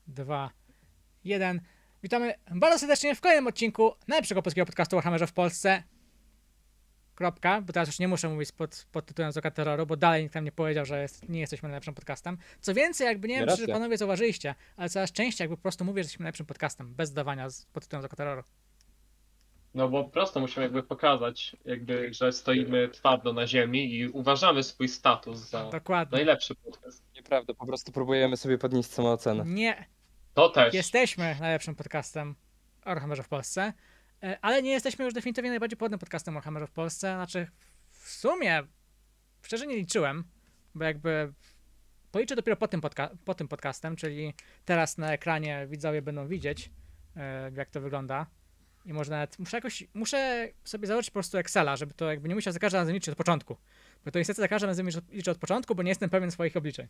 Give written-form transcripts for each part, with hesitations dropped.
2, 1. Witamy bardzo serdecznie w kolejnym odcinku najlepszego polskiego podcastu o Warhammerze w Polsce. Kropka, bo teraz już nie muszę mówić pod tytułem Zoka Terroru, bo dalej nikt tam nie powiedział, że nie jesteśmy najlepszym podcastem. Co więcej, jakby nie wiem, czy panowie zauważyliście, ale coraz częściej jakby po prostu mówię, że jesteśmy najlepszym podcastem, bez dawania pod tytułem Zoka Terroru. No bo po prostu musimy jakby pokazać, że stoimy twardo na ziemi i uważamy swój status za najlepszy podcast. Nieprawda, po prostu próbujemy sobie podnieść samoocenę. Nie. To też. Jesteśmy najlepszym podcastem o Warhammerze w Polsce, ale nie jesteśmy już definitywnie najbardziej płodnym podcastem o Warhammerze w Polsce. Znaczy, w sumie, szczerze nie liczyłem, bo jakby policzę dopiero po tym podcastem, czyli teraz na ekranie widzowie będą widzieć, jak to wygląda. I może nawet muszę sobie założyć po prostu Excela, żeby to jakby nie musiał za każdym razem liczyć od początku. Bo to niestety za każdym razem liczę od początku, bo nie jestem pewien swoich obliczeń.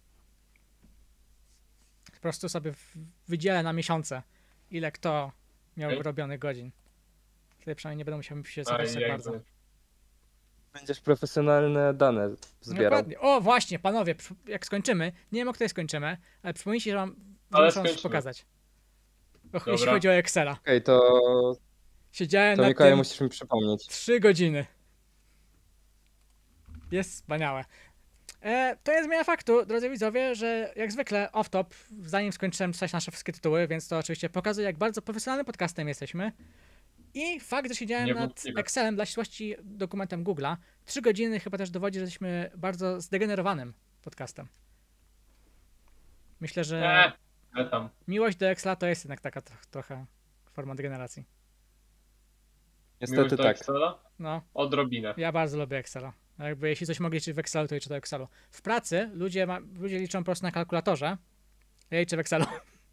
Po prostu sobie wydzielę na miesiące, ile kto miał wyrobionych godzin. Wtedy przynajmniej nie będę musiał się zapisać tak bardzo. Będziesz profesjonalne dane zbierał. Dokładnie. O właśnie, panowie, jak skończymy, nie wiem o której skończymy, ale przypomnijcie, że muszę coś pokazać. Jeśli chodzi o Excela. Okej, to siedziałem na Mikołaj tym musisz mi przypomnieć. 3 godziny. Jest wspaniałe. To nie zmienia faktu, drodzy widzowie, że jak zwykle off-top, zanim skończyłem pisać nasze wszystkie tytuły, więc to oczywiście pokazuje, jak bardzo profesjonalnym podcastem jesteśmy. I fakt, że siedziałem nad Excelem, dla ścisłości dokumentem Google'a, 3 godziny chyba też dowodzi, że jesteśmy bardzo zdegenerowanym podcastem. Myślę, że miłość do Excela to jest jednak taka trochę forma degeneracji. Niestety tak. Excela? No. Odrobinę. Ja bardzo lubię Excela. Jakby jeśli coś mogę liczyć w Excelu, to liczę to w Excelu. W pracy ludzie liczą po prostu na kalkulatorze. Ja liczę w Excelu.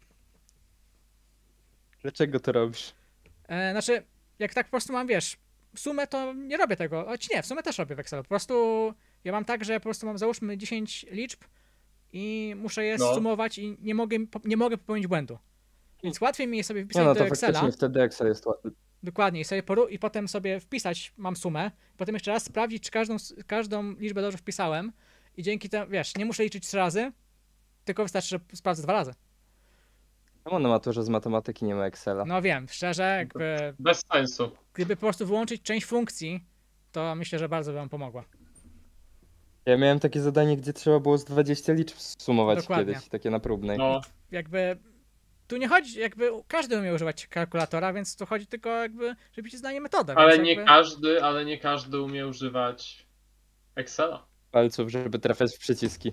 Dlaczego to robisz? Znaczy, jak tak po prostu mam, wiesz, sumę, to nie robię tego. Choć nie, w sumie też robię w Excelu. Po prostu ja mam tak, że po prostu mam, załóżmy, 10 liczb i muszę je sumować i nie mogę popełnić błędu. Więc łatwiej mi je sobie wpisać do Excela. Faktycznie wtedy Excel jest łatwy. Dokładnie, i potem sobie wpisać, mam sumę, potem jeszcze raz sprawdzić, czy każdą liczbę dobrze wpisałem i dzięki temu, wiesz, nie muszę liczyć 3 razy, tylko wystarczy, że sprawdzę 2 razy. Czemu na maturze z matematyki nie ma Excela? No wiem, szczerze, jakby... Bez sensu. Gdyby po prostu wyłączyć część funkcji, to myślę, że bardzo by wam pomogła. Ja miałem takie zadanie, gdzie trzeba było z 20 liczb sumować. Dokładnie. Kiedyś, takie na próbnej. No. Jakby... Tu nie chodzi, jakby każdy umie używać kalkulatora, więc tu chodzi tylko jakby, żeby ci znali metodę. Ale nie każdy umie używać Excela. Palców, żeby trafiać w przyciski.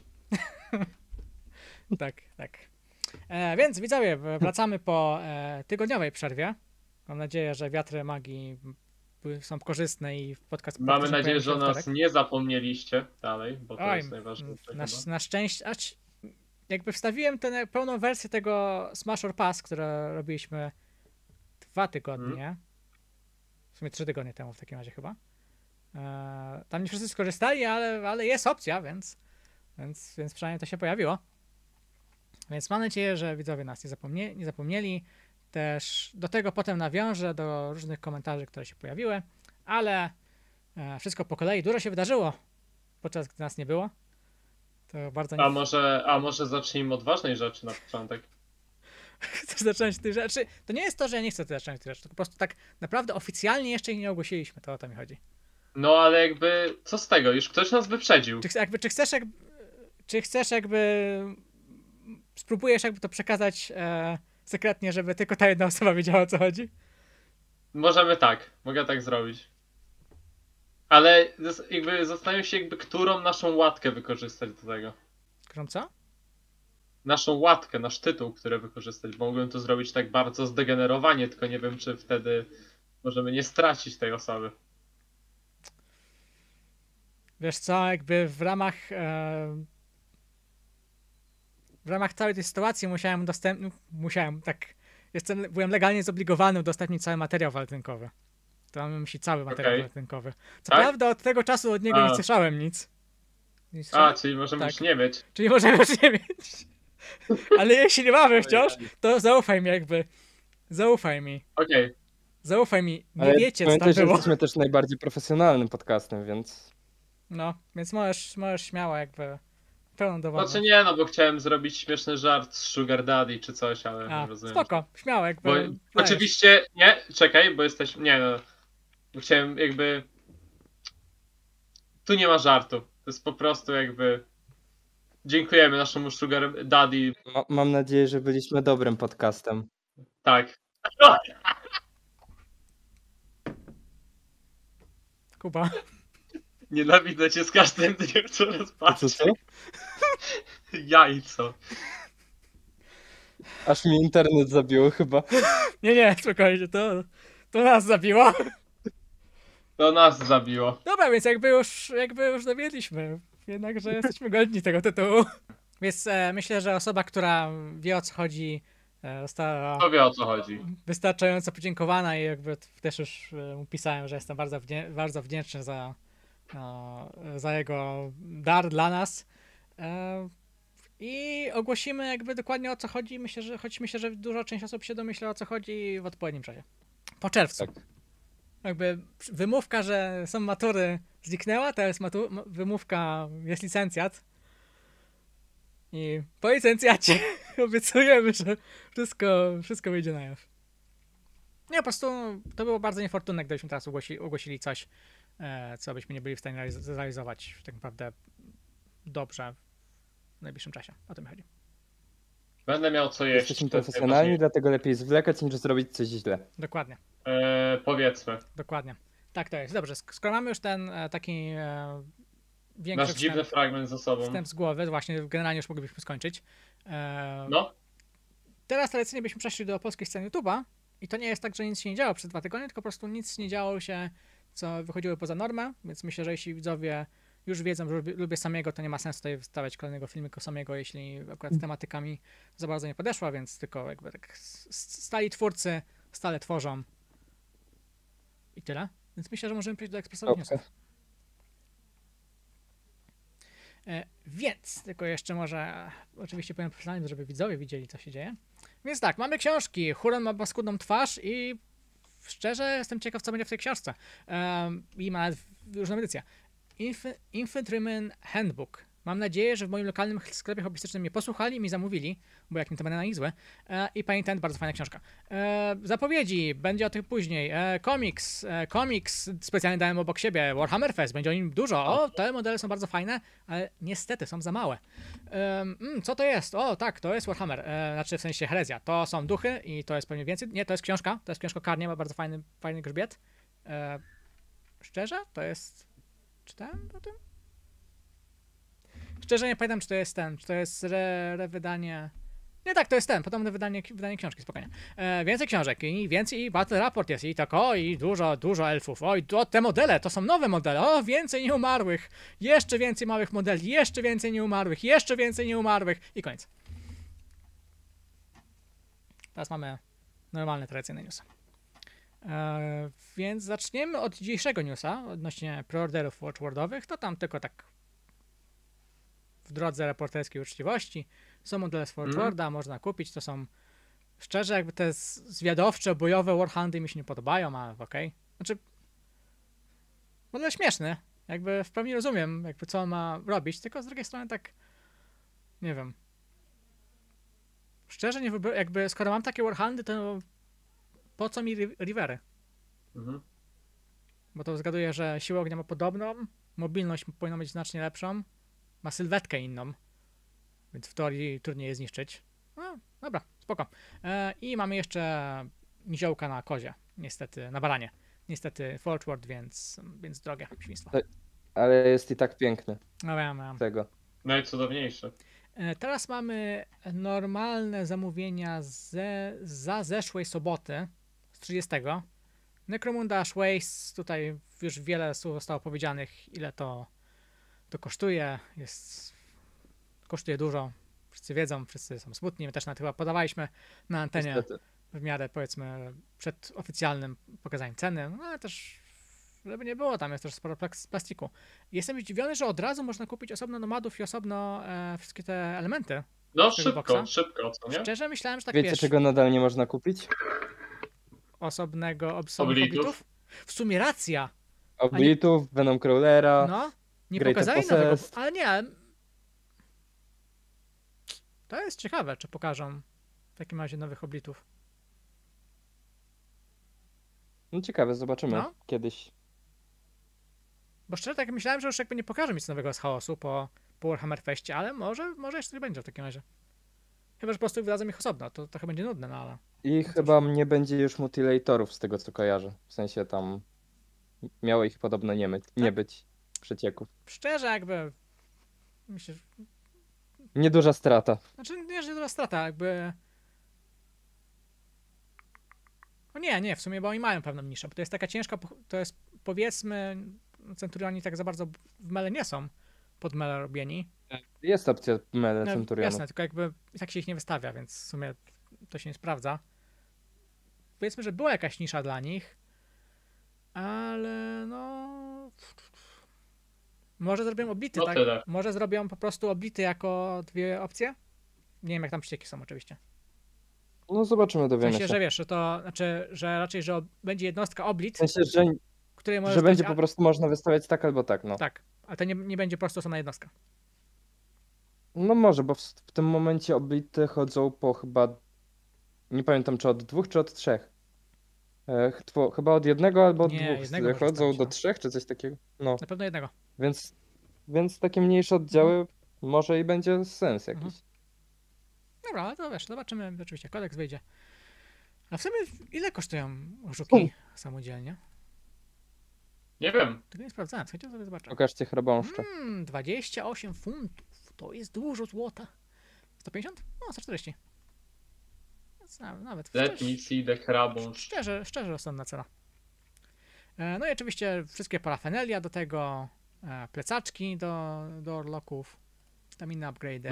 Tak. Więc widzowie, wracamy po tygodniowej przerwie. Mam nadzieję, że wiatry magii są korzystne i podcast... Mamy nadzieję, że nas nie zapomnieliście dalej, bo to jest najważniejsze. Na szczęście... Jakby wstawiłem tę pełną wersję tego Smash or Pass, które robiliśmy 2 tygodnie. W sumie 3 tygodnie temu w takim razie chyba. Tam nie wszyscy skorzystali, ale jest opcja, więc przynajmniej to się pojawiło. Więc mam nadzieję, że widzowie nas nie zapomnieli. Też do tego potem nawiążę do różnych komentarzy, które się pojawiły, ale wszystko po kolei. Dużo się wydarzyło, podczas gdy nas nie było. To bardzo nie... A może zacznijmy od ważnej rzeczy na początek? Chcesz zacząć tych rzeczy? To nie jest to, że ja nie chcę zacząć tych rzeczy, tylko po prostu tak naprawdę oficjalnie jeszcze ich nie ogłosiliśmy, to o to mi chodzi. No ale jakby, co z tego? Już ktoś nas wyprzedził. Czy chcesz spróbujesz jakby to przekazać sekretnie, żeby tylko ta jedna osoba wiedziała, o co chodzi? Mogę tak zrobić. Ale jakby zastanawiam się, którą naszą łatkę wykorzystać do tego. Którą co? Naszą łatkę, nasz tytuł, który wykorzystać, bo mogłem to zrobić tak bardzo zdegenerowanie, tylko nie wiem, czy wtedy możemy nie stracić tej osoby. Wiesz co, jakby w ramach całej tej sytuacji byłem legalnie zobligowany udostępnić cały materiał walentynkowy. To mam na myśli cały materiał walentynkowy. Co prawda od tego czasu od niego nie słyszałem nic. Czyli możemy już nie mieć. Czyli możemy już nie mieć. Ale jeśli nie mamy wciąż, to zaufaj mi jakby. Zaufaj mi. Okej. Zaufaj mi. Nie wiecie, co tam było. Że jesteśmy też najbardziej profesjonalnym podcastem, więc... No, więc możesz śmiało jakby pełną dowolność. Znaczy nie, no bo chciałem zrobić śmieszny żart z Sugar Daddy czy coś, ale nie rozumiem. Spoko, śmiało, jakby. Bo, oczywiście, nie, czekaj, bo jesteśmy, nie no, chciałem jakby, tu nie ma żartu, to jest po prostu jakby, dziękujemy naszemu Sugar Daddy. Mam nadzieję, że byliśmy dobrym podcastem. Tak. Kuba. Nienawidzę cię z każdym dniem coraz bardziej. Co? Jajco. Aż mi internet zabiło chyba. Nie, spokojnie, to nas zabiło. To nas zabiło. Dobra, więc jakby już dowiedliśmy, jednakże jesteśmy godni tego tytułu. Więc myślę, że osoba, która wie o co chodzi, została Kto wie o co chodzi. wystarczająco podziękowana i jakby też już mu pisałem, że jestem bardzo wdzięczny za jego dar dla nas. I ogłosimy jakby dokładnie o co chodzi. Myślę, że duża część osób się domyśla o co chodzi w odpowiednim czasie. Po czerwcu. Tak. Jakby wymówka, że są matury zniknęła, to jest wymówka, jest licencjat. I po licencjacie obiecujemy, że wszystko wyjdzie na jaw. Nie, po prostu to było bardzo niefortunne, gdybyśmy teraz ogłosili coś, co byśmy nie byli w stanie zrealizować tak naprawdę dobrze w najbliższym czasie. O tym chodzi. Będę miał co jeść. Jesteśmy profesjonalni, dlatego lepiej zwlekać niż zrobić coś źle. Dokładnie. Powiedzmy. Dokładnie. Tak to jest. Dobrze, skoro mamy już ten taki większy nasz dziwny fragment za sobą. Wstęp z głowy, właśnie generalnie już moglibyśmy skończyć. No. Teraz tradycyjnie byśmy przeszli do polskiej sceny YouTube'a i to nie jest tak, że nic się nie działo przez 2 tygodnie, tylko po prostu nic nie działo się, co wychodziło poza normę, więc myślę, że jeśli widzowie już wiedzą, że lubię Samiego, to nie ma sensu tutaj wstawiać kolejnego filmiku Samiego, jeśli akurat z tematykami za bardzo nie podeszła, więc tylko jakby tak stali twórcy stale tworzą i tyle. Więc myślę, że możemy przejść do ekspresowych newsów. Więc, tylko jeszcze może, oczywiście powiem profesjonalnie, żeby widzowie widzieli, co się dzieje. Więc tak, mamy książki. Huron ma paskudną twarz i szczerze jestem ciekaw, co będzie w tej książce. I ma nawet różną edycję. Infantryman Handbook. Mam nadzieję, że w moim lokalnym sklepie hobbystycznym mnie posłuchali i mi zamówili, bo jak nie to będę na nich zły. I pamiętam, bardzo fajna książka. Zapowiedzi, będzie o tym później. Komiks specjalnie dałem obok siebie. Warhammer Fest, będzie o nim dużo. O, te modele są bardzo fajne, ale niestety są za małe. Co to jest? O, tak, to jest Warhammer. Znaczy w sensie herezja. To są duchy i to jest pewnie więcej. Nie, to jest książka. To jest książka Karnie, ma bardzo fajny grzbiet. Szczerze, to jest... Czytałem o tym? Szczerze nie pamiętam, czy to jest czy to jest rewydanie... Nie, tak, to jest podobne wydanie książki, spokojnie. Więcej książek i więcej Battle Rapport jest i tak, i dużo elfów. Oj, te modele, to są nowe modele. O, więcej nieumarłych. Jeszcze więcej małych modeli, jeszcze więcej nieumarłych, jeszcze więcej nieumarłych i koniec. Teraz mamy normalne, tradycyjne newsy. Więc zaczniemy od dzisiejszego newsa odnośnie preorderów watchwordowych. To tam tylko tak w drodze reporterskiej uczciwości. Są modele z Watchworda, można kupić. To są szczerze, jakby te zwiadowcze, bojowe Warhandy mi się nie podobają, ale okej. Znaczy, model śmieszny. Jakby w pełni rozumiem, jakby co on ma robić, tylko z drugiej strony tak nie wiem. Szczerze nie jakby skoro mam takie Warhandy, to po co mi Rivery? Bo to zgaduję, że siła ognia ma podobną, mobilność powinna być znacznie lepszą, ma sylwetkę inną, więc w teorii trudniej je zniszczyć. No, dobra, spoko. I mamy jeszcze niziołka na kozie, niestety, na baranie. Niestety Watchword, więc drogie świństwo. Ale jest i tak piękny. No wiem. Tego. Najcudowniejszy. Teraz mamy normalne zamówienia za zeszłej soboty, z 30. Necromunda Ashways, tutaj już wiele słów zostało powiedzianych, ile to kosztuje. Kosztuje dużo, wszyscy wiedzą, wszyscy są smutni, my też nawet chyba podawaliśmy na antenie Niestety. w miarę, powiedzmy, przed oficjalnym pokazaniem ceny, no ale też, żeby nie było, tam jest też sporo plastiku. Jestem zdziwiony, że od razu można kupić osobno nomadów i osobno wszystkie te elementy. No szybko, co nie? Szczerze myślałem, że tak Wiecie, czego nadal nie można kupić? Osobnych hobbitów? W sumie racja. Oblitów, Venom Crawlera, No, nie Great pokazali Possessed. nowego, ale nie. To jest ciekawe, czy pokażą w takim razie nowych oblitów. No ciekawe, zobaczymy No. kiedyś. Bo szczerze tak myślałem, że już jakby nie pokażą nic nowego z chaosu po Warhammer Festie, ale może jeszcze coś będzie w takim razie. Chyba, że po prostu wydadzą ich osobno, to trochę będzie nudne, no ale... I cóż. chyba nie będzie już mutilatorów z tego co kojarzę. W sensie tam miało ich podobno nie być przecieków. Szczerze jakby... Myślę, że... Nieduża strata. Znaczy nie, że duża strata, jakby... O nie, w sumie, bo oni mają pewną niszę, bo to jest taka ciężka, to jest powiedzmy, Centurioni tak za bardzo w mele nie są pod mele robieni. Jest opcja mele No, Centurionów. jasne, tylko jakby i tak się ich nie wystawia, więc w sumie to się nie sprawdza. Powiedzmy, że była jakaś nisza dla nich, ale no... Może zrobią oblity, No tak? tyle. Może zrobią po prostu oblity jako dwie opcje? Nie wiem, jak tam przecieki są oczywiście. No zobaczymy, W dowiemy sensie, się. że wiesz, że to znaczy, że raczej, że będzie jednostka oblit, W sensie, której możesz że będzie dać, po prostu można wystawiać tak albo tak, no. tak, ale to nie będzie po prostu osobna jednostka. No może, bo w tym momencie oblity chodzą po chyba... Nie pamiętam, czy od 2, czy od 3. Chyba od 1 albo od Nie, 2 jednego możesz chodzą stawić, do no. 3, czy coś takiego. No, Na pewno jednego. więc takie mniejsze oddziały może i będzie sens jakiś. Mhm. Dobra, ale to wiesz, zobaczymy, oczywiście, kodeks wyjdzie. A w sumie ile kosztują żuki samodzielnie? Nie wiem. Tego nie sprawdzałem, słuchajcie, sobie zobaczę. Pokażcie chrabąszcze. 28 funtów, to jest dużo złota. 150? No, 140. Więc nawet Let me see the hrabąszcz. szczerze rozsądna cena. No i oczywiście wszystkie parafernalia do tego, plecaczki do orloków, tam inne upgrade'y.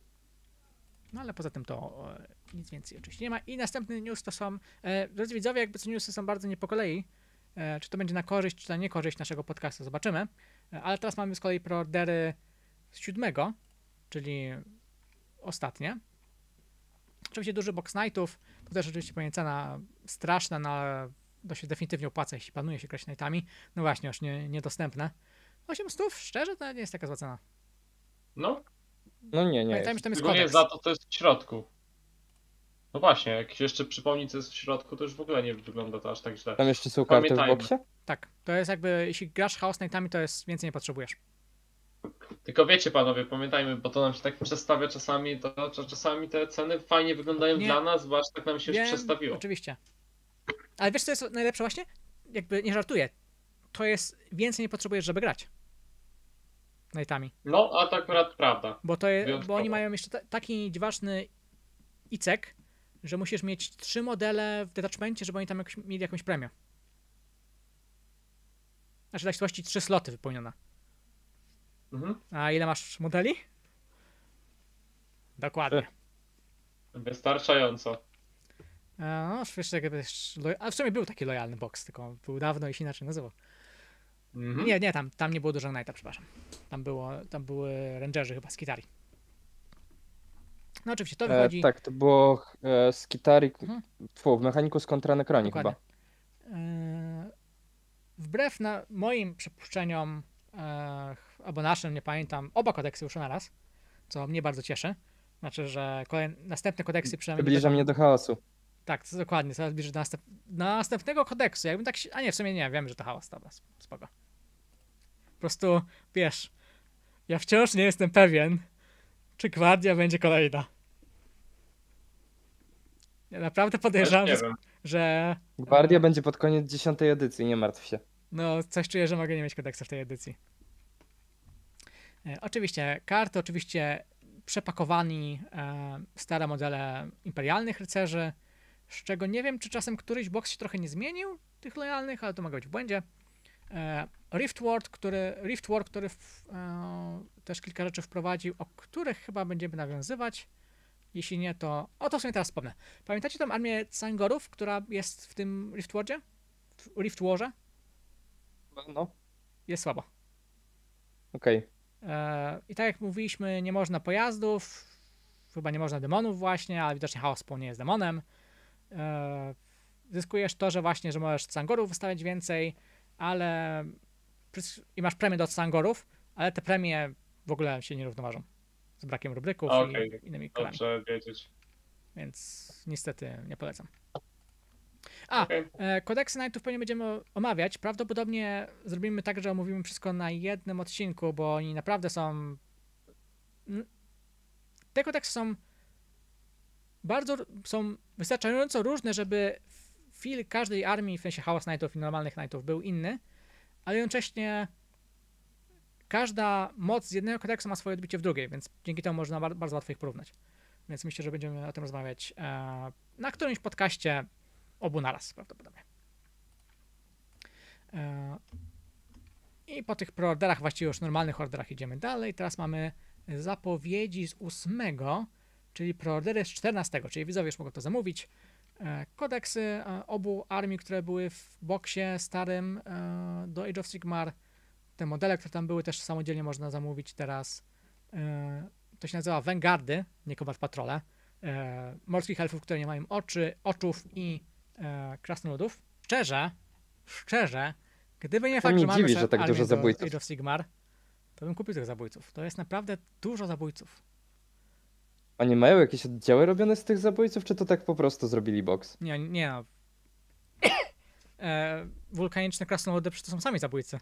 No ale poza tym to nic więcej oczywiście nie ma. I następny news to są, drodzy widzowie, jakby co newsy są bardzo nie po kolei. Czy to będzie na korzyść, czy na niekorzyść naszego podcastu, zobaczymy. Ale teraz mamy z kolei preordery z 7, czyli ostatnie. Oczywiście duży box Knightów, to też oczywiście pewnie cena straszna, no ale to się definitywnie opłaca, jeśli planuje się grać Knightami. No właśnie, już niedostępne. 800, szczerze, to nie jest taka zła cena. No, No nie Pamiętajmy, że tam jest szczególnie kodeks. za to jest w środku. No właśnie, jak się jeszcze przypomni, co jest w środku, to już w ogóle nie wygląda to aż tak źle. Tam jeszcze są karty w Pamiętajmy. boksie? Tak, to jest jakby, jeśli grasz Chaos Knightami, to jest więcej nie potrzebujesz. Tylko wiecie panowie, pamiętajmy, bo to nam się tak przestawia czasami, to czasami te ceny fajnie wyglądają Nie. dla nas, zwłaszcza tak nam się już Wiem, przestawiło. oczywiście. Ale wiesz, co jest najlepsze właśnie? Jakby, nie żartuję, to jest więcej nie potrzebujesz, żeby grać Knightami. No, a to akurat prawda. Bo to jest, bo Wyjątkowo. oni mają jeszcze taki dziwaczny icek, że musisz mieć 3 modele w detachmencie, żeby oni tam mieli jakąś premię. Znaczy, tak w właściwie 3 sloty wypełnione. Mhm. A ile masz modeli? Dokładnie. Wystarczająco. No, wiesz, jakby a w sumie był taki lojalny box, tylko był dawno i się inaczej nazywał. Mhm. Nie, tam nie było dużo Knighta, przepraszam. Tam były Rangerzy chyba z Kitari. No oczywiście, to wychodzi... Tak, to było z Kitari, Mhm. w Mechanicus kontra Necroni Dokładnie. chyba. Wbrew moim przypuszczeniom, albo naszym, nie pamiętam, oba kodeksy już naraz, co mnie bardzo cieszy. Znaczy, że następne kodeksy przynajmniej... Przybliża mnie do chaosu. Tak, to dokładnie, coraz bliżej do następnego kodeksu. Jakbym tak a nie, w sumie nie, wiem, że to chaos, dobra, spoko. Po prostu, wiesz, ja wciąż nie jestem pewien, czy Gwardia będzie kolejna. Ja naprawdę podejrzewam, Też nie wiem. że Gwardia będzie pod koniec 10. edycji, nie martw się. no, coś czuję, że mogę nie mieć kodeksa w tej edycji. Oczywiście, karty, oczywiście przepakowani stare modele imperialnych rycerzy, z czego nie wiem, czy czasem któryś box się trochę nie zmienił, tych lojalnych, ale to mogę być w błędzie. Riftward, który też kilka rzeczy wprowadził, o których chyba będziemy nawiązywać. Jeśli nie, to... O, to w sumie teraz wspomnę. Pamiętacie tą armię Sangorów, która jest w tym Riftwardzie? W Riftwarze? No, Jest słabo. okej. I tak jak mówiliśmy, nie można pojazdów, chyba nie można demonów właśnie, ale widocznie Chaos Spawn nie jest demonem. Zyskujesz to, że właśnie, że możesz Sangorów wystawiać więcej, ale i masz premię do Sangorów, ale te premie w ogóle się nie równoważą z brakiem rubryków i innymi kolami. Dobrze wiedzieć. Więc niestety nie polecam. Kodeksy Knightów pewnie będziemy omawiać. Prawdopodobnie zrobimy tak, że omówimy wszystko na jednym odcinku, bo oni naprawdę są... Te kodeksy są wystarczająco różne, żeby feel każdej armii, w sensie Chaos Knightów i normalnych Knightów był inny, ale jednocześnie każda moc z jednego kodeksu ma swoje odbicie w drugiej, więc dzięki temu można bardzo łatwo ich porównać. Więc myślę, że będziemy o tym rozmawiać na którymś podcaście obu naraz prawdopodobnie. I po tych preorderach, właściwie już normalnych orderach idziemy dalej. Teraz mamy zapowiedzi z 8, czyli preordery z 14, czyli widzowie już mogą to zamówić. Kodeksy obu armii, które były w boksie starym do Age of Sigmar. Te modele, które tam były, też samodzielnie można zamówić teraz. To się nazywa Vanguardy, nie Combat Patrole. Morskich elfów, które nie mają oczów i krasnoludów. Szczerze, gdyby nie fakt, że mamy dziwi, że tak dużo zabójców. Age of Sigmar, to bym kupił tych zabójców. To jest naprawdę dużo zabójców. Oni mają jakieś oddziały robione z tych zabójców, czy to tak po prostu zrobili box? Nie no. Wulkaniczne krasnoludy to są sami zabójcy.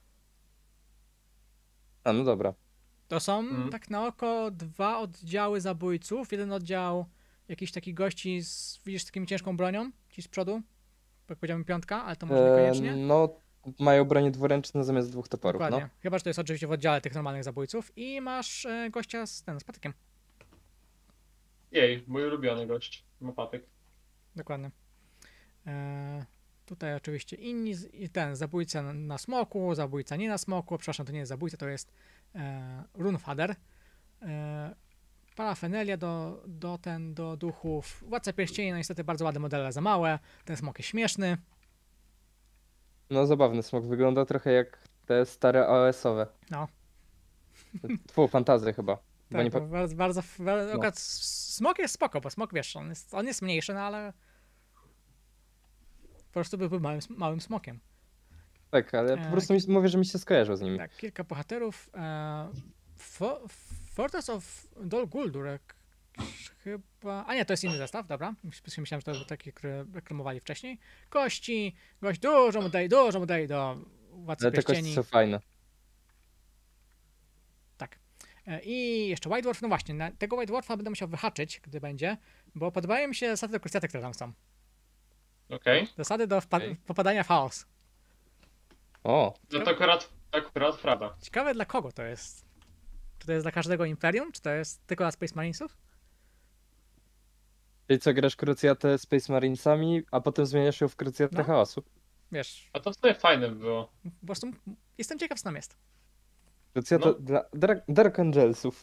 A, no dobra. To są tak na oko 2 oddziały zabójców. Jeden oddział jakichś takich gości widzisz, z taką ciężką bronią, ci z przodu. Jak powiedziałem 5, ale to może niekoniecznie. No, mają bronię dwuręczną zamiast 2 toporów. Dokładnie. No. Chyba, że to jest oczywiście w oddziale tych normalnych zabójców. I masz gościa z patykiem. Jej, mój ulubiony gość. Ma patyk. Dokładnie. Tutaj oczywiście inni, ten zabójca na smoku, zabójca nie na smoku, przepraszam, to nie jest zabójca, to jest Runefather. Parafenelia do duchów. Władca Pierścieni, no niestety bardzo ładne modele, za małe. Ten smok jest śmieszny. No zabawny smok, wygląda trochę jak te stare AOS-owe. No. Fantazy chyba. Tak, bardzo no. Smok jest spoko, bo smok, wiesz, on jest mniejszy, no ale po prostu był małym smokiem. Tak, ale po prostu mówię, że mi się skojarzył z nimi. Tak, kilka bohaterów. Fortress of Dol Guldur chyba... A nie, to jest inny zestaw, dobra. Myślałem, że to był taki, który reklamowali wcześniej. Kości, gość dużo mu daj do Władcy Pierścieni. Te kości są fajne. Tak. I jeszcze White Dwarf, no właśnie, tego White Dwarfa będę musiał wyhaczyć, gdy będzie, bo podobają mi się zasady do krucjaty, które tam są. Okej. Zasady do popadania w chaos. O. No to akurat prawda. Ciekawe dla kogo to jest. Czy to jest dla każdego imperium, czy to jest tylko dla Space Marinesów? Czyli co, grasz krucjatę Space Marinesami, a potem zmieniasz ją w krucjatę chaosu? Wiesz. A to w sumie fajne by było. Po prostu jestem ciekaw, co tam jest. Krucjata dla Dark Angelsów.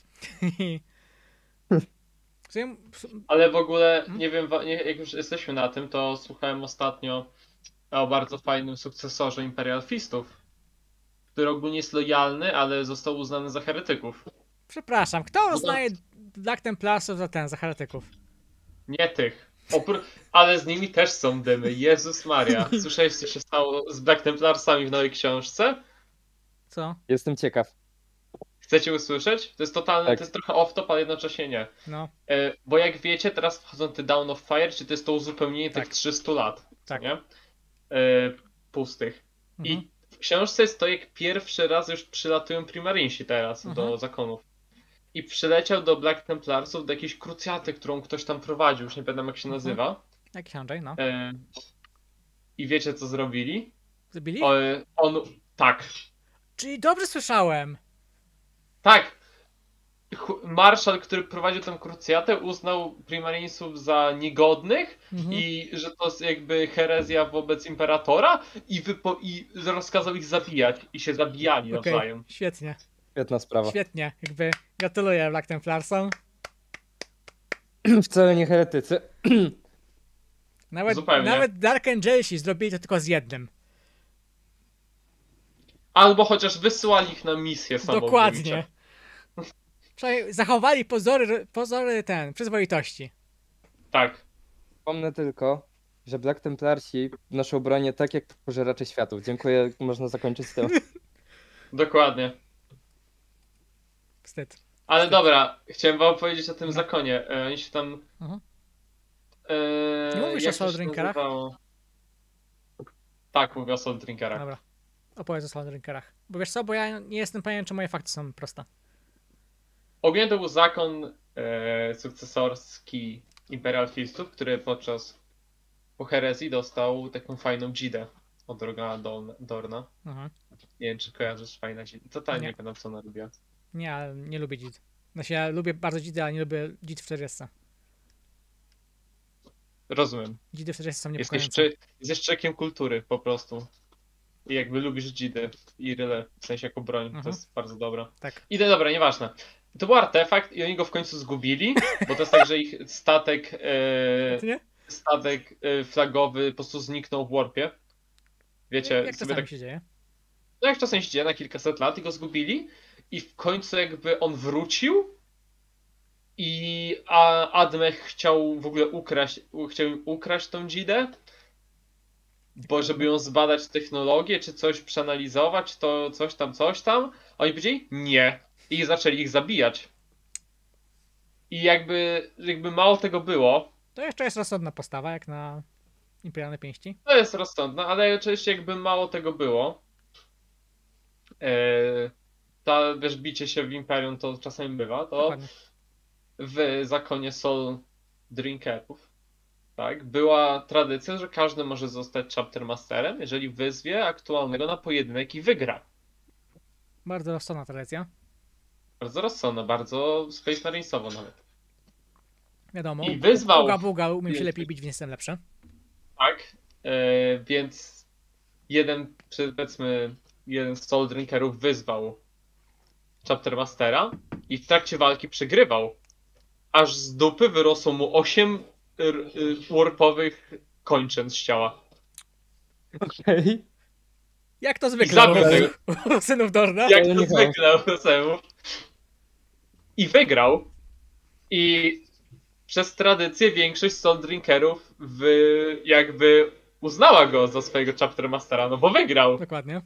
Ale w ogóle, nie wiem, jak już jesteśmy na tym, to słuchałem ostatnio o bardzo fajnym sukcesorze Imperial Fistów, który ogólnie jest lojalny, ale został uznany za heretyków. Przepraszam, kto uznaje Black Templarsów za heretyków? Nie tych. Ale z nimi też są dymy. Jezus Maria. Słyszałeś, co się stało z Black Templarsami w nowej książce? Co? Jestem ciekaw. Chcecie usłyszeć? To jest totalne, tak. To jest trochę off-top, ale jednocześnie nie. No. Bo jak wiecie, teraz wchodzą te Dawn of Fire, czy to jest to uzupełnienie tych 300 lat, tak. Nie? Pustych. I w książce jest to, jak pierwszy raz już przylatują Primarinsi teraz do zakonów. I przyleciał do Black Templarsów, do jakiejś krucjaty, którą ktoś tam prowadził, już nie pamiętam jak się nazywa. Jakiś Andrzej, no. I wiecie co zrobili? Zabili? Tak. Czyli dobrze słyszałem. Tak. Marszał, który prowadził tę krucjatę, uznał Primarinsów za niegodnych i że to jest jakby herezja wobec imperatora i rozkazał ich zabijać i się zabijali nawzajem. Świetnie. Świetna sprawa. Świetnie, gratuluję Black Templarsom. Wcale nie heretycy. Nawet Dark Angelsi zrobili to tylko z jednym. Albo chociaż wysłali ich na misję samobójcze. Dokładnie. Zachowali pozory przyzwoitości. Tak. Wspomnę tylko, że Black Templarsi noszą bronię tak jak pożeracze światów. Dziękuję, można zakończyć z tym. Dokładnie. Wstyd. Ale dobra, chciałem wam powiedzieć o tym No. zakonie. Oni się tam... Mhm. E, Nie mówisz o jak to Soul się Drinkerach? nazywało? Tak, mówię o Soul Drinkerach. Dobra. Opowiedz o Soul Drinkerach. Bo wiesz co, bo ja nie jestem pewien, czy moje fakty są proste. Ogólnie to był zakon sukcesorski Imperial Fistów, który po herezji dostał taką fajną dzidę od Rogana Dorna. Mhm. Nie wiem, czy kojarzysz, fajna dzida. Totalnie Nie. nie pamiętam, co ona robiła. Nie, ale nie lubię dzid. Znaczy ja lubię bardzo dzidy, ale nie lubię dzid w 40. Rozumiem. Dzidy w 40 są Jesteś, niepokojące. jesteś czekiem kultury po prostu. I jakby lubisz dzidy i ryle, w sensie jako broń, to Mhm. jest bardzo dobra. Tak. Dobra, nieważne. To był artefakt i oni go w końcu zgubili, bo to jest tak, że ich Ty nie? statek flagowy po prostu zniknął w warpie. Wiecie, Jak to sobie czasami tak, się dzieje? no jak czasem się dzieje, na kilkaset lat i go zgubili i w końcu jakby on wrócił i Admech chciał w ogóle ukraść tą dzidę, bo żeby ją zbadać technologię, czy coś przeanalizować, to coś tam. A oni powiedzieli nie. I zaczęli ich zabijać. I jakby mało tego było, To jeszcze jest rozsądna postawa, jak na Imperialne Pięści. to jest rozsądne, ale oczywiście jakby mało tego było, wiesz, bicie się w Imperium to czasem bywa, to Dokładnie. w zakonie Soul Drinkerów, tak, była tradycja, że każdy może zostać Chapter Masterem, jeżeli wyzwie aktualnego na pojedynek i wygra. Bardzo rozsądna tradycja. Bardzo rozsądne, bardzo Space Marinesowo nawet. Wiadomo, I wyzwał, Buga, umiem się lepiej bić, więc jestem lepszy. tak, więc powiedzmy, jeden z Soul Drinkerów wyzwał Chapter Mastera i w trakcie walki przegrywał. Aż z dupy wyrosło mu 8 warpowych kończyn z ciała. Okej. Jak to I zwykle zabił ale- tego, u synów Dorna. jak nie to zwykle u Semów. I wygrał. I przez tradycję większość Soul Drinkerów jakby uznała go za swojego Chapter Mastera, no bo wygrał. Dokładnie.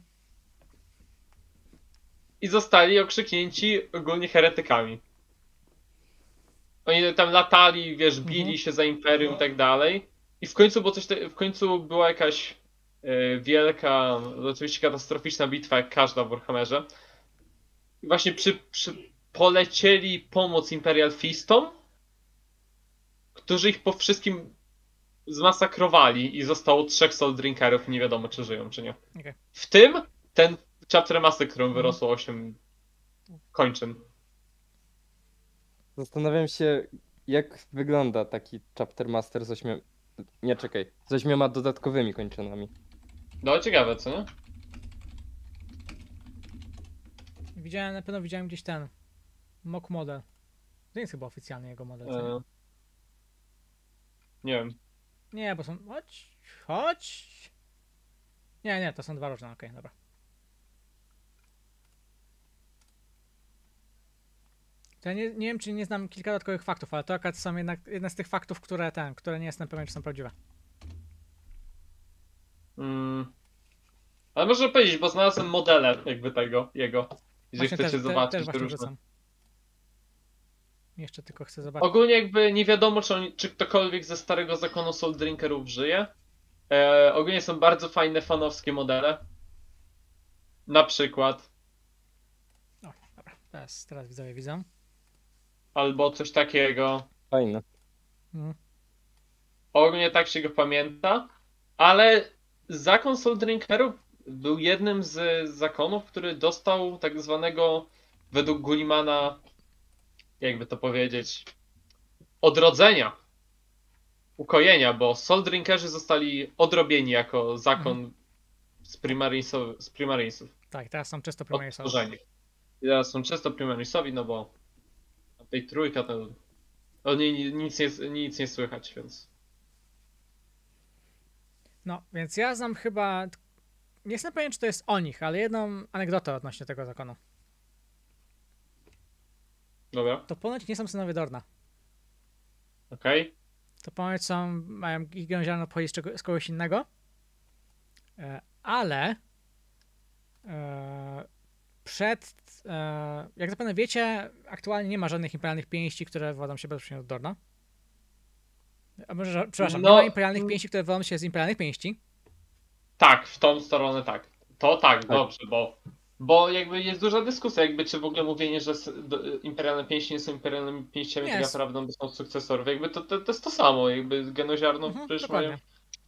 I zostali okrzyknięci ogólnie heretykami. Oni tam latali, wiesz, bili się za Imperium i tak dalej. I w końcu było w końcu była jakaś wielka, oczywiście katastroficzna bitwa, jak każda w Warhammerze. I właśnie polecieli pomóc Imperial Fistom, którzy ich po wszystkim zmasakrowali i zostało 3 Soul Drinkerów i nie wiadomo, czy żyją, czy nie. Okej. W tym ten Chapter Master, którym wyrosło 8 kończyn. Zastanawiam się, jak wygląda taki Chapter Master z 8... Nie, czekaj. Z 8 dodatkowymi kończynami. No ciekawe, co nie? Na pewno widziałem gdzieś ten mock model. To nie jest chyba oficjalnie jego model, co nie? Nie wiem. Nie, bo są... Chodź! Nie, to są dwa różne, okej, dobra. To ja nie wiem, czy nie znam kilka dodatkowych faktów, ale to akurat są jednak jedne z tych faktów, które nie jestem pewien, czy są prawdziwe. Ale można powiedzieć, bo znalazłem modele jakby tego, jego. Jeżeli Właśnie chcecie też zobaczyć właśnie różne. wrzucam. Jeszcze tylko chcę zobaczyć. Ogólnie jakby nie wiadomo, czy ktokolwiek ze starego zakonu Soul Drinkerów żyje. Ogólnie są bardzo fajne fanowskie modele. Na przykład. O, dobra, teraz widzowie widzą. Albo coś takiego. Fajne. Mhm. Ogólnie tak się go pamięta. Ale zakon Soul Drinkerów był jednym z zakonów, który dostał tak zwanego, według Gullimana, jakby to powiedzieć, odrodzenia, ukojenia, bo Soul Drinkerzy zostali odrobieni jako zakon z Primarinesów. Tak, teraz są czysto Primarisowe. Odtworzeni. I teraz są czysto Primarinesowi, no bo tej trójka to o niej nic nie słychać, więc... No, więc ja znam chyba... Nie jestem pewien, czy to jest o nich, ale jedną anegdotę odnośnie tego zakonu. Dobra, To ponoć nie są synowie Dorna. okej. To ponoć mają Gigion Ziarno pochodzić z kogoś innego. Ale jak zapewne wiecie, aktualnie nie ma żadnych imperialnych pięści, które wywodzą się bezpośrednio od Dorna. A może, przepraszam, nie No, ma imperialnych pięści, które wywodzą się z imperialnych pięści. Tak, w tą stronę tak. To tak, dobrze, bo jakby jest duża dyskusja, jakby czy w ogóle mówienie, że imperialne pięści nie są imperialnymi pięściami, tak Jest. naprawdę bo są sukcesorów. Jakby to jest to samo, jakby genoziarno przecież Dokładnie. mają...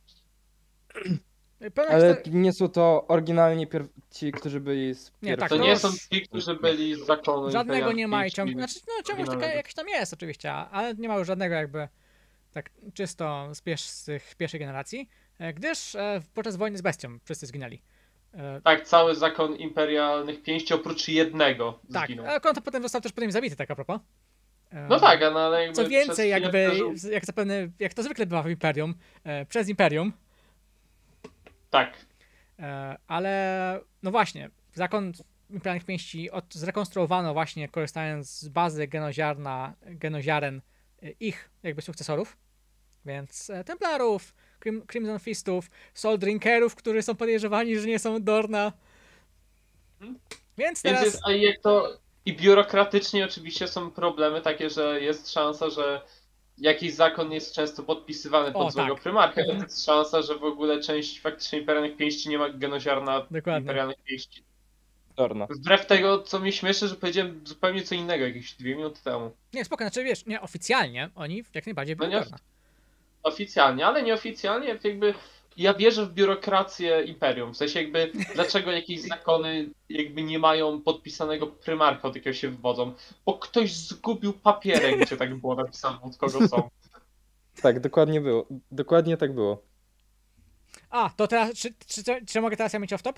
Ale nie są to oryginalnie ci, którzy byli z Nie, tak, To pierwszego. nie są ci, którzy byli z zakonu Żadnego nie ma i imperialnych ciągle. pięści. Znaczy, no ciągłość taka oryginalnego. jakaś tam jest oczywiście, ale nie ma już żadnego jakby tak czysto z tych pierwszej generacji, gdyż podczas wojny z bestią wszyscy zginęli. Tak, cały zakon imperialnych pięści oprócz jednego Tak, zginął. ale on to potem został też potem zabity, tak a propos. No tak, no ale jakby Co więcej, przez chwilę jakby, przeżył- jak zapewne, jak to zwykle bywa w Imperium, przez Imperium, Tak, ale no właśnie, zakon imperialnych pięści zrekonstruowano właśnie korzystając z bazy genoziaren ich jakby sukcesorów, więc Templarów, Crimson Fistów, Soul Drinkerów, którzy są podejrzewani, że nie są Dorna. Więc więc teraz... jest, a jak to i biurokratycznie oczywiście są problemy takie, że jest szansa, że jakiś zakon jest często podpisywany pod O, złego tak. prymarcha, ale jest szansa, że w ogóle część faktycznie imperialnych pięści nie ma genoziarna Dokładnie. imperialnych pięści. Dorna. Wbrew tego, co mi śmieszy, że powiedziałem zupełnie co innego jakieś 2 minuty temu. Nie, spoko, znaczy wiesz, nie, oficjalnie oni jak najbardziej byli nie- Dorna. Oficjalnie, ale nieoficjalnie jakby ja wierzę w biurokrację imperium. W sensie jakby dlaczego jakieś zakony jakby nie mają podpisanego prymarcha, od jakiego się wywodzą. Bo ktoś zgubił papierek, gdzie tak było napisane, od kogo są. Tak, dokładnie było. Dokładnie tak było. A, to teraz, czy mogę teraz ja mieć off-top?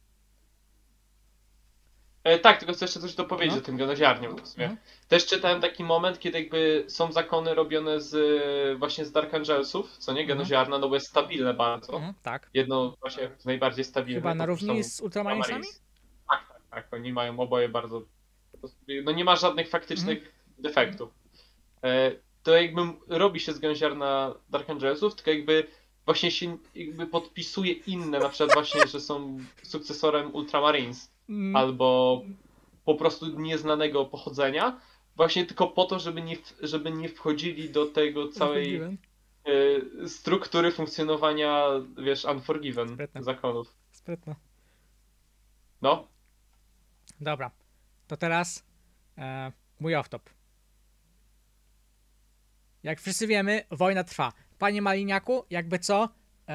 Tak, tylko chcę jeszcze coś dopowiedzieć No. o tym genoziarniu w sumie. Mhm. Też czytałem taki moment, kiedy jakby są zakony robione właśnie z Dark Angelsów, co nie, genoziarna, no bo jest stabilne bardzo. Tak. Jedno właśnie z najbardziej stabilnych. Chyba na to równi są z Ultramarinesami? Ultramarines. Tak, oni mają oboje bardzo... No nie ma żadnych faktycznych defektów. To jakby robi się z gąziarna Dark Angelsów, tylko jakby właśnie się jakby podpisuje inne, na przykład właśnie, że są sukcesorem Ultramarines, albo po prostu nieznanego pochodzenia, właśnie tylko po to, żeby nie wchodzili do tego całej struktury funkcjonowania, wiesz, Unforgiven Sprytne. zakonów. Sprytno. No, Dobra. To teraz mój off-top. Jak wszyscy wiemy, wojna trwa. Panie Maliniaku, jakby co,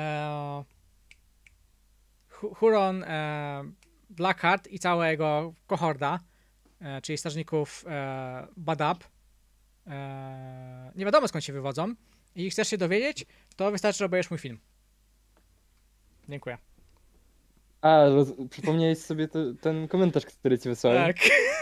Huron Blackheart i cała jego kohorda, czyli strażników Badab, nie wiadomo skąd się wywodzą i chcesz się dowiedzieć, to wystarczy, że obejrzysz mój film. Dziękuję. A, przypomniałeś sobie ten komentarz, który ci wysłałem. Tak.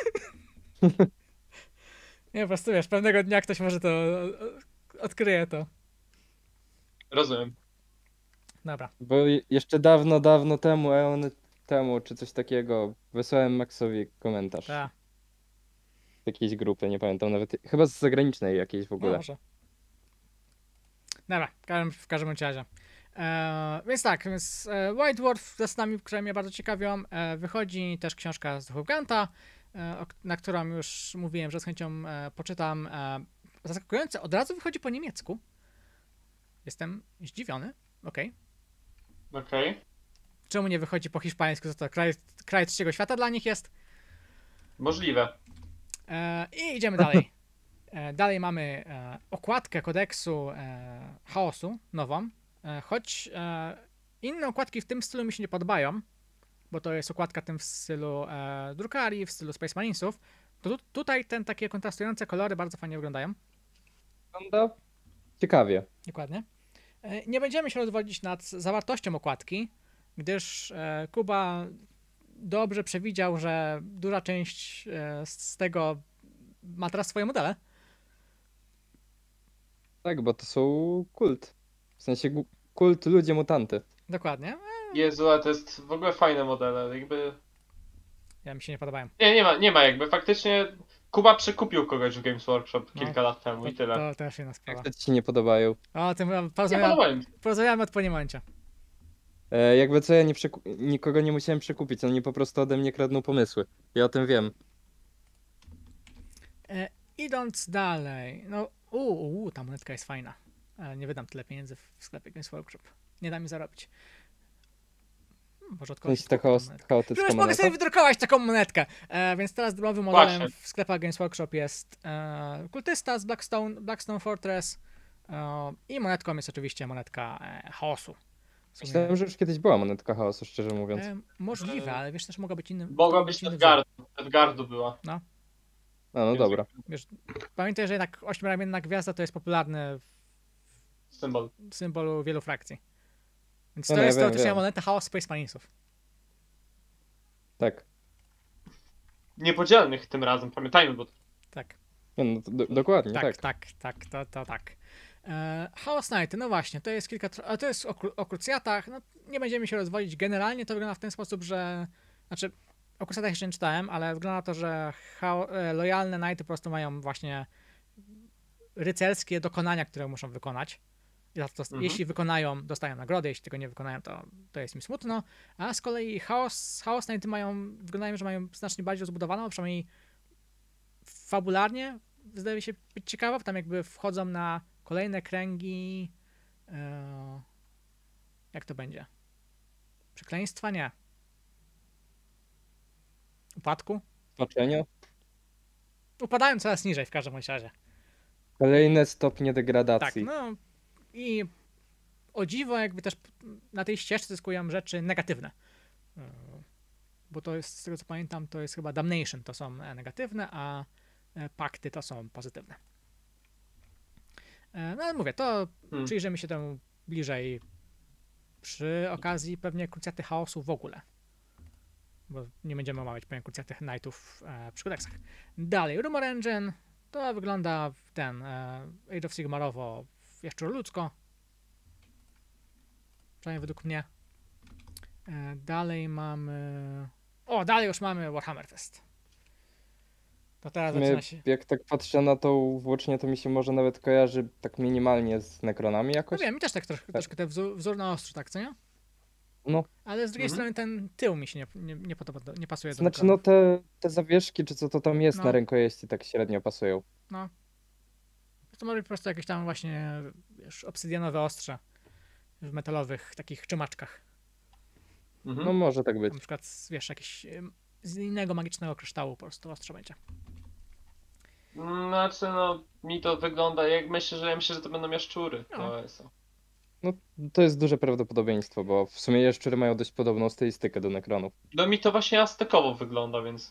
Nie, po prostu wiesz, pewnego dnia ktoś może to odkryje to. rozumiem. Dobra. Bo jeszcze dawno temu, eony temu, czy coś takiego, wysłałem Maxowi komentarz. Ta. Z jakiejś grupy, nie pamiętam nawet. Chyba z zagranicznej jakiejś w No ogóle. może. Dobra, w każdym bądź razie. Więc tak, White Dwarf z nami, które mnie bardzo ciekawią. Wychodzi też książka z Duchów Ganta, na którą już mówiłem, że z chęcią poczytam. Zaskakujące, od razu wychodzi po niemiecku. Jestem zdziwiony. Okej. Okej. Czemu nie wychodzi po hiszpańsku? To kraj trzeciego świata dla nich jest. Możliwe. I idziemy dalej. Dalej mamy okładkę kodeksu chaosu, nową. Choć inne okładki w tym stylu mi się nie podobają, bo to jest okładka tym w stylu Drukhari, w stylu Space Marinesów, to tutaj takie kontrastujące kolory bardzo fajnie wyglądają. Wygląda ciekawie. Dokładnie. Nie będziemy się rozwodzić nad zawartością okładki, gdyż Kuba dobrze przewidział, że duża część z tego ma teraz swoje modele. Tak, bo to są kult. W sensie kult ludzie mutanty. Dokładnie. Jezu, a to jest w ogóle fajne modele, jakby... Ja mi się nie podobają. Nie ma jakby, faktycznie Kuba przekupił kogoś w Games Workshop No, kilka lat temu i tyle. To też inna sprawa. Jak to ci się nie podobają? O tym Nie podobają mi się. porozmawiamy od po momencie. Jakby co, ja nikogo nie musiałem przekupić, oni po prostu ode mnie kradną pomysły. Ja o tym wiem. Idąc dalej, no ta monetka jest fajna, ale nie wydam tyle pieniędzy w sklepie Games Workshop. Nie da mi zarobić. Może od kogoś Jest ta kupię tą monetkę. chaotyczna Przecież mogę moneta. sobie wydrukować taką monetkę. Więc teraz drobnym modelem Właśnie. w sklepach Games Workshop jest kultysta z Blackstone Fortress i monetką jest oczywiście monetka chaosu. W sumie, Myślałem, że już kiedyś była monetka chaosu, szczerze mówiąc. możliwe, ale wiesz, też mogła być innym. Mogła mogła być inny wzór. Edgardu była. A, no dobra. Wiesz, pamiętaj, że jednak ośmioramienna gwiazda to jest popularny Symbol. symbol wielu frakcji. Więc No, to no, jest ja wiem, teoretycznie wiem. moneta Chaos Space Marinesów. Tak. Niepodzielnych tym razem, pamiętajmy, bo Tak. Nie, no, dokładnie, Tak, tak. to tak. Chaos Knight, no właśnie, to jest ale to jest o krucjatach, no nie będziemy się rozwodzić. Generalnie to wygląda w ten sposób, że, znaczy, o krucjatach jeszcze nie czytałem, ale wygląda na to, że lojalne Knighty po prostu mają właśnie rycerskie dokonania, które muszą wykonać. I za to, jeśli wykonają, dostają nagrodę, jeśli tego nie wykonają, to jest im smutno. A z kolei Chaos Knighty wyglądają, że mają znacznie bardziej rozbudowaną, przynajmniej fabularnie zdaje się być ciekawa, bo tam jakby wchodzą na kolejne kręgi. Jak to będzie? Przekleństwa? Nie. Upadku? Znaczenie. Upadają coraz niżej w każdym bądź razie. Kolejne stopnie Tak, degradacji. no i o dziwo jakby też na tej ścieżce zyskują rzeczy negatywne. Bo to jest, z tego co pamiętam, to jest chyba Damnation, to są negatywne, a pakty to są pozytywne. No ale mówię, to przyjrzymy się temu bliżej przy okazji pewnie Krucjaty Chaosu w ogóle. Bo nie będziemy omawiać pewnie Krucjaty Knightów przy kodeksach. Dalej, Rumor Engine, to wygląda Age of Sigmarowo jaszczuroludzko. Przynajmniej według mnie. Dalej już mamy Warhammer Fest. To teraz zaczyna się. Jak tak patrzę na tą włócznię, to mi się może nawet kojarzy tak minimalnie z Necronami No jakoś. wiem, mi też tak troszkę ten wzór na ostrzu, tak, co nie? No. Ale z drugiej strony ten tył mi się nie podoba, nie pasuje do Znaczy, Necronów. no te zawieszki, czy co to tam jest No. na rękojeści, tak średnio pasują. No. To może być po prostu jakieś tam właśnie, wiesz, obsydianowe ostrze w metalowych takich trzymaczkach. No może tak być. Na przykład, wiesz, jakiś z innego magicznego kryształu po prostu ostrze będzie. Znaczy, no, mi to wygląda jak myślę, że to będą jaszczury. No. No to jest duże prawdopodobieństwo, bo w sumie jaszczury mają dość podobną stylistykę do Necronów. No mi to właśnie aztekowo wygląda, więc...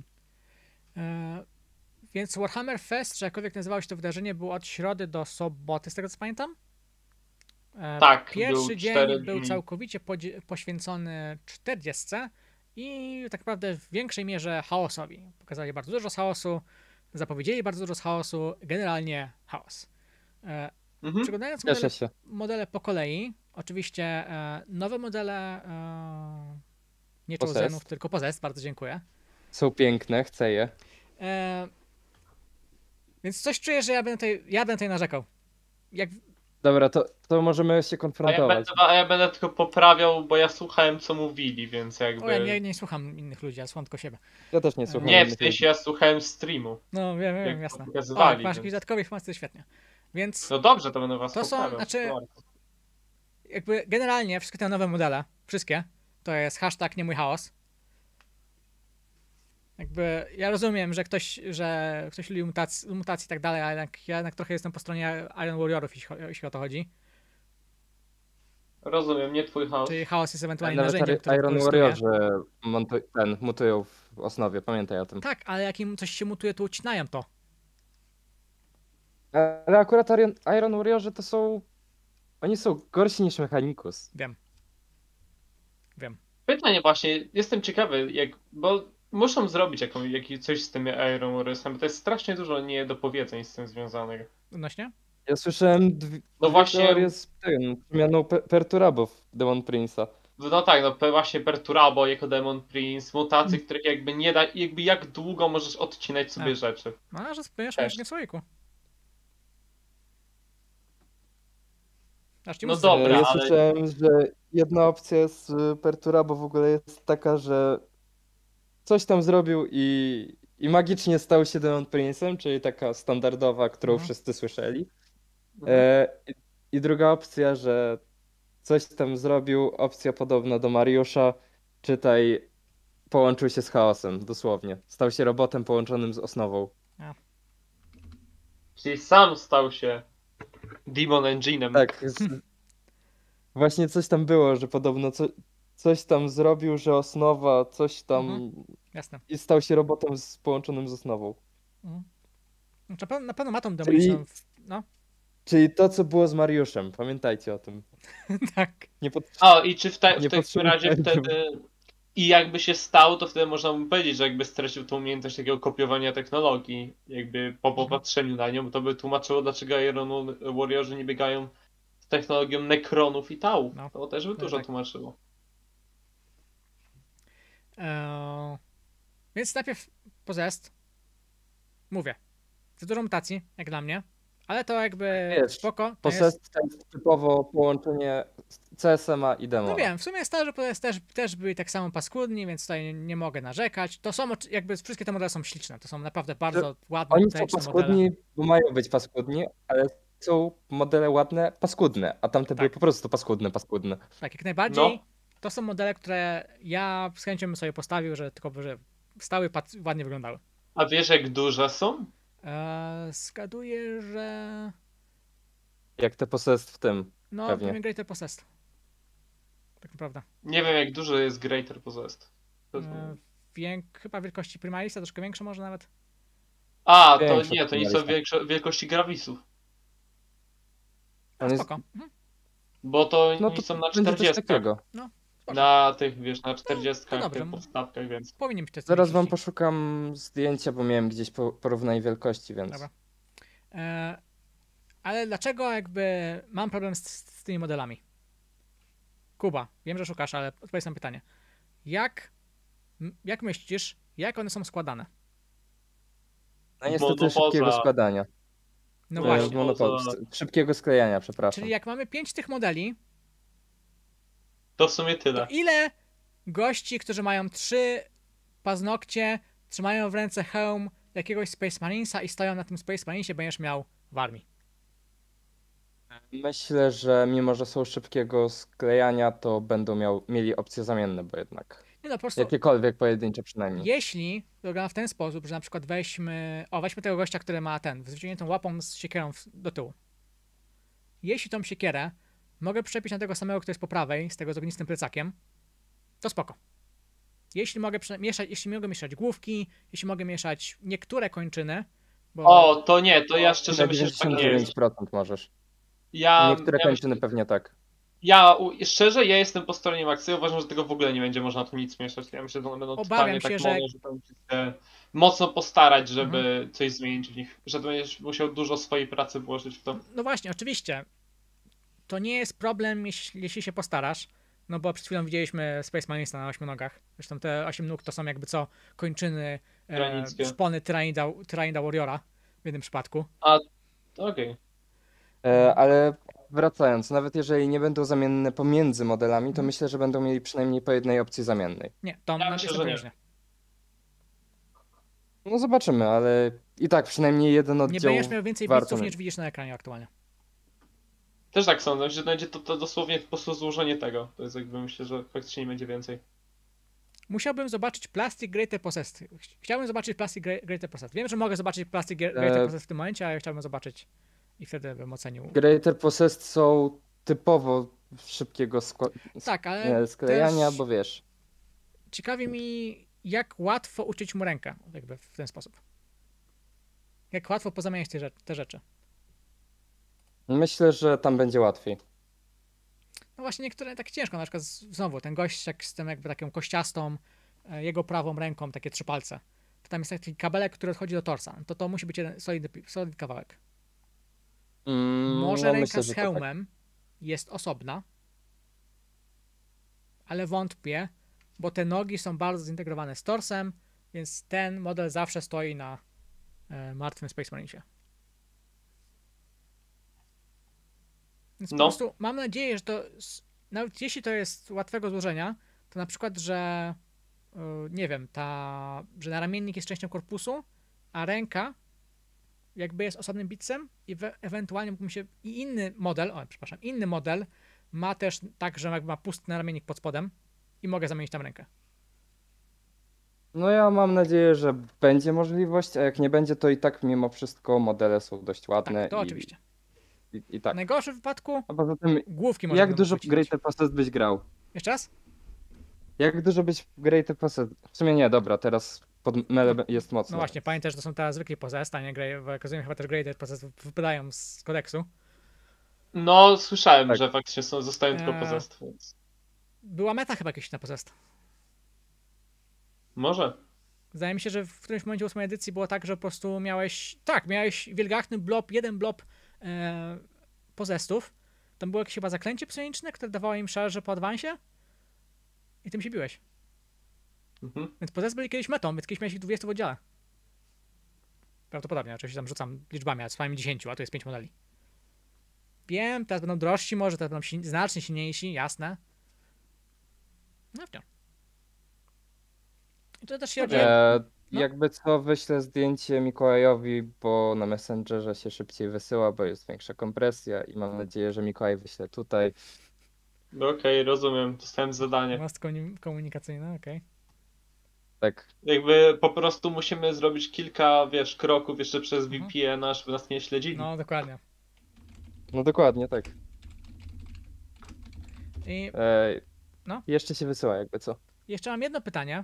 Więc Warhammer Fest, czy jakkolwiek nazywało się to wydarzenie, było od środy do soboty, z tego co pamiętam. Tak, Pierwszy był dzień 4 był dni. całkowicie poświęcony 40 i tak naprawdę w większej mierze chaosowi. Pokazali bardzo dużo z chaosu, zapowiedzieli bardzo dużo z chaosu, generalnie chaos. Przeglądając Cieszę się. modele po kolei, oczywiście nowe modele nie Possessed. Chosenów, tylko Possessed, bardzo dziękuję. Są piękne, chcę je. Więc coś czuję, że ja będę tutaj narzekał. Dobra, to możemy się konfrontować. A ja będę tylko poprawiał, bo ja słuchałem co mówili, więc jakby... O, ja nie słucham innych ludzi, ja słucham tylko siebie. Ja też nie słucham. Nie, w innych sensie ja słuchałem streamu. No wiem, Jak jasne. pokazywali, O, masz więc- jakieś dodatkowe informacje, świetnie. Więc No dobrze, to będę was To są, poprawiał. znaczy- jakby generalnie wszystkie te nowe modele, wszystkie, to jest hashtag nie mój chaos. Jakby ja rozumiem, że ktoś lubi mutacji i tak dalej, ale ja jednak trochę jestem po stronie Iron Warriorów, jeśli o to chodzi. Rozumiem, nie twój chaos. Czyli chaos jest ewentualnie Nawet narzędziem, które Iron wykorzystuje. Warriorzy mutują w osnowie, pamiętaj o tym. Tak, ale jak im coś się mutuje, to ucinają to. Ale akurat Iron Warriorzy to są... Oni są gorsi niż Mechanicus. Wiem. Pytanie właśnie, jestem ciekawy, bo muszą zrobić coś z tymi Iron Warriorsami, bo to jest strasznie dużo niedopowiedzeń z tym związanych. Odnośnie? Ja słyszałem No właśnie- teorie z przemianą Perturbów Demon Prince'a. No tak, no właśnie Perturabo jako Demon Prince, mutacje, których jakby nie da, jakby jak długo możesz odcinać sobie rzeczy. No, że spełniasz Też. w słoiku. Aż ci No mózg dobra, zabiera. Ja ale- słyszałem, że jedna opcja z Perturabo w ogóle jest taka, że coś tam zrobił i magicznie stał się Demon Prince'em, czyli taka standardowa, którą Mhm. wszyscy słyszeli. Mhm. I druga opcja, że coś tam zrobił, opcja podobna do Mariusza, czytaj, połączył się z chaosem, dosłownie. Stał się robotem połączonym z osnową. Czyli sam stał się Demon Engine'em. Tak, właśnie coś tam było, że podobno coś tam zrobił, że osnowa, coś tam Jasne. i stał się robotem połączonym z osnową. Mhm. Znaczy, na pewno ma tą demoniczną... No, Czyli to, co było z Mariuszem, pamiętajcie o tym. tak. Nie pod... O, i czy w Nie takim potrzebuję razie medium. wtedy... I jakby się stało, to wtedy można by powiedzieć, że jakby stracił tą umiejętność takiego kopiowania technologii, jakby po popatrzeniu na nią, to by tłumaczyło, dlaczego Iron Warriorzy nie biegają z technologią nekronów i tałów. No. To też by No dużo tak. tłumaczyło. Więc najpierw Possessed. Mówię. Za dużo mutacji, jak dla mnie. Ale to jakby Wiesz, spoko. To jest... Possessed to jest typowo połączenie CSM-a i demona. No wiem, w sumie starzy Possessed też byli tak samo paskudni, więc tutaj nie mogę narzekać. To są jakby wszystkie te modele są śliczne. To są naprawdę bardzo ładne, Oni są detaliczne modele. paskudni, bo mają być paskudni, ale są modele ładne, paskudne, a tamte były po prostu paskudne. Tak, jak najbardziej. No. To są modele, które ja z chęcią bym sobie postawił, że tylko że stały, ładnie wyglądały. A wiesz, jak duże są? Zgaduję, że... Jak te Possessed w tym. No, Pewnie. pewnie Greater Possessed. Tak naprawdę. Nie wiem, jak duży jest Greater Possessed. Chyba wielkości Primalisa, troszkę większe może nawet. A, to Większe nie, to nie są Primalisa. wielkości Gravisów. On jest... Spoko. Mhm. Bo to No oni to są na będzie coś 40. takiego. Spoko. Na tych, wiesz, na 40 to dobrze. tych podstawkach, więc. Powinien być te Zaraz wam 40. poszukam zdjęcia, bo miałem gdzieś porównanie wielkości, więc... Dobra. Ale dlaczego jakby mam problem z tymi modelami? Kuba, wiem, że szukasz, ale odpowiedz na pytanie. Jak myślisz, jak one są składane? No niestety Monopoza. szybkiego składania. No Nie, właśnie. Szybkiego sklejania, przepraszam. Czyli jak mamy 5 tych modeli, To w sumie to tyle. ile gości, którzy mają 3 paznokcie, trzymają w ręce hełm jakiegoś Space Marinesa i stoją na tym Space Marinesie, będziesz miał w armii? Myślę, że mimo, że są szybkiego sklejania, to będą mieli opcje zamienne, bo jednak Nie no, po prostu jakiekolwiek pojedyncze przynajmniej. jeśli wygląda w ten sposób, że na przykład weźmy tego gościa, który ma z wyciągniętą łapą z siekierą do tyłu. Jeśli tą siekierę mogę przyczepić na tego samego, który jest po prawej, z tego z ognistym plecakiem, to spoko. Jeśli mogę mieszać główki, jeśli mogę mieszać niektóre kończyny, bo O, to nie, to ja szczerze Na myślę, że tak nie jest. 99% możesz. Ja, Niektóre ja, kończyny pewnie tak. szczerze, ja jestem po stronie Maxy, uważam, że tego w ogóle nie będzie można tu nic mieszać. Ja myślę, że one będą Obawiam totalnie się, tak że- mono, że to musisz się mocno postarać, żeby coś zmienić w nich. Że to będziesz musiał dużo swojej pracy włożyć w to. no właśnie, oczywiście, to nie jest problem, jeśli się postarasz, no bo przed chwilą widzieliśmy Space Marinesa na 8 nogach. Zresztą te 8 nóg to są jakby kończyny, Tyranickie. szpony Tyrannida Warriora w jednym przypadku. Okej. Ale wracając, nawet jeżeli nie będą zamienne pomiędzy modelami, to myślę, że będą mieli przynajmniej po jednej opcji zamiennej. Nie, to Ja na myślę, że jestem nie. pewien, No zobaczymy, ale i tak przynajmniej jeden nie oddział będziesz miał więcej warto blitzów mieć. niż widzisz na ekranie aktualnie. Też tak sądzę, że będzie to dosłownie po prostu złożenie tego. To jest jakby, myślę, że faktycznie nie będzie więcej. Musiałbym zobaczyć Plastic Greater Possessed. Chciałbym zobaczyć Plastic Greater Possessed. Wiem, że mogę zobaczyć Plastic Greater Possessed w tym momencie, ale chciałbym zobaczyć i wtedy bym ocenił. Greater Possessed są typowo szybkiego Tak, ale sklejania, też bo wiesz. ciekawi mi, jak łatwo uciąć mu rękę jakby w ten sposób. Jak łatwo pozamieniać te rzeczy. Myślę, że tam będzie łatwiej. No właśnie niektóre tak ciężko, na przykład znowu ten gość z tym jakby taką kościastą, jego prawą ręką, takie 3 palce. To tam jest taki kabelek, który odchodzi do torsa. To musi być jeden solidny kawałek. Może No, ręka myślę, z że to tak. hełmem jest osobna, ale wątpię, bo te nogi są bardzo zintegrowane z torsem, więc ten model zawsze stoi na martwym Space Marinesie. Więc po No. prostu mam nadzieję, że to, nawet jeśli to jest łatwego złożenia, to na przykład, że nie wiem, że naramiennik jest częścią korpusu, a ręka jakby jest osobnym bitsem i ewentualnie mógłbym się i inny model ma też tak, że jakby ma pusty naramiennik pod spodem i mogę zamienić tam rękę. No ja mam nadzieję, że będzie możliwość, a jak nie będzie, to i tak mimo wszystko modele są dość ładne Tak, to oczywiście. i W tak. najgorszym wypadku A poza tym, główki można jak dużo w wycinać. Greater Possessed byś grał? Jeszcze raz? Jak dużo byś w Greater Possessed... W sumie nie, dobra, teraz pod mele jest mocno. No właśnie, pamiętaj, że to są te zwykłe possessed, a nie okazuje chyba też Greater Possessed wypadają z kodeksu. No, słyszałem, Tak. że faktycznie zostają tylko Eee. possessed, więc Była meta chyba jakieś na possessed. może. Wydaje mi się, że w którymś momencie 8 edycji było tak, że po prostu miałeś wielgachny jeden blob possessów. Tam było jakieś chyba zaklęcie psioniczne, które dawało im szarże po adwansie i tym się biłeś. Mhm. Więc possessed byli kiedyś metą, więc kiedyś miałeś ich 20 w oddziale. Prawdopodobnie, oczywiście tam rzucam liczbami, a z wami 10, a to jest 5 modeli. Wiem, teraz będą drożsi może, teraz będą znacznie silniejsi, jasne. No wciąż. I to też się dzieje. No. Jakby co, wyślę zdjęcie Mikołajowi, bo na Messengerze się szybciej wysyła, bo jest większa kompresja i mam nadzieję, że Mikołaj wyśle tutaj. No okej, rozumiem, dostałem zadanie. Most komunikacyjny, okej. Tak, Jakby po prostu musimy zrobić kilka, kroków jeszcze przez Mhm. VPN-a, żeby nas nie śledzili. No, dokładnie. no dokładnie, tak. I No. Jeszcze się wysyła, jakby co. jeszcze mam jedno pytanie.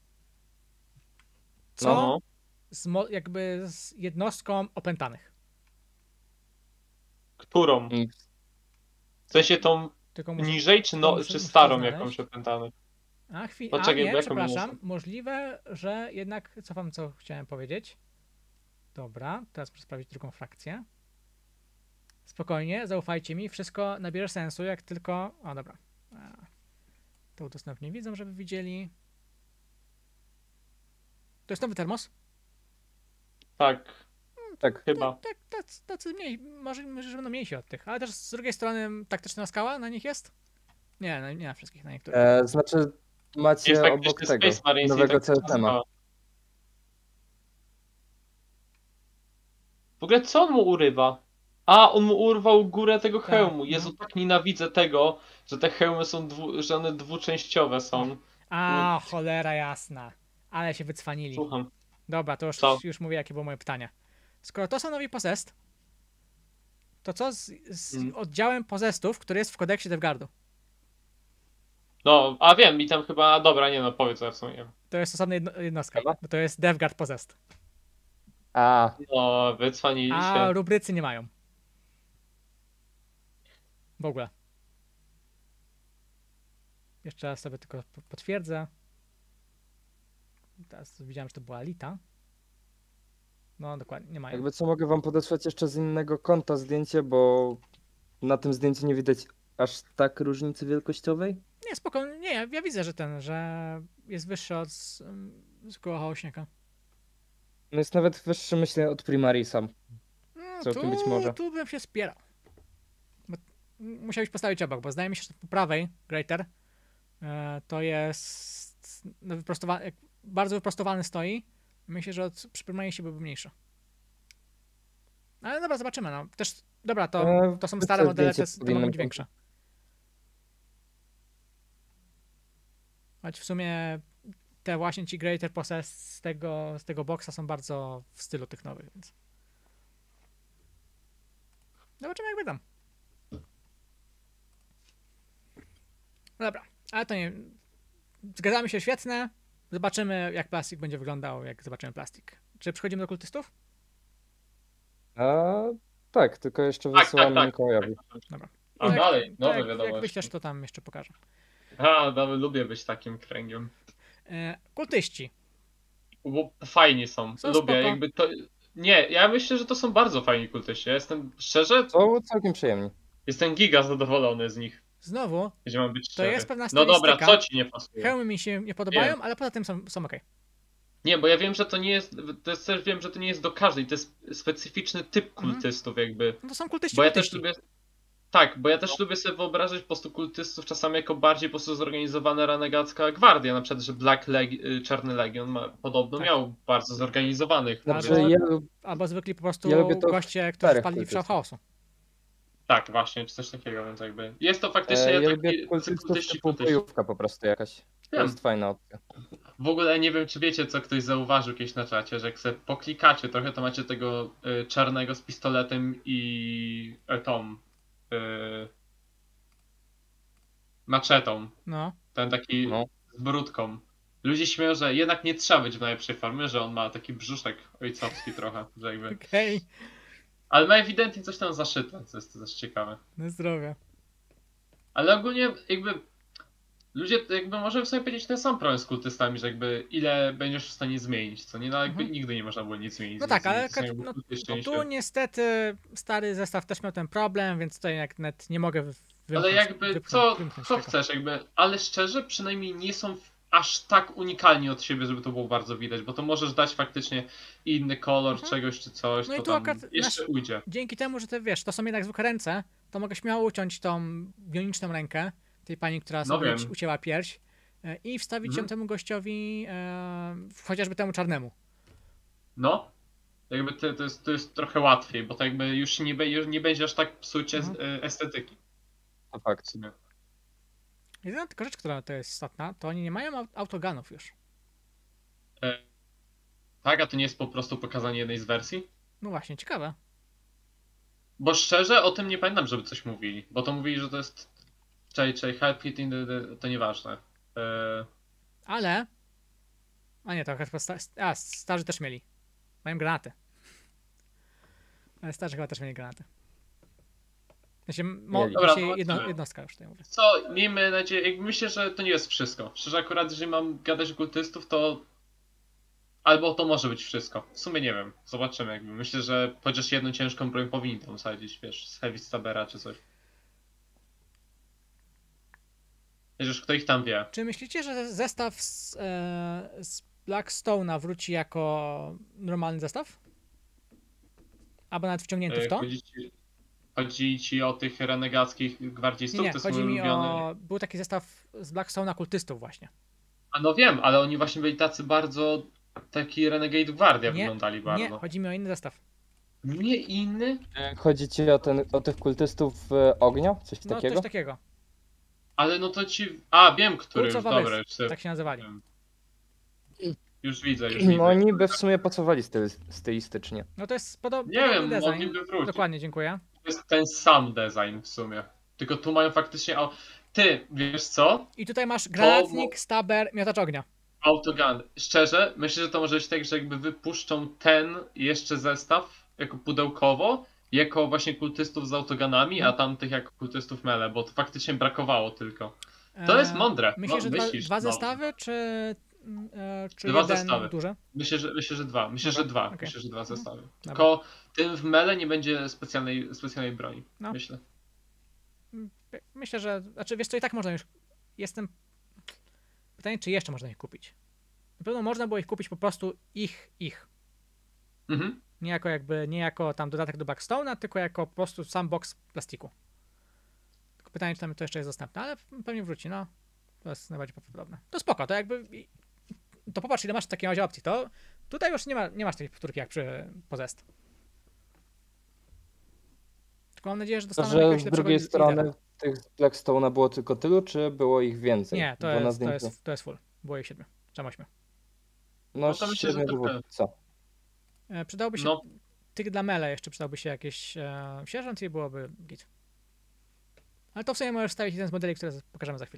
Co No. z jednostką opętanych? Którą? W sensie tą Tylko niżej, czy, muszę czy to starą znaleźć. jakąś opętaną? A Poczekaj, nie, bo jaką przepraszam. mieliśmy? Możliwe, że jednak cofam, co chciałem powiedzieć. Dobra, teraz muszę sprawdzić drugą frakcję. Spokojnie, zaufajcie mi, wszystko nabierze sensu, jak tylko... O, dobra. To udostępnię widzom, żeby widzieli. To jest nowy termos? Tak, Tak. chyba. Tacy mniej, może że będą mniejsi od tych, ale też z drugiej strony taktyczna skała na nich jest? Nie, nie na wszystkich, na niektórych. Znaczy macie Jest obok faktycznie tego, Space Marines i nowego tak CSM-a. W ogóle co on mu urywa? A, on mu urwał górę tego Tak, hełmu. no. Jezu, tak nienawidzę tego, że te hełmy są że one dwuczęściowe są. A, cholera jasna. Ale się wycwanili. Słucham. Dobra, to Co? już mówię, jakie było moje pytanie. Skoro to są nowi possessed, to co z oddziałem possestów, który jest w kodeksie Devgardu? No, a wiem, i tam chyba, dobra, nie no, powiedz co ja w sumie wiem. To jest osobna jednostka, Chyba? bo to jest Devgard possessed. A, No, wycwanili A się. rubrycy nie mają. W ogóle. Jeszcze raz sobie tylko potwierdzę. Teraz widziałem, że to była Alita. No dokładnie, nie mają. jakby co, mogę wam podesłać jeszcze z innego konta zdjęcie, bo na tym zdjęciu nie widać aż tak różnicy wielkościowej. Nie, spokojnie, nie, ja widzę, że jest wyższy od zwykłego chaośniaka. No jest nawet wyższy, myślę, od Primarisa. Całkiem być może. Tu bym się spierał. Bo musiałbyś postawić obok, bo zdaje mi się, że po prawej Greater to jest bardzo wyprostowany stoi. Myślę, że przy Primarisie byłby mniejszy. Ale dobra, zobaczymy. No. Też, dobra, to są stare wrzucę modele, zdjęcie to pod mogą innym być większe. Choć w sumie te właśnie ci Greater Possessed z tego boxa są bardzo w stylu tych nowych, więc zobaczymy jak będą. Dobra, ale to nie... Zgadzamy się, świetne. Zobaczymy jak plastik będzie wyglądał, jak zobaczymy plastik. Czy przechodzimy do kultystów? Tak, tylko jeszcze Tak, wysyłam tak. Mikołajowi. Dobra. A Jak- dalej, nowe jak wiadomości. wyślesz, to tam jeszcze pokażę. A, nawet lubię być takim kręgiem. Kultyści. Bo fajni są, Są lubię, spoko. jakby to... Nie, ja myślę, że to są bardzo fajni kultyści. Ja jestem, szczerze, Są całkiem przyjemni. jestem giga zadowolony z nich. Znowu, Jeśli mam być to szczery. jest pewna No stylistyka. dobra, co ci nie pasuje? Hełmy mi się nie podobają, ale poza tym są okej. Nie, bo ja wiem, że to nie jest, też wiem, że to nie jest do każdej, to jest specyficzny typ kultystów jakby. No to są kultyści, Bo ja też kultyści. lubię, Tak, bo ja też lubię sobie wyobrażać po prostu kultystów czasami jako bardziej po prostu zorganizowana renegacka gwardia, na przykład, że Czarny Legion podobno Tak. miał bardzo zorganizowanych. Znaczy, Albo- Albo zwykli po prostu Ja lubię to goście, którzy czterech wpadli w szał kultystów. chaosu. Tak, właśnie, czy coś takiego, więc jakby jest to faktycznie Ja taki lubię kultystów kultyści. typu bojówka po prostu jakaś. To Wiem. jest fajna opcja. W ogóle nie wiem, czy wiecie, co ktoś zauważył kiedyś na czacie, że jak sobie poklikacie trochę, to macie tego czarnego z pistoletem i tą maczetą. No. Ten taki No. z brudką. Ludzie śmieją, że jednak nie trzeba być w najlepszej formie, że on ma taki brzuszek ojcowski trochę, że jakby... Okej. Ale ma ewidentnie coś tam zaszyte, co jest też ciekawe. Na zdrowie. Ale ogólnie jakby... Ludzie jakby możemy sobie powiedzieć ten sam problem z kultystami, że jakby ile będziesz w stanie zmienić, co nie? No jakby nigdy nie można było nic zmienić. No więc tak, ale nic nie było kultycznie tu niestety stary zestaw też miał ten problem, więc tutaj jak net nie mogę Ale jakby co chcesz, jakby, ale szczerze, przynajmniej nie są aż tak unikalni od siebie, żeby to było bardzo widać, bo to możesz dać faktycznie inny kolor czegoś czy coś, No i to tu tam akurat jeszcze ujdzie. Dzięki temu, że te wiesz, to są jednak zwykłe ręce, to mogę śmiało uciąć tą bioniczną rękę tej pani, która sobie wiem. ucięła pierś i wstawić ją temu gościowi, chociażby temu czarnemu. No, jakby to jest trochę łatwiej, bo to jakby już nie będzie aż tak psucie estetyki. To fakt. w sumie. Jedyna tylko rzecz, która to jest istotna, to oni nie mają autoganów już. Tak, a to nie jest po prostu pokazanie jednej z wersji? No właśnie, ciekawe. Bo szczerze o tym nie pamiętam, żeby coś mówili, bo to mówili, że to jest help hitting to nieważne. Ale... A nie, to chyba starzy też mieli. Mają granaty. Ale starzy chyba też mieli granaty. Dobra, jednostka już tutaj mówię. Co, miejmy nadzieję, jakby myślę, że to nie jest wszystko. Szczerze akurat, jeżeli mam gadać o kultystów, to albo to może być wszystko. W sumie nie wiem, zobaczymy jakby. Myślę, że chociaż jedną ciężką broń powinni tam sadzić, wiesz, z Heavy Stabera czy coś. Wiesz, kto ich tam wie. Czy myślicie, że zestaw z Blackstone'a wróci jako normalny zestaw? Albo nawet wciągnięty w to? Chodzi ci o tych renegackich gwardzistów? Nie, to jest chodzi mój mi ulubiony... o... Był taki zestaw z Blackstone'a kultystów właśnie. A no wiem, ale oni właśnie byli tacy bardzo... Taki Renegade Gwardia wyglądali bardzo. Nie, chodzi mi o inny zestaw. Nie inny? Chodzi ci o tych kultystów ognia? Coś No, takiego? coś takiego. Ale no to ci... A, wiem, który Pulse już, of dobra, Abyss, już sobie... tak się nazywali. Już widzę. No oni by w sumie pasowali stylistycznie. No to jest Nie podobny wiem, design. mogliby wrócić. Dokładnie, dziękuję. To jest ten sam design w sumie. Tylko tu mają faktycznie... Ty, wiesz co? I tutaj masz granatnik, staber, miotacz ognia. Autogun. Szczerze, myślę, że to może być tak, że jakby wypuszczą ten jeszcze zestaw jako pudełkowo, jako właśnie kultystów z autoganami, a tamtych jako kultystów mele, bo to faktycznie brakowało tylko. To jest mądre. Myślisz, że myślisz, dwa no. zestawy, czy Dwa jeden zestawy. duży? Myślę, że dwa. Myślę, Dobra, że dwa. okej. Myślę, że dwa zestawy. Dobra. Tylko tym w mele nie będzie specjalnej broni. No. Myślę. Myślę, że... Znaczy, wiesz co, i tak można już... Pytanie, czy jeszcze można ich kupić. Na pewno można było ich kupić po prostu ich. Mhm. Nie jako tam dodatek do Blackstone'a, tylko jako po prostu sam box plastiku. Tylko pytanie, czy tam to jeszcze jest dostępne, ale pewnie wróci, no. To jest najbardziej prawdopodobne. To spoko, to jakby... To popatrz, ile masz w takiej razie opcji, to tutaj już nie masz takiej powtórki jak przy Possessed. Tylko mam nadzieję, że dostaną Że jakiegoś z lepszego drugiej lidera. strony tych z Blackstone'a było tylko tylu, czy było ich więcej? Nie, Bo na to zdjęciu- jest full. Było ich 7. Czemu 8? No, No to myślę, że 7 było. trochę. Co? Przydałoby się... No. Tych dla mele jeszcze przydałby się jakiś sierżant i byłoby git. Ale to w sumie możesz stawić jeden z modeli, które pokażemy za chwilę.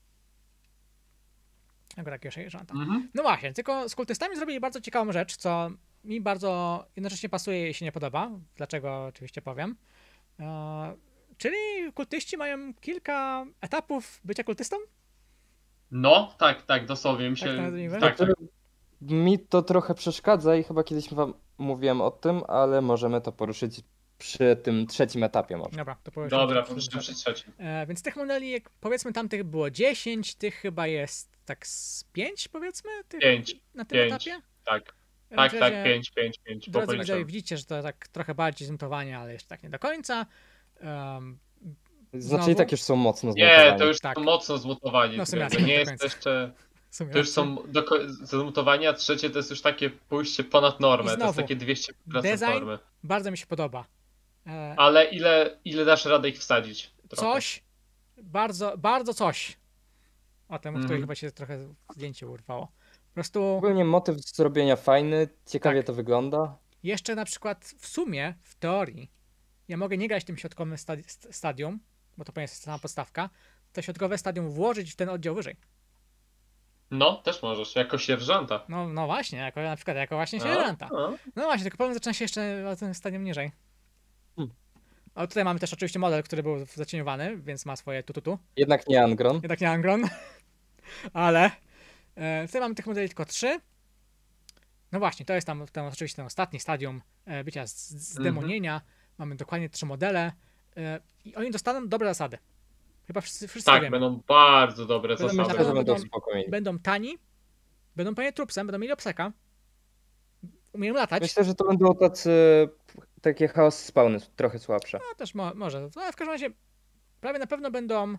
Jako takiego sierżanta. Mhm. No właśnie, tylko z kultystami zrobili bardzo ciekawą rzecz, co mi bardzo jednocześnie pasuje i się nie podoba. Dlaczego oczywiście powiem. Czyli kultyści mają kilka etapów bycia kultystą? No, tak, dosłownie. Mi się... to nazwijmy? tak. Mi to trochę przeszkadza i chyba kiedyś wam mówiłem o tym, ale możemy to poruszyć przy tym trzecim etapie może. Dobra, to powiem. Dobra, przy trzecim. Więc tych modeli, jak powiedzmy tamtych było 10, tych chyba jest tak z 5 powiedzmy? Tych 5. na tym 5. etapie? Tak. W Tak, każdym razie, 5. Drodzy widzowie, widzicie, że to tak trochę bardziej zmutowanie, ale jeszcze tak nie do końca. Znaczy Znowu? i tak już są mocno Nie, zmontowani. to już Tak. są mocno zmutowani. No, w sumie to racja, nie do jest końca. jeszcze... W sumie To już racja. są zmutowani, a trzecie to jest już takie pójście ponad I normę. To jest znowu, takie 200% design normy. bardzo mi się podoba. E, Ale ile dasz radę ich wsadzić? Trochę. Coś, bardzo, bardzo coś. O tym, o której Mhm. chyba się trochę zdjęcie urwało. Po prostu Ogólnie motyw zrobienia fajny, ciekawie Tak. to wygląda. jeszcze na przykład w sumie, w teorii, ja mogę nie grać tym środkowym stadium, bo to jest sama podstawka, to środkowe stadium włożyć w ten oddział wyżej. No, też możesz, jako sierżanta. No właśnie, jako, na przykład jako właśnie No, sierżanta. no. No właśnie, tylko problem zaczyna się jeszcze o tym stadium niżej. Hmm. A tutaj mamy też oczywiście model, który był zacieniowany, więc ma swoje tu. Jednak nie Angron. Jednak nie Angron. Ale tutaj mamy tych modeli tylko 3. No właśnie, to jest tam oczywiście ten ostatni stadium bycia zdemonienia. Mamy dokładnie 3 modele i oni dostaną dobre zasady. Chyba wszyscy to Tak, wiemy. będą bardzo dobre Będą zasady. Myślę, że będą będą- spokojni. Będą tani, będą panie trupsem, będą mieli obseka, umieją latać. Myślę, że to będą takie chaos spawny, trochę słabsze. No też może, ale w każdym razie prawie na pewno będą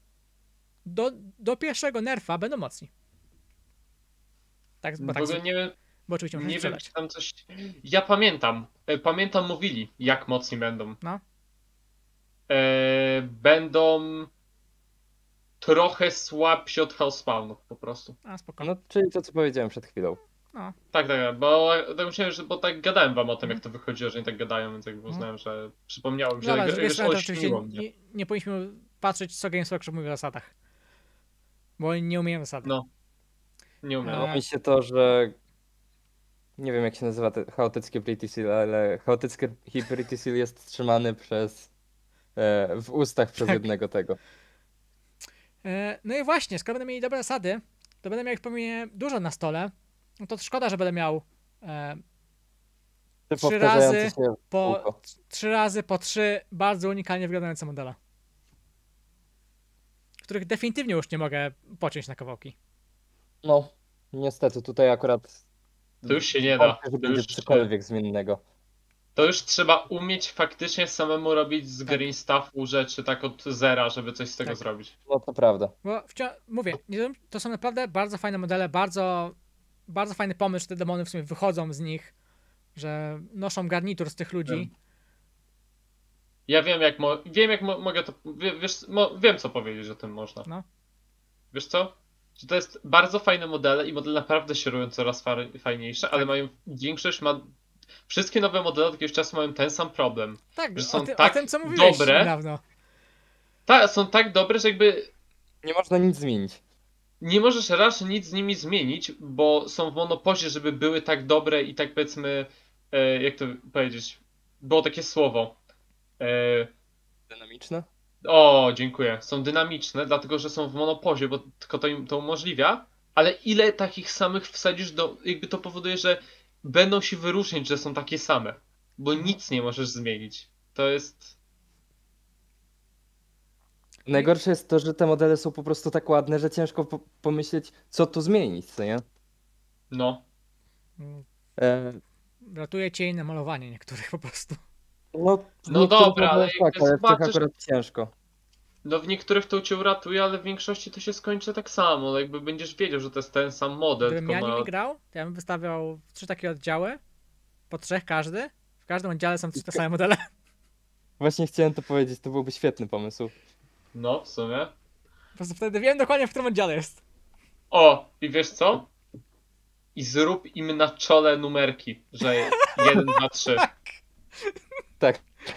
do pierwszego nerfa będą mocni. Tak, bo, W tak, ogóle nie wiem, bo oczywiście muszą nie wiem, strzelać. czy tam coś... Ja pamiętam. Pamiętam, mówili, jak mocni będą. No. Będą trochę słabsi od house spawnów, po prostu. A spoko. No, czyli to, co powiedziałem przed chwilą. No. Tak, bo tak myślałem, bo tak gadałem wam o tym, jak to wychodziło, że oni tak gadają, więc jakby Mhm. uznałem, że przypomniało mi się, No ale z że drugiej wiesz, strony to oczywiście ośmiło mnie. nie powinniśmy patrzeć, co Games Workshop mówi o zasadach. Bo oni nie umieją zasad. No. Nie umiem. A- Mi się to, że nie wiem jak się nazywa te chaotyckie Pretty Seal, ale chaotyckie Pretty Seal jest trzymany w ustach przez Tak. jednego tego. No i właśnie, skoro będę mieli dobre zasady, to będę miał ich pewnie dużo na stole. No to szkoda, że będę miał Te 3 powtarzające razy się w po kółko. 3 razy po 3 bardzo unikalnie wyglądające modele. Których definitywnie już nie mogę pociąć na kawałki. No, niestety tutaj akurat To już się nie da. wątpię, że To będzie już, cokolwiek zmiennego. to już trzeba umieć faktycznie samemu robić z green stuffu rzeczy tak od zera, żeby coś z tego Tak. zrobić. No to prawda. Bo mówię, to są naprawdę bardzo fajne modele, bardzo, bardzo fajny pomysł, że te demony w sumie wychodzą z nich, że noszą garnitur z tych ludzi. Ja wiem jak mogę to, wiesz, wiem co powiedzieć o tym można. No. Wiesz co? Że to jest bardzo fajne modele i modele naprawdę się robią coraz fajniejsze, ale Tak. większość wszystkie nowe modele od jakiegoś czasu mają ten sam problem. Tak, Że są o tak tym co mówiłeś dobre. niedawno. Są tak dobre, że jakby Nie można nic zmienić. nie możesz raz nic z nimi zmienić, bo są w monopozie, żeby były tak dobre i tak powiedzmy, jak to powiedzieć, było takie słowo. Dynamiczne? Dziękuję. Są dynamiczne, dlatego że są w monopozie, bo tylko to im to umożliwia, ale ile takich samych wsadzisz jakby to powoduje, że będą się wyróżniać, że są takie same, bo nic nie możesz zmienić. To jest... Najgorsze jest to, że te modele są po prostu tak ładne, że ciężko pomyśleć, co tu zmienić, co nie? No. E, Ratuje cień na malowanie niektórych po prostu. no, w No niektórych dobra, ale modelach tak, jakby ale w tych zobaczysz- akurat ciężko. No w niektórych to cię uratuje, ale w większości to się skończy tak samo. No jakby będziesz wiedział, że to jest ten sam model, Gdybym tylko ja ma... nimi grał, to ja bym wystawiał 3 takie oddziały, po 3 każdy. W każdym oddziale są 3 te same modele. Właśnie chciałem to powiedzieć, to byłby świetny pomysł. No, w sumie. Po prostu wtedy wiem dokładnie, w którym oddziale jest. I wiesz co? I zrób im na czole numerki, że 1, 2, 3. Tak.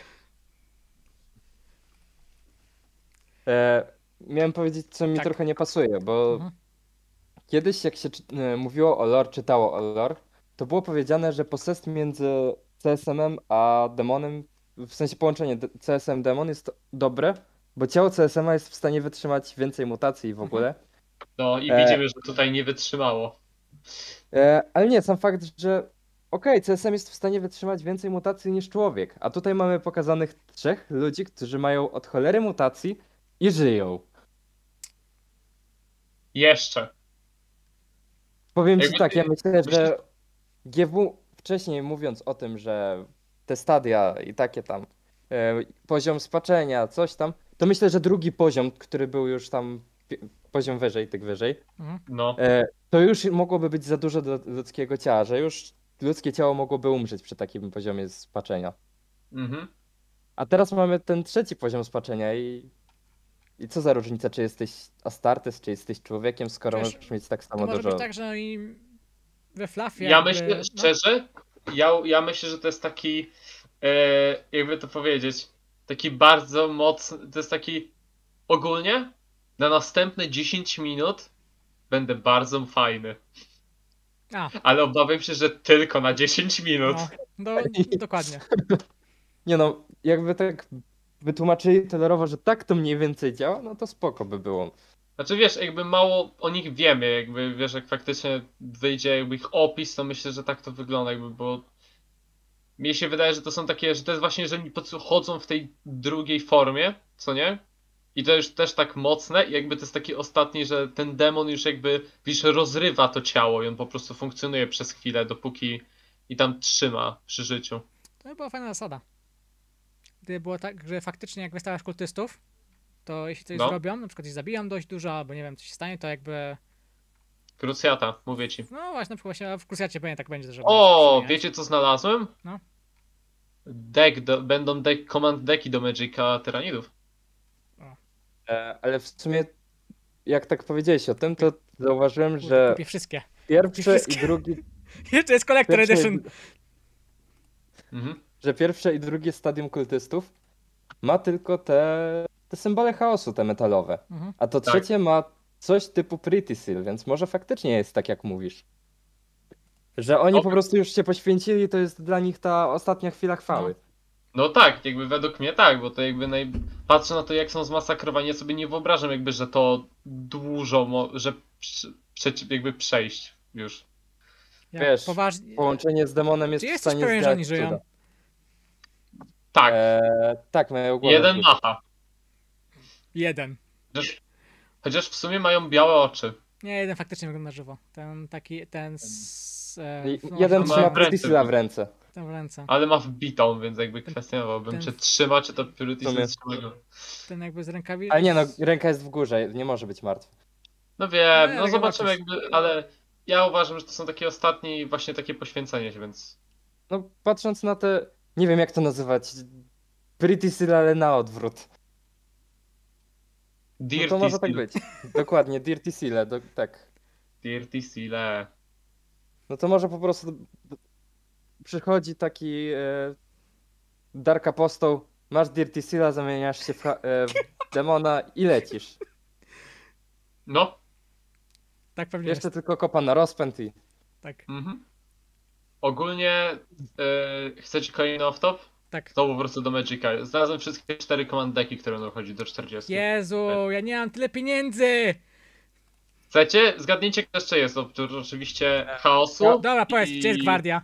Miałem powiedzieć, co mi Tak. trochę nie pasuje, bo Mhm. kiedyś jak się mówiło o lore, czytało o lore, to było powiedziane, że posest między CSM-em a demonem, w sensie połączenie CSM-demon jest dobre, bo ciało CSM-a jest w stanie wytrzymać więcej mutacji i w ogóle. No i widzimy, że tutaj nie wytrzymało. Ale nie, sam fakt, że okej, CSM jest w stanie wytrzymać więcej mutacji niż człowiek, a tutaj mamy pokazanych 3 ludzi, którzy mają od cholery mutacji i żyją. Jeszcze. Powiem ci Jakby tak, ty- ja myślę, że GW wcześniej mówiąc o tym, że te stadia i takie tam, poziom spaczenia, coś tam, to myślę, że drugi poziom, który był już tam poziom wyżej, tych wyżej, No. to już mogłoby być za dużo do ludzkiego ciała, że już ludzkie ciało mogłoby umrzeć przy takim poziomie spaczenia. Mhm. A teraz mamy ten trzeci poziom spaczenia i co za różnica, czy jesteś Astartes, czy jesteś człowiekiem, skoro Przecież możesz mieć tak To samo może dużo... być tak, że i we flafie Ja jakby, myślę, no, szczerze, ja myślę, że to jest taki, jakby to powiedzieć, taki bardzo mocny, to jest taki ogólnie na następne 10 minut będę bardzo fajny. A, Ale obawiam się, że tylko na 10 minut. no, dokładnie. Nie no, jakby tak wytłumaczyli telerowo, że tak to mniej więcej działa, no to spoko by było. Znaczy wiesz, jakby mało o nich wiemy, jakby wiesz, jak faktycznie wyjdzie jakby ich opis, to myślę, że tak to wygląda, jakby, bo mi się wydaje, że to są takie, że to jest właśnie, że oni po prostu chodzą w tej drugiej formie, co nie? I to już też tak mocne, i jakby to jest taki ostatni, że ten demon już jakby, wiesz, rozrywa to ciało i on po prostu funkcjonuje przez chwilę, dopóki i tam trzyma przy życiu. To by była fajna zasada. Gdyby było tak, że faktycznie jak wystawiasz kultystów, to jeśli coś No. zrobią, na przykład ich zabiją dość dużo, albo nie wiem, coś się stanie, to jakby... Krucjata, mówię ci. No właśnie, na przykład właśnie w Cruciacie pewnie tak będzie, że... O, przyjmiać. wiecie co znalazłem? No. Będą command decki do Magica Tyranidów. Ale w sumie, jak tak powiedziałeś o tym, to zauważyłem, Kurde, że kupię wszystkie. pierwszy wszystkie. i drugi... Jeszcze jest Collector Pierwsze, Edition. Mhm. że pierwsze i drugie stadium kultystów ma tylko te symbole chaosu, te metalowe. Mhm. A to Tak. trzecie ma coś typu Pretty Seal, więc może faktycznie jest tak, jak mówisz. Że oni po prostu już się poświęcili, to jest dla nich ta ostatnia chwila chwały. No tak, jakby według mnie tak, bo to jakby patrzę na to, jak są zmasakrowani, ja sobie nie wyobrażam jakby, że to dużo, że jakby przejść już. Jak Wiesz, poważnie... Połączenie z demonem jest Czy w jesteś stanie pewien, że oni zdziałać żyją? cuda. Tak, Tak, mają głowę. jeden zbyt. macha. Jeden. Chociaż w sumie mają białe oczy. Nie, jeden faktycznie wygląda żywo. Ten taki, ten z... no, Jeden ma trzyma w Pretty ręce. Seala w ręce. ten w ręce. Ale ma wbitą, więc jakby kwestionowałbym, ten- czy trzyma, czy to Purity W sumie. trzyma go. Ten jakby z rękawi... Ale nie no, ręka jest w górze, nie może być martwy. No wiem, Nie, no tak zobaczymy jak jakby, ale ja uważam, że to są takie ostatnie i właśnie takie poświęcenie się, więc... No patrząc na te, nie wiem jak to nazywać, Pretty Seal, ale na odwrót. No Dirty to może tak Seal. być. Dokładnie, Dirty Seal, tak. Dirty Seal. No to może po prostu przychodzi taki Dark Apostle, masz Dirty Seala, zamieniasz się w demona i lecisz. No. Tak pewnie Jeszcze jest. tylko kopa na rozpęd i... Tak, Mhm. Ogólnie chcecie kolejny off-top? tak. Znowu wrócę do Magica. Znalazłem wszystkie 4 command decki, które dochodzi do 40. Jezu, ja nie mam tyle pieniędzy! Chcecie? Zgadnijcie, kto jeszcze jest. Oprócz oczywiście No, chaosu. Dobra, powiedz, i- gdzie jest gwardia?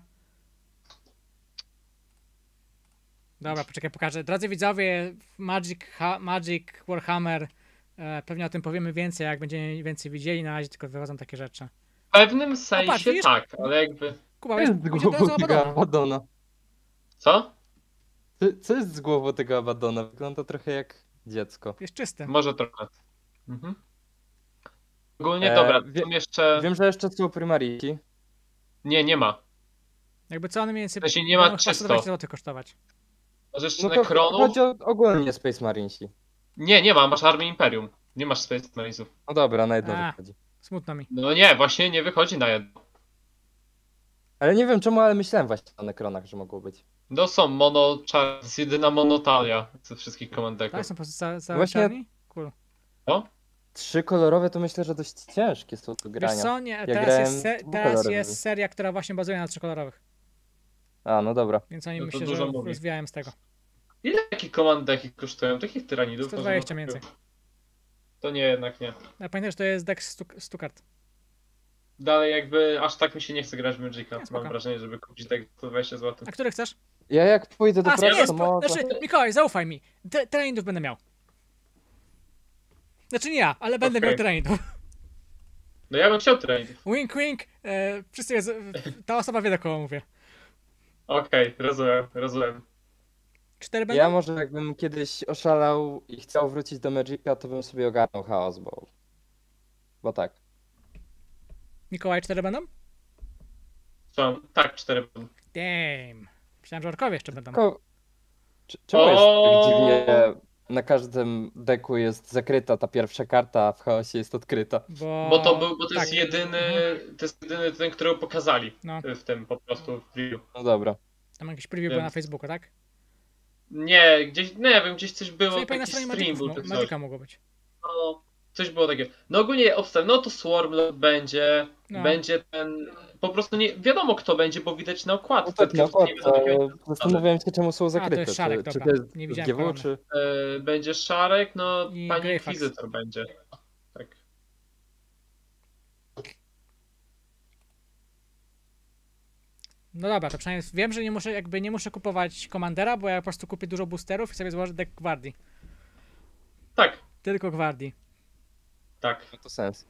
Dobra, poczekaj, pokażę. Drodzy widzowie, Magic Warhammer, pewnie o tym powiemy więcej, jak będziemy więcej widzieli, na razie tylko wychodzą takie rzeczy. W pewnym sensie patrz, widzisz? tak, ale jakby... Kuba, Co jest z pójdzie do głową tego Abadona. Abadona? Co? Co jest z głową tego Abadona? Wygląda trochę jak dziecko. Jest czysty. Może trochę. Mhm. Ogólnie E, dobra, wie- są jeszcze... Wiem, że jeszcze są Primariti. Nie ma. Jakby co one mniej więcej W sensie nie ma będą chyba czysto. 120 zł kosztować. Masz jeszcze No to Necronów? chodzi ogólnie Space Marinesi. Nie ma, masz Armię Imperium. Nie masz Space Marinesów. No dobra, na jedno A. wychodzi. Smutno mi. No nie, właśnie nie wychodzi na jedno. Ale nie wiem czemu, ale myślałem właśnie o Necronach, że mogło być. No są to jest jedyna monotalia ze wszystkich command decków. Tak, są po prostu całe Właśnie- czarni? Cool. 3 kolorowe to myślę, że dość ciężkie są do Wiesz grania. co, nie, grałem teraz dwukolorowymi. jest seria, która właśnie bazuje na trzyokolorowych. A, no dobra. Więc oni No to myślę, dużo że mówi. rozwijają z tego. Ile takie command decki kosztują? Takich tyranidów? 120 mniej więcej. To nie, jednak nie. Ja pamiętam, że to jest deck Stuttgart. Dalej jakby aż tak mi się nie chce grać w Magica. Nie, spoko. Mam wrażenie, żeby kupić tak 120 zł. A który chcesz? Ja jak pójdę do A, pracy, nie, to może... znaczy, Mikołaj, zaufaj mi. Teranidów będę miał. Znaczy nie ja, ale będę Okej. miał teranidów. No ja bym chciał tyranidów. Wink, wink. Wszyscy ta osoba wie, do kogo mówię. Okej, rozumiem. 4 będą? Ja może jakbym kiedyś oszalał i chciał wrócić do Magica, to bym sobie ogarnął chaos, bo tak. Mikołaj, 4 będą? Tak, 4 będą. Damn. Myślałem, że orkowie jeszcze będą. Tylko, czemu jest tak O! dziwnie, na każdym deku jest zakryta ta pierwsza karta, a w chaosie jest odkryta? Bo to tak. jest jedyny, to jest jedyny ten, którego pokazali No. w tym po prostu w preview. No dobra. Tam jakieś preview było na Facebooku, tak? Nie, gdzieś, nie wiem, gdzieś coś było, Czyli na jakiś stronie stream był czy coś. Magica mogło być. No, coś było takiego. No ogólnie obstawiam, no to Swarmlord będzie, No. będzie ten, po prostu nie wiadomo kto będzie, bo widać na No okładce. tak, na tylko nie wiadomo, okładce. jakie będzie Zastanawiałem się, czemu są zakryte. jest Szarek, czy dobra. to jest Nie widziałem GW, korony. czy... Będzie Szarek, no I pani Greyfax. Inquisitor będzie. Tak. No dobra, to przynajmniej wiem, że nie muszę kupować Commandera, bo ja po prostu kupię dużo boosterów i sobie złożę deck gwardii. Tak, Tylko gwardii. tak. Ma to sens.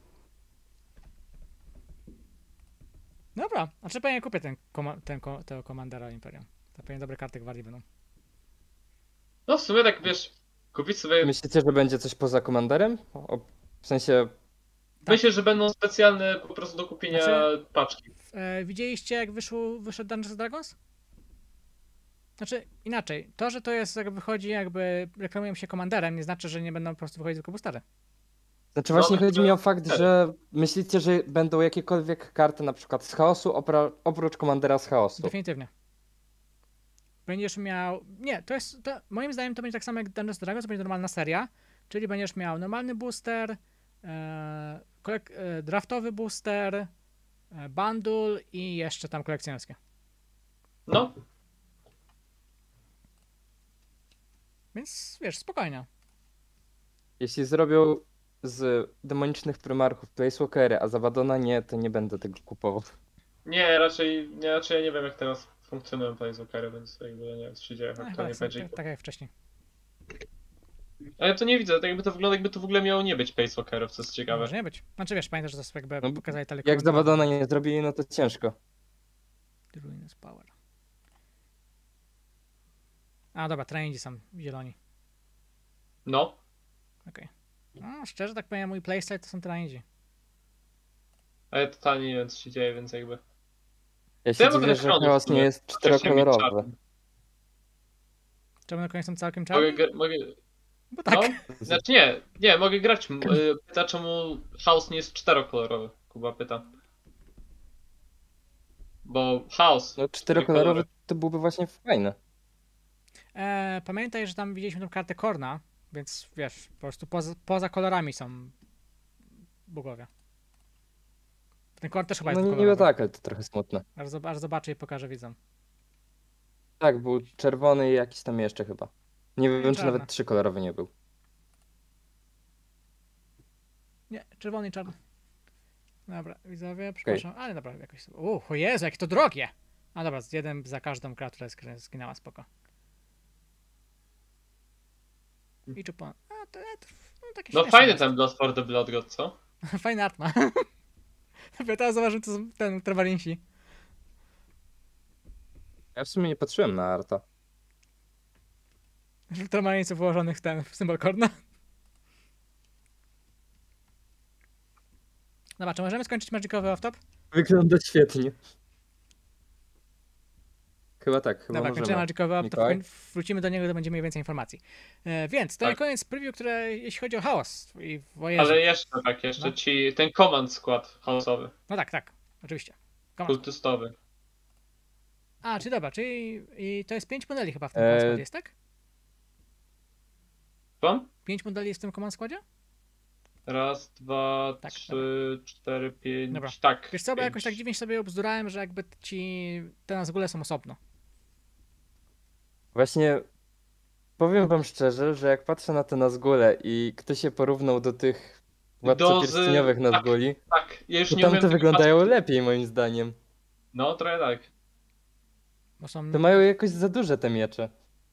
Dobra, a czy pewnie kupię tego Commandera Imperium. To pewnie dobre karty gwardii będą. No w sumie tak wiesz, kupić sobie. Myślicie, że będzie coś poza Commanderem? W sensie... Myślę, że będą specjalne po prostu do kupienia Znaczy- paczki. Widzieliście jak wyszedł Dungeons Dragons? Znaczy inaczej, to, że to jest jak wychodzi jakby reklamują się Commanderem, nie znaczy, że nie będą po prostu wychodzić tylko boostery. Znaczy właśnie No, chodzi mi o fakt, że myślicie, że będą jakiekolwiek karty na przykład z chaosu, oprócz Commandera z chaosu. Definitywnie. Będziesz miał... Nie, moim zdaniem to będzie tak samo jak Dungeons Dragons, to będzie normalna seria, czyli będziesz miał normalny booster, draftowy booster, bundle i jeszcze tam kolekcjonerskie. No, Więc wiesz, spokojnie. Jeśli zrobią z demonicznych prymarchów Placewalkery, a z Abadona nie, to nie będę tego kupował. raczej ja nie wiem jak teraz funkcjonują Planeswalkery, więc jakby nie wiem co się dzieje No, aktualnie w Magicu. tak jak wcześniej. Ale to nie widzę, tak jakby to wygląda, jakby to w ogóle miało nie być Planeswalkerów, co jest ciekawe. Może nie być. Znaczy wiesz, pamiętasz, że to jakby No, pokazali tyle Jak z Abadona nie zrobili, no to ciężko. Ruinous Power. A dobra, trendy są zieloni. No, Okej. No, szczerze tak powiem, mój playstyle to są trendy. ale totalnie nie wiem co się dzieje, więc jakby... Ja To się ja mogę dziwię, że Necronów chaos w sumie. nie jest Chociaż chciałem mieć czterokolorowy. czarny. Czemu na koniec są całkiem czarne? Mogę... Bo tak. No, znaczy nie, mogę grać. Pyta czemu chaos nie jest czterokolorowy, Kuba pyta. Bo chaos... No czterokolorowy to byłby właśnie fajny. Pamiętaj, że tam widzieliśmy tą kartę Korna, więc wiesz, po prostu poza kolorami są bogowie. Ten Korn też chyba No jest niby kolorowy. tak, ale to trochę smutne. Aż zobaczę i pokażę widzom. Tak, był czerwony i jakiś tam jeszcze chyba. Nie wiem, czy czarny. nawet trzykolorowy nie był. Nie, czerwony i czarny. Dobra, widzowie, przepraszam, ale dobra, jakoś sobie... O Jezu, jakie to drogie! A dobra, jeden za każdą grę, która zginęła, spoko. I czupon. A, to no, taki No śmieszny fajny jest. ten Blood for the Blood God, co? Fajny art ma. Dopiero teraz zobaczymy, co ten Trevalinsi. Ja w sumie nie patrzyłem na Arta. Ultramarińców włożonych w ten w symbol Korna. Dobra, czy możemy skończyć Magicowy off-top? Wygląda świetnie. Chyba tak, chyba Dobra, kończymy możemy. Magicowy off-top, Mikołaj? wrócimy do niego, to będzie mieli więcej informacji. Więc to Tak. na koniec preview, które jeśli chodzi o chaos i wojerzy. Ale jeszcze No. ten command skład chaosowy, No tak, oczywiście. kultystowy. A, czy dobra, czyli i to jest 5 modeli chyba w tym Eee. command składzie, jest tak? Co? 5 modeli jest w tym command składzie? Raz, dwa, Tak, trzy, cztery, pięć. Dobra. Tak. Wiesz co, bo pięć. jakoś tak dziwnie sobie obzdurałem, że jakby te Nazgule są osobno. Właśnie powiem wam szczerze, że jak patrzę na te Nazgule i ktoś się porównał do tych władców pierścieniowych Nazguli, Tak, ja już to nie umiem tamte tego wyglądają patrzeć. lepiej moim zdaniem. No, trochę tak. Bo są... To mają jakoś za duże te miecze.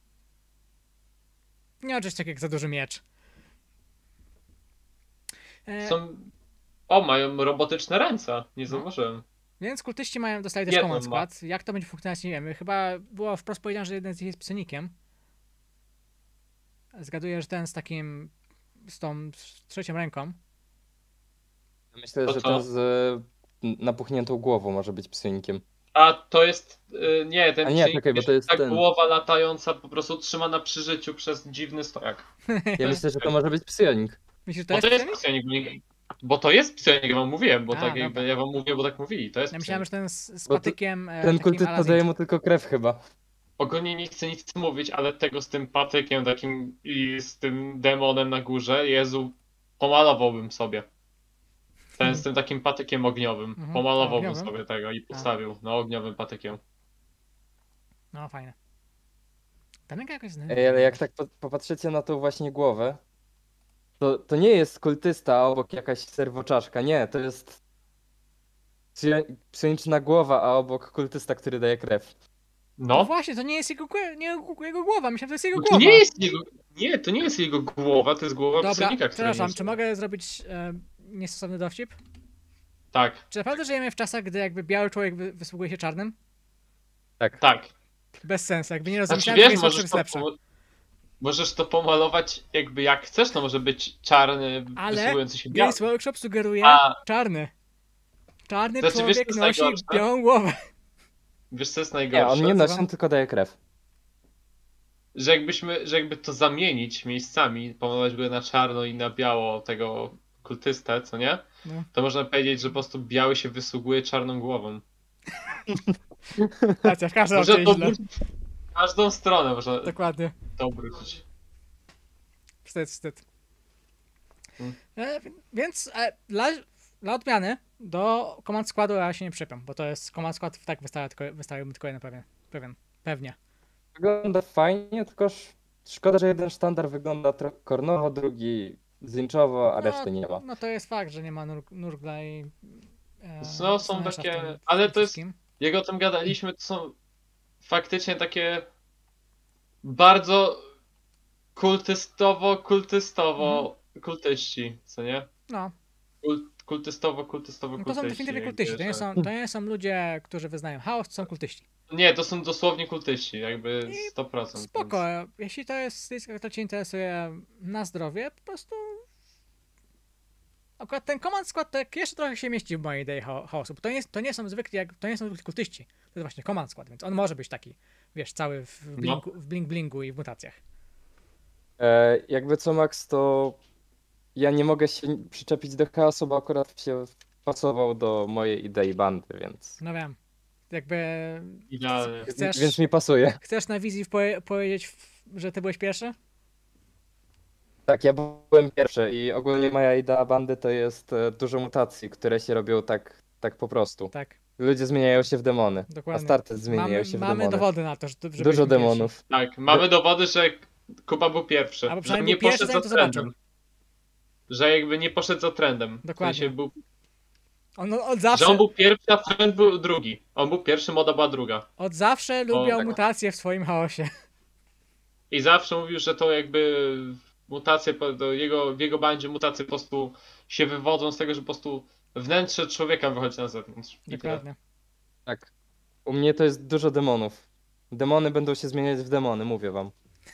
Nie oczywiście jak za duży miecz. Są... O, mają robotyczne ręce. Nie No. zauważyłem. Więc kultyści dostali też Jedną command ma. skład. Jak to będzie funkcjonować, nie wiemy. Chyba było wprost powiedziane, że jeden z nich jest psenikiem. Zgaduję, że ten z takim, z tą trzecią ręką. Myślę, To że co? ten z napuchniętą głową może być psionikiem. A to jest. Nie, A ten nie, pszenik czekaj, bo jest to jest ta ten. głowa latająca po prostu trzymana przy życiu przez dziwny stojak. Ja myślę, że to może być psionik. Myślisz, że to Bo jest to jest psionik? psionik. Bo to jest psionik, ja wam mówiłem, bo A, tak dobra. jakby ja wam mówię, bo tak mówili. To jest Ja myślałem, psionik. że ten z Bo to- patykiem Ten takim kultysta ala daje Zinch. mu tylko krew chyba. Ogólnie nie chcę nic mówić, ale tego z tym patykiem takim i z tym demonem na górze, Jezu, pomalowałbym sobie. Ten z tym takim patykiem ogniowym. Mhm. Pomalowałbym Ogniowym? sobie tego i postawił. No, ogniowym patykiem. No, fajne. Ta ręka jakoś Ej, ale jak tak popatrzycie na tą właśnie głowę, to nie jest kultysta a obok jakaś serwoczaszka. Nie, to jest psioniczna głowa, a obok kultysta, który daje krew. No No, właśnie, to nie jest jego głowa, myślałem, że to jest jego to głowa. nie jest jego. Nie, to nie jest jego głowa, to jest głowa Dobra, psionika, który przepraszam, niesie. czy mogę zrobić niestosowny dowcip? Tak, Czy naprawdę żyjemy w czasach, gdy jakby biały człowiek wysługuje się czarnym? tak. Bez sensu, jakby nie Znaczy rozumiałem, że wiesz, jest lepsze, jest lepsze. możesz to pomalować jakby jak chcesz, to może być czarny, Ale wysuwający się biały. Games Workshop sugeruje A- czarny. Czarny Znaczy, wiesz, co człowiek jest nosi najgorsze? białą głowę. Wiesz co jest Nie, najgorsze? on nie co nosi, wam? on tylko daje krew. Że jakby to zamienić miejscami, pomalować go na czarno i na biało tego kultystę, co nie? No. To można powiedzieć, że po prostu biały się wysługuje czarną głową. Chociaż każdy Może raczej to źle. obrócić w każdą stronę, można Dokładnie. to obrócić. Wstyd. Hmm. Więc dla odmiany do Command Squadu ja się nie przepiam, bo to jest Command Squad tak wystawiłbym tylko jeden pewnie. Wygląda fajnie, tylko szkoda, że jeden sztandar wygląda trochę kornowo, drugi zinczowo, a reszty nie ma. No to jest fakt, że nie ma Nurgla i No, są Slanesha w takie, tym ale to jest, wszystkim. jak o tym gadaliśmy, to są faktycznie takie bardzo kultyści, co nie? No, Kultystowo no to są kultyści. definitywnie jakby, kultyści, że- to nie są ludzie, którzy wyznają chaos, to są kultyści. Nie, to są dosłownie kultyści, jakby I 100%. Spoko, jeśli to jest stylistyka, która cię interesuje na zdrowie, po prostu akurat ten Command Squad tak jeszcze trochę się mieści w mojej idei chaosu, bo to nie są zwykli kultyści, to jest właśnie Command Squad, więc on może być taki, wiesz, cały w bling-blingu i w mutacjach. Jakby co, Max, to ja nie mogę się przyczepić do chaosu, bo akurat się pasował do mojej idei bandy, więc... No wiem, jakby Idealnie. Więc mi pasuje. chcesz na wizji powiedzieć, że ty byłeś pierwszy? Tak, ja byłem pierwszy i ogólnie moja idea bandy to jest dużo mutacji, które się robią tak po prostu. Tak, Ludzie zmieniają się w demony, a dokładnie. starty zmieniają się w Mamy demony. dowody na to, że Dużo byliśmy demonów. Tak, mamy dowody, że Kuba był pierwszy. Albo Że przynajmniej nie był pierwszy, poszedł za zanim to trendem. Że jakby nie poszedł za trendem. Dokładnie. W sensie był, pierwsi. Od że zawsze, on był pierwszy, a trend był drugi. On był pierwszy, moda była druga. od zawsze lubią tak. mutacje w swoim chaosie. I zawsze mówił, że to jakby mutacje, w jego bandzie mutacje po prostu się wywodzą z tego, że po prostu wnętrze człowieka wychodzi na zewnątrz. I tyle. Dokładnie. Tak. U mnie to jest dużo demonów. Demony będą się zmieniać w demony, mówię wam.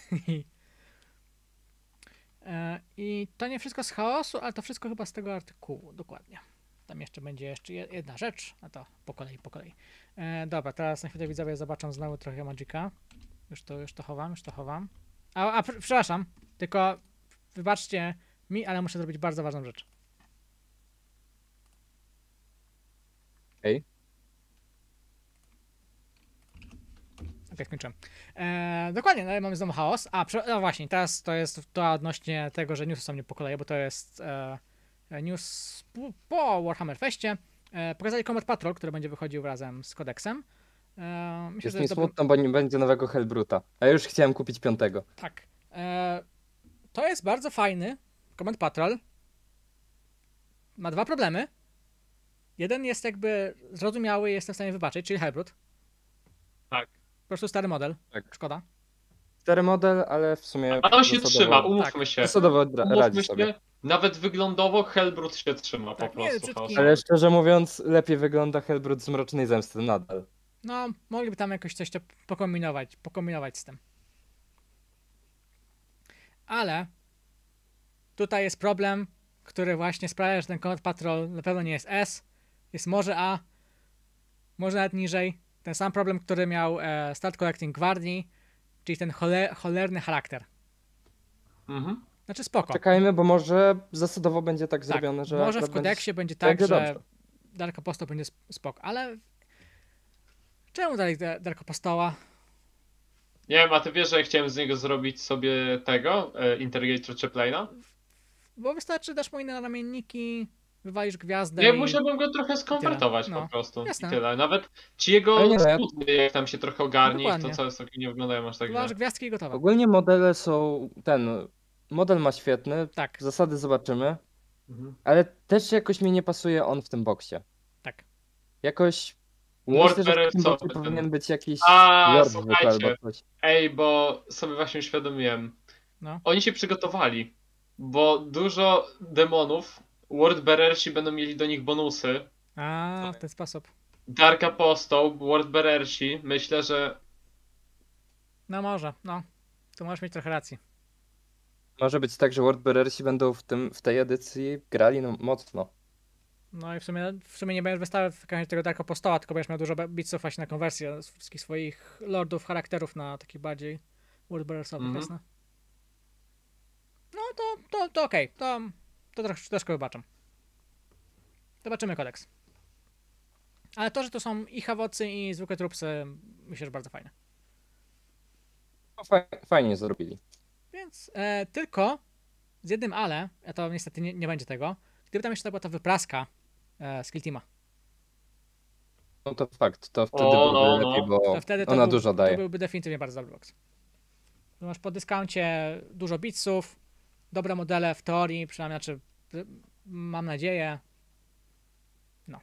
I to nie wszystko z chaosu, ale to wszystko chyba z tego artykułu, dokładnie. Tam jeszcze będzie jedna rzecz, a to po kolei. Dobra, teraz na chwilę widzowie zobaczą znowu trochę Magica. Już to chowam. Przepraszam, tylko wybaczcie mi, ale muszę zrobić bardzo ważną rzecz. Okej. Okej, skończyłem. Dokładnie, no, mamy znowu chaos. No właśnie, teraz to jest to odnośnie tego, że newsy są nie po kolei, bo to jest news po Warhammer Festie. Pokazali Combat Patrol, który będzie wychodził razem z kodeksem. Myślę, Jest że mi jest dobrym... smutno, bo nie będzie nowego Hellbruta. A ja już chciałem kupić 5. Tak. To jest bardzo fajny Combat Patrol. Ma 2 problemy. Jeden jest jakby zrozumiały i jestem w stanie wybaczyć, czyli Hellbrut. Tak. Po prostu stary model. Tak. Szkoda. Stary model, ale w sumie... A on się zasadowo- trzyma, umówmy się. Zasadowo Umówmy radzi się, sobie. nawet wyglądowo Hellbrut się trzyma Tak, po nie, prostu. brzydki. chaos. Ale szczerze mówiąc, lepiej wygląda Hellbrut z Mrocznej Zemsty nadal. No, mogliby tam jakoś coś pokombinować z tym. Ale tutaj jest problem, który właśnie sprawia, że ten Combat Patrol na pewno nie jest S, jest może A, może nawet niżej. Ten sam problem, który miał Start Collecting Gwardii, czyli ten cholerny charakter. Mhm. Znaczy spoko. Czekajmy, bo może zasadowo będzie tak zrobione, że może w akurat kodeksie będzie tak, będzie że dobrze. Dark Apostle będzie spoko, ale czemu dali Dark Apostoła? Nie wiem, a ty wiesz, że ja chciałem z niego zrobić sobie tego, Interrogator Chaplaina? Bo wystarczy, dasz mu inne namienniki, wywalisz gwiazdę Nie, i... musiałbym go trochę skonwertować No, po prostu jasne. i tyle. Nawet ci jego Ale nie, no ja- spodnie, jak tam się trochę ogarnie, Dokładnie. to całe soki nie wyglądają aż tak źle. Wywalisz gwiazdki i gotowe. Ogólnie modele są, model ma świetny, Tak, zasady zobaczymy, Mhm. ale też jakoś mi nie pasuje on w tym boksie. tak. Jakoś Word myślę, że w tym co? boksie powinien być jakiś A, Lord zwykły słuchajcie. albo coś. Ej, bo sobie właśnie uświadomiłem. No. Oni się przygotowali, bo dużo demonów, Wordbearersi będą mieli do nich bonusy. A, w ten sposób. Dark Apostle, Wordbearersi, myślę, że No może, no. Tu możesz mieć trochę racji. Może być tak, że Wordbearersi będą w tej edycji grali mocno. No i w sumie nie będziesz wystawiał tego Dark Apostoła, tylko będziesz miał dużo bitsów właśnie na konwersję z wszystkich swoich lordów, charakterów na takich bardziej Wordbearersowych, Mhm. jasne? No to okej, to troszkę wybaczam. Zobaczymy kodeks. Ale to, że to są i hawocy, i zwykłe trupsy, myślę, że bardzo fajne. No, fajnie zrobili. Więc tylko z jednym ale, a to niestety nie będzie tego, gdyby tam jeszcze była ta wypraska z Kill Teama, No to fakt, to wtedy O, byłoby no, lepiej, no. bo to wtedy ona dużo to daje. byłby definitywnie bardzo dobry box. Tu masz po dyskauncie dużo bitsów, dobre modele w teorii, przynajmniej, znaczy mam nadzieję. No.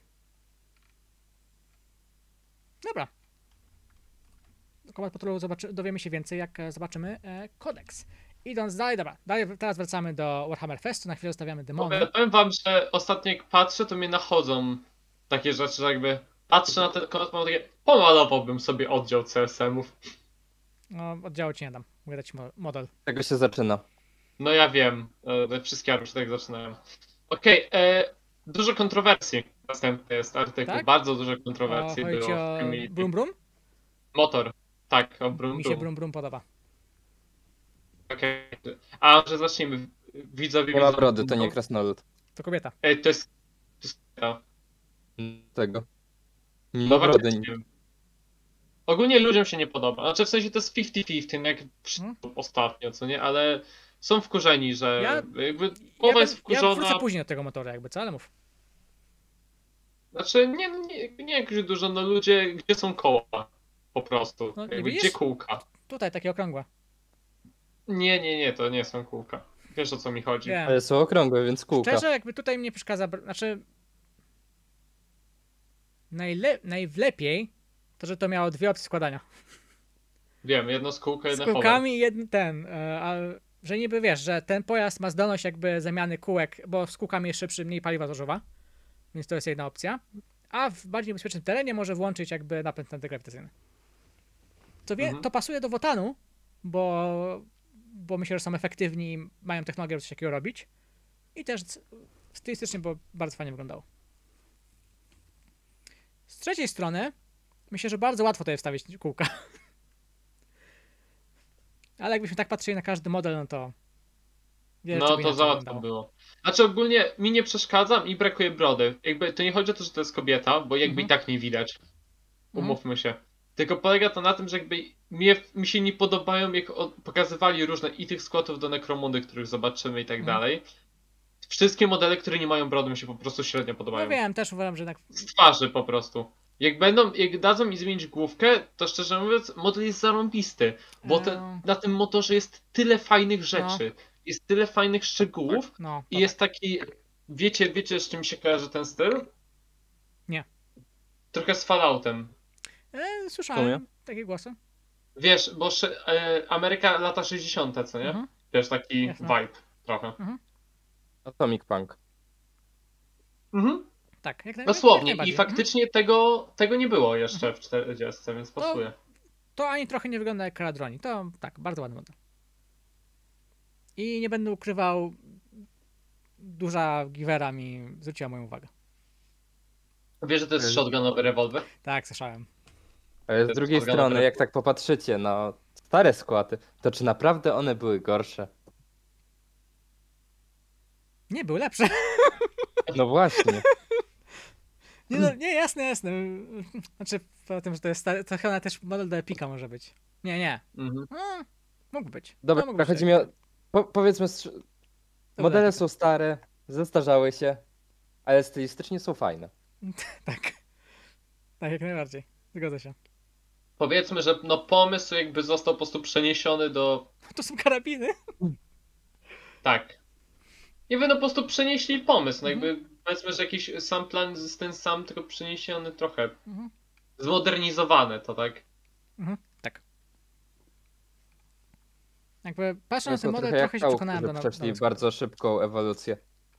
Dobra. Combat Patrolu dowiemy się więcej, jak zobaczymy kodeks. Idąc dalej, dobra, teraz wracamy do Warhammer Festu, na chwilę zostawiamy demony. powiem wam, że ostatnio jak patrzę, to mnie nachodzą takie rzeczy, że jakby patrzę na ten konat, mam takie, pomalowałbym sobie oddział CSM-ów. No, oddziału ci nie dam, mogę dać ci model. Tego się zaczyna. No ja wiem, wszystkie army się tak zaczynają. Okej, dużo kontrowersji. Następny jest artykuł, Tak? bardzo dużo kontrowersji Chodzi ci było o w community. Brum Brum? Motor, tak, o Brum Mi się Brum. Brum Brum podoba. Okej. A że zacznijmy. Widzowie Nie ma widzą brody, Brum to nie Brum? krasnolud. To kobieta. Ej, to jest ja. Tego. Nie No ma brody. właśnie. Ogólnie ludziom się nie podoba. Znaczy w sensie to jest 50-50, jak ostatnio, co nie? Ale są wkurzeni, że jakby połowa jest Ja wkurzona. wrócę później do tego motora jakby, co? Ale mów. Znaczy nie jakoś dużo, no ludzie, gdzie są koła? Po prostu. No, nie Jakby, widzisz? gdzie kółka? Tutaj, takie okrągłe. Nie, to nie są kółka. Wiesz o co mi chodzi. Wiem. Ale są okrągłe, więc kółka. Szczerze, jakby tutaj mnie przeszkadza, znaczy najlepiej to, że to miało dwie opcje składania. Wiem, jedno z kółka, Z jedno hover. kółkami i jeden że niby wiesz, że ten pojazd ma zdolność jakby zamiany kółek, bo z kółkami jest szybszy, mniej paliwa zużywa, więc to jest jedna opcja. A w bardziej bezpiecznym terenie może włączyć jakby napęd antygrawitacyjny. To pasuje do Wotanu, bo myślę, że są efektywni, mają technologię, żeby coś takiego robić. I też stylistycznie, bo bardzo fajnie wyglądało. Z trzeciej strony, myślę, że bardzo łatwo tutaj wstawić kółka. Ale jakbyśmy tak patrzyli na każdy model, no to... No to za łatwo było. Znaczy ogólnie mi nie przeszkadza, mi brakuje brody. Jakby to nie chodzi o to, że to jest kobieta, bo jakby i tak nie widać. Umówmy się. Tylko polega to na tym, że jakby mi się nie podobają, jak pokazywali różne i tych skłotów do Necromundy, których zobaczymy i tak dalej. Wszystkie modele, które nie mają brody, mi się po prostu średnio podobają. No wiem, też uważam, że jednak... Z twarzy po prostu. Jak dadzą mi zmienić główkę, to szczerze mówiąc, model jest zarąbisty. Bo na tym motorze jest tyle fajnych rzeczy. Jest tyle fajnych szczegółów. I jest taki... Wiecie z czym się kojarzy ten styl? Nie. Trochę z Falloutem. Słyszałem takie głosy. Wiesz, bo Ameryka lata 60, co nie? Wiesz, taki vibe trochę. Atomic Punk. Tak, dosłownie. I faktycznie tego nie było jeszcze w 40, więc pasuje. To ani trochę nie wygląda jak Caradroni. To tak, bardzo ładny model. I nie będę ukrywał, duża Givera mi zwróciła moją uwagę. Wiesz, że to jest shotgunowy rewolwer? Tak, słyszałem. Ale z To drugiej jest strony, organowe. jak tak popatrzycie na stare skłaty, to czy naprawdę one były gorsze? Nie, był lepszy. No właśnie. Nie, no, nie, jasne. Znaczy, po tym, że to jest stary, to chyba też model do Epika może być. Nie. Mhm. No, mógł być. Dobra, No, mógł być chodzi mi o... Powiedzmy, modele Epik. są stare, zestarzały się, ale stylistycznie są fajne. Tak. Tak, jak najbardziej. Zgodzę się. Powiedzmy, że no pomysł jakby został po prostu przeniesiony do... To są karabiny. Tak. Nie wiem, no po prostu przenieśli pomysł. No Mhm. jakby powiedzmy, że jakiś sam plan jest ten sam, tylko przeniesiony trochę. Mhm. Zmodernizowane to, tak? Tak. Jakby patrząc na To ten są model, trochę jak trochę się czołg, przekonałem że do przeszli składu. bardzo szybką ewolucję.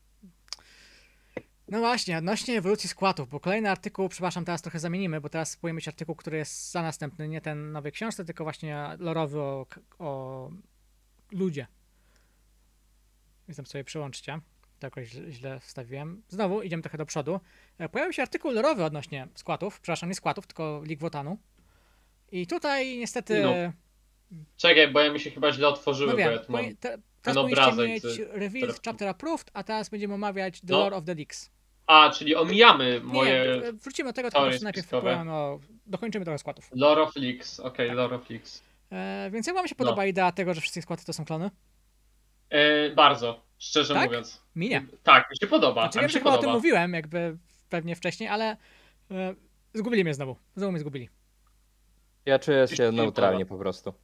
No właśnie, odnośnie ewolucji składów, bo kolejny artykuł, przepraszam, teraz trochę zamienimy, bo teraz spróbujemy mieć artykuł, który jest za następny, nie ten nowej książce, tylko właśnie lorowy o ludzie. Więc tam sobie przyłączcie. To jakoś źle wstawiłem. Znowu idziemy trochę do przodu. Pojawił się artykuł lorowy odnośnie składów, przepraszam, nie składów, tylko League Wotanu. I tutaj niestety... No. Czekaj, bo ja mi się chyba źle otworzyły, No bo ja wiem, tu mam... teraz ten powinniście obrazek mieć z Revealed telefonu. Chapter Approved, a teraz będziemy omawiać The No. Lore of the Leaks. A, czyli omijamy Nie, moje... wrócimy do tego, tylko po teorie prostu najpierw spiskowe. powiem dokończymy trochę składów. Lore of Leaks, okej, Tak. Lore of Leaks. Więc jak wam się podoba idea tego, że wszystkie składy to są klony? Bardzo, szczerze Tak? mówiąc. Mi nie. Tak, mi się podoba. Znaczy, A wiem, mi że się chyba o tym podoba. mówiłem jakby pewnie wcześniej, ale zgubili mnie znowu. Znowu mnie zgubili. Ja czuję Coś się mi nie neutralnie po prostu.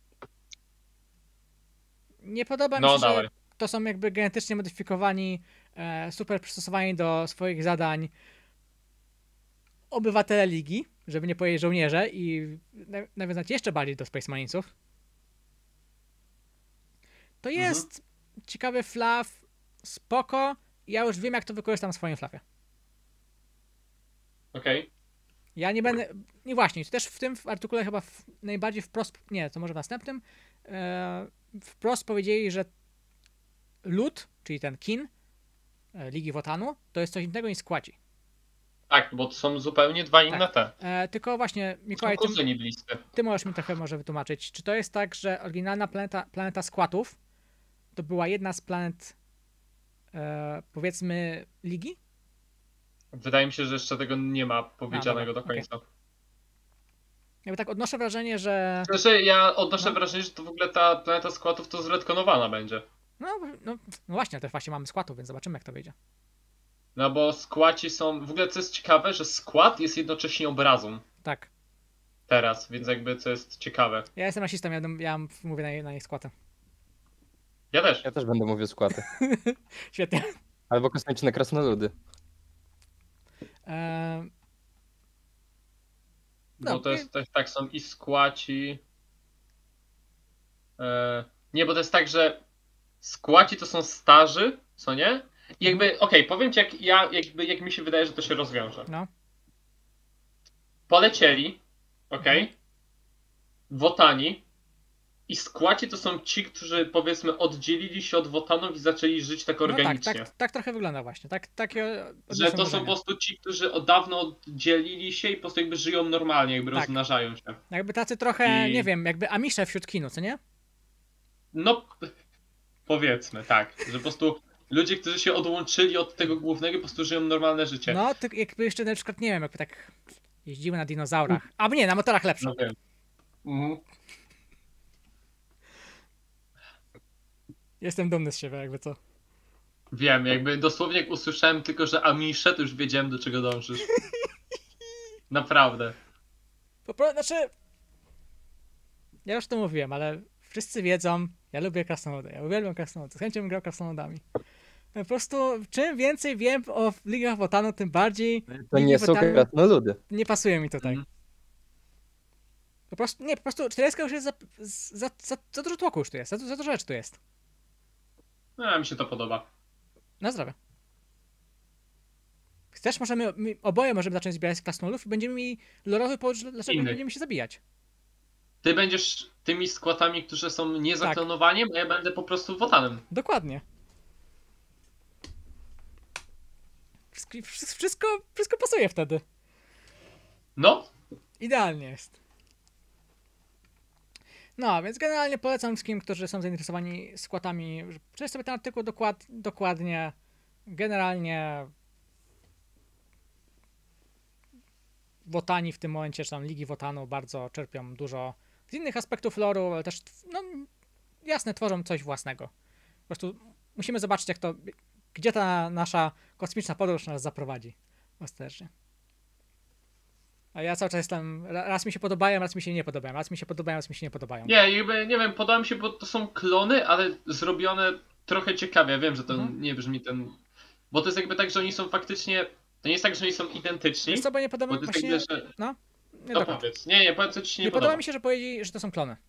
Nie podoba mi No, się, dawaj. że to są jakby genetycznie modyfikowani, super przystosowani do swoich zadań obywatele ligi, żeby nie powiedzieć żołnierze i nawiązać jeszcze bardziej do Space Marinesów. To jest ciekawy fluff, spoko. Ja już wiem, jak to wykorzystam w swoim fluffie. Okej. Ja nie będę. Nie właśnie, to też w tym artykule chyba najbardziej wprost. Nie, to może w następnym. Wprost powiedzieli, że lud, czyli ten kin Ligi Wotanu, to jest coś innego niż składzi. Tak, bo to są zupełnie dwa inne te. Tylko właśnie, Są Mikołaj, kuzyni bliscy. ty możesz mi trochę może wytłumaczyć, czy to jest tak, że oryginalna planeta składów to była jedna z planet powiedzmy Ligi? Wydaje mi się, że jeszcze tego nie ma powiedzianego dobra, do końca. Jakby tak odnoszę wrażenie, że Znaczy, ja odnoszę No. wrażenie, że to w ogóle ta planeta składów to zredkonowana będzie. no właśnie, też właśnie mamy składów, więc zobaczymy, jak to wyjdzie. No bo skłaci są... W ogóle co jest ciekawe, że skład jest jednocześnie obrazą Tak. teraz, więc jakby co jest ciekawe. Ja jestem rasistą, ja mówię na jej składę. Ja też. Ja też będę mówił skłaty. Świetnie. Albo kosmiczne krasnoludy. Bo No, to jest tak, są i skłaci... Nie, bo to jest tak, że skłaci to są starzy, co nie? I jakby, okej, powiem ci jak mi się wydaje, że to się rozwiąże. No. Polecieli, okej, Wotani i skłaci to są ci, którzy powiedzmy oddzielili się od Wotanów i zaczęli żyć tak No organicznie. tak trochę wygląda właśnie. Takie Że to są po prostu ci, którzy od dawna oddzielili się i po prostu jakby żyją normalnie, jakby Tak. rozmnażają się. Jakby tacy trochę, I- nie wiem, jakby Amisze wśród kinu, co nie? No, powiedzmy, tak, że po prostu ludzie, którzy się odłączyli od tego głównego, po prostu żyją normalne życie. No, to jakby jeszcze na przykład, nie wiem, jakby tak jeździły na dinozaurach. A nie, na motorach lepsze. No wiem. Mhm. Jestem dumny z siebie, jakby co. Wiem, jakby dosłownie jak usłyszałem tylko, że Amisze, to już wiedziałem, do czego dążysz. Naprawdę. Znaczy... Ja już to mówiłem, ale wszyscy wiedzą, ja lubię krasnoludy, ja uwielbiam krasnoludy, z chęcią bym grał krasnoludami. Po prostu czym więcej wiem o ligach Wotanu, tym bardziej To ligi nie są Wotanu krasnoludy. nie pasuje mi tutaj. Mhm. Po prostu 40 już jest za dużo tłoku już tu jest, za dużo rzeczy tu jest. No, mi się to podoba. Na zdrowie. Chcesz, oboje możemy zacząć zbierać krasnoludów i będziemy mieli lorowy powód, dlaczego Innych. będziemy się zabijać. ty będziesz tymi składami, którzy są niezaklonowaniem, a ja będę po prostu wotanem. Dokładnie. Wszystko pasuje wtedy. No, Idealnie jest. No, więc generalnie polecam wszystkim, którzy są zainteresowani składami, przeczytać sobie ten artykuł dokładnie. Generalnie Wotani w tym momencie, czy tam ligi Wotanu bardzo czerpią dużo z innych aspektów loru, ale też, no jasne, tworzą coś własnego. Po prostu musimy zobaczyć, gdzie ta nasza kosmiczna podróż nas zaprowadzi. Ostatecznie. A ja cały czas jestem, raz mi się podobają, raz mi się nie podobają, raz mi się podobają, raz mi się nie podobają. nie wiem, podoba mi się, bo to są klony, ale zrobione trochę ciekawie. Ja wiem, że to nie brzmi ten... Bo to jest jakby tak, że oni są faktycznie... To nie jest tak, że oni są identyczni. Wiesz co, bo nie podoba Bo mi to się... jest jakby, że... No, nie No dokończ. powiedz. Powiedz, co ci się nie podoba podoba. mi się, że powiedzieli, że to są klony.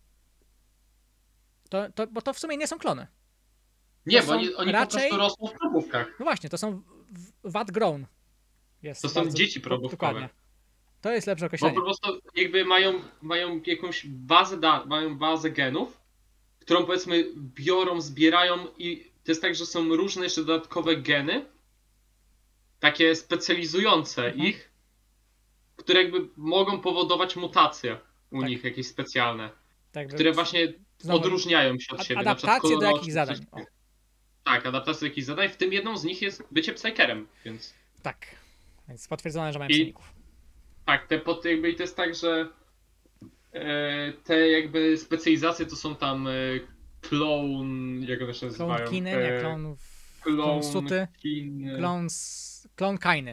Bo to w sumie nie są klony. Nie, to bo są oni raczej- po prostu rosną w probówkach. No właśnie, to są VAT grown. Jest To są bardzo- dzieci probówkowe. Dokładnie. To jest lepsze Bo określenie. po prostu jakby mają jakąś mają bazę genów, którą powiedzmy biorą, zbierają i to jest tak, że są różne jeszcze dodatkowe geny, takie specjalizujące ich, które jakby mogą powodować mutacje u Tak. nich jakieś specjalne, Tak, które właśnie znowu, odróżniają się od siebie. Na przykład adaptacje do kolorowo jakichś czy zadań. coś O, takiego. Tak, adaptacje do jakichś zadań, w tym jedną z nich jest bycie Psykerem, więc tak. Więc potwierdzone, że mają I- psioników. tak, i to jest tak, że te jakby specjalizacje to są tam clone, jak one się nazywają? Klon kiny, nie, klon suty, kiny. klon kainy.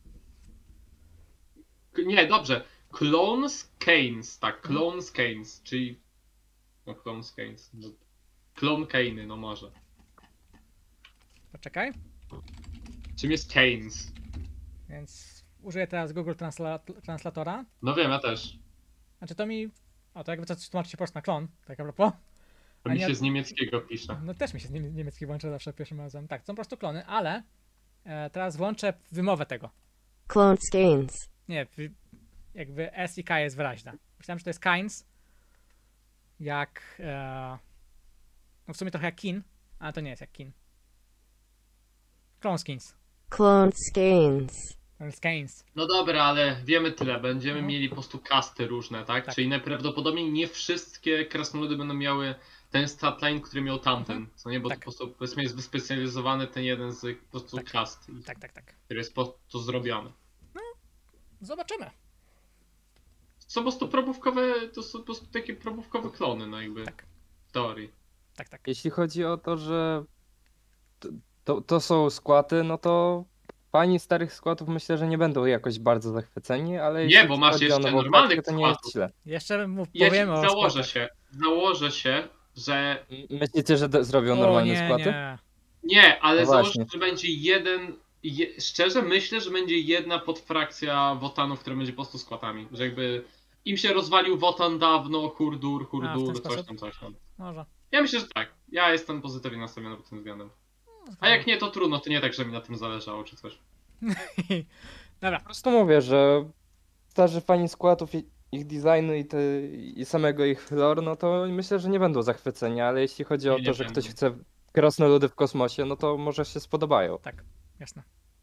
Nie, dobrze. Clones Canes, tak, Clones Canes, czyli no Clones Canes. No, Clone Kainy, no może. Poczekaj. Czym jest Canes? Więc użyję teraz Google Translatora. No wiem, ja też. Znaczy to mi... O, to jakby to tłumaczy się po prostu na klon, tak a propos. To A mi nie- się z niemieckiego pisze. No też mi się z niemiecki włącza zawsze pierwszym razem. Tak, to są po prostu klony, ale teraz włączę wymowę tego. Clone Skanes. Nie, jakby S i K jest wyraźna. Myślałem, że to jest Kains. Jak... no w sumie trochę jak Kin, ale to nie jest jak Kin. Clone Skins. Clone Skanes. To jest Kains. No dobra, ale wiemy tyle. Będziemy No. mieli po prostu kasty różne, tak? Tak. Czyli najprawdopodobniej nie wszystkie krasnoludy będą miały ten statline, który miał tamten. Co nie? Bo Tak. to po prostu powiedzmy jest wyspecjalizowany ten jeden z po prostu Tak. kast, Tak. który jest po prostu zrobiony. Zobaczymy. Są po prostu probówkowe, to są po prostu takie probówkowe klony, no jakby Tak. w teorii. Tak. Jeśli chodzi o to, że to są skłaty, no to fani starych składów myślę, że nie będą jakoś bardzo zachwyceni, ale Nie, jeśli bo masz chodzi o jeszcze nową normalnych paczkę, to nie jest składów. źle. Jeszcze mu Ja powiemy o założę składach. się, że Myślicie, że zrobią O normalne nie, skłaty? nie. nie, ale No założę, właśnie. że będzie szczerze myślę, że będzie jedna podfrakcja wotanów, która będzie po prostu składami. Że jakby im się rozwalił wotan dawno, hurdur, A, w ten coś sposób? tam. Może. Ja myślę, że tak. Ja jestem pozytywnie nastawiony pod tym względem. A jak nie, to trudno, to nie tak, że mi na tym zależało czy coś. Dobra. Po prostu mówię, że starzy fani składów, ich designu i samego ich lore, no to myślę, że nie będą zachwyceni, ale jeśli chodzi o Nie to, że będą. ktoś chce krasnoludy w kosmosie, no to może się spodobają. Tak, jasne.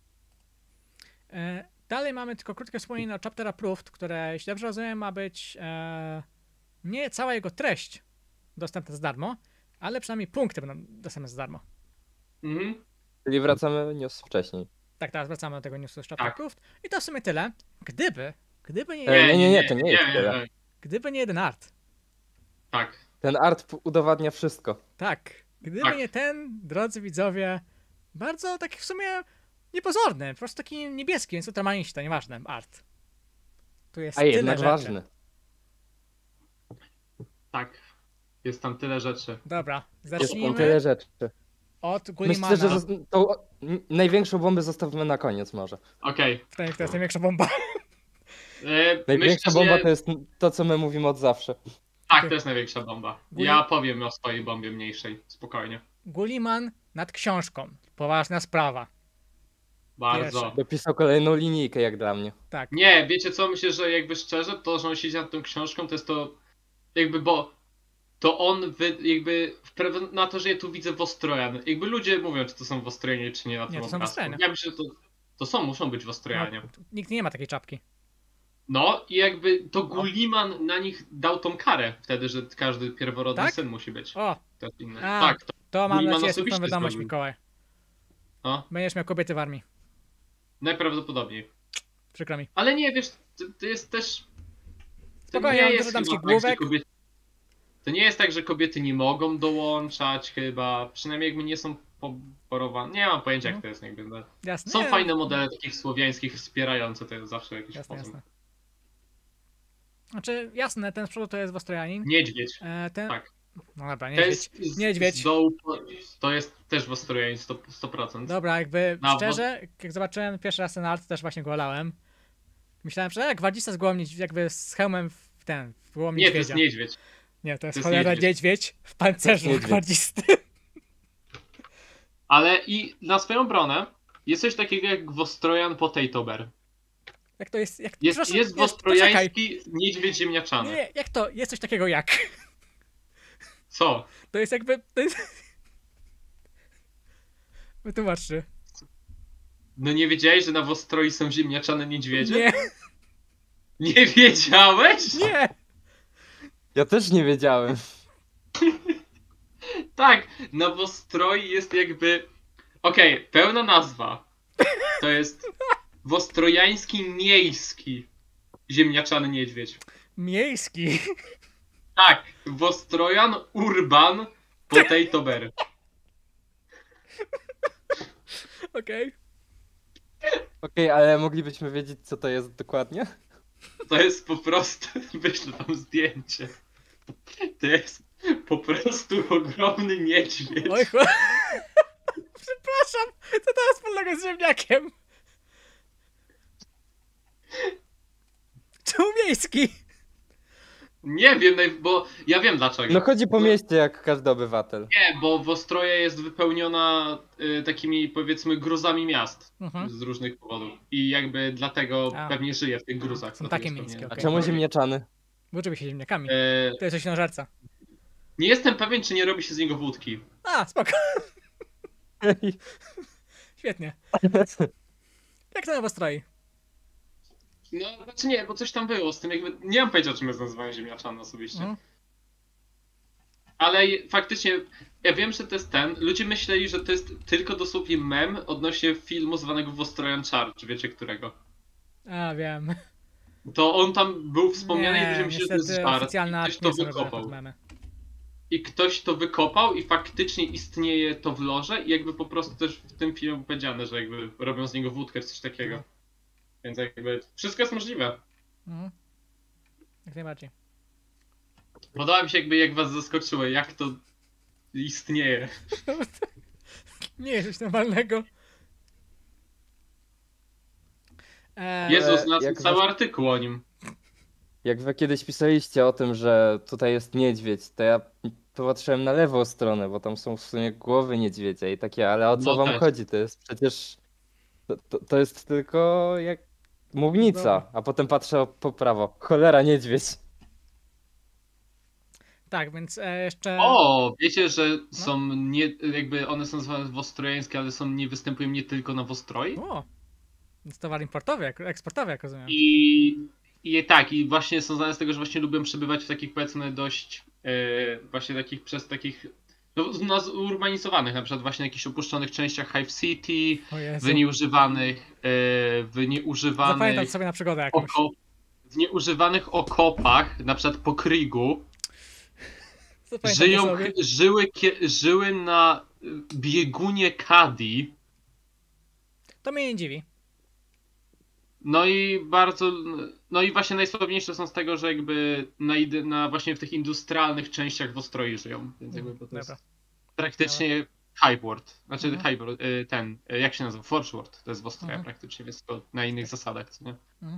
Dalej mamy tylko krótkie wspomnienie o Chapter Approved, które, jeśli dobrze rozumiem, ma być nie cała jego treść dostępna za darmo, ale przynajmniej punkty będą dostępne za darmo. Mhm. Czyli wracamy news wcześniej. Tak, teraz wracamy do tego newsu z Chapter Tak. Approved. I to w sumie tyle. Gdyby nie, Nie, to nie jest tyle. gdyby nie jeden art. Tak. Ten art udowadnia wszystko. Tak, gdyby Tak. nie ten, drodzy widzowie, bardzo taki w sumie niepozorny, po prostu taki niebieski, więc utrwaliliście to, nieważne, art. Tu jest A tyle jednak rzeczy. ważny. Tak. Jest tam tyle rzeczy. Dobra, Jest tam zacznijmy tyle rzeczy. od Gullimana. Myślę, że największą bombę zostawimy na koniec może. Okej. To jest największa bomba. Największa Myślę, bomba że... to jest to, co my mówimy od zawsze. Tak, to jest największa bomba. Guli- Ja powiem o swojej bombie mniejszej. Spokojnie. Gulliman nad książką. Poważna sprawa. Bardzo. Pierwsze. Dopisał kolejną linijkę jak dla mnie. Tak. Nie, wiecie co? Myślę, że jakby szczerze, to, że on siedzi nad tą książką, to jest to jakby, bo to on na to, że ja tu widzę Wostrojan. Jakby ludzie mówią, czy to są Wostrojanie, czy nie na tym Nie, to są obrazku. Wostrojanie. Ja myślę, że to muszą być Wostrojanie. No, nikt nie ma takiej czapki. No i jakby to Gulliman na nich dał tą karę wtedy, że każdy pierworodny Tak? syn musi być. O, To jest inne. A. Tak, to mam Gulliman dla ciebie osobiście smutną wiadomość, zrobił. Mikołaj. no, Będziesz miał kobiety w armii. najprawdopodobniej. Przykro mi. Ale nie, wiesz, to jest też... To Spokojnie, nie mam jest dużo damskich chyba tak, że główek. to nie jest tak, że kobiety nie mogą dołączać chyba, przynajmniej jakby nie są poborowane. Nie mam pojęcia, jak to jest jakby. No. Jasne. Są nie, fajne modele takich słowiańskich wspierające, to jest zawsze jakiś Jasne, sposób. jasne. Znaczy, jasne, ten z przodu to jest Wostrojanin. Niedźwiedź. Ten... Tak. No dobra, To niedźwiedź. jest Niedźwiedź. Z dołu, to jest też Wostrojanin 100%. Dobra, jakby No, bo- szczerze, jak zobaczyłem pierwszy raz ten art, też właśnie go olałem. Myślałem, że jak Wadzista z głową jakby z hełmem w głową Nie, to jest niedźwiedzia. niedźwiedź. Nie, to jest to jest cholera niedźwiedź. niedźwiedź w pancerzu niedźwiedź. gwardzisty. Ale i na swoją obronę jest coś takiego jak Wostrojan Potato Bear. Jak to jest? Jak... Jest Przepraszam, poczekaj. wostrojański niedźwiedź ziemniaczany. Nie, jak to? Jest coś takiego jak? Co? To jest jakby... To jest... Wytłumaczcie. No nie wiedziałeś, że na Wostroi są ziemniaczane niedźwiedzie? Nie, Nie wiedziałeś? nie! Ja też nie wiedziałem. Tak, na Wostroi jest jakby... Okej, pełna nazwa. To jest Wostrojański miejski ziemniaczany niedźwiedź. Miejski. Tak, Wostrojan Urban Potato Bear. Okej. Okej, ale moglibyśmy wiedzieć, co to jest dokładnie? To jest po prostu... Wyślę tam zdjęcie. To jest po prostu ogromny niedźwiedź. Oj, przepraszam, co to jest wspólnego z ziemniakiem? Czemu miejski? Nie wiem, bo ja wiem dlaczego. No chodzi po mieście jak każdy obywatel. Nie, bo Wostroja jest wypełniona takimi powiedzmy gruzami miast Mhm. z różnych powodów. I jakby dlatego A. pewnie żyje w tych gruzach. Są dlatego takie jest miejskie, pewnie- A okej. czemu ziemniaczany? Bo uczymy się ziemniakami. E, To jest oślinożerca. nie jestem pewien, czy nie robi się z niego wódki. A, spoko. Świetnie. Jak to na Wostroi? No, znaczy nie, bo coś tam było z tym jakby... Nie mam pojęcia, czym jest nazywane ziemniaczane osobiście. Mhm. Ale faktycznie, ja wiem, że to jest ten. Ludzie myśleli, że to jest tylko dosłownie mem odnośnie filmu zwanego Wostrojan Charge, wiecie którego. A, wiem. To on tam był wspomniany i Nie, ludzie myśleli, że to jest niestety żart. oficjalna I ktoś art nie to są robione wykopał. pod memy. I ktoś to wykopał i faktycznie istnieje to w lorze i jakby po prostu też w tym filmie powiedziane, że jakby robią z niego wódkę czy coś takiego. No. Więc jakby wszystko jest możliwe. Mhm. Jak najbardziej. Podoba mi się jakby jak was zaskoczyło, jak to istnieje. Nie jest coś normalnego. Jezus, na jak cały was- artykuł o nim. Jak wy kiedyś pisaliście o tym, że tutaj jest niedźwiedź, to ja popatrzyłem na lewą stronę, bo tam są w sumie głowy niedźwiedzia i takie, ale o co No wam też. chodzi? To jest przecież... To jest tylko jak mównica, Dobra. a potem patrzę po prawo. Cholera, niedźwiedź. Tak, więc jeszcze... O, wiecie, że są nie, jakby one są nazywane wostrojańskie, ale nie występują nie tylko na Wostroi? O! Więc towar importowy, eksportowy, jak rozumiem. I tak, i właśnie są znane z tego, że właśnie lubią przebywać w takich powiedzmy dość właśnie takich no, zurbanizowanych, na przykład właśnie na jakichś opuszczonych częściach Hive City, O Jezu. w nieużywanych Zapamiętam sobie na przygodę jakąś. w nieużywanych okopach, na przykład po Krigu, Zapamiętam to sobie. żyły na biegunie Kadi. To mnie nie dziwi. No i właśnie najsławniejsze są z tego, że jakby właśnie w tych industrialnych częściach w Ostroi żyją. Więc jakby to jest Dobra. praktycznie Highboard. Znaczy Mhm. Highboard, jak się nazywa? Forgeworld. To jest w Ostroja Mhm. praktycznie, więc to na innych zasadach, co nie? Mhm.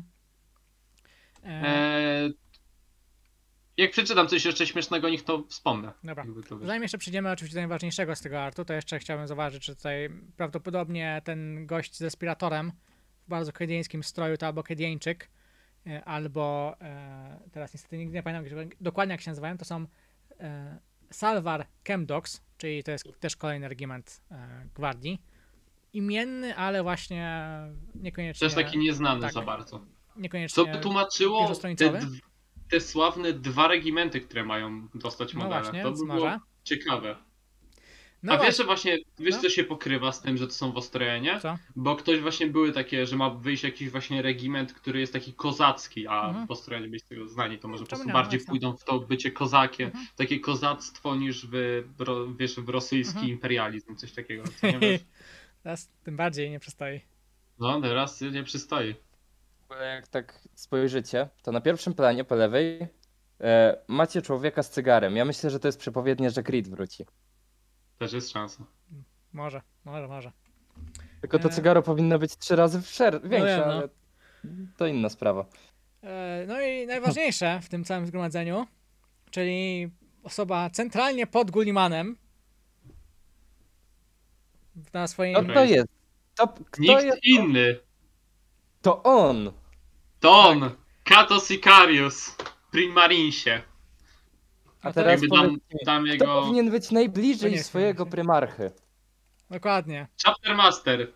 Jak przeczytam coś jeszcze śmiesznego o nich, to wspomnę. Dobra. Jakby to wiesz. Zanim jeszcze przejdziemy oczywiście do najważniejszego z tego artu, to jeszcze chciałbym zauważyć, że tutaj prawdopodobnie ten gość z respiratorem w bardzo kediańskim stroju to albo Kediańczyk, albo teraz niestety nigdy nie pamiętam dokładnie jak się nazywają, to są Salvar Chemdogs, czyli to jest też kolejny regiment gwardii. Imienny, ale właśnie niekoniecznie... Też taki nieznany tak, za bardzo. Niekoniecznie Co by tłumaczyło te, wieżostronicowy. te sławne 2 regimenty, które mają dostać No modele. właśnie, To więc by było może. ciekawe. No A właśnie, wiesz, że właśnie, wiesz No. co się pokrywa z tym, że to są w Ostrojenie? co? Bo ktoś właśnie były takie, że ma wyjść jakiś właśnie regiment, który jest taki kozacki, a Mhm. w Ostrojenie byli z tego znani, to może po czemu prostu nie? bardziej Jasne. pójdą w to bycie kozakiem, Mhm. takie kozactwo niż wiesz, w rosyjski Mhm. imperializm, coś takiego. Co nie wiesz? Teraz tym bardziej nie przystoi. No, teraz nie przystoi. Bo jak tak spojrzycie, to na pierwszym planie po lewej macie człowieka z cygarem. Ja myślę, że to jest przepowiednie, że Creed wróci. Też jest szansa. Może. Tylko to E. cygaro powinno być 3 razy większe, wiem, no. ale to inna sprawa. No i najważniejsze w tym całym zgromadzeniu, czyli osoba centralnie pod Gullimanem na swoim... No to jest. Kto Nikt jest? inny. To on! To on! Kato Sicarius. Primarinsie. A No to teraz Jakby dam, powiedzcie mi, dam kto jego powinien być najbliżej Koniecznie. swojego prymarchy? Dokładnie. chapter master.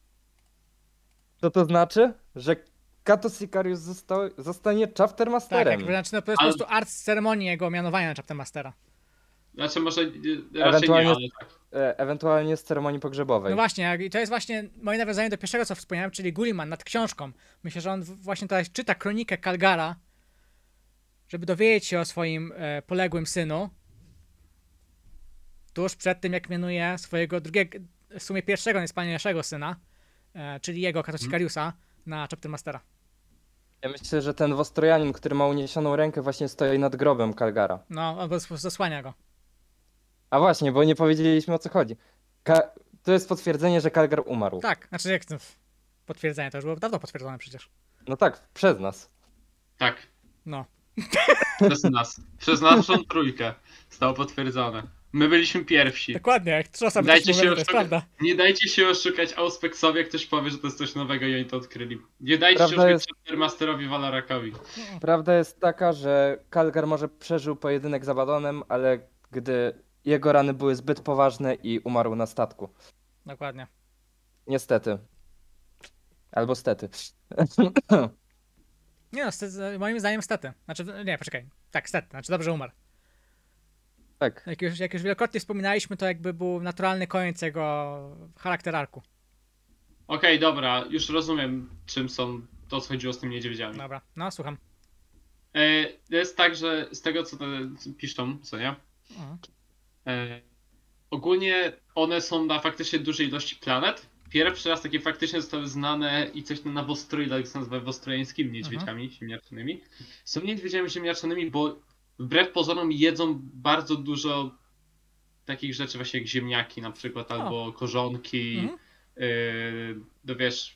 Co to znaczy? Że Kato Sicarius zostanie Tak, chaptermasterem. jakby, znaczy, no, to jest po Ale- prostu art z ceremonii jego mianowania na Chapter Mastera. Znaczy może raczej Ewentualnie- nie, ale tak. Ewentualnie z ceremonii pogrzebowej. No właśnie, i to jest właśnie moje nawiązanie do pierwszego, co wspomniałem, czyli Gulliman nad książką. Myślę, że on właśnie teraz czyta kronikę Calgara, żeby dowiedzieć się o swoim poległym synu. Tuż przed tym, jak mianuje swojego drugiego, w sumie pierwszego, najwspanialszego syna, czyli jego, Kato Sicariusa, na Chapter Mastera. Ja myślę, że ten Wostrojanin, który ma uniesioną rękę, właśnie stoi nad grobem Calgara. No, albo zasłania go. A właśnie, bo nie powiedzieliśmy, o co chodzi. To jest potwierdzenie, że Calgar umarł. Tak, znaczy jak to potwierdzenie, to już było dawno potwierdzone przecież. No tak, przez nas. Tak, No. przez nas. Przez naszą trójkę zostało potwierdzone. My byliśmy pierwsi. Dokładnie, jak 3 osoby Dajcie coś się mówią, to jest oszukać. prawda. Nie dajcie się oszukać Auspexowi, jak ktoś powie, że to jest coś nowego i oni to odkryli. Nie dajcie Prawda się oszukać jest- Chapter Masterowi Valarakowi. Prawda jest taka, że Calgar może przeżył pojedynek z Abadonem, ale gdy jego rany były zbyt poważne i umarł na statku. Dokładnie. Niestety. Albo stety. Nie no, moim zdaniem stety. Znaczy, nie, poczekaj. Tak, stety, znaczy dobrze umarł. Tak. Jak już wielokrotnie wspominaliśmy, to jakby był naturalny koniec jego charakter arku. Okej, dobra, już rozumiem, czym są to, co chodziło z tymi niedźwiedziami. Dobra, no słucham. Jest tak, że z tego, co piszą, co nie? Mhm. Ogólnie one są na faktycznie dużej ilości planet. Pierwszy raz takie faktycznie zostały znane i coś na Wostrojach, co nazywa wostrojańskimi niedźwiedziami ziemniaczanymi. Są niedźwiedziami ziemniaczanymi, bo wbrew pozorom jedzą bardzo dużo takich rzeczy właśnie jak ziemniaki na przykład, albo korzonki, Mhm. no wiesz,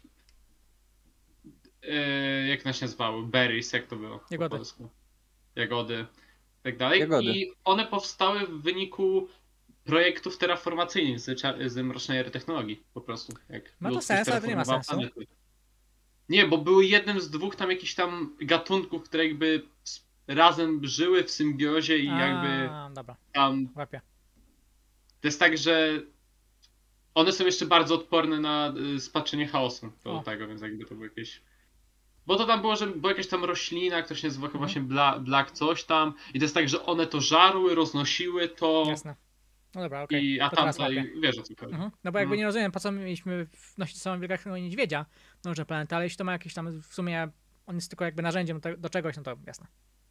jak one się nazywały? Berries, jak to było Jagody. po polsku? Jagody, tak dalej. Jagody. I one powstały w wyniku projektów terraformacyjnych z Mrocznej Ery Technologii, po prostu. Jak Ma to ludzkość sens, ale to nie ma terraformowała sensu. planety. Nie, bo były jednym z 2 tam jakichś tam gatunków, które jakby razem żyły w symbiozie i jakby Dobra, tam... łapię. To jest tak, że one są jeszcze bardzo odporne na spaczenie chaosu do O. tego, więc jakby to było jakieś... Bo to tam było, że była jakaś tam roślina, która się nazywa chyba właśnie black coś tam i to jest tak, że one to żarły, roznosiły to Jasne. No dobra, okej. a To teraz tamta łapię. wiesz o co chodzi. Mhm. No bo jakby Mhm. nie rozumiem, po co mieliśmy nosić samą wielką niedźwiedzia, no że planeta, ale jeśli to ma jakiś tam, w sumie on jest tylko jakby narzędziem do czegoś, no to jasne.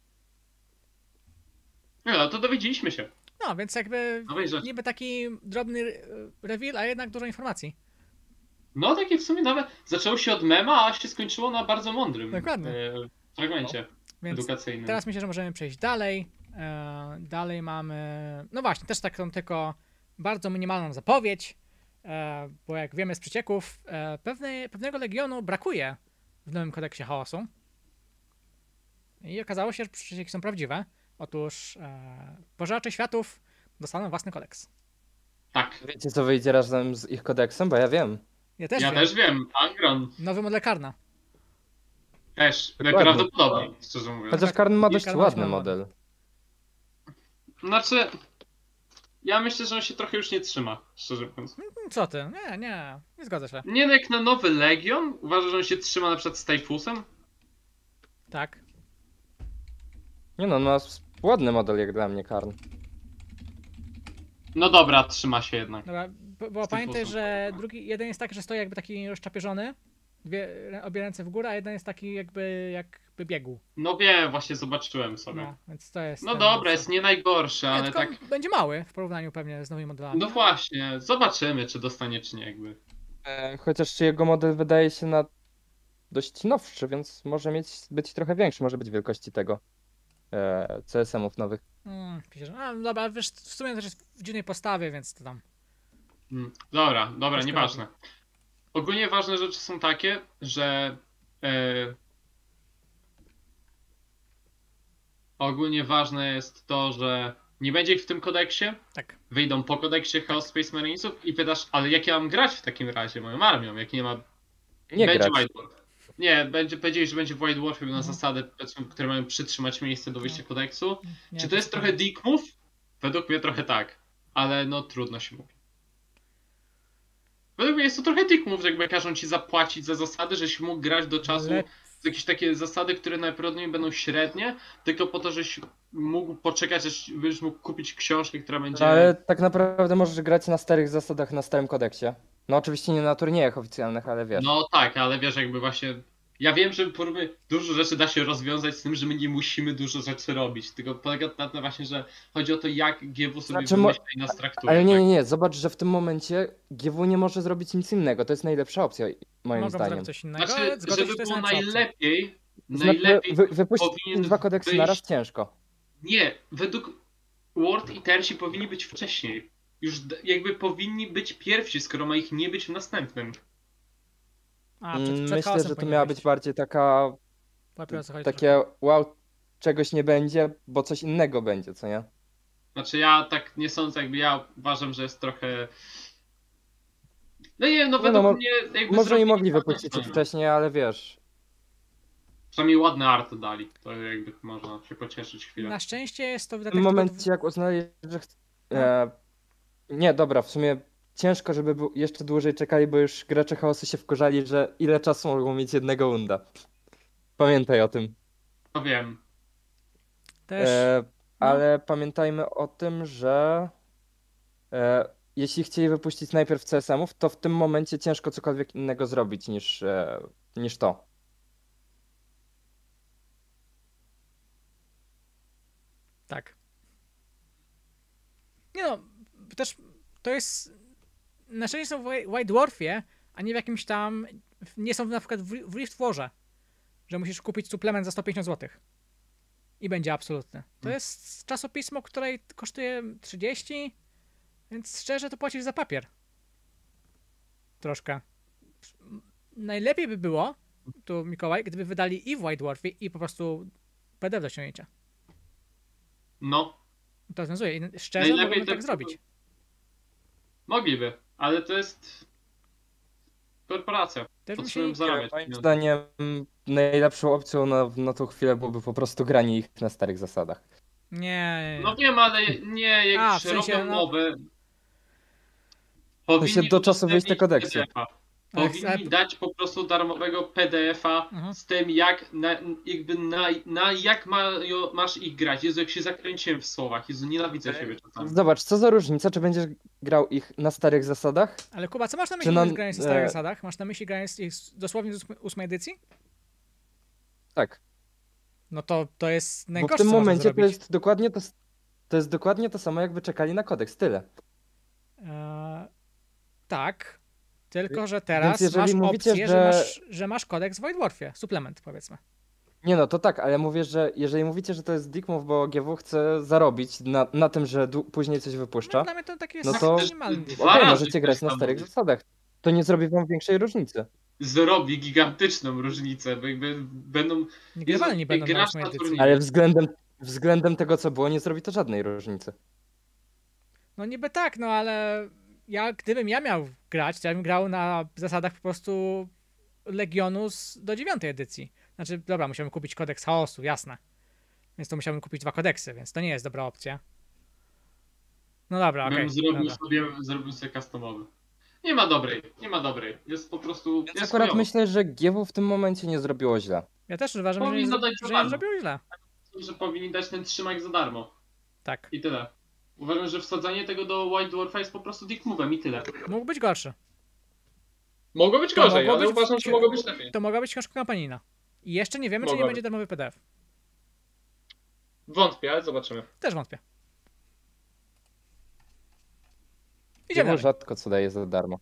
No to dowiedzieliśmy się. No, więc jakby Nowej rzeczy. niby taki drobny reveal, a jednak dużo informacji. No takie w sumie nawet zaczęło się od mema, a się skończyło na bardzo mądrym Dokładnie. fragmencie Więc edukacyjnym. teraz myślę, że możemy przejść dalej. Dalej mamy, no właśnie, też taką tylko bardzo minimalną zapowiedź, bo jak wiemy z przecieków, pewnego legionu brakuje w nowym kodeksie chaosu. I okazało się, że przecieki są prawdziwe. Otóż pożeracze światów dostaną własny kodeks. Tak. Wiecie, co wyjdzie razem z ich kodeksem? Bo ja wiem. Ja też Ja wiem. też wiem, Angron. Nowy model Karna. Też, Dokładnie. najprawdopodobniej, szczerze mówiąc. Chociaż Karn ma dość Karn ładny ma model. Znaczy, ja myślę, że on się trochę już nie trzyma, szczerze mówiąc. Co ty? Nie zgodzę się. Nie no, jak na nowy Legion, uważasz, że on się trzyma na przykład z Typhusem? Tak. Nie no, ma ładny model jak dla mnie Karn. No dobra, trzyma się jednak. Dobra, bo Z tym pamiętaj, posłem. że jeden jest taki, że stoi jakby taki rozczapieżony, obie ręce w górę, a jeden jest taki jakby biegł. No wiem, właśnie zobaczyłem sobie. No, więc to jest. No ten dobra, lepszy. jest nie najgorszy, Nie, ale tylko tak... będzie mały w porównaniu pewnie z nowymi modelami. No właśnie, zobaczymy, czy dostanie, czy nie jakby. Chociaż jego model wydaje się na dość nowszy, więc może być trochę większy, może być wielkości tego CSM-ów nowych. No dobra, wiesz, w sumie też jest w dziwnej postawie, więc to tam. Dobra, Troszkę nieważne. Ogólnie ważne rzeczy są takie, że... Ogólnie ważne jest to, że nie będzie ich w tym kodeksie, Tak. wyjdą po kodeksie Chaos Space Marinesów i pytasz, ale jak ja mam grać w takim razie moją armią, jak nie ma... Nie będzie grać. White Dwarf. Nie, powiedzieli, że będzie w White Dwarfie na Mhm. zasady, powiedzmy, które mają przytrzymać miejsce do wyjścia kodeksu. Nie, Czy to jest trochę dick move? Według mnie trochę tak, ale no trudno się mówi. Według mnie jest to trochę dick move, że jakby każą ci zapłacić za zasady, żeś mógł grać do czasu Ale jakieś takie zasady, które najprawdopodobniej będą średnie, tylko po to, żeś mógł poczekać, aż będziesz mógł kupić książkę, która będzie... No, ale tak naprawdę możesz grać na starych zasadach, na starym kodeksie. No oczywiście nie na turniejach oficjalnych, ale wiesz. No tak, ale wiesz, jakby właśnie... Ja wiem, że dużo rzeczy da się rozwiązać z tym, że my nie musimy dużo rzeczy robić, tylko polega na tym właśnie, że chodzi o to, jak GW sobie Znaczy, wymyśla i nas traktuje. Ale tak? nie, zobacz, że w tym momencie GW nie może zrobić nic innego. To jest najlepsza opcja, moim mogą zdaniem. zrobić coś innego, Znaczy, ale zgodzę się, żeby to jest było najlepsza opcja. najlepiej, Znaczy, wypuścić powinien dwa kodeksy wyjść- naraz ciężko. Nie, według Word i Tersi powinni być wcześniej. Już jakby powinni być pierwsi, skoro ma ich nie być w następnym. A, przed Myślę, chaosem że to powinien miała być. być bardziej taka, Łapię, o co chodzi. takie wow, czegoś nie będzie, bo coś innego będzie, co nie? Znaczy ja tak nie sądzę, jakby ja uważam, że jest trochę... No nie wiem, no No, według no, mnie jakby Może i zrobili mogli ładne wypuścić ich sceny. wcześniej, ale wiesz. Przynajmniej ładne art dali, to jakby można się pocieszyć chwilę. Na szczęście jest to W wydatek tym tylko momencie, jak uznali, że nie, dobra, w sumie ciężko, żeby jeszcze dłużej czekali, bo już gracze chaosu się wkurzali, że ile czasu mogą mieć jednego unda. Pamiętaj o tym. No wiem. też. Ale pamiętajmy o tym, że jeśli chcieli wypuścić najpierw CSM-ów, to w tym momencie ciężko cokolwiek innego zrobić niż to. Tak. Nie no, też to jest. Na szczęście są w White Dwarfie, a nie w jakimś tam. Nie są na przykład w Rift Warze, że musisz kupić suplement za 150 zł. I będzie absolutny. To jest czasopismo, które kosztuje 30, więc szczerze to płacisz za papier. Troszkę. Najlepiej by było, tu Mikołaj, gdyby wydali i w White Dwarfie, i po prostu PDF do ściągnięcia. No, To rozwiązuje. I szczerze Najlepiej mogłoby tak tak zrobić. mogliby, ale to jest korporacja. Też bym Potrzebują się... zarabiać. Moim pieniądze. zdaniem najlepszą opcją na tą chwilę byłoby po prostu granie ich na starych zasadach. Nie. No wiem, ale nie, jak A, już w sensie, robią no- nowe... sensie do czasu wyjścia udostępnić kodeksu. PDF-a. Tak, Powinni dać po prostu darmowego PDF-a Mhm. z tym, jak jak masz ich grać. Jezu, jak się zakręciłem w słowach. Jezu, nienawidzę siebie czasami. Zobacz, co za różnica, czy będziesz grał ich na starych zasadach? Ale Kuba, co masz na myśli, na- mówiąc grając na starych zasadach? Masz na myśli grając ich dosłownie z 8 edycji? Tak. No to jest Bo w najgorsze, tym co można momencie to zrobić. jest dokładnie to samo, jakby czekali na kodeks. Tyle. Tak, tylko że teraz jeżeli masz mówicie, opcję, że- że masz kodeks w White Dwarfie, suplement powiedzmy. Nie no, to tak, ale mówię, że jeżeli mówicie, że to jest dick move, bo GW chce zarobić na tym, że później coś No, wypuszcza, dla mnie to takie no jest to minimalny. Dwa okej, razy możecie grać ktoś na tam starych mówi. zasadach. To nie zrobi wam większej różnicy. Zrobi gigantyczną różnicę, bo jakby będą... Niegrywalni Jezu, będą na grasz 8 na edycji. turnieju. Ale względem tego, co było, nie zrobi to żadnej różnicy. No niby tak, no ale gdybym ja miał grać, to ja bym grał na zasadach po prostu Legionu do 9 edycji. Znaczy, dobra, musiałem kupić kodeks chaosu, jasne. Więc to musiałem kupić 2 kodeksy, więc to nie jest dobra opcja. No dobra, okej. Zrobił sobie customowy. Nie ma dobrej, nie ma dobrej. Jest po prostu... Więc jest akurat chujowo. myślę, że GW w tym momencie nie zrobiło źle. Ja też uważam, że nie, Powinno dać za że nie darmo. zrobił źle. Że powinni dać ten trzymak za darmo. Tak. I tyle. Uważam, że wsadzanie tego do White Dwarfa jest po prostu dick move'em i tyle. Mógł być gorszy. Mogło być To gorzej, mogło ale być- uważam, że mogło być lepiej. To mogła być książka kampanijna. I jeszcze nie wiemy, czy nie Mogła będzie być. darmowy PDF. Wątpię, ale zobaczymy. Też wątpię. Idziemy GW dalej. rzadko co daje za darmo.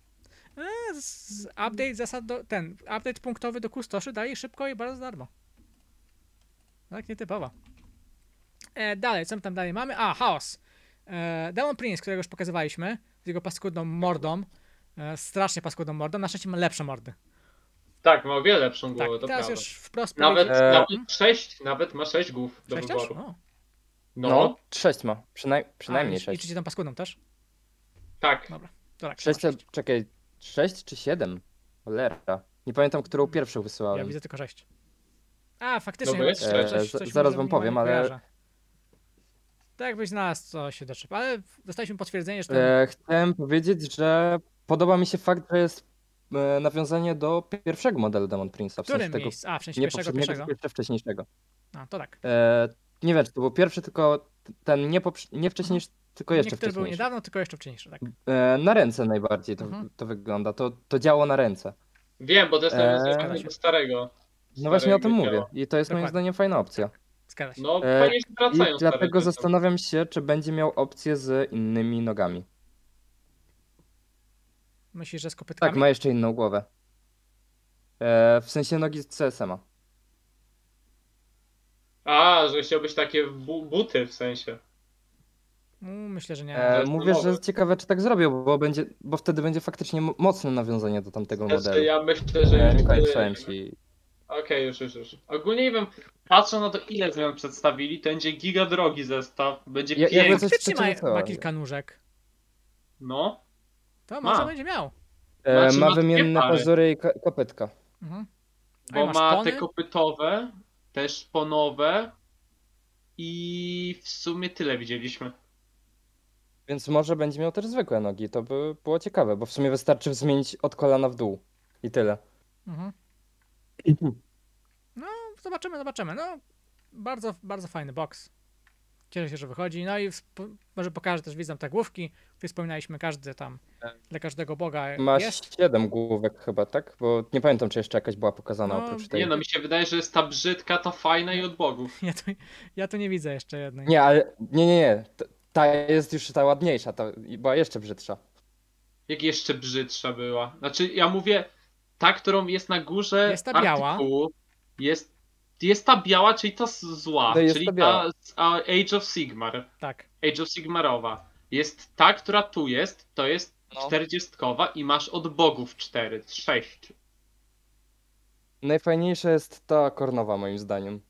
Update zasad update punktowy do kustoszy daje szybko i bardzo za darmo. Tak, nietypowo. Dalej, co my tam dalej mamy? Chaos. Demon Prince, którego już pokazywaliśmy, z jego paskudną mordą. Strasznie paskudną mordą. Na szczęście ma lepsze mordy. Tak, ma o wiele lepszą Tak, głowę, to teraz prawda. już wprost Nawet, powiedzieć- nawet 6, nawet ma 6 głów do Sześć też? wyboru. O. No, 6 ma. Przynajmniej I 6. liczycie tam paskudną też? Tak. Dobra, to tak. 6, sześć. czekaj, 6 czy 7? Cholera. Nie pamiętam, którą pierwszą Ja wysyłałem. widzę tylko 6. Faktycznie. No bo jest chyba sześć. Zaraz może wam nie powiem, ale- kojarzę. Tak jakbyś znalazł, co się doczep. Ale dostaliśmy potwierdzenie, że ten... Chciałem powiedzieć, że podoba mi się fakt, że jest nawiązanie do pierwszego modelu Demon Prince'a. W W sensie którym tego miejscu? W sensie nie pierwszego, poprzedniego, pierwszego. tylko jeszcze wcześniejszego. To tak. Nie wiem, czy to był pierwszy, tylko ten nie wcześniejszy, tylko jeszcze Niektóry był wcześniejszy. niedawno, tylko jeszcze wcześniejszy, tak. Na ręce najbardziej to wygląda. To działo na ręce. Wiem, bo to jest nawiązanie Zgadza do się. starego. No właśnie o tym starego mówię. dzieła. I to jest moim Dokładnie. zdaniem fajna opcja. Zgadza się. No, E, fajnie się I wracają stare dlatego rzeczy. zastanawiam się, czy będzie miał opcję z innymi nogami. Myślisz, że z kopytkami? Tak, ma jeszcze inną głowę. W sensie nogi z CSM-a. Że chciałbyś takie buty w sensie. Myślę, że nie. Mówię, że nowe. jest ciekawe, czy tak zrobią, bo wtedy będzie faktycznie mocne nawiązanie do tamtego Znaczy, modelu. ja myślę, że już... Nie kończyłem ci. Okej, już. Ogólnie nie wiem, patrząc na to, ile zmian przedstawili, to będzie giga drogi zestaw, będzie Jakby piękny. coś Faktycznie ma przeciwko. kilka nóżek. No. To Ma. może będzie miał. Znaczy, Ma ma dwie wymienne pary. pazury i kopytka. Mhm. Bo masz ma pony? te kopytowe, te szponowe i w sumie tyle widzieliśmy. Więc może będzie miał też zwykłe nogi. To by było ciekawe, bo w sumie wystarczy zmienić od kolana w dół. I tyle. Mhm. No, zobaczymy. No, bardzo, bardzo fajny box. Cieszę się, że wychodzi. No i może pokażę też widzom te główki, które wspominaliśmy, każdy tam, dla każdego boga Ma jest. 7 główek chyba, tak? Bo nie pamiętam, czy jeszcze jakaś była pokazana No, oprócz tej. Nie no, mi się wydaje, że jest ta brzydka, ta fajna i od bogów. Ja tu nie widzę jeszcze jednej. Nie, ale nie. Ta jest już ta ładniejsza, ta była jeszcze brzydsza. Jak jeszcze brzydsza była. Znaczy, ja mówię, ta, którą jest na górze Jest ta biała. artykułu, jest ta biała, czyli ta zła, No jest czyli ta biała. ta z Age of Sigmar. Tak. Age of Sigmarowa. Jest ta, która tu jest, to jest No. 40 i masz od bogów 6. Najfajniejsza jest ta kornowa, moim zdaniem.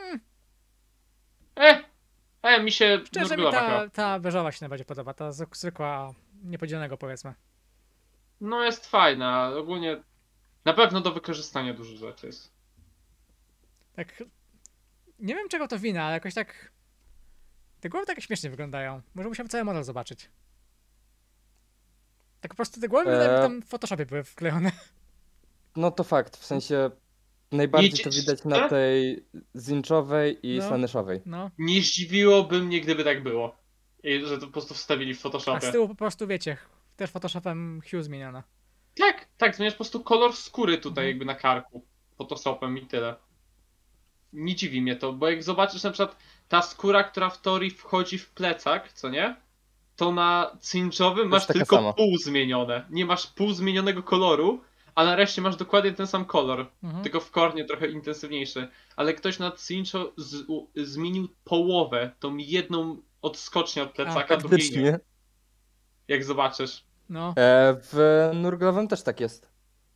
Mi się Szczerze mi zrobiła taka. ta beżowa się najbardziej podoba, ta zwykła, niepodzielnego powiedzmy. No jest fajna, ogólnie na pewno do wykorzystania dużo rzeczy jest. Tak, nie wiem czego to wina, ale jakoś tak, te głowy tak śmiesznie wyglądają. Może musiałem cały model zobaczyć. Tak po prostu te głowy wyglądają, jakby tam w Photoshopie były wklejone. No to fakt, w sensie najbardziej to Widzisz, widać na tej zinczowej i No. slaneszowej. No, Nie zdziwiłoby mnie, gdyby tak było. I że to po prostu wstawili w a Photoshopie. z tyłu po prostu wiecie, też Photoshopem hue zmieniona. Tak, zmieniasz po prostu kolor skóry tutaj Mhm. jakby na karku. Photoshopem i tyle. Nie dziwi mnie to, bo jak zobaczysz na przykład ta skóra, która w teorii wchodzi w plecak, co nie? To na cinczowym masz taka tylko sama. pół zmienione. Nie masz pół zmienionego koloru, a na reszcie masz dokładnie ten sam kolor. Mhm. Tylko w kornie trochę intensywniejszy. Ale ktoś na cincho zmienił połowę, tą jedną odskocznię od plecaka, drugiej nie. Faktycznie. Jak zobaczysz. No, W Nurglowem też tak jest.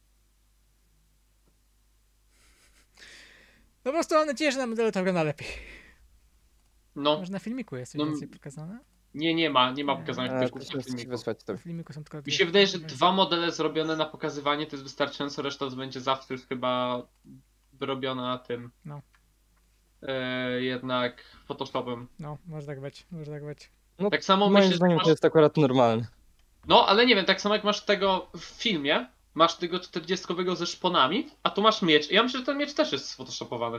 no po prostu mam nadzieję, że na modelu to wygląda lepiej. No, Może na filmiku jest No, więcej pokazane? Nie ma pokazanych To tych się musi filmików. wysłać to. W filmiku są tylko Mi dwie się wydaje, że wersje. 2 modele zrobione na pokazywanie to jest wystarczająco, reszta to będzie zawsze już chyba wyrobiona na tym. No. Jednak Photoshopem. No, może tak być, może tak być. No, Tak samo moim myślę, że zdaniem masz... to jest akurat normalne. No, ale nie wiem, tak samo jak masz tego w filmie, masz tego 40 ze szponami, a tu masz miecz. Ja myślę, że ten miecz też jest sfotoshopowany.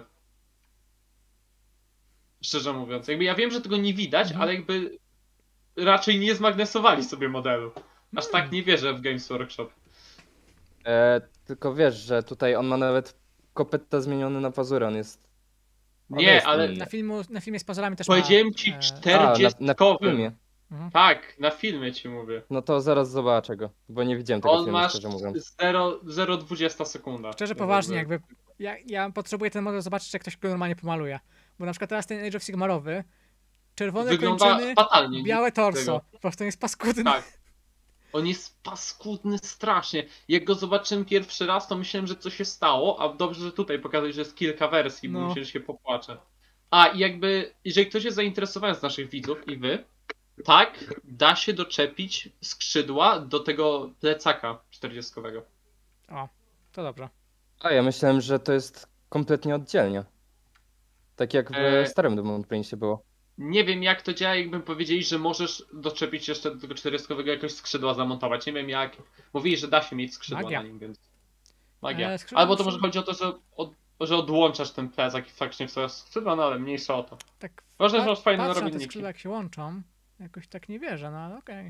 Szczerze mówiąc. Jakby ja wiem, że tego nie widać, ale jakby raczej nie zmagnesowali sobie modelu. Aż tak nie wierzę w Games Workshop. Tylko wiesz, że tutaj on ma nawet kopyta zmieniony na pazurę, on jest... on Nie, jest ale inny. Na filmie z pazurami też powiedziałem ci ma... 40. na filmie. Tak, na filmie ci mówię. No to zaraz zobaczę go, bo nie widziałem tego On filmu, masz szczerze mówiąc. 0,20 sekunda. Szczerze, To poważnie, jakby... Ja potrzebuję ten model zobaczyć, czy ktoś go normalnie pomaluje. Bo na przykład teraz ten Age of Sigmarowy, czerwone Wygląda kończyny, fatalnie. białe torso. tego. Po prostu jest paskudny. Tak. On jest paskudny strasznie. Jak go zobaczyłem pierwszy raz, to myślałem, że coś się stało, a dobrze, że tutaj pokazuje, że jest kilka wersji, bo No. myślę, że się popłaczę. A i jakby, jeżeli ktoś jest zainteresowany z naszych widzów i wy, tak, da się doczepić skrzydła do tego plecaka 40. O, to dobrze. A ja myślałem, że to jest kompletnie oddzielnie. Tak jak w starym Demon Prince'ie było. Nie wiem jak to działa, jakbym powiedzieli, że możesz doczepić jeszcze do tego 40 jakoś skrzydła zamontować. Nie wiem jak. Mówili, że da się mieć skrzydła Magia. na nim, więc. Magia. Skrzydła Albo to muszą- może chodzi o to, że odłączasz ten plecak i faktycznie wstawiasz skrzydła, no ale mniejsza o to. Tak, Ważne, że masz fajne patrzę na te narobienniki. skrzydła, jak się łączą. Jakoś tak nie wierzę, no ale okej.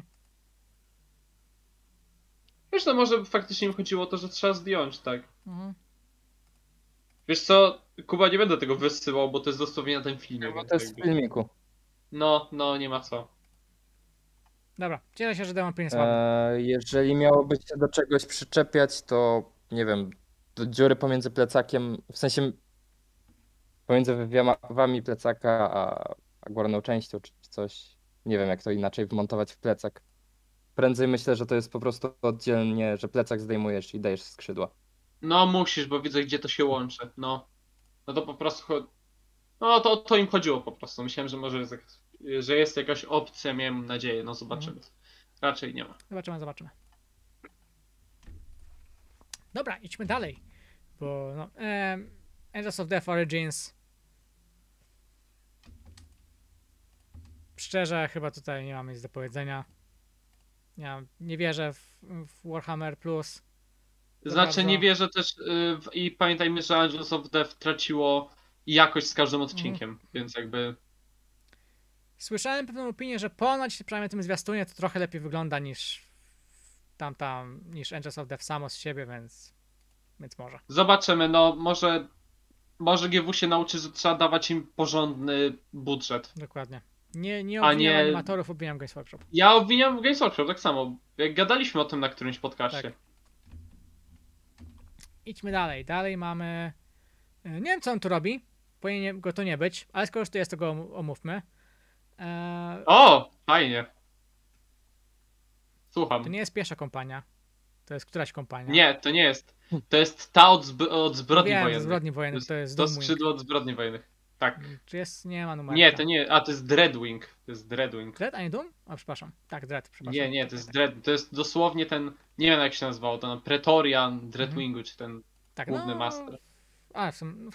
Wiesz, no może faktycznie im chodziło o to, że trzeba zdjąć, tak. Mhm. Wiesz co, Kuba, nie będę tego wysyłał, bo to jest dosłownie na tym filmie. Bo więc to jest w jakby- filmiku. No, nie ma co. Dobra, cieszę się, że Demon Prince ładny. Jeżeli miałoby się do czegoś przyczepiać, to nie wiem, do dziury pomiędzy plecakiem, w sensie pomiędzy wywiewami plecaka a górną częścią czy coś. Nie wiem, jak to inaczej wmontować w plecak. Prędzej myślę, że to jest po prostu oddzielnie, że plecak zdejmujesz i dajesz skrzydła. No musisz, bo widzę gdzie to się łączy. No. No to po prostu. No to im chodziło po prostu. Myślałem, że może że jest jakaś opcja, miałem nadzieję, no zobaczymy. Raczej nie ma. Zobaczymy. Dobra, idźmy dalej. Bo no, Angels of Death Origins. Szczerze, chyba tutaj nie mamy nic do powiedzenia. Ja nie wierzę w Warhammer Plus. To Znaczy bardzo- nie wierzę też i pamiętajmy, że Angels of Death traciło jakość z każdym odcinkiem, więc jakby. Słyszałem pewną opinię, że ponoć przynajmniej tym zwiastunie to trochę lepiej wygląda niż niż Angels of Death samo z siebie, więc może. Zobaczymy, no może GW się nauczy, że trzeba dawać im porządny budżet. Dokładnie. Nie A obwiniam nie- animatorów, obwiniam Games Workshop. Ja obwiniam Games Workshop tak samo. Jak gadaliśmy o tym na którymś podcaście. Tak. Idźmy dalej. Dalej mamy... Nie wiem, co on tu robi. Powinien go tu nie być, ale skoro już tu jest, to go omówmy. O, fajnie. Słucham. To nie jest pierwsza kompania. To jest któraś kompania. Nie, to nie jest. To jest ta od zbrodni Wiem, wojennych. zbrodni wojennych, to jest To Doomwing. skrzydło od zbrodni wojennych. Tak. Czy jest? Nie ma numeru. Nie, to nie. A to jest Dreadwing. To jest Dreadwing. Dread, a nie Doom? A przepraszam. Tak, Dread, przepraszam. Nie, to jest Dread. To jest dosłownie ten. Nie wiem jak się nazywało. Ten Praetorian Dreadwingu, czy ten Tak, główny master. A,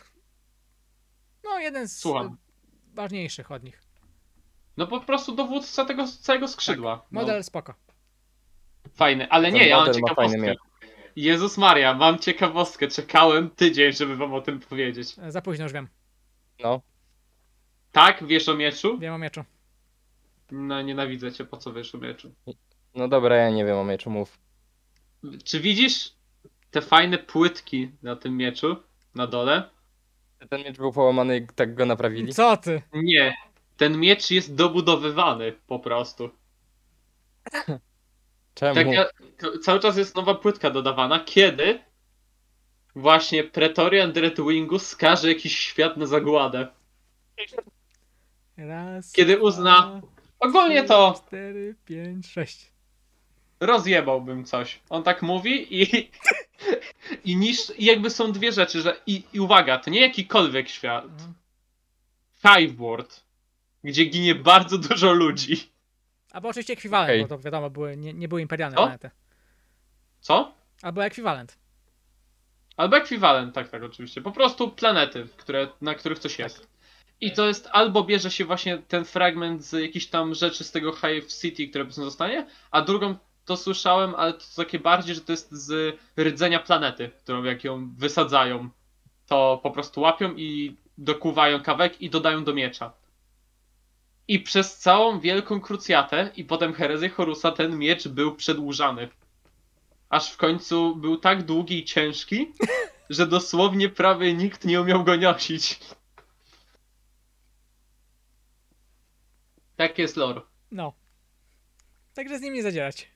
no, jeden z Słucham. ważniejszych od nich. No po prostu dowódca tego całego skrzydła. Model spoko. No, fajny, ale Ten nie, ja mam model ma fajny ciekawostkę. Jezus Maria, mam ciekawostkę. Czekałem tydzień, żeby wam o tym powiedzieć. Za późno już wiem. No. Tak, wiesz o mieczu? Wiem o mieczu. No nienawidzę cię, po co wiesz o mieczu? No dobra, ja nie wiem o mieczu, mów. Czy widzisz te fajne płytki na tym mieczu? Na dole? Ten miecz był połamany i tak go naprawili? Co ty? Nie. Ten miecz jest dobudowywany po prostu. Czemu? Cały czas jest nowa płytka dodawana, kiedy właśnie Praetorian Dreadwingu skaże jakiś świat na zagładę. Raz, Kiedy uzna- dwa, Ogólnie trzy, to 4, 5, 6. rozjebałbym coś. On tak mówi i i jakby są dwie rzeczy, że i uwaga, to nie jakikolwiek świat. Hive World, gdzie ginie bardzo dużo ludzi. Albo oczywiście ekwiwalent, Okej. bo to wiadomo, nie były imperialne Co? planety. Co? Albo ekwiwalent. Albo ekwiwalent, tak, oczywiście. Po prostu planety, na których coś jest. I to jest albo bierze się właśnie ten fragment z jakichś tam rzeczy z tego Hive City, które potem zostanie, a drugą to słyszałem, ale to takie bardziej, że to jest z rdzenia planety, którą jak ją wysadzają, to po prostu łapią i dokuwają kawałek i dodają do miecza. I przez całą wielką krucjatę i potem herezję Horusa ten miecz był przedłużany. Aż w końcu był tak długi i ciężki, że dosłownie prawie nikt nie umiał go nosić. Tak jest lore. No. Także z nim nie zadzierać.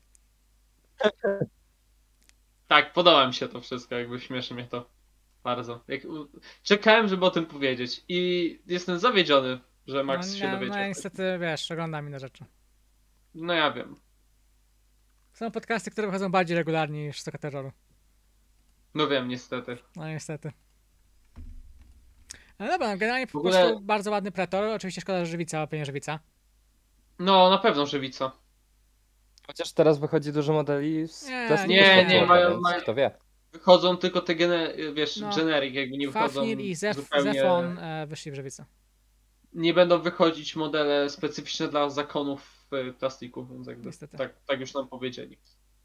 Tak, podoba mi się to wszystko, jakby śmieszy mnie to bardzo. Czekałem, żeby o tym powiedzieć i jestem zawiedziony, że Max się dowiedział. No ja niestety, wiesz, oglądam inne rzeczy. No ja wiem. Są podcasty, które wychodzą bardziej regularnie niż Stoka Terroru. No wiem, niestety. No niestety. Ale dobra, generalnie po ogóle- prostu bardzo ładny Pretor. Oczywiście szkoda, że żywica, opinię żywica. No, na pewno żywica. Chociaż teraz wychodzi dużo modeli z Nie, plastiku nie, sportowego, mają- więc kto wie. Wychodzą tylko te wiesz, No. generic, jakby nie wychodzą Fafnir i zupełnie... Zefon wyszli w żywicy. Nie będą wychodzić modele specyficzne dla zakonów plastiku, więc jakby Niestety. tak już nam powiedzieli.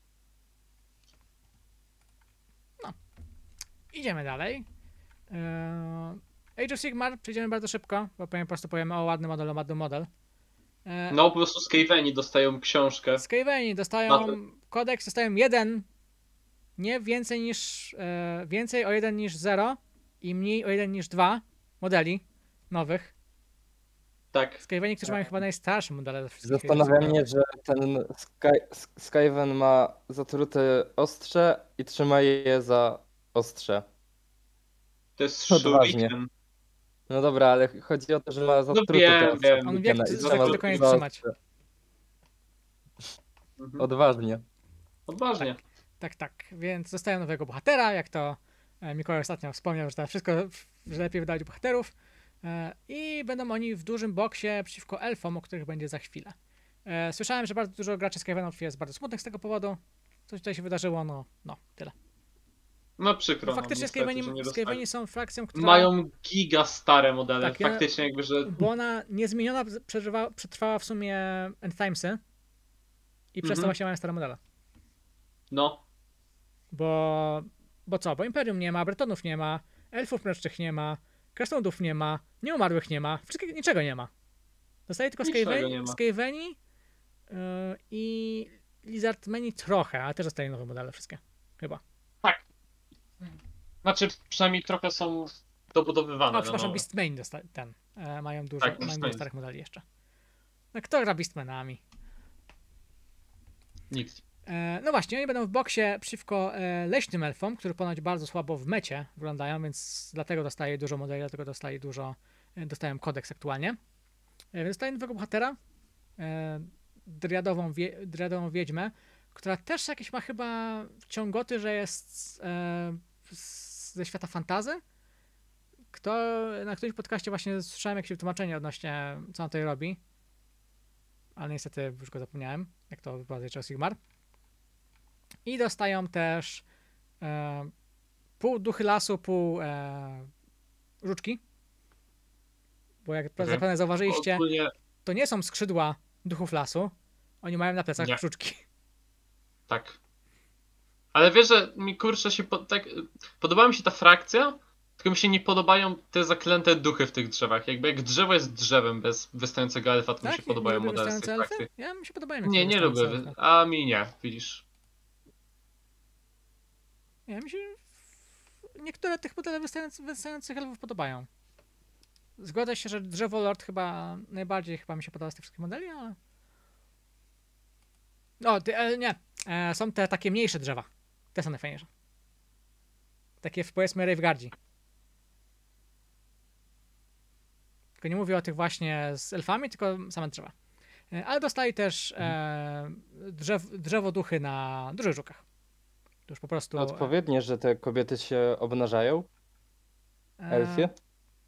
Idziemy dalej. Age of Sigmar przejdziemy bardzo szybko, bo po prostu powiemy o ładny model. No, po prostu Skaveni dostają książkę. Skaveni dostają kodeks, dostają jeden, nie więcej niż, więcej o 1 niż 0 i mniej o 1 niż 2 modeli nowych. Tak. Skaveni, którzy mają chyba najstarsze modele ze wszystkich. Zastanawia mnie, że ten Skyven ma zatrute ostrze i trzyma je za ostrze. To jest Odważnie. Shuriken. No dobra, ale chodzi o to, że ma zatrute wiem, te ostrze. wiem. On wie, i jak trzyma to do koniec za trzymać. ostrze. Mhm. Odważnie. Odważnie. Tak, więc dostają nowego bohatera, jak to Mikołaj ostatnio wspomniał, że to wszystko, że lepiej wydawać bohaterów. I będą oni w dużym boksie przeciwko elfom, o których będzie za chwilę. Słyszałem, że bardzo dużo graczy Skavenów jest bardzo smutnych z tego powodu. Coś tutaj się wydarzyło, no, tyle. No przykro. No, faktycznie niestety, że nie dostali. Skaveni są frakcją, która... Mają giga stare modele. Tak, ja- Faktycznie jakby, że... Bo ona niezmieniona przetrwała w sumie End Timesy i przez to Mhm. właśnie mają stare modele. No. Bo co? Bo Imperium nie ma, Bretonów nie ma, Elfów Mrocznych nie ma, Krasnoludów nie ma, Nieumarłych nie ma, niczego nie ma. Zostaje tylko Niczego nie ma. Skaveni i Lizardmeni trochę, ale też zostają nowe modele wszystkie. Chyba. Znaczy, przynajmniej trochę są dobudowywane. O, przepraszam, nowe. Beastmeni mają dużo, Tak, mają dużo Beastmeni. starych modeli jeszcze. No kto gra Beastmenami? Nikt. No właśnie, oni będą w boksie przeciwko leśnym elfom, które ponoć bardzo słabo w mecie wyglądają, więc dlatego dostaje dużo modeli, dlatego dostają kodeks aktualnie. Dostaję nowego bohatera, driadową wiedźmę, która też jakieś ma chyba ciągoty, że jest ze świata fantazy. Na którymś podcaście właśnie słyszałem jakieś wytłumaczenie odnośnie co on tutaj robi, ale niestety już go zapomniałem, jak to wygląda Age of Sigmar. I dostają też pół duchy lasu, pół żuczki. Bo jak zapewne zauważyliście, Ogólnie to nie są skrzydła duchów lasu. Oni mają na plecach Nie. żuczki. tak. Ale wiesz, że mi kurczę się podoba mi się ta frakcja, tylko mi się nie podobają te zaklęte duchy w tych drzewach. Jakby jak drzewo jest drzewem bez wystającego elfa, to mi się podobają lubię modele z tej wystające frakcji. elfy? Ja mi się podobają. jak Nie, są nie wystające lubię. elfy. A mi nie, widzisz. Ja mi się niektóre tych modeli wystających elfów podobają. Zgodzę się, że drzewo Lord chyba najbardziej mi się podoba z tych wszystkich modeli, ale... No, nie. Są te takie mniejsze drzewa. Te są najfajniejsze. Takie powiedzmy Raveguardzi. Tylko nie mówię o tych właśnie z elfami, tylko same drzewa. Ale dostali też drzewo duchy na dużych żukach. To już po prostu... Odpowiednie, że te kobiety się obnażają, elfie.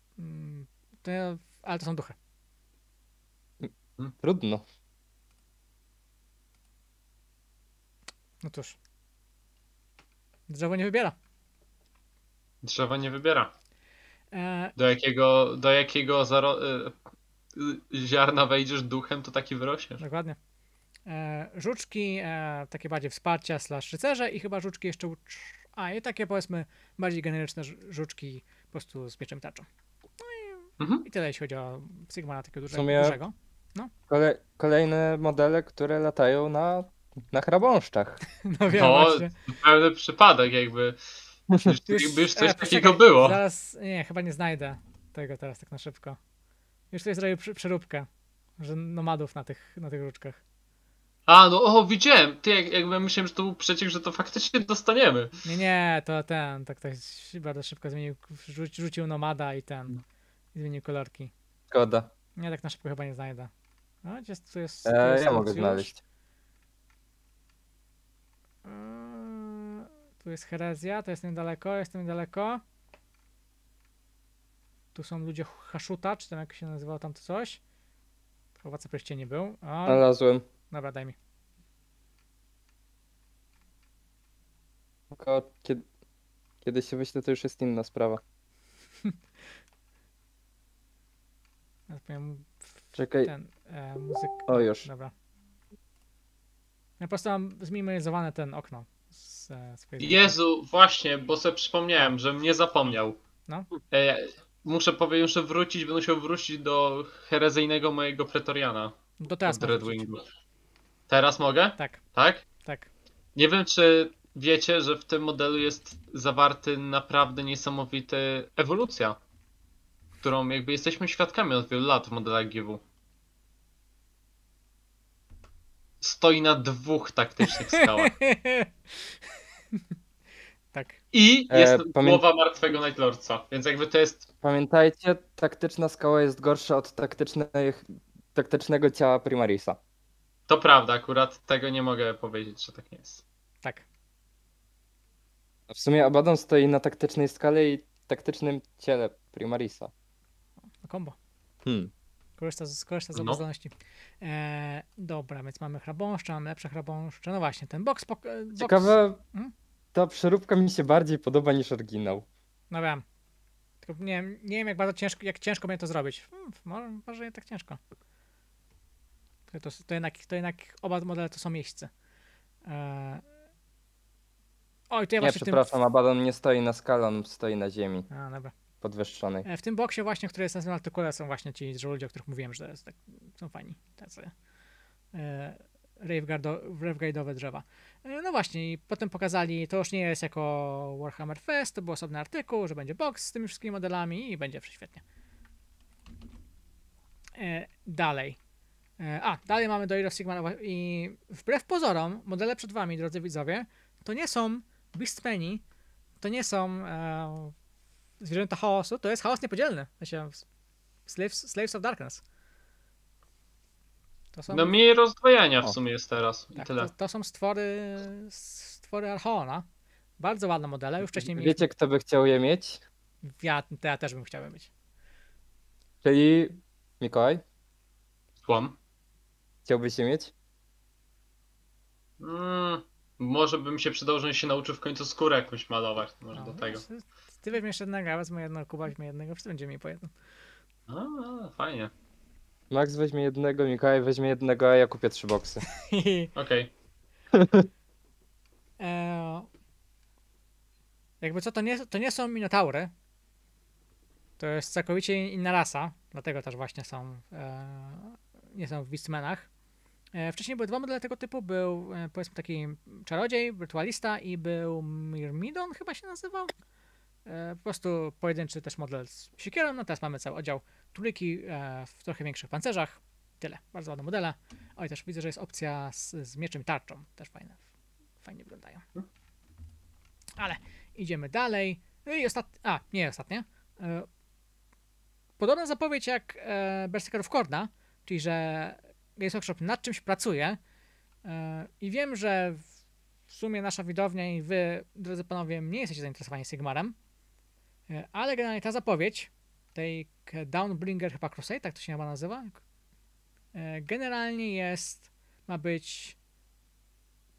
Ale to są duchy. Trudno. No cóż. Drzewo nie wybiera. Drzewo nie wybiera. E, Do jakiego ziarna wejdziesz duchem, to taki wyrośniesz. dokładnie. Żuczki, takie bardziej wsparcia / rycerze i chyba żuczki jeszcze i takie powiedzmy bardziej generyczne żuczki po prostu z mieczem i tarczą. Mhm. I tyle jeśli chodzi o Sigmara takiego W sumie- dużego. Kolejne modele, które latają na chrabąszczach. No wiem No, właśnie. pełny przypadek jakby. Już coś takiego poczekaj, było. Zaraz, nie, chyba nie znajdę tego teraz tak na szybko. Już tutaj zrobię przeróbkę, że nomadów na tych żuczkach. A, no widziałem. Ty, jakby myślałem, że to był przeciek, że to faktycznie dostaniemy. Nie, to tak bardzo szybko zmienił, rzucił nomada i zmienił kolorki. Szkoda. Nie, tak na szybko chyba nie znajdę. No, gdzie tu jest Ja mogę już. znaleźć. Tu jest herezja, to jest niedaleko. Tu są ludzie Haszuta, czy tam jak się nazywało tamto coś. Władca Pierścieni był. O, Znalazłem. dobra, daj mi. Tylko kiedy się wyśle, to już jest inna sprawa. Ja powiem Czekaj. muzyk. O, już. Dobra. Ja po prostu mam zminimalizowane ten okno z Facebooka. Jezu, właśnie, bo sobie przypomniałem, że mnie zapomniał. No. Muszę wrócić, będę musiał wrócić do herezyjnego mojego Pretoriana Do teraz od możesz Red wrócić. Wingu. Teraz mogę? Tak, Tak? tak. Nie wiem, czy wiecie, że w tym modelu jest zawarty naprawdę niesamowity ewolucja, którą jakby jesteśmy świadkami od wielu lat w modelach GW. Stoi na 2 taktycznych skałach. Tak. I jest pamię- głowa martwego Nightlordsa, więc jakby to jest... Pamiętajcie, taktyczna skała jest gorsza od taktycznego ciała Primarisa. To prawda, akurat tego nie mogę powiedzieć, że tak nie jest. Tak. W sumie Abaddon stoi na taktycznej skale i taktycznym ciele Primarisa. No kombo. Hmm. Korzysta z No. obozdolności. Dobra, więc mamy chrabąszcze, mamy lepsze chrabąszcze. No właśnie, ten box. Ciekawe, Hmm? ta przeróbka mi się bardziej podoba niż oryginał. No wiem. Tylko nie wiem jak bardzo ciężko będzie to zrobić. Może nie tak ciężko. To jednak oba modele to są miejsce. Oj, to ja Nie, właśnie przepraszam, Abaddon nie stoi na skale, on stoi na ziemi A, dobra. podwyższonej. W tym boksie właśnie, który jest nazywany artykule, są właśnie ci ludzie, o których mówiłem, że są fajni. Tacy Raveguardowe drzewa. No właśnie, i potem pokazali, to już nie jest jako Warhammer Fest, to był osobny artykuł, że będzie box z tymi wszystkimi modelami i będzie świetnie. Dalej. Dalej mamy do Age of Sigmar i wbrew pozorom, modele przed wami, drodzy widzowie, to nie są Beastmeni, to nie są zwierzęta chaosu, to jest chaos niepodzielny. Slaves of Darkness. To są, No mniej rozdwojenia w O. sumie jest teraz i tak, tyle. to są stwory Archaona. Bardzo ładne modele, już wcześniej Wiecie, kto by chciał je mieć? ja też bym chciał mieć. Czyli Mikołaj? Słucham. Chciałbyś je mieć? Może bym się przydał, żebym się nauczył w końcu skórę jakąś malować, może do tego. Ty weźmiesz jednego, ja wezmę jednego, Kuba weźmie jednego, wszyscy będziemy mieli po jednym. Fajnie. Max weźmie jednego, Mikołaj weźmie jednego, a ja kupię 3 boksy. Okej. Jakby co, to nie są Minotaury. To jest całkowicie inna rasa, dlatego też właśnie nie są w Beastmenach. Wcześniej były 2 modele tego typu, był powiedzmy taki czarodziej, rytualista i był Myrmidon chyba się nazywał. Po prostu pojedynczy też model z siekierą, no teraz mamy cały oddział tuliki w trochę większych pancerzach. Tyle, bardzo ładne modele. Oj, też widzę, że jest opcja z mieczem i tarczą, też fajnie wyglądają. Ale idziemy dalej. No i nie ostatnie. Podobna zapowiedź jak Berserkerów Korna, czyli że Games Workshop nad czymś pracuje i wiem, że w sumie nasza widownia i wy, drodzy panowie, nie jesteście zainteresowani Sigmarem, ale generalnie ta zapowiedź tej Downbringer chyba Crusade, tak to się chyba nazywa, generalnie ma być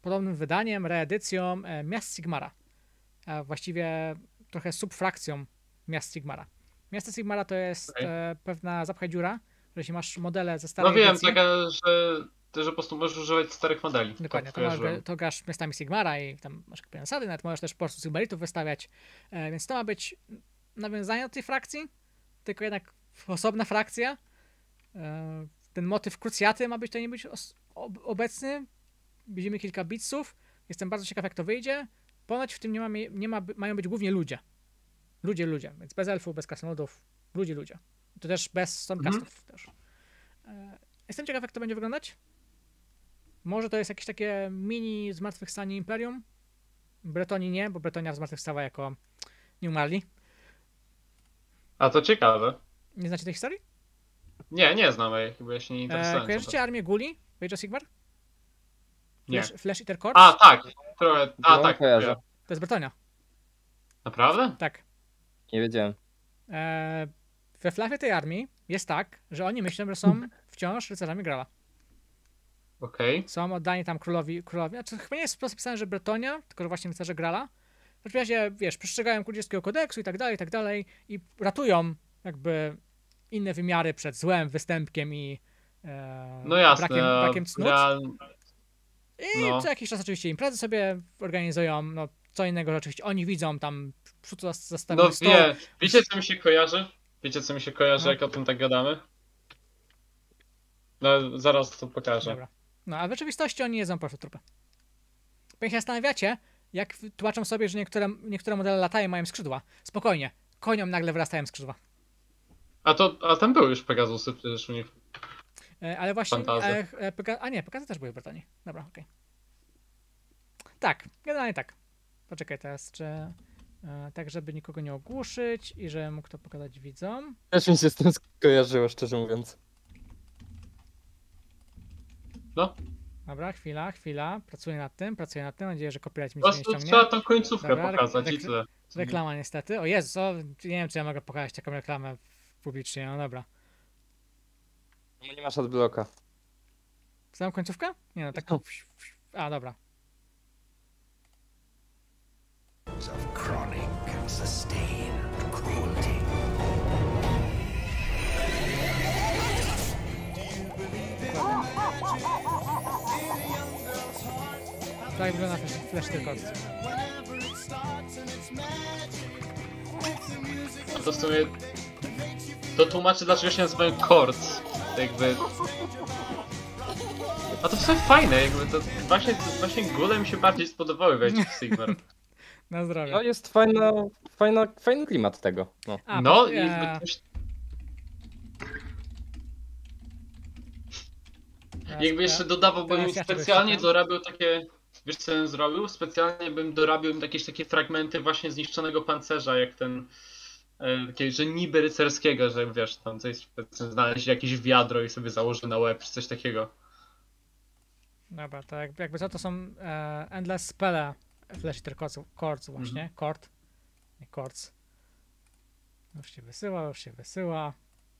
podobnym wydaniem, reedycją Miast Sigmara. A właściwie trochę subfrakcją Miast Sigmara. Miasto Sigmara to jest pewna zapchaj dziura, że jeśli masz modele ze starej No wiem, edycji, taka, że po prostu możesz używać starych modeli. dokładnie, Tak, to grasz miastami Sigmara i tam masz pewne zasady, nawet możesz też po prostu Sigmaritów wystawiać, więc to ma być nawiązanie do tej frakcji, tylko jednak osobna frakcja. Ten motyw krucjaty ma być to nie być obecny. Widzimy kilka bitsów. Jestem bardzo ciekaw, jak to wyjdzie. Ponoć w tym mają być głównie ludzie. Ludzie, więc bez elfów, bez krasnoludów, ludzie. To też bez stormcastów też. Jestem ciekaw, jak to będzie wyglądać. Może to jest jakieś takie mini zmartwychwstanie Imperium. Bretonii nie, bo Bretonia zmartwychwstała jako nie umarli. A to ciekawe. Nie znacie tej historii? Nie znam jej, chyba ja się nie interesowałem. Kojarzycie armię Guli w Age of Sigmar? Nie. Flash Eater Corps? A, tak. Trochę. A, No, tak. kojarzę. To jest Bretonia. Naprawdę? Tak. Nie wiedziałem. We flafie tej armii jest tak, że oni myślą, że są wciąż rycerzami Grala. Okej. Są oddani tam królowi. Znaczy, chyba nie jest wprost pisane, że Bretonia, tylko że właśnie rycerze Grala. W każdym razie, wiesz, przestrzegają królewskiego kodeksu i tak dalej, i ratują jakby inne wymiary przed złem, występkiem i No jasne. brakiem cnót. I No. co jakiś czas oczywiście imprezy sobie organizują, no co innego, że oczywiście oni widzą tam przód zastawiony No stół. wiecie co mi się kojarzy? Wiecie co mi się kojarzy, No. jak o tym tak gadamy? No zaraz to pokażę. Dobra. No a w rzeczywistości oni jedzą po prostu trupy. Bo jak się zastanawiacie, jak tłumaczą sobie, że niektóre modele latają, mają skrzydła. Spokojnie, koniom nagle wyrastają skrzydła. A tam były już Pegasusy przecież u nich. Ale właśnie. Fantazja. Pegazy też były w Brytanii. Dobra, okej. Tak, generalnie tak. Poczekaj teraz, czy. Tak, żeby nikogo nie ogłuszyć i że mógł to pokazać widzom. Też mi się z tym skojarzyło, szczerze mówiąc. No. Dobra, chwila. Pracuję nad tym. Mam nadzieję, że copyright mi Po się nie prostu ściągnie. trzeba tą końcówkę Dobra, pokazać i tyle. Reklama niestety. O Jezus, nie wiem, czy ja mogę pokazać taką reklamę publicznie. No dobra. No nie masz adblocka. Samą końcówkę? Nie no, tak. A, dobra. Of chronic and sustained cruelty. Tak wygląda Flash tylko. A to w sumie... To tłumaczy, dlaczego się nazywają chords. Jakby... A to w sumie fajne, jakby to... Właśnie gule mi się bardziej spodobały w Age of Sigmar. Na zdrowie. No jest fajny klimat tego. No. A, No po- i jakby coś... Jakby jeszcze dodawałbym teraz im ja czegoś specjalnie szukam. dorabiał takie... Wiesz co bym zrobił? Specjalnie bym dorabił im jakieś takie fragmenty właśnie zniszczonego pancerza, jak ten... Takie, że niby rycerskiego, że wiesz, tam coś znaleźć jakieś wiadro i sobie założy na łeb, czy coś takiego. Dobra, to jakby co to są Endless Spelle Flash Eater Chords właśnie. Chord. Nie Chords. Już się wysyła.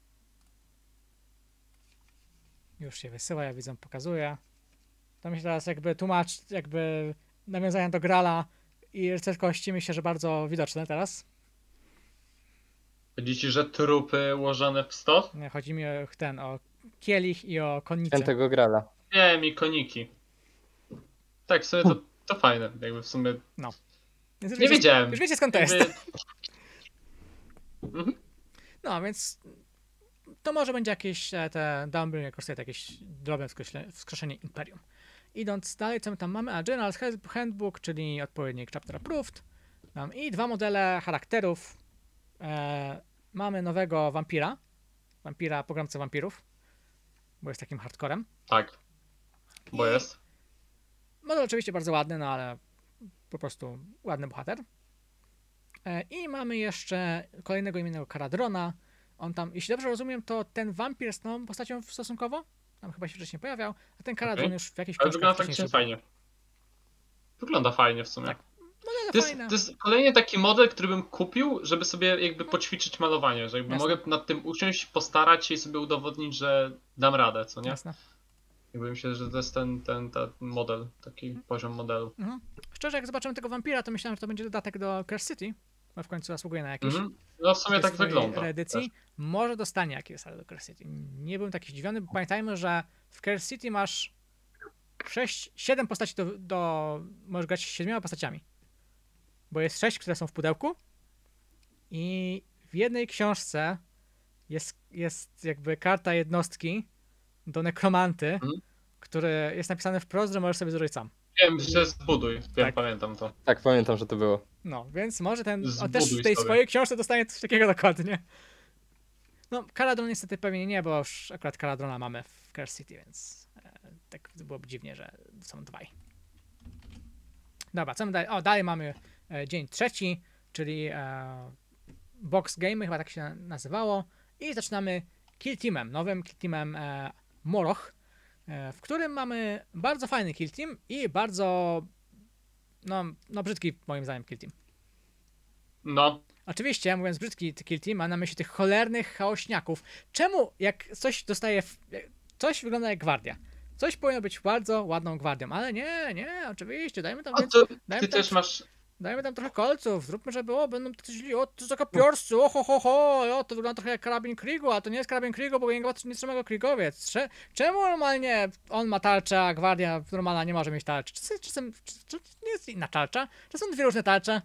Ja widzę, pokazuję. To mi się teraz jakby jakby nawiązania do Grala i rycerskości, myślę, że bardzo widoczne teraz. Chodzi ci, że trupy ułożone w stos? Chodzi mi o kielich i o konnicę. Świętego Grala. Nie, mi koniki. Tak, w sumie to fajne, jakby w sumie... Więc Nie wiedziałem. Już wiecie skąd to jest. Jakby... Mhm. No, więc to może będzie jakieś te Downbring kosztuje jakieś drobne wskrzeszenie Imperium. Idąc dalej, co my tam mamy? A General's Handbook, czyli odpowiednik Chapter Approved. I 2 modele charakterów. Mamy nowego wampira, pogromcę wampirów, bo jest takim hardcorem. Tak, bo jest. Model oczywiście bardzo ładny, no ale po prostu ładny bohater. I mamy jeszcze kolejnego imiennego Caradrona. On tam, jeśli dobrze rozumiem, to ten wampir jest nową postacią stosunkowo. Tam chyba się wcześniej pojawiał, a ten Caradron już w jakiejś Ale książkach wygląda wcześniej faktycznie szedł. fajnie. Wygląda fajnie w sumie. Tak. Modele To jest kolejny taki model, który bym kupił, żeby sobie jakby poćwiczyć malowanie, że jakby Jasne. mogę nad tym usiąść, postarać się i sobie udowodnić, że dam radę, co nie? Jasne. Jakby myślę, że to jest ten model, taki poziom modelu. Szczerze, jak zobaczyłem tego wampira, to myślałem, że to będzie dodatek do Curse City, bo w końcu zasługuje na jakiś. No w sumie tej tak swojej wygląda. reedycji. Też. Może dostanie jakieś ale do Curse City. Nie byłem taki zdziwiony, bo pamiętajmy, że w Curse City masz 7 postaci możesz grać 7 postaciami. Bo jest 6, które są w pudełku i w jednej książce jest jakby karta jednostki do nekromanty, który jest napisany wprost, że możesz sobie zrobić sam. Wiem, że zbuduj. Wiem, Tak. pamiętam to. Tak, pamiętam, że to było. No, więc może on też Zbuduj w tej sobie. swojej książce dostanie coś takiego dokładnie. No, Caladron niestety pewnie nie, bo już akurat Caladrona mamy w Curse City, więc tak byłoby dziwnie, że są dwaj. Dobra, co my dalej? O, dalej mamy dzień trzeci, czyli Box Game, chyba tak się nazywało. I zaczynamy Kill Teamem, nowym Kill Teamem Moroch, w którym mamy bardzo fajny Kill Team i bardzo no brzydki moim zdaniem Kill Team. No. Oczywiście, mówiąc brzydki Kill Team, mam na myśli tych cholernych chaośniaków. Czemu, jak coś dostaje, coś wygląda jak gwardia, coś powinno być bardzo ładną gwardią, ale nie, oczywiście, dajmy tam A więcej, to dajmy ty tam, też masz... dajmy tam trochę kolców, zróbmy, żeby będą tacy źli, to za kapiorscy, ho, to wygląda trochę jak karabin Kriegu, a to nie jest karabin Kriegu, bo nie trzyma go Krigowiec. Czemu normalnie on ma tarczę, a gwardia normalna nie może mieć tarczy? Czy nie jest inna tarcza? Czy są dwie różne tarcze?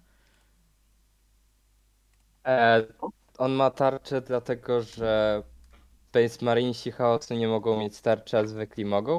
On ma tarczę dlatego, że Space Marinesi chaosu nie mogą mieć tarczy, a zwykli mogą.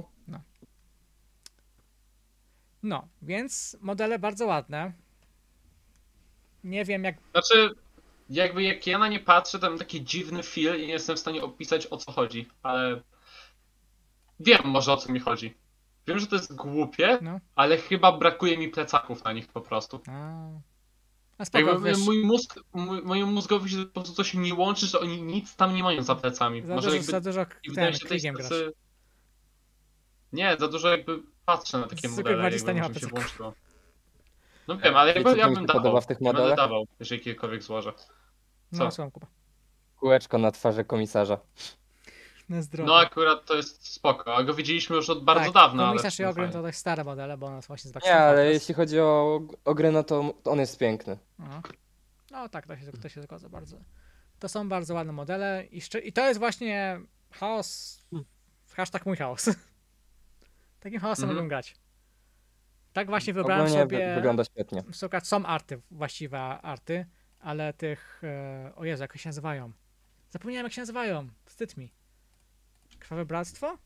No, więc modele bardzo ładne. Nie wiem jak... Znaczy, jakby jak ja na nie patrzę, to mam taki dziwny feel i nie jestem w stanie opisać, o co chodzi, ale wiem może, o co mi chodzi. Wiem, że to jest głupie, No. ale chyba brakuje mi plecaków na nich po prostu. A spoko, Jakby wiesz, mojemu mózgowi się po prostu coś nie łączy, że oni nic tam nie mają za plecami. za dużo i wydaje ten, się Krigiem grasz. Nie, za dużo jakby patrzę na takie Zwykły modele, gwardzista jakby nie ma może mi się plecaków. włączyło. No wiem, ale Wiecie, jakby co ja mi bym się podoba dawał. w tych Ja będę modelach? dawał, jeżeli kiedykolwiek złożę. No, Co? słucham, Kuba. Kółeczko na twarzy komisarza. Na zdrowie. No akurat to jest spoko, a go widzieliśmy już od bardzo tak, dawno, ale... Komisarz i no Ogryn fajnie. to dość stare modele, bo one są właśnie z Nie, Backstreet ale Fortress. jeśli chodzi o grę, no to on jest piękny. No tak, to się zgadza bardzo. To są bardzo ładne modele i to jest właśnie chaos, hashtag mój chaos. Takim chaosem lubię grać. Tak właśnie wybrałem Ogólnie sobie... wygląda świetnie. Są arty, właściwe arty, ale tych... O Jezu, jak się nazywają? Zapomniałem, jak się nazywają. Wstyd mi. Krwawe Bractwo?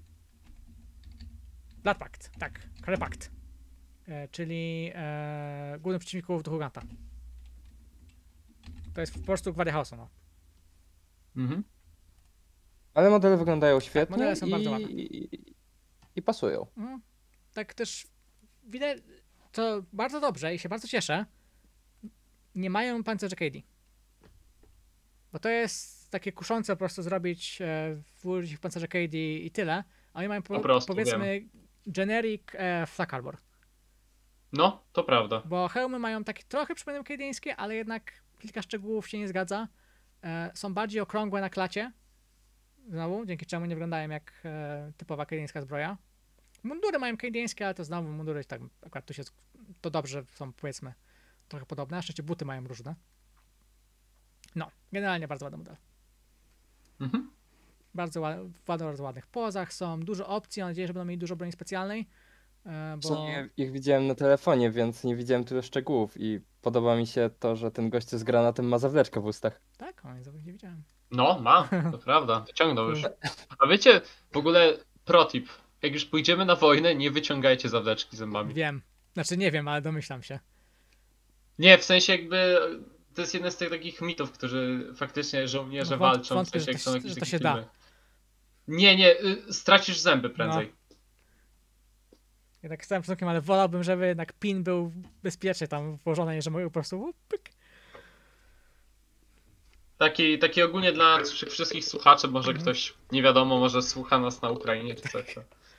Blood Pact, tak. Krwawy Pakt. Czyli główny przeciwników Duchu Ganta. To jest po prostu Gwardia Chaosu, no. Mhm. Ale modele wyglądają świetnie modele są bardzo ładne. i pasują. Tak też widać to bardzo dobrze i się bardzo cieszę. Nie mają pancerzy KD. Bo to jest takie kuszące po prostu zrobić włożyć ich w pancerze KD i tyle. A oni mają powiedzmy generic flak arbor. No, to prawda. Bo hełmy mają takie trochę przypominają kanadyjskie, ale jednak kilka szczegółów się nie zgadza. Są bardziej okrągłe na klacie. Znowu, dzięki czemu nie wyglądają jak typowa kanadyjska zbroja. Mundury mają kanadyjskie, ale to znowu mundury tak akurat tu się to dobrze są powiedzmy trochę podobne. Na szczęście buty mają różne. No, generalnie bardzo ładny model. Mhm. Mhm. Bardzo ładnych pozach są, dużo opcji, mam nadzieję, że będą mieli dużo broni specjalnej. Bo... Ich widziałem na telefonie, więc nie widziałem tyle szczegółów i podoba mi się to, że ten gość z granatem ma zawleczkę w ustach. Tak, nie widziałem. No, ma, to prawda. Wyciągnął już. A wiecie, w ogóle protip. Jak już pójdziemy na wojnę, nie wyciągajcie zawleczki zębami. Wiem. Znaczy nie wiem, ale domyślam się. Nie, w sensie jakby to jest jeden z tych takich mitów, którzy faktycznie żołnierze walczą, w sensie jak są jakieś że to takie się filmy. da. Nie, stracisz zęby prędzej. Ja tak stałem przed okiem, ale wolałbym, żeby jednak pin był bezpiecznie tam włożony, że mogę po prostu pyk. Taki ogólnie dla wszystkich słuchaczy, może ktoś, nie wiadomo, może słucha nas na Ukrainie czy coś.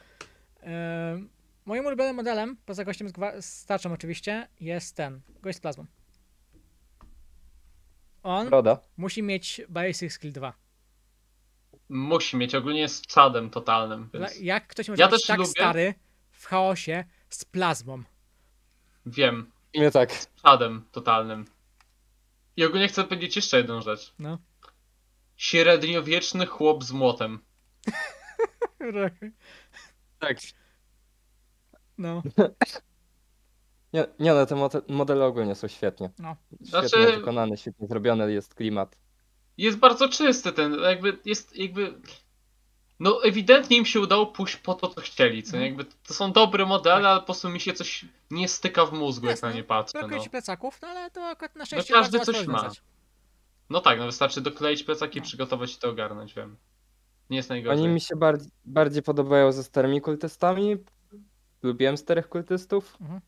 Moim ulubionym modelem, poza gościem z tarczą oczywiście, jest ten, gość z plazmą. On Roda. musi mieć Basic Skill 2. Musi mieć, ogólnie jest czadem totalnym. Więc... Jak ktoś może Ja być też tak lubię. stary w chaosie z plazmą? Wiem, Nie tak. czadem totalnym. I ogólnie chcę powiedzieć jeszcze jedną rzecz. No. Średniowieczny chłop z młotem. Tak. No. Nie no, te modele ogólnie są świetnie. No. Świetnie Znaczy- wykonane, świetnie zrobione, jest klimat. Jest bardzo czysty ten, no ewidentnie im się udało pójść po to, co chcieli, co nie? Jakby to są dobre modele, ale po prostu mi się coś nie styka w mózgu, jak na nie patrzę, Brakuje no. ci plecaków, no ale to akurat na szczęście każdy bardzo łatwo coś ma. rozwiązać. No tak, no wystarczy dokleić plecaki, przygotować i to ogarnąć, wiem. Nie jest najgorzej. Oni mi się bardziej podobają ze starymi kultystami. Lubiłem starych kultystów. Mhm.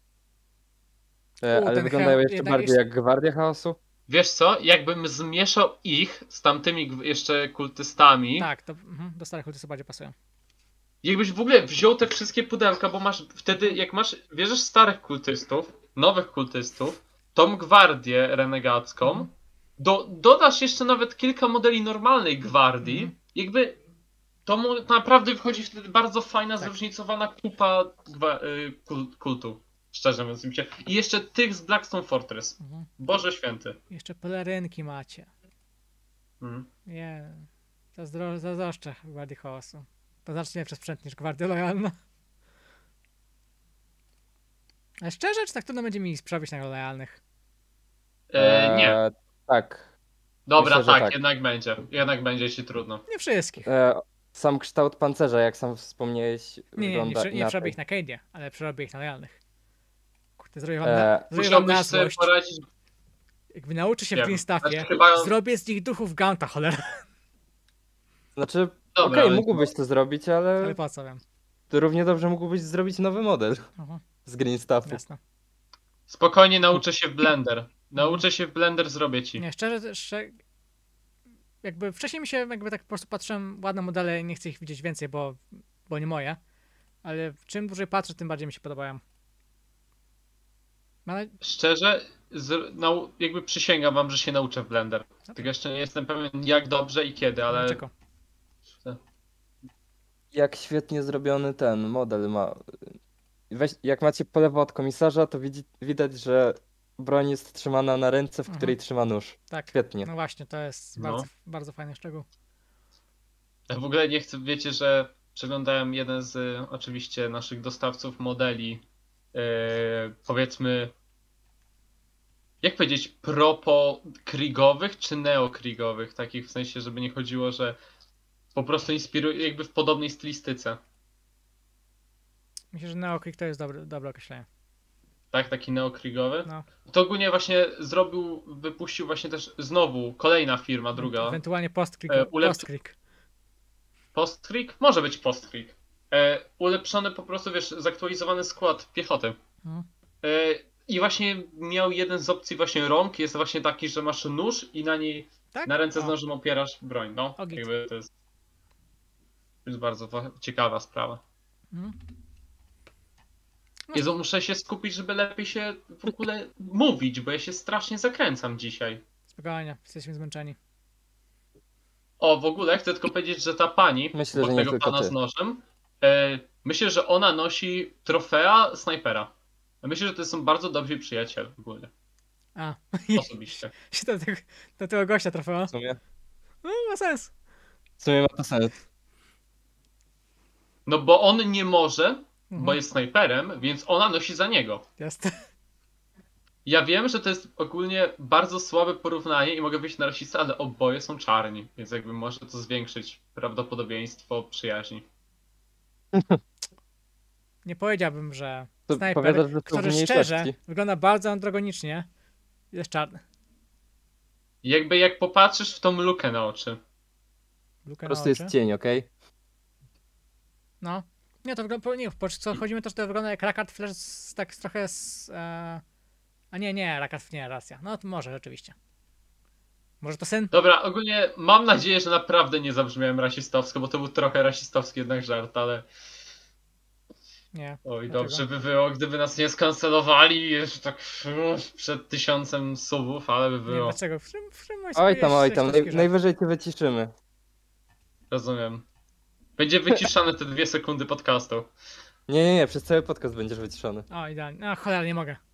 Ale ten wyglądają hełm jeszcze jednak bardziej jest- jak Gwardia Chaosu. Wiesz co, jakbym zmieszał ich z tamtymi jeszcze kultystami, Tak, to do starych kultystów bardziej pasują. jakbyś w ogóle wziął te wszystkie pudełka, bo masz wtedy, jak masz, bierzesz starych kultystów, nowych kultystów, tą gwardię renegacką, dodasz jeszcze nawet kilka modeli normalnej gwardii, jakby to naprawdę wychodzi wtedy bardzo fajna, zróżnicowana kupa kultu. Szczerze mówiąc mi się. I jeszcze tych z Blackstone Fortress. Boże święty. Jeszcze pelerynki macie. Mhm. Nie. Zazdroszczę Gwardii Chaosu. To znacznie lepszy sprzęt niż Gwardia Lojalna. Ale szczerze, czy tak trudno będzie mi przerobić na lojalnych? Nie. Tak. Dobra, myślę, że tak, tak. jednak będzie. Jednak będzie ci trudno. Nie wszystkich. Sam kształt pancerza, jak sam wspomniałeś, Nie wygląda przerobię inaczej. ich na Cade'ie, ale przerobię ich na lojalnych. Kurde, zrobię wam Musiałbyś na sobie złość. poradzić. Jak nauczy się w Wiem. Greenstaffie, Znaczy, chyba- zrobię z nich duchów Ganta, cholera. Znaczy, Dobra, okej, ale- mógłbyś to zrobić, Ale ale po co wiem? równie dobrze mógłbyś zrobić nowy model Aha, z Green Staffu. jasne. Spokojnie nauczę się w Blender. Nauczę się w Blender, zrobię ci. Nie, szczerze, jakby wcześniej mi się jakby tak po prostu patrzyłem, ładne modele, nie chcę ich widzieć więcej, bo nie moje. Ale czym dłużej patrzę, tym bardziej mi się podobają. Ale Szczerze, jakby przysięgam wam, że się nauczę w Blender. Tylko jeszcze nie jestem pewien jak dobrze i kiedy, ale... czekam. Jak świetnie zrobiony ten model ma. Jak macie po lewo od komisarza, to widać, że broń jest trzymana na ręce, w której trzyma nóż. Tak. Świetnie. No właśnie, to jest No. bardzo, bardzo fajny szczegół. Ja w ogóle nie chcę, wiecie, że przeglądałem jeden z oczywiście naszych dostawców modeli, powiedzmy, jak powiedzieć, propo-krigowych czy neo-krigowych, takich w sensie, żeby nie chodziło, że po prostu inspiruje jakby w podobnej stylistyce. Myślę, że Neoclick to jest dobre określenie. Tak, taki neo-krigowy. No. To ogólnie właśnie wypuścił właśnie też znowu kolejna firma, druga. Ewentualnie Postclick. Postclick. Postkrik? Może być postkrik. Ulepszony po prostu, wiesz, zaktualizowany skład piechoty. Mhm. I właśnie miał jeden z opcji właśnie rąk, jest właśnie taki, że masz nóż i na niej, Tak? na ręce z O. nożem opierasz broń. No, O, git. jakby to jest bardzo ciekawa sprawa. Mhm. No. Jezu, muszę się skupić, żeby lepiej się w ogóle mówić, bo ja się strasznie zakręcam dzisiaj. Spokojnie, jesteśmy zmęczeni. O, w ogóle chcę tylko powiedzieć, że ta pani, Myślę, obok że nie tego tylko pana ty. z nożem, myślę, że ona nosi trofea snajpera. Myślę, że to są bardzo dobrzy przyjaciele ogólnie, A, osobiście. się do tego gościa trafiła. W sumie, No, ma sens. w sumie ma to sens. No bo on nie może, Mhm. bo jest snajperem, więc ona nosi za niego. Jest. Ja wiem, że to jest ogólnie bardzo słabe porównanie i mogę wyjść na rasistę, ale oboje są czarni, więc jakby może to zwiększyć prawdopodobieństwo przyjaźni. Nie powiedziałbym, że To snajper, powiadasz, że są który mniej szczerze szlachci. wygląda bardzo andragonicznie, jest czarny. Jakby jak popatrzysz w tą lukę na oczy. Lukę Po na prostu oczy. jest cień, okej? No. Nie, to wygląda, nie, po co chodzimy też, to wygląda jak Rakard Flash tak trochę z... A nie, Rakard, nie, racja. No to może rzeczywiście. Może to syn? Dobra, ogólnie mam nadzieję, że naprawdę nie zabrzmiałem rasistowsko, bo to był trochę rasistowski jednak żart, ale Nie. oj, Dlaczego? dobrze by było, gdyby nas nie skancelowali jeszcze tak przed 1000 subów, ale by Nie, było. dlaczego? W czym Oj tam, jest rasistowski żart? najwyżej cię wyciszymy. Rozumiem. Będzie wyciszane te 2 sekundy podcastu. Nie, przez cały podcast będziesz wyciszony. O, idealnie. A, cholera, nie mogę.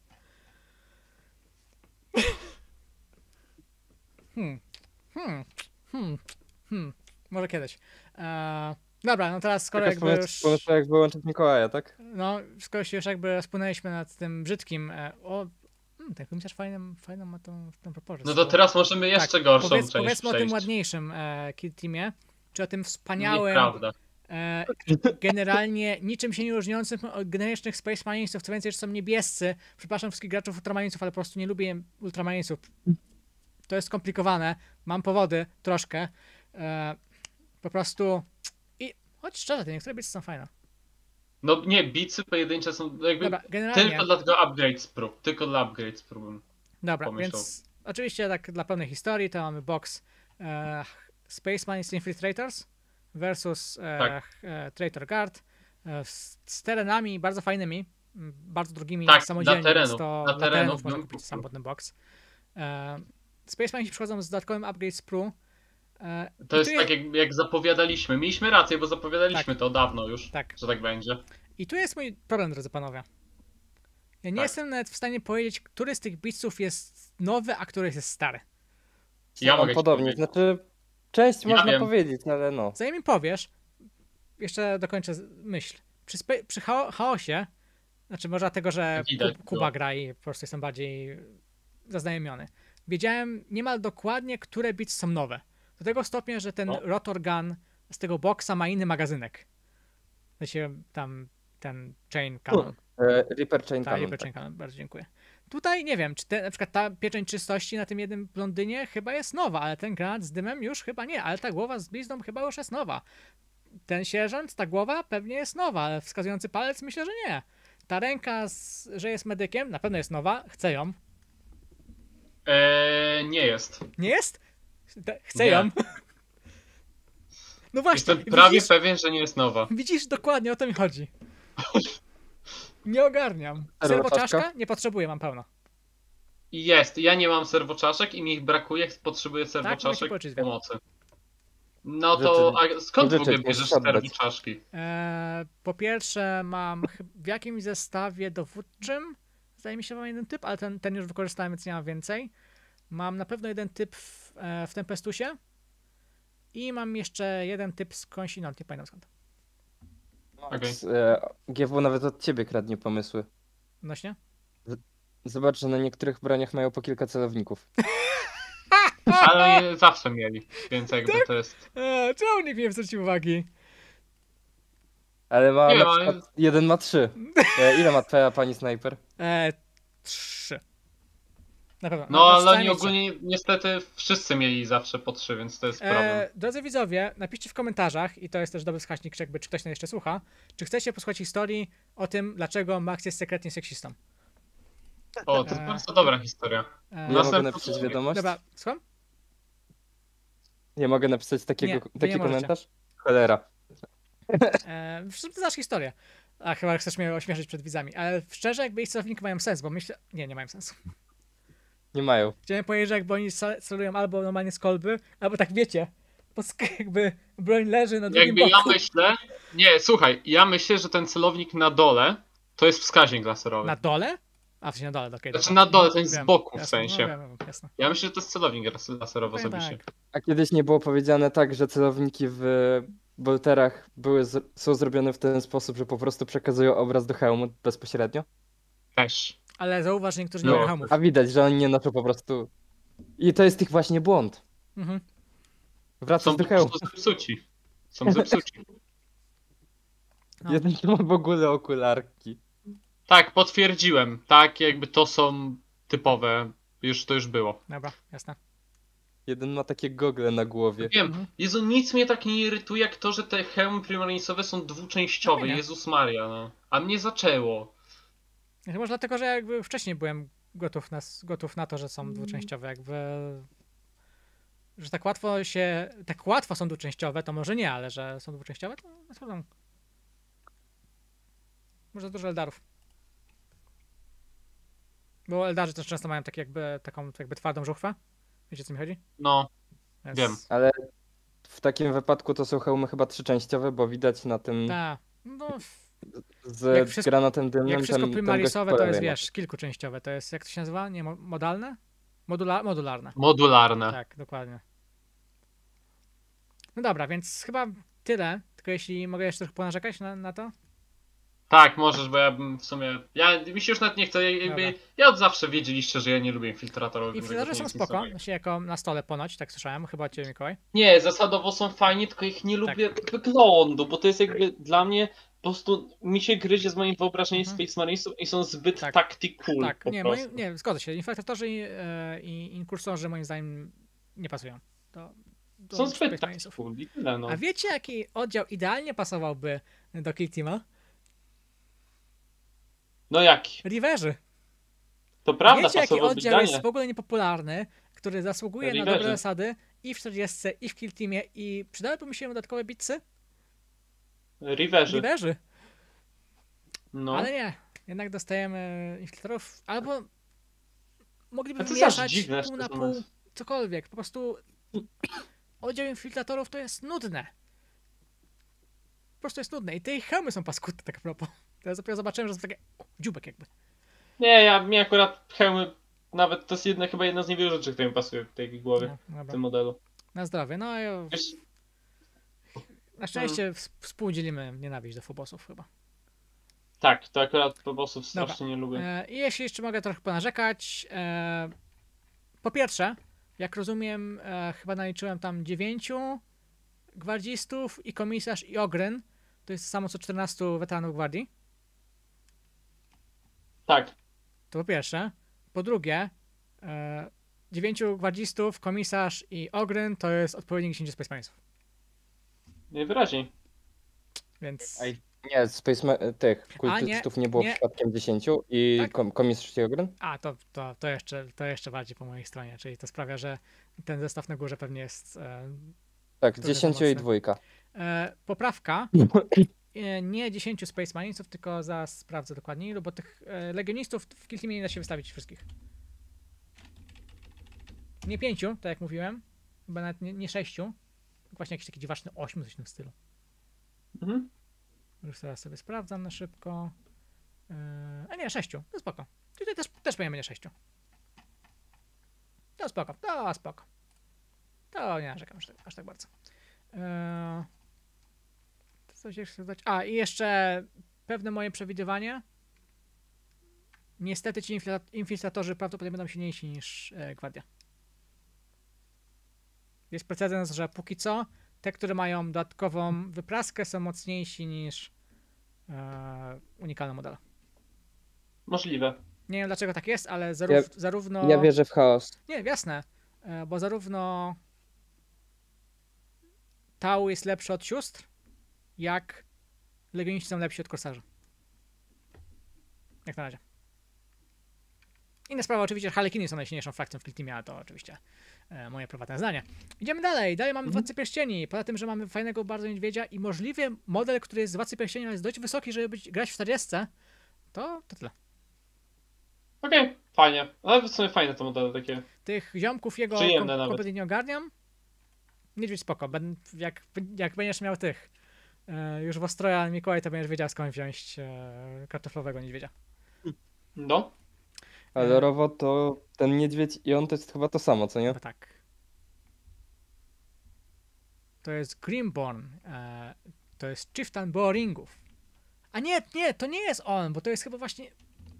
Może kiedyś. Dobra, no teraz skoro jakby już... Pomysł jak wyłączyć Mikołaja, tak? No, skoro się już jakby rozpłynęliśmy nad tym brzydkim... ten komisarz fajną ma tą propozycję. No to teraz możemy jeszcze gorszą część Powiedzmy o tym przejść. ładniejszym Kill Teamie, czy o tym wspaniałym, Nieprawda. generalnie niczym się nie różniącym od genericznych Space Marinesów, co więcej, że są niebiescy. Przepraszam wszystkich graczów Ultramarinesów, ale po prostu nie lubię Ultramarinesów. To jest skomplikowane, mam powody troszkę. Po prostu... I choć szczerze, te niektóre bitsy są fajne. No nie, bicy pojedyncze są jakby Dobra, generalnie... tylko dlatego upgrade prób. Tylko dla upgrade prób. Dobra, pomyślał. więc oczywiście tak dla pełnej historii to mamy box Space Marines Infiltrators versus Traitor Guard z terenami bardzo fajnymi, bardzo drogimi, Tak, samodzielnie, dla więc terenów. to Dla terenów można bym kupić kupił. samotny box. Space Marines przychodzą z dodatkowym upgrade sprue. To jest tak jak zapowiadaliśmy. Mieliśmy rację, bo zapowiadaliśmy to dawno już, Tak. że tak będzie. I tu jest mój problem, drodzy panowie. Ja nie Tak. jestem nawet w stanie powiedzieć, który z tych bitsów jest nowy, a który jest stary. Ja mogę ci Podobnie, powiedzieć. znaczy część Ja można wiem. powiedzieć, ale no. Zanim mi powiesz, jeszcze dokończę myśl. Przy chaosie, znaczy może dlatego, że Widać Kuba było. gra i po prostu jestem bardziej zaznajomiony. Wiedziałem niemal dokładnie, które bits są nowe. Do tego stopnia, że ten O. rotor gun z tego boxa ma inny magazynek. Znaczy tam ten chain cannon. Reaper Chain Tak, Cannon. Reaper Chain Cannon, bardzo dziękuję. Tutaj nie wiem, czy na przykład ta pieczęć czystości na tym jednym blondynie chyba jest nowa, ale ten granat z dymem już chyba nie, ale ta głowa z blizną chyba już jest nowa. Ten sierżant, ta głowa pewnie jest nowa, ale wskazujący palec myślę, że nie. Ta ręka, że jest medykiem, na pewno jest nowa, chcę ją. Nie jest. Nie jest? Chcę Nie. ją. No właśnie, Jestem prawie widzisz, pewien, że nie jest nowa. widzisz, dokładnie o to mi chodzi. Nie ogarniam. Serwoczaszka? Serwoczaszka? Nie potrzebuję, mam pełno. Jest. Ja nie mam serwoczaszek i mi ich brakuje. Potrzebuję mogę ci serwoczaszek pożyczyć, pomocy. No to a skąd w ogóle Pożyczyć, bierzesz możesz oddać. serwoczaszki? Po pierwsze mam w jakimś zestawie dowódczym, zdaje mi się, mam jeden typ, ale ten już wykorzystałem, więc nie mam więcej. Mam na pewno jeden typ w Tempestusie i mam jeszcze jeden typ skądś inąd, nie pamiętam skąd. Okej. GW nawet od ciebie kradnie pomysły. Nośnie? Zobacz, że na niektórych broniach mają po kilka celowników. Ale nie zawsze mieli, więc jakby to jest... Czemu nikt nie zwrócił uwagi? Ale ma Nie, na ale- przykład, jeden ma 3. Ile ma twoja pani snajper? 3. Na pewno. No ale oni przynajmniej trzy. ogólnie niestety wszyscy mieli zawsze po 3, więc to jest problem. Drodzy widzowie, napiszcie w komentarzach, i to jest też dobry wskaźnik, czy ktoś nas jeszcze słucha, czy chcecie posłuchać historii o tym, dlaczego Max jest sekretnie seksistą. O, to jest bardzo dobra historia. Ja Następny mogę napisać odcinek. wiadomość? Dobra, słucham? Nie mogę napisać Nie, takiego, wy nie taki możecie. komentarz? Cholera. Ty znasz historię. A chyba chcesz mnie ośmieszyć przed widzami, ale szczerze, jakby ich celowniki mają sens, bo myślę... Nie mają sensu. Nie mają. Chciałem powiedzieć, że jakby oni celują albo normalnie z kolby, albo tak wiecie, jakby broń leży na drugim Jakby ja boku. myślę... Nie, słuchaj, ja myślę, że ten celownik na dole to jest wskaźnik laserowy. Na dole? A, w sensie na dole, okej. Znaczy dobra. na dole, to jest z Wiem, boku w jasne, sensie. No, wiem, jasne. Ja myślę, że to jest celownik laserowy Powiem osobiście. tak. A kiedyś nie było powiedziane tak, że celowniki w bolterach są zrobione w ten sposób, że po prostu przekazują obraz do hełmu bezpośrednio? Też. Ale zauważ, że niektórzy nie No. mają hamów. A widać, że oni nie noszą po prostu... I to jest ich właśnie błąd. Mhm. Wracasz Są do po hełmu. prostu zepsuci. Są zepsuci. No. Jeden to ma w ogóle okularki. Tak, potwierdziłem. Tak, jakby to są typowe. To już było. Dobra, jasne. Jeden ma takie gogle na głowie. Wiem, Mhm. Jezu, nic mnie tak nie irytuje, jak to, że te hełmy primarysowe są dwuczęściowe. Fajnie. Jezus Maria, no. A mnie zaczęło. Może dlatego, że jakby wcześniej byłem gotów na to, że są dwuczęściowe, jakby... Że tak łatwo są dwuczęściowe, to może nie, ale że są dwuczęściowe, to na pewno. Może dużo Eldarów. Bo Eldarzy też często mają taką twardą żuchwę. Wiecie, o co mi chodzi? No, Więc... Wiem. Ale w takim wypadku to są hełmy chyba trzyczęściowe, bo widać na tym Tak. No, jak z wszystko- granatem dymnym jak wszystko ten primarisowe, gość to jest, pojawia. wiesz, kilkuczęściowe. To jest, jak to się nazywa? Nie, modalne? Modularne. Modularne. Tak, dokładnie. No dobra, więc chyba tyle. Tylko jeśli mogę jeszcze trochę ponarzekać na to. Tak, możesz, bo ja bym w sumie. Mi się już nawet nie chce. Dobra. Ja od zawsze wiedzieliście, że ja nie lubię infiltratorów. więc Infiltratorzy jakby są nic nie spoko. sądzę. Znaczy jako na stole ponoć, tak słyszałem. Chyba od ciebie, Mikołaj. Nie, zasadowo są fajni, tylko ich nie lubię wyglądu, bo to jest jakby dla mnie po prostu mi się gryzie z moim wyobrażeniem Space Marinesów i są zbyt Tak. tactical Tak, po nie, prostu. nie, zgodzę się. Infiltratorzy i inkursorzy moim zdaniem nie pasują. Do Są zbyt Space Marinesów. tactical i tyle, no. A wiecie, jaki oddział idealnie pasowałby do Kill Teama? No jaki? Riverzy. To prawda, Wiecie, jaki pasowo oddział idealnie. jest w ogóle niepopularny, który zasługuje na Riverzy. dobre zasady i w 40, i w Kill Teamie i przydałyby mi się dodatkowe bitcy? Riverzy. Riverzy. No. Ale nie. Jednak dostajemy infiltratorów, albo mogliby A to jest aż wymieszać dziwne, pół na szczerze pół, mówiąc. cokolwiek. Po prostu oddział infiltratorów to jest nudne. Po prostu jest nudne. I te ich hełmy są paskudne, tak a propos. Teraz dopiero zobaczyłem, że są takie dziubek jakby. Nie, mi akurat hełmy, nawet to jest chyba jedna z niewielu rzeczy, które mi pasuje w tej głowie, No, w dobra. tym modelu. Na zdrowie. No i Wiesz, na szczęście współdzielimy nienawiść do Phobosów chyba. tak, to akurat Phobosów strasznie nie lubię. I jeśli jeszcze mogę trochę ponarzekać. Po pierwsze, jak rozumiem, chyba naliczyłem tam 9 gwardzistów i komisarz i ogryn. To jest to samo co 14 weteranów gwardii. Tak, To po pierwsze. Po drugie, 9 gwardzistów, komisarz i ogryn to jest odpowiednik 10 Space Marinesów. najwyraźniej. Więc Ej, nie, tych kultystów nie było nie. przypadkiem 10 i Tak. komisarz i ogryn? to jeszcze bardziej po mojej stronie, czyli to sprawia, że ten zestaw na górze pewnie jest Tak, Trochę 10 za i mocne. 2. poprawka. Nie 10 Space Marinesów, tylko sprawdzę dokładnie ilu, bo tych legionistów w Kill Teamie nie da się wystawić wszystkich. Nie 5, tak jak mówiłem. Chyba nawet nie 6. Właśnie jakiś taki dziwaczny 8, coś w tym stylu. Mhm. Już teraz sobie sprawdzam na szybko. A nie, 6. To spoko. Tutaj też powinien będzie 6. To spoko, to spoko. To nie narzekam aż tak bardzo. Coś jeszcze dodać? A, i jeszcze pewne moje przewidywanie. Niestety ci infiltratorzy prawdopodobnie będą silniejsi niż gwardia. Jest precedens, że póki co te, które mają dodatkową wypraskę, są mocniejsi niż unikalne modele. Możliwe. Nie wiem dlaczego tak jest, ale zarówno... Ja wierzę w chaos. Nie, jasne, bo zarówno Tau jest lepszy od sióstr, jak legioniści są lepsi od korsarzy. Jak na razie. Inna sprawa oczywiście, że Harlekiny są najsilniejszą frakcją w Kill Teamie, ale to oczywiście moje prywatne zdanie. Idziemy dalej. Dalej mamy Władcę Pierścieni. Poza tym, że mamy fajnego bardzo niedźwiedzia i możliwie model, który jest z Władcy Pierścieni, ale jest dość wysoki, żeby grać w 40, to tyle. Okej, fajnie. Ale w sumie fajne to modele takie. Tych ziomków jego Przyjemne nawet. kompletnie nie ogarniam. Niedźwiedź spoko. Jak będziesz miał tych już w Ostroja Mikołaj, to będziesz wiedział skąd wziąć kartoflowego niedźwiedzia. No. A lorowo to ten niedźwiedź i on to jest chyba to samo, co nie? Chyba tak. To jest Grimborn. To jest Chieftain Boringów. A nie, to nie jest on, bo to jest chyba właśnie...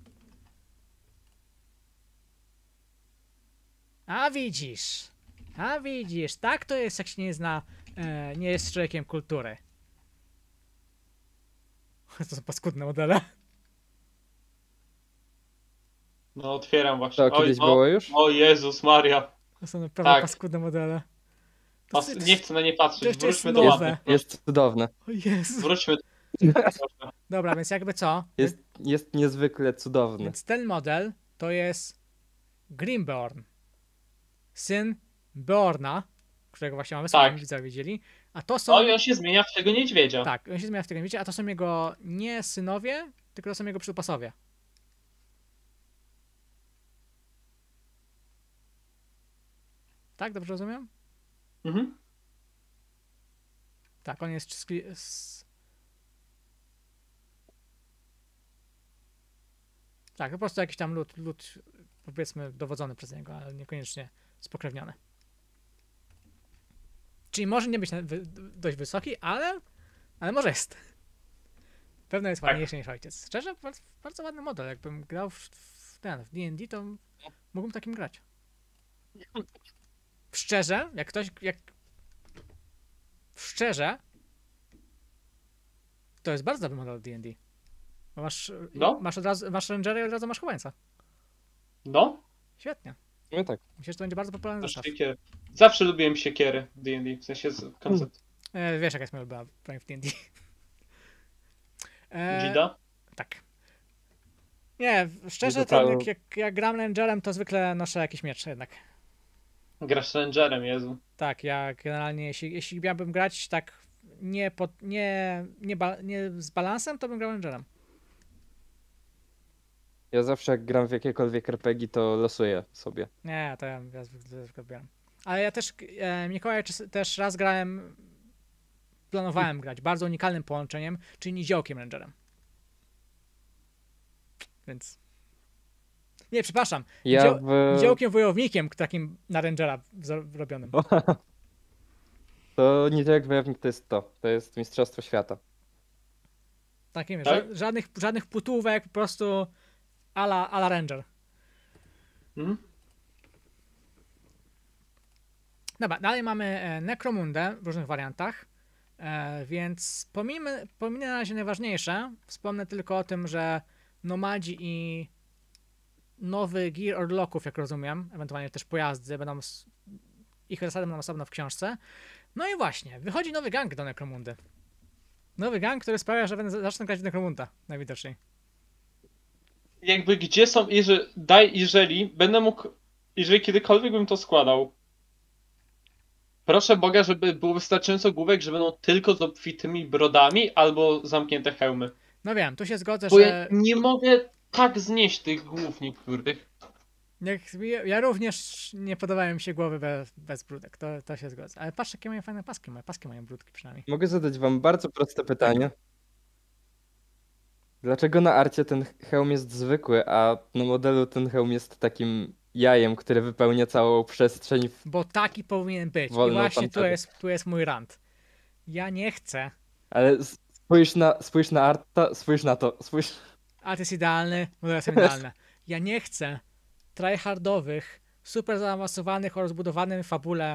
A widzisz, tak to jest, jak się nie zna, nie jest człowiekiem kultury. To są paskudne modele. No otwieram To właśnie. kiedyś było już? O Jezus Maria. To są naprawdę Tak. paskudne modele. To Nie chcę na nie to patrzeć. jeszcze jest Wróćmy do nowe. ładnych. Jest cudowne. O Jezu. Wróćmy do... Dobra, więc jakby co? Jest niezwykle cudowny. Więc ten model to jest Grimborn. Syn Beorna, którego właśnie mamy Tak. sami widzowie widzieli. A to są... O i on się zmienia w tego niedźwiedzia. Tak, on się zmienia w tego niedźwiedzia, a to są jego nie synowie, tylko to są jego przypasowie. Tak, dobrze rozumiem? Mhm. Tak, on jest tak, po prostu jakiś tam lud powiedzmy dowodzony przez niego, ale niekoniecznie spokrewniony. Czyli może nie być dość wysoki, ale może jest. Pewno jest Tak. ładniejszy niż ojciec. Szczerze, bardzo ładny model. Jakbym grał w D&D, to mógłbym takim grać. Szczerze, Szczerze, to jest bardzo dobry model D&D. Bo masz od razu, masz Rangera i od razu masz chowańca. No, Świetnie. No tak. Myślę, że to będzie bardzo popularny zestaw. siekiery. Zawsze lubiłem siekiery w D&D, w sensie koncept. Wiesz, jaka jest moja ulubiona broń w D&D. Gida? Tak. Nie, szczerze, to to jak gram Rangerem, to zwykle noszę jakiś miecz jednak. Grasz Rangerem, Jezu. Tak, ja generalnie, jeśli miałbym grać tak nie z balansem, to bym grał Rangerem. Ja zawsze jak gram w jakiekolwiek RPG, to losuję sobie. Nie, to ja zwykle bieram. Ale ja też, Mikołaj, też raz planowałem grać bardzo unikalnym połączeniem, czyli niziołkiem Rangerem. Więc... Nie, przepraszam. Niziołkiem wojownikiem takim na Rangera robionym. To niziołek wojownik to jest mistrzostwo świata. Tak, nie wiem, Tak? żadnych putówek, po prostu a la Ranger. Hmm? Dobra, dalej mamy Necromundę w różnych wariantach, więc pominę na razie najważniejsze. Wspomnę tylko o tym, że nomadzi i nowy gear orloków, jak rozumiem, ewentualnie też pojazdy, ich zasady będą osobno w książce. No i właśnie, wychodzi nowy gang do Necromundy. Nowy gang, który sprawia, że zacznę grać w Necromunda, najwidoczniej. Jakby gdzie są, jeżeli kiedykolwiek bym to składał, proszę Boga, żeby było wystarczająco główek, że będą tylko z obfitymi brodami albo zamknięte hełmy. No wiem, tu się zgodzę, Bo że... ja nie mogę tak znieść tych głów niektórych. Ja również nie podobają mi się głowy bez brudek, to się zgodzę. Ale patrz, jakie mają fajne paski. Moje paski mają brudki przynajmniej. Mogę zadać wam bardzo proste pytanie. Dlaczego na arcie ten hełm jest zwykły, a na modelu ten hełm jest takim jajem, które wypełnia całą przestrzeń? Bo taki powinien być. I Wolną właśnie pancerę. tu jest mój rant. Ja nie chcę. Ale spójrz na arta, spójrz na to, spójrz. Art jest idealny, modele są idealne. Ja nie chcę tryhardowych, super zaawansowanych o rozbudowanym fabule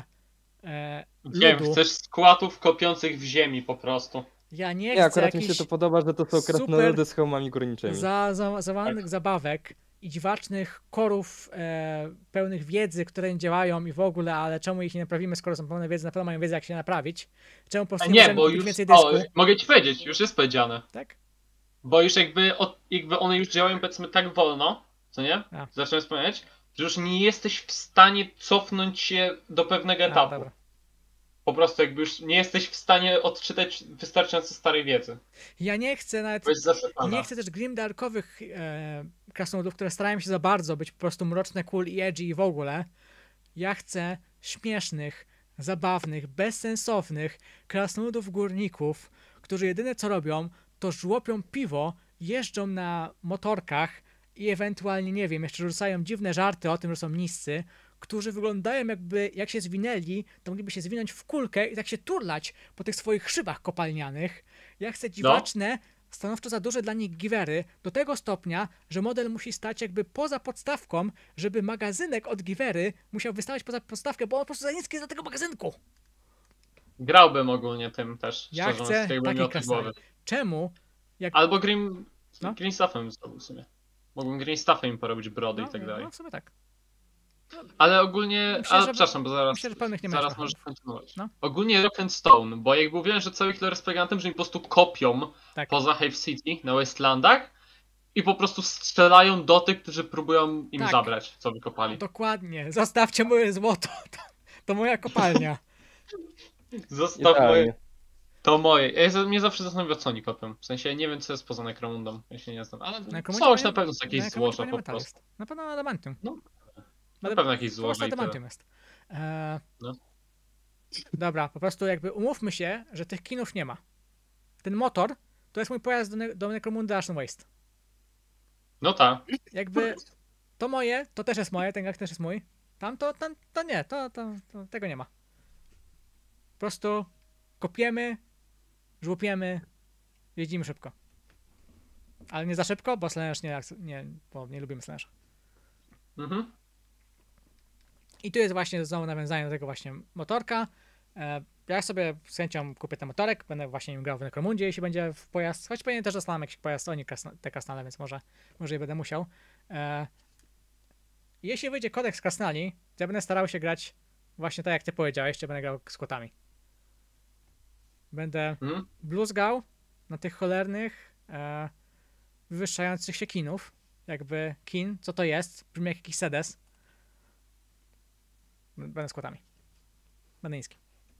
Wiem, ludu. chcesz składów kopiących w ziemi po prostu. Ja nie Nie, chcę akurat mi się jakichś to podoba, że to są krasnoludy z hełmami górniczymi. zaawansowanych zabawek i dziwacznych korów pełnych wiedzy, które nie działają i w ogóle, ale czemu ich nie naprawimy, skoro są pełne wiedzy, na pewno mają wiedzę, jak się naprawić. Czemu po prostu nie Nie, możemy bo kupić już, więcej dysku? mogę ci powiedzieć, już jest powiedziane. Tak? Bo już jakby one już działają powiedzmy tak wolno, co nie? A. Zacząłem wspomnieć, że już nie jesteś w stanie cofnąć się do pewnego etapu. Dobra. Po prostu jakby już nie jesteś w stanie odczytać wystarczająco starej wiedzy. Ja nie chcę nawet... Bo jest zasypana. Nie chcę też grimdarkowych krasnoludów, które starają się za bardzo być po prostu mroczne, cool i edgy i w ogóle. Ja chcę śmiesznych, zabawnych, bezsensownych krasnoludów górników, którzy jedyne co robią, to żłopią piwo, jeżdżą na motorkach i ewentualnie, nie wiem, jeszcze rzucają dziwne żarty o tym, że są niscy, którzy wyglądają jakby, jak się zwinęli, to mogliby się zwinąć w kulkę i tak się turlać po tych swoich szybach kopalnianych. Ja chcę dziwaczne, stanowczo za duże dla nich givery, do tego stopnia, że model musi stać jakby poza podstawką, żeby magazynek od givery musiał wystawać poza podstawkę, bo on po prostu za niski jest dla tego magazynku. Grałbym ogólnie tym też, Ja szczerze chcę mówiąc, jakby takich miał tej krasnali. głowy. Czemu? Albo No. Green Staffem zrobił w sumie. Mogłem Green Staffem im porobić brody i tak dalej. No w sumie tak. Ale ogólnie, Myślę, że- przepraszam, bo myślę, że pełnych nie ma zaraz jeszcze możesz problemów. kontynuować. No. Ogólnie Rock and Stone, bo jakby mówiłem, że cały killer jest polegał na tym, że oni po prostu kopią Tak. poza Hive City na Wastelandach i po prostu strzelają do tych, którzy próbują im Tak. zabrać, co wykopali. Dokładnie. Zostawcie moje złoto. To moja kopalnia. Zostaw moje, Idealnie. to moje. Mnie zawsze zastanawia, co oni kopią. W sensie nie wiem, co jest poza Necromundą, ja się nie znam, ale Necromundzie coś panie- na pewno z jakieś Na złoża Necromundzie po metal prostu. jest. Na pewno adamantium. No, na pewno jakieś Po złoża prostu i tyle. adamantium jest. No. Dobra, po prostu jakby umówmy się, że tych kinów nie ma. Ten motor to jest mój pojazd do Necromundy Ashen Waste. No tak. Jakby to moje, to też jest moje, ten gang też jest mój. Tam to nie, to tego nie ma. Po prostu kopiemy, żłupiemy, jeździmy szybko. Ale nie za szybko, bo Slanesh bo nie lubimy Slanesha. Mhm. I tu jest właśnie znowu nawiązanie do tego właśnie motorka. Ja sobie z chęcią kupię ten motorek, będę właśnie nim grał w Necromundzie, jeśli będzie w pojazd, choć pewnie też dostanę jakiś pojazd, oni te krasnale, więc może i będę musiał. Jeśli wyjdzie kodeks krasnali, to ja będę starał się grać właśnie tak jak ty powiedziałeś, czy będę grał z kotami. Będę bluzgał na tych cholernych wywyższających się kinów. Jakby kin, co to jest? Brzmi jak jakiś sedes. Będę z kotami. Będę niski.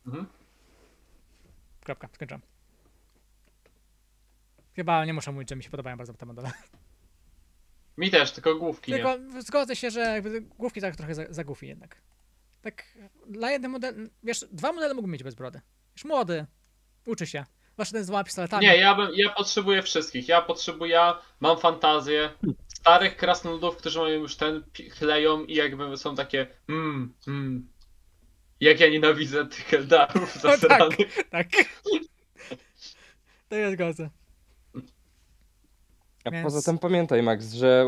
Kropka, skończyłem. Chyba nie muszę mówić, że mi się podobają bardzo te modele. Mi też, tylko główki nie. Tylko zgodzę się, że jakby główki tak trochę za goofy jednak. Tak, dla jednego modelu, wiesz, 2 modele mógłbym mieć bez brody. Już młody, uczy się. Zwłaszcza ten z 2 pistoletami. Nie, ja potrzebuję wszystkich. Mam fantazję starych krasnoludów, którzy mają już chleją i jakby są takie jak ja nienawidzę tych Eldarów zasranych. Tak. To ja zgodzę. A Więc- poza tym pamiętaj, Max, że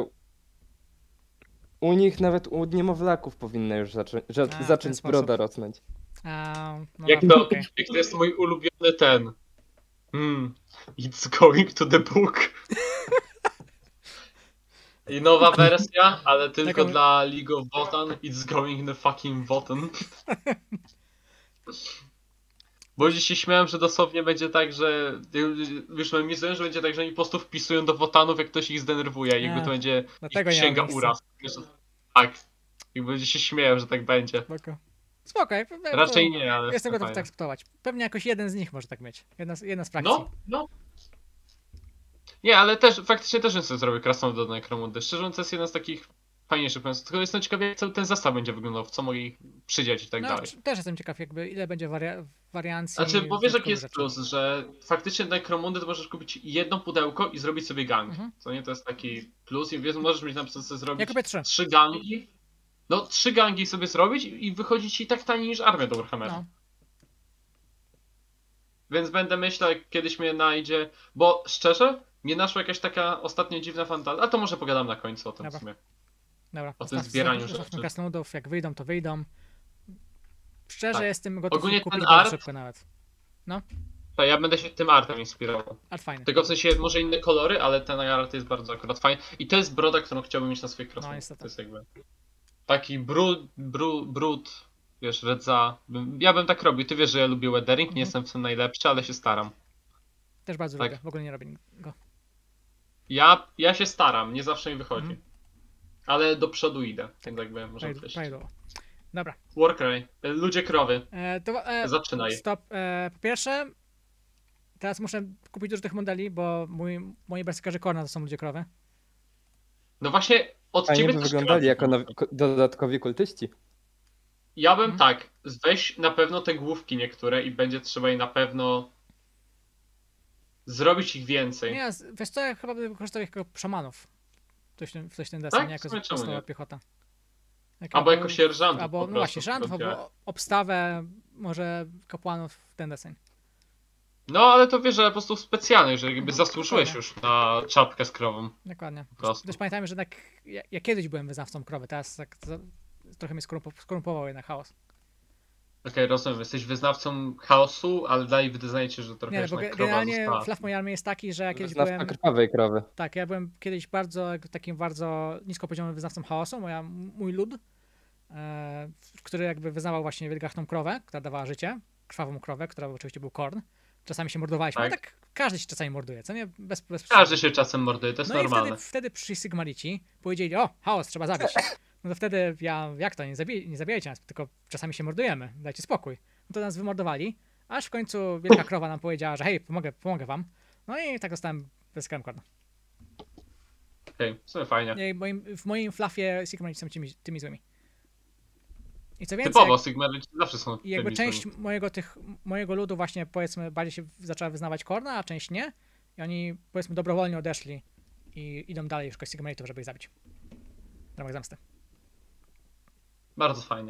u nich nawet u niemowlaków powinna już w ten zacząć sposób. broda rosnąć. No Jak dobra, to, okej. jak to jest mój ulubiony ten. It's going to the book. I nowa wersja, ale tylko Taką- dla League of Wotan. It's going in the fucking Wotan. Bo dziś się śmiałem, że dosłownie będzie tak, że już memizujemy, że będzie tak, że oni po prostu wpisują do Wotanów, jak ktoś ich zdenerwuje. Jakby to będzie dlatego ich nie ma księga miejsca. uraz. Tak. Jakby będzie się śmieją, że tak będzie. Spoko. Raczej nie, ale... Jestem gotów to fajne. akceptować. Pewnie jakoś jeden z nich może tak mieć. Jedna z frakcji. No. Nie, ale też faktycznie też bym sobie zrobił krasną do Necromundy. Szczerze mówiąc, to jest jeden z takich fajniejszych pomysłów. Tylko jestem ciekawy, jak cały ten zestaw będzie wyglądał, w co mogę ich przydziać i tak dalej. Też jestem ciekaw, jakby ile będzie wariancji. Znaczy, bo wiesz jaki dodatkowych jest rzeczy. plus, że faktycznie Necromundy to możesz kupić jedno pudełko i zrobić sobie gang. Co nie, to jest taki plus i wiesz, możesz mieć na przykład sobie Ja zrobić kupię 3. 3 gangi. No, 3 gangi sobie zrobić i wychodzi ci tak taniej niż armia do Warhammera. No. Więc będę myślał, jak kiedyś mnie najdzie, bo szczerze, mnie naszła jakaś taka ostatnio dziwna fantazja, a to może pogadam na końcu o tym w Dobra. sumie. Dobra, O tym zbieraniu zostawmy rzeczy. krasnoludów, jak wyjdą, to wyjdą. Szczerze Tak. jestem gotów Ogólnie kupić ten bardzo art- szybko nawet. Tak, ja będę się tym artem inspirował. Art fajny. Tylko w sensie może inne kolory, ale ten art jest bardzo akurat fajny. I to jest broda, którą chciałbym mieć na swoich krasnoludach. niestety. To jest jakby taki brud, wiesz, rdza. Ja bym tak robił. Ty wiesz, że ja lubię weathering, nie jestem w tym najlepszy, ale się staram. Też bardzo tak. lubię, w ogóle nie robię go. Ja się staram, nie zawsze mi wychodzi. Mhm. Ale do przodu idę, więc jakby możemy przejść. Prawidłowo. Dobra. Warcry, ludzie krowy, zaczynaj. Stop. Po pierwsze, teraz muszę kupić dużo tych modeli, bo moi berserkerzy Korna to są ludzie krowy. No właśnie, od Fajnie ciebie by też wyglądali krowy. jako dodatkowi kultyści. Ja bym tak, weź na pewno te główki niektóre i będzie trzeba je na pewno zrobić ich więcej. Nie, wiesz co, ja chyba bym wykorzystał ich jako szamanów. Coś ten desen, Tak? nie jako W sumie czemu podstawowa nie? piechota. Albo jako sierżantów Albo, po no prostu, właśnie, sierżantów, to albo obstawę, może kapłanów w ten deseń. No ale to wiesz, że po prostu specjalnych, że jakby zasłużyłeś dokładnie. już na czapkę z krową. Dokładnie. Po prostu. Też pamiętajmy, że jednak ja kiedyś byłem wyznawcą krowy, teraz tak trochę mnie skorumpował jednak chaos. Okej, rozumiem, jesteś wyznawcą chaosu, ale dalej wyznajecie, że trochę Nie, już bo na krowa generalnie została. flaw mojej armii jest taki, że ja kiedyś Znawca byłem... krwawej krowy. Tak, ja byłem kiedyś takim bardzo niskopoziomowym wyznawcą chaosu, mój lud, który jakby wyznawał właśnie wielgachną krowę, która dawała życie, krwawą krowę, która oczywiście był Korn. Czasami się mordowaliśmy, Tak. ale tak każdy się czasami morduje, co nie? Bez Każdy się czasem morduje, to jest No normalne. i wtedy przyszli Sigmarici, powiedzieli, o, chaos, trzeba zabić. No to wtedy jak to, nie zabijajcie nas, tylko czasami się mordujemy, dajcie spokój. No to nas wymordowali, aż w końcu wielka krowa nam powiedziała, że hej, pomogę wam. No i tak dostałem bez Korna. Okej, w sumie fajnie. W moim flafie Sigmarici są tymi złymi. I co więcej, Typowo, Sigmaryci zawsze są i jakby tymi część samymi. mojego ludu właśnie powiedzmy bardziej się zaczęła wyznawać Korna, a część nie. I oni powiedzmy dobrowolnie odeszli i idą dalej szukać Sigmaritów, żeby ich zabić. W ramach zemsty. Bardzo fajnie.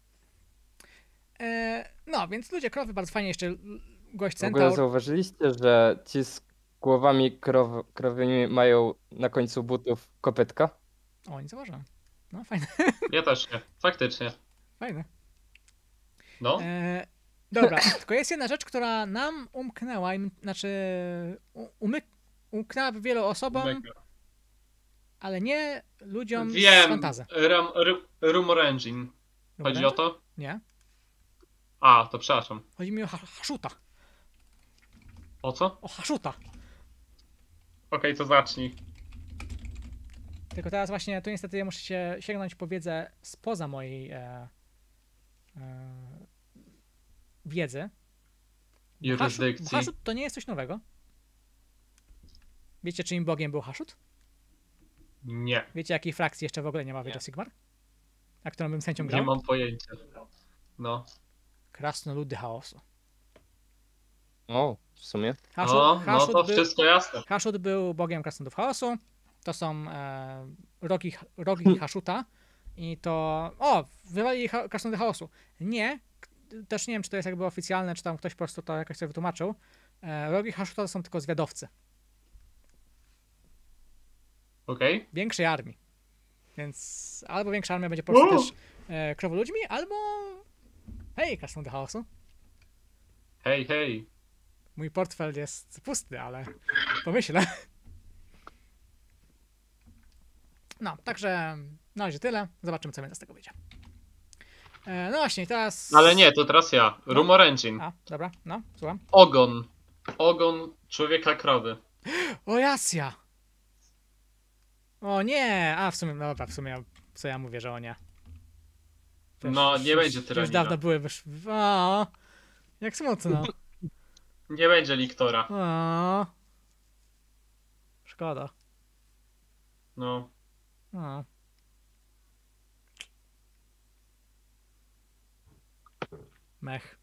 No, więc ludzie krowy, bardzo fajnie jeszcze gość W ogóle Centaur. zauważyliście, że ci z głowami krowymi mają na końcu butów kopytka? O, nie zauważyłem. No, fajne, Ja też nie. Faktycznie. fajne. No. Dobra, tylko jest jedna rzecz, która nam umknęła, znaczy umknęła wielu osobom, Mega. ale nie ludziom z Wiem. fantazy. Rumor Engine. Chodzi o to? Nie. A, to przepraszam. Chodzi mi o Haszuta. O co? O Haszuta. Okej, to zacznij. Tylko teraz właśnie, tu niestety ja muszę się sięgnąć po wiedzę spoza mojej wiedzy. Bo Jurysdykcji. Haszut to nie jest coś nowego. Wiecie, czyim bogiem był Haszut? Nie. Wiecie, jakiej frakcji jeszcze w ogóle nie ma w Age of Sigmar? A którą bym z chęcią grał? Nie mam pojęcia. No. Krasnoludy chaosu. O, w sumie. No to wszystko jasne. Haszut był bogiem krasnoludów chaosu. To są rogi Haszuta. I to... O! Wywalili krasnoludy chaosu. Nie. Też nie wiem, czy to jest jakby oficjalne, czy tam ktoś po prostu to jakoś sobie wytłumaczył. Rogi Haszuta to są tylko zwiadowcy. Okej. Większej armii. Więc albo większa armia będzie po prostu też krowoludźmi, albo... Hej, krasnoludy chaosu. Hej, hej. Mój portfel jest pusty, ale pomyślę. No, także na razie tyle. Zobaczymy, co więcej z tego wyjdzie. No właśnie, teraz... Ale nie, to teraz ja. Rumor Engine. A, dobra, no, słucham. Ogon. Ogon człowieka krowy. O, Jasja! O nie! A, w sumie, no dobra, w sumie, co ja mówię, że o nie. To No, nie będzie Już tyranida. dawno były, o, jak smutno. Nie będzie Liktora. O, szkoda. No. O. Mech.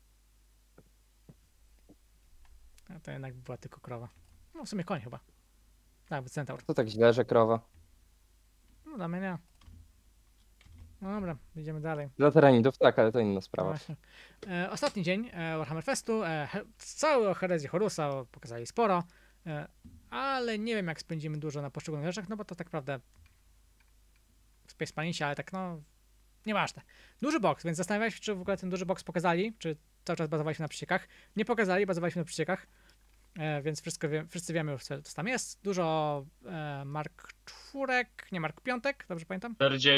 A to jednak była tylko krowa. No w sumie koń chyba. Tak, by centaur. To tak źle, że krowa. No dla mnie nie. No dobra, idziemy dalej. Dla tyranidów tak, ale to inna No sprawa. właśnie. Ostatni dzień Warhammer Festu. Cały o herezji Horusa pokazali sporo. Ale nie wiem, jak spędzimy dużo na poszczególnych rzeczach, no bo to tak naprawdę Space Panicie, ale tak no nieważne. Duży box, więc zastanawiałem się, czy w ogóle ten duży box pokazali, czy cały czas bazowaliśmy na przeciekach. Nie pokazali, bazowaliśmy na przeciekach, więc wszyscy wiemy już, co tam jest. Dużo Mark IV, nie Mark V, dobrze pamiętam?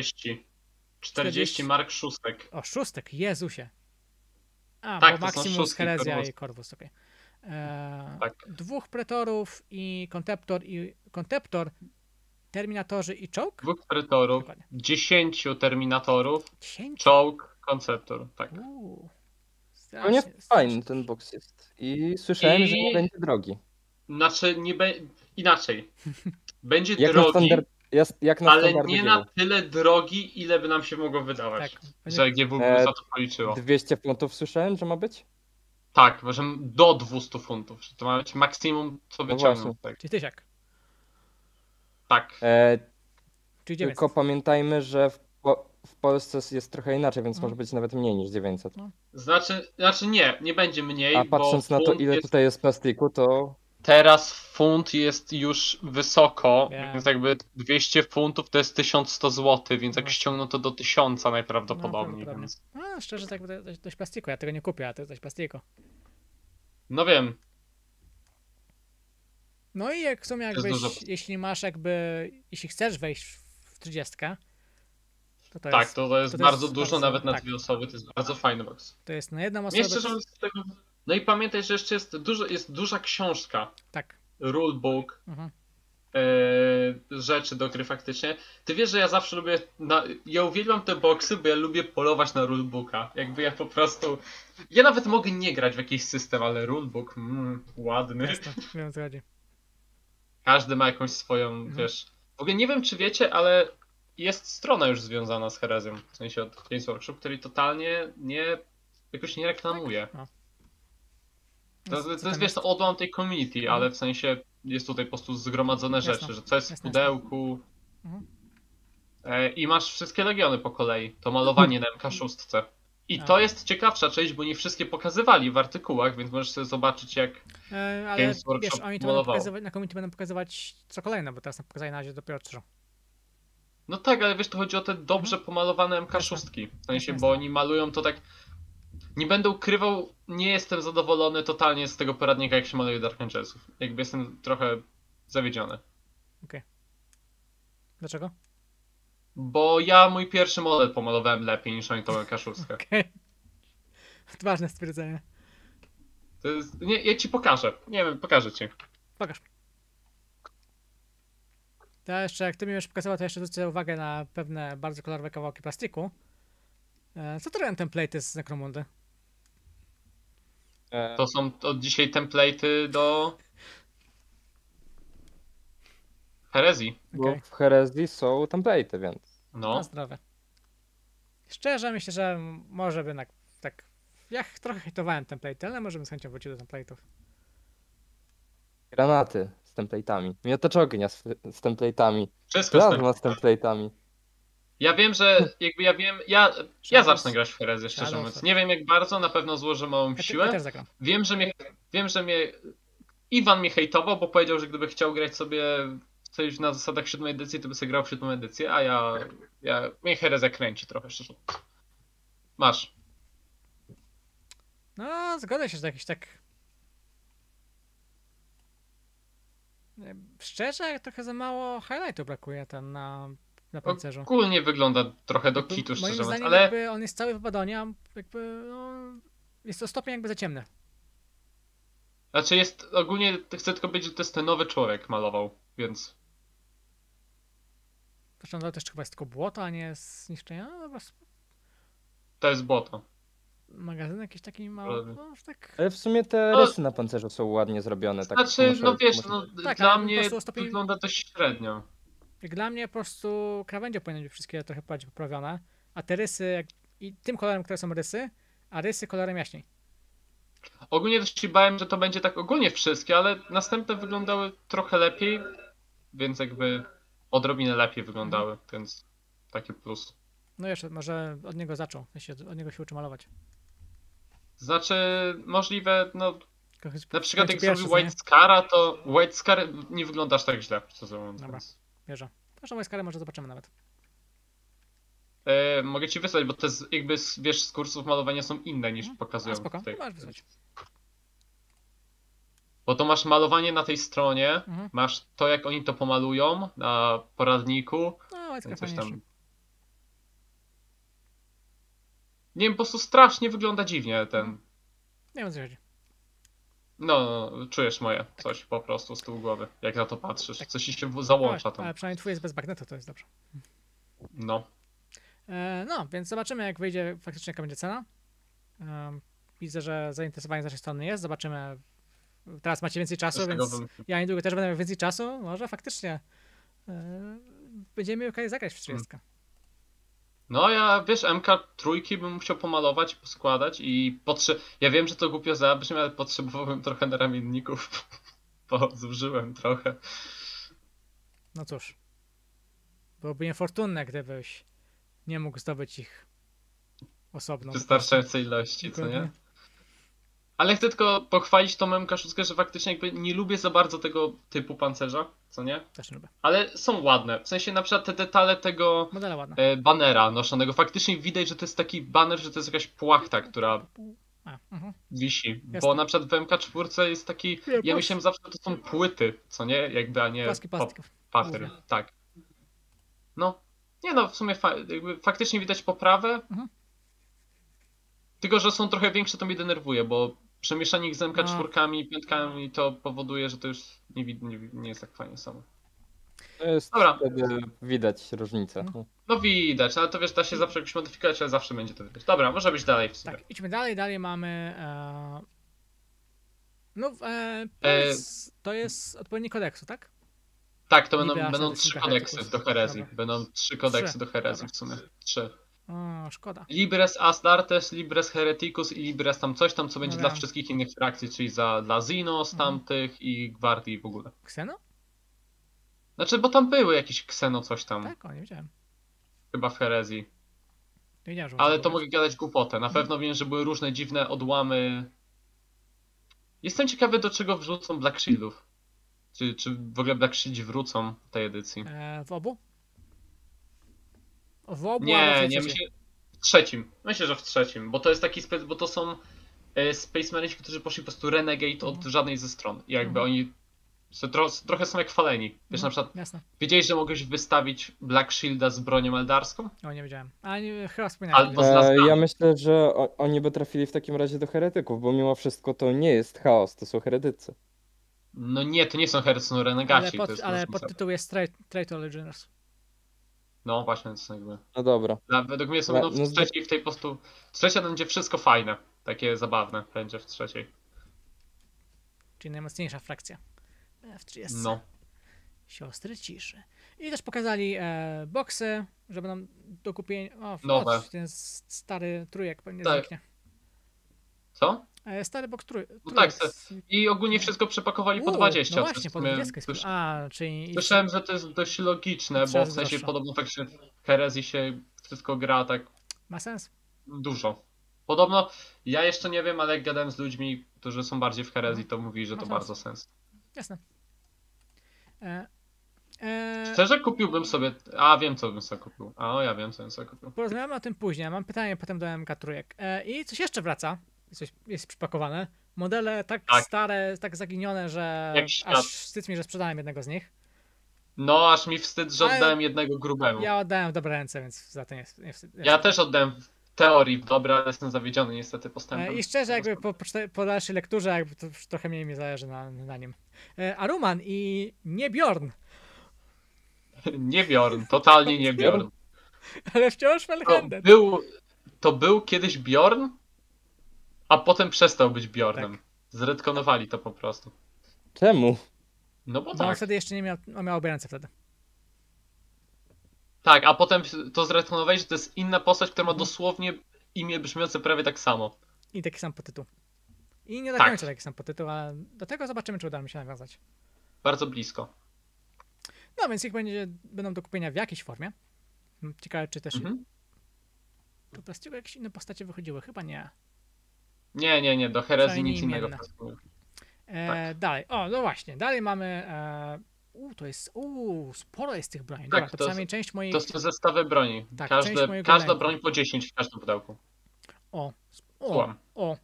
40 Mark szóstek. O, szóstek, Jezusie. A, Tak, bo to są Maximus, szóstki, Herezja Corvus. i Corvus, okej. Tak. 2 Pretorów i Contemptor, Terminatorzy i Czołg? 2 Pretorów, Dokładnie. 10 Terminatorów, 10? czołg, konceptor. Tak. No nie fajny ten box jest. I słyszałem, że nie I- będzie drogi. Znaczy, inaczej. Będzie Jak na drogi, standard, jak na ale standardy nie dzieło. na tyle drogi, ile by nam się mogło wydawać. Tak. Że GW E, za to policzyło. 200 funtów słyszałem, że ma być? Tak, że do 200 funtów. Że to ma być maksimum, co No wyciągną. właśnie. Tak. Czyli tysiak. Tak. Czyli 900. Tylko pamiętajmy, że w Polsce jest trochę inaczej, więc No. może być nawet mniej niż 900. Znaczy nie będzie mniej, A patrząc bo na to, funt ile jest, tutaj jest plastiku, to teraz funt jest już wysoko, Wiem. więc jakby 200 funtów to jest 1100 zł, więc jak No. ściągną to do 1000 najprawdopodobniej. prawdopodobnie. Więc... No, szczerze, tak dość plastiku. Ja tego nie kupię, a to jest dość plastiku. No wiem, No i jak w sumie jest jakbyś, dużo. jeśli chcesz wejść w 30, to tak, jest, to jest to bardzo jest dużo, bardzo- nawet na tak. 2 osoby, to jest bardzo fajny box. to jest na jedną Nie osobę. szczerze mówiąc, z tego... No i pamiętaj, że jeszcze jest duża książka, Tak. rulebook, Mhm. rzeczy do gry faktycznie. Ty wiesz, że ja zawsze lubię, ja uwielbiam te boxy, bo ja lubię polować na rulebooka. Jakby ja po prostu, ja nawet mogę nie grać w jakiś system, ale rulebook, ładny. Jasne, wiem o co chodzi. Każdy ma jakąś swoją, wiesz. W ogóle nie wiem, czy wiecie, ale jest strona już związana z herezją, w sensie od Games Workshop, który totalnie jakoś nie reklamuje. Tak? No. To Co jest, tam wiesz, to odłam tej community, ale w sensie jest tutaj po prostu zgromadzone Jasne. rzeczy, że co jest w Jasne. pudełku. Mhm. I masz wszystkie legiony po kolei, to malowanie na MK6. I A. to jest ciekawsza część, bo nie wszystkie pokazywali w artykułach, więc możesz sobie zobaczyć jak... Ale Games Workshop wiesz, oni to będą malował. pokazywać, na community będą pokazywać co kolejne, bo teraz nam pokazali na razie dopiero 3. No tak, ale wiesz, to chodzi o te dobrze pomalowane MK6. W sensie, bo oni malują to tak... Nie będę ukrywał, nie jestem zadowolony totalnie z tego poradnika, jak się maluje Dark Angelsów. Jakby jestem trochę zawiedziony. Dlaczego? Bo ja mój pierwszy model pomalowałem lepiej niż oni tą MK6. Okej. Ważne stwierdzenie. To jest... Nie, ja ci pokażę. Nie wiem, pokażę ci. Pokaż. To jeszcze, jak ty mi już pokazywał, to jeszcze zwrócę uwagę na pewne bardzo kolorowe kawałki plastiku. Co to robią template'y z Necromundy? To są od dzisiaj template'y do... herezji. Bo Okej. w herezji są template'y, więc... No. Na zdrowie. Szczerze myślę, że może by tak... Ja trochę hejtowałem template'y, ale może bym z chęcią wrócił do template'ów. Granaty z template'ami. Miotacz ognia z template'ami. Wszystko z tym. Plazma z template'ami. Ja wiem, że jakby ja Shadows. zacznę grać w herezję, szczerze Shadows. mówiąc. Nie wiem jak bardzo, na pewno złożę małą Ja siłę. też zagram. Wiem, że mnie Iwan mnie hejtował, bo powiedział, że gdyby chciał grać sobie coś na zasadach 7 edycji, to by sobie grał w 7 edycję, a mnie herezja kręci trochę, szczerze mówiąc. Masz. No, zgodzę się, że jakiś tak... Szczerze, trochę za mało highlightu brakuje ten na pancerzu. Ogólnie wygląda trochę do Jakby kitu, moim szczerze mówiąc, zdaniem ale jakby on jest cały w Abadonie, a jakby no, jest to stopień jakby za ciemny. znaczy jest ogólnie, chcę tylko powiedzieć, że to jest ten nowy człowiek malował, więc Zresztą to też chyba jest tylko błoto, a nie zniszczenia. No, dobra, to jest błoto. magazyn jakiś taki mały, Prawda. no już tak... Ale w sumie te No. rysy na pancerzu są ładnie zrobione. Tak Znaczy, no wiesz, muszę- no Tak, dla ale po mnie prostu stopień- wygląda dość średnio. Jak dla mnie po prostu krawędzie powinny być wszystkie trochę bardziej poprawione, a te rysy, i tym kolorem, które są rysy, a rysy kolorem jaśniej. Ogólnie też się bałem, że to będzie tak ogólnie wszystkie, ale następne wyglądały trochę lepiej, więc jakby odrobinę lepiej wyglądały, więc taki plus. No jeszcze, może od niego zaczął, od niego się uczy malować. Znaczy, możliwe, no na przykład jak pierwszy, zrobił co nie? White Scara, to White Scar nie wygląda aż tak źle, szczerze mówiąc. Dobra. Więc... Wierzę. Zresztą moje skary może zobaczymy nawet. Mogę ci wysłać, bo te jakby, wiesz, z kursów malowania są inne niż A pokazują spoko, tutaj. masz wysłać. Bo to masz malowanie na tej stronie, Mhm. masz to jak oni to pomalują na poradniku, No, łecka coś fajniejszy. tam. Nie wiem, po prostu strasznie wygląda dziwnie ten. Nie wiem o co chodzi. No, czujesz moje coś po prostu z tyłu głowy, jak na to patrzysz. Tak. Coś ci się załącza Ale tam. przynajmniej twój jest bez bagnetu, to jest dobrze. No. No, więc zobaczymy jak wyjdzie faktycznie jaka będzie cena. Widzę, że zainteresowanie z naszej strony jest. Zobaczymy. Teraz macie więcej czasu, Coś tego więc wymyślę. ja niedługo też będę miał więcej czasu. Może faktycznie będziemy okej zagrać w 30. No ja, wiesz, MK3 bym chciał pomalować, poskładać i ja wiem, że to głupio zabrzmi, ale potrzebowałbym trochę naramienników, bo zużyłem trochę. No cóż. Byłoby niefortunne, gdybyś nie mógł zdobyć ich osobno. W wystarczającej ilości, co nie? Dokładnie. Ale chcę tylko pochwalić tą MK6, że faktycznie jakby nie lubię za bardzo tego typu pancerza, co nie? Też nie lubię. Ale są ładne. W sensie na przykład te detale tego Modele ładne. banera noszonego. Faktycznie widać, że to jest taki baner, że to jest jakaś płachta, która wisi. Bo Jasne. na przykład w MK4 jest taki... Ja myślałem zawsze, że to są płyty, co nie? Jakby, a nie Płaski plastików. papier. Głównie. Tak. No. Nie no, w sumie jakby faktycznie widać poprawę. Mhm. Tylko, że są trochę większe, to mnie denerwuje, bo przemieszanie ich z MK4 i 5 to powoduje, że to już nie jest tak fajnie samo. To jest Dobra. wtedy widać różnicę. Mhm. No widać, ale to wiesz, da się zawsze jakoś modyfikować, ale zawsze będzie to widać. Dobra, może być dalej w sumie. Tak, idźmy dalej. Dalej mamy. To jest odpowiednik kodeksu, tak? Tak, to Libra, będą Ascendus, 3 Libra, kodeksy Hereticus. do herezji. Dobra. Będą 3 kodeksy 3. do herezji Dobra. w sumie. 3. O, szkoda. Libres Astartes, Libres Hereticus i Libres tam coś tam, co będzie No dla wiem. wszystkich innych frakcji, czyli dla Zinos tamtych i Gwardii w ogóle. Kseno? Znaczy, bo tam były jakieś Kseno coś tam, Tak, o, nie wiedziałem. chyba w herezji. Nie wiedziałem, że Ale można to było mogę gadać głupotę. Na pewno wiem, że były różne dziwne odłamy. Jestem ciekawy, do czego wrzucą Black Shieldów. Czy w ogóle Black Shieldzi wrócą w tej edycji? w obu? W obu, albo Nie, w nie, trzeciej? myślę w trzecim. Myślę, że w trzecim, bo to jest taki bo to są Space Marines, którzy poszli po prostu renegade od żadnej ze stron. I jakby oni trochę są jak faleni. Wiesz, na przykład Jasne. wiedziałeś, że mogłeś wystawić Black Shielda z bronią eldarską? O, nie wiedziałem. A nie, chyba wspominałem. Albo z laskami. Ja myślę, że oni by trafili w takim razie do heretyków, bo mimo wszystko to nie jest chaos, to są heretycy. No nie, to nie są heretycy, są renegaci. to jest różnica. podtytuł jest Traitor Legionnaires. No właśnie, to jest jakby... No dobra. Według mnie są No, będą w trzeciej w tej po prostu... Trzecia będzie wszystko fajne. Takie zabawne będzie w trzeciej. Czyli najmocniejsza frakcja. W 30. No. Siostry ciszy. I też pokazali boksy, że będą do kupienia. O, Nowe. ten stary trójek pewnie Tak. zniknie. Co? Stary boks No tak, trójek. i ogólnie wszystko przepakowali po U, 20. No co właśnie, w po sumie 20. Czyli Słyszałem, że to jest dość logiczne, Trzy bo w razy sensie droższe. podobno tak się w herezji się wszystko gra tak ma sens. dużo. Podobno, ja jeszcze nie wiem, ale jak gadałem z ludźmi, którzy są bardziej w herezji, to mówi, że Ma to sens. bardzo sens. Jasne. Szczerze kupiłbym sobie, wiem co bym sobie kupił. Ja wiem co bym sobie kupił. Porozmawiamy o tym później. Mam pytanie potem do MK trójek. I coś jeszcze wraca. Coś jest przypakowane. Modele tak Tak. stare, tak zaginione, że Jak świat. aż wstyd mi, że sprzedałem jednego z nich. No, aż mi wstyd, że Ale oddałem jednego grubemu. Ja oddałem w dobre ręce, więc za to nie wstyd. Ja też oddałem w teorii w dobre, ale jestem zawiedziony niestety postępem. I szczerze, jakby po dalszej lekturze, jakby to już trochę mniej mi zależy na nim. Aruman i nie Bjorn, Nie Bjorn, totalnie nie Bjorn. ale wciąż To Felhanded. to był kiedyś Bjorn, a potem przestał być Bjornem. Tak. Zredkonowali to po prostu. Czemu? No bo Bo on tak. wtedy jeszcze nie miał, on miał obie ręce wtedy. Tak, a potem to zredkonowali, że to jest inna postać, która ma dosłownie imię brzmiące prawie tak samo. I taki sam podtytuł. I nie do Tak. końca taki sam podtytuł, ale do tego zobaczymy, czy uda mi się nawiązać. Bardzo blisko. No więc ich będą do kupienia w jakiejś formie. Ciekawe, czy też po plastiku jakieś inne postacie wychodziły. Chyba nie. Nie, do herezji Przynajmniej nic innego. imienne. Tak. Dalej. O, no właśnie. Dalej mamy... sporo jest tych broni. Tak, Dobra, to to przynajmniej część moich... To są zestawy broni. Tak, część mojego Każda ręku. broń po 10 w każdym pudełku. O, Słucham.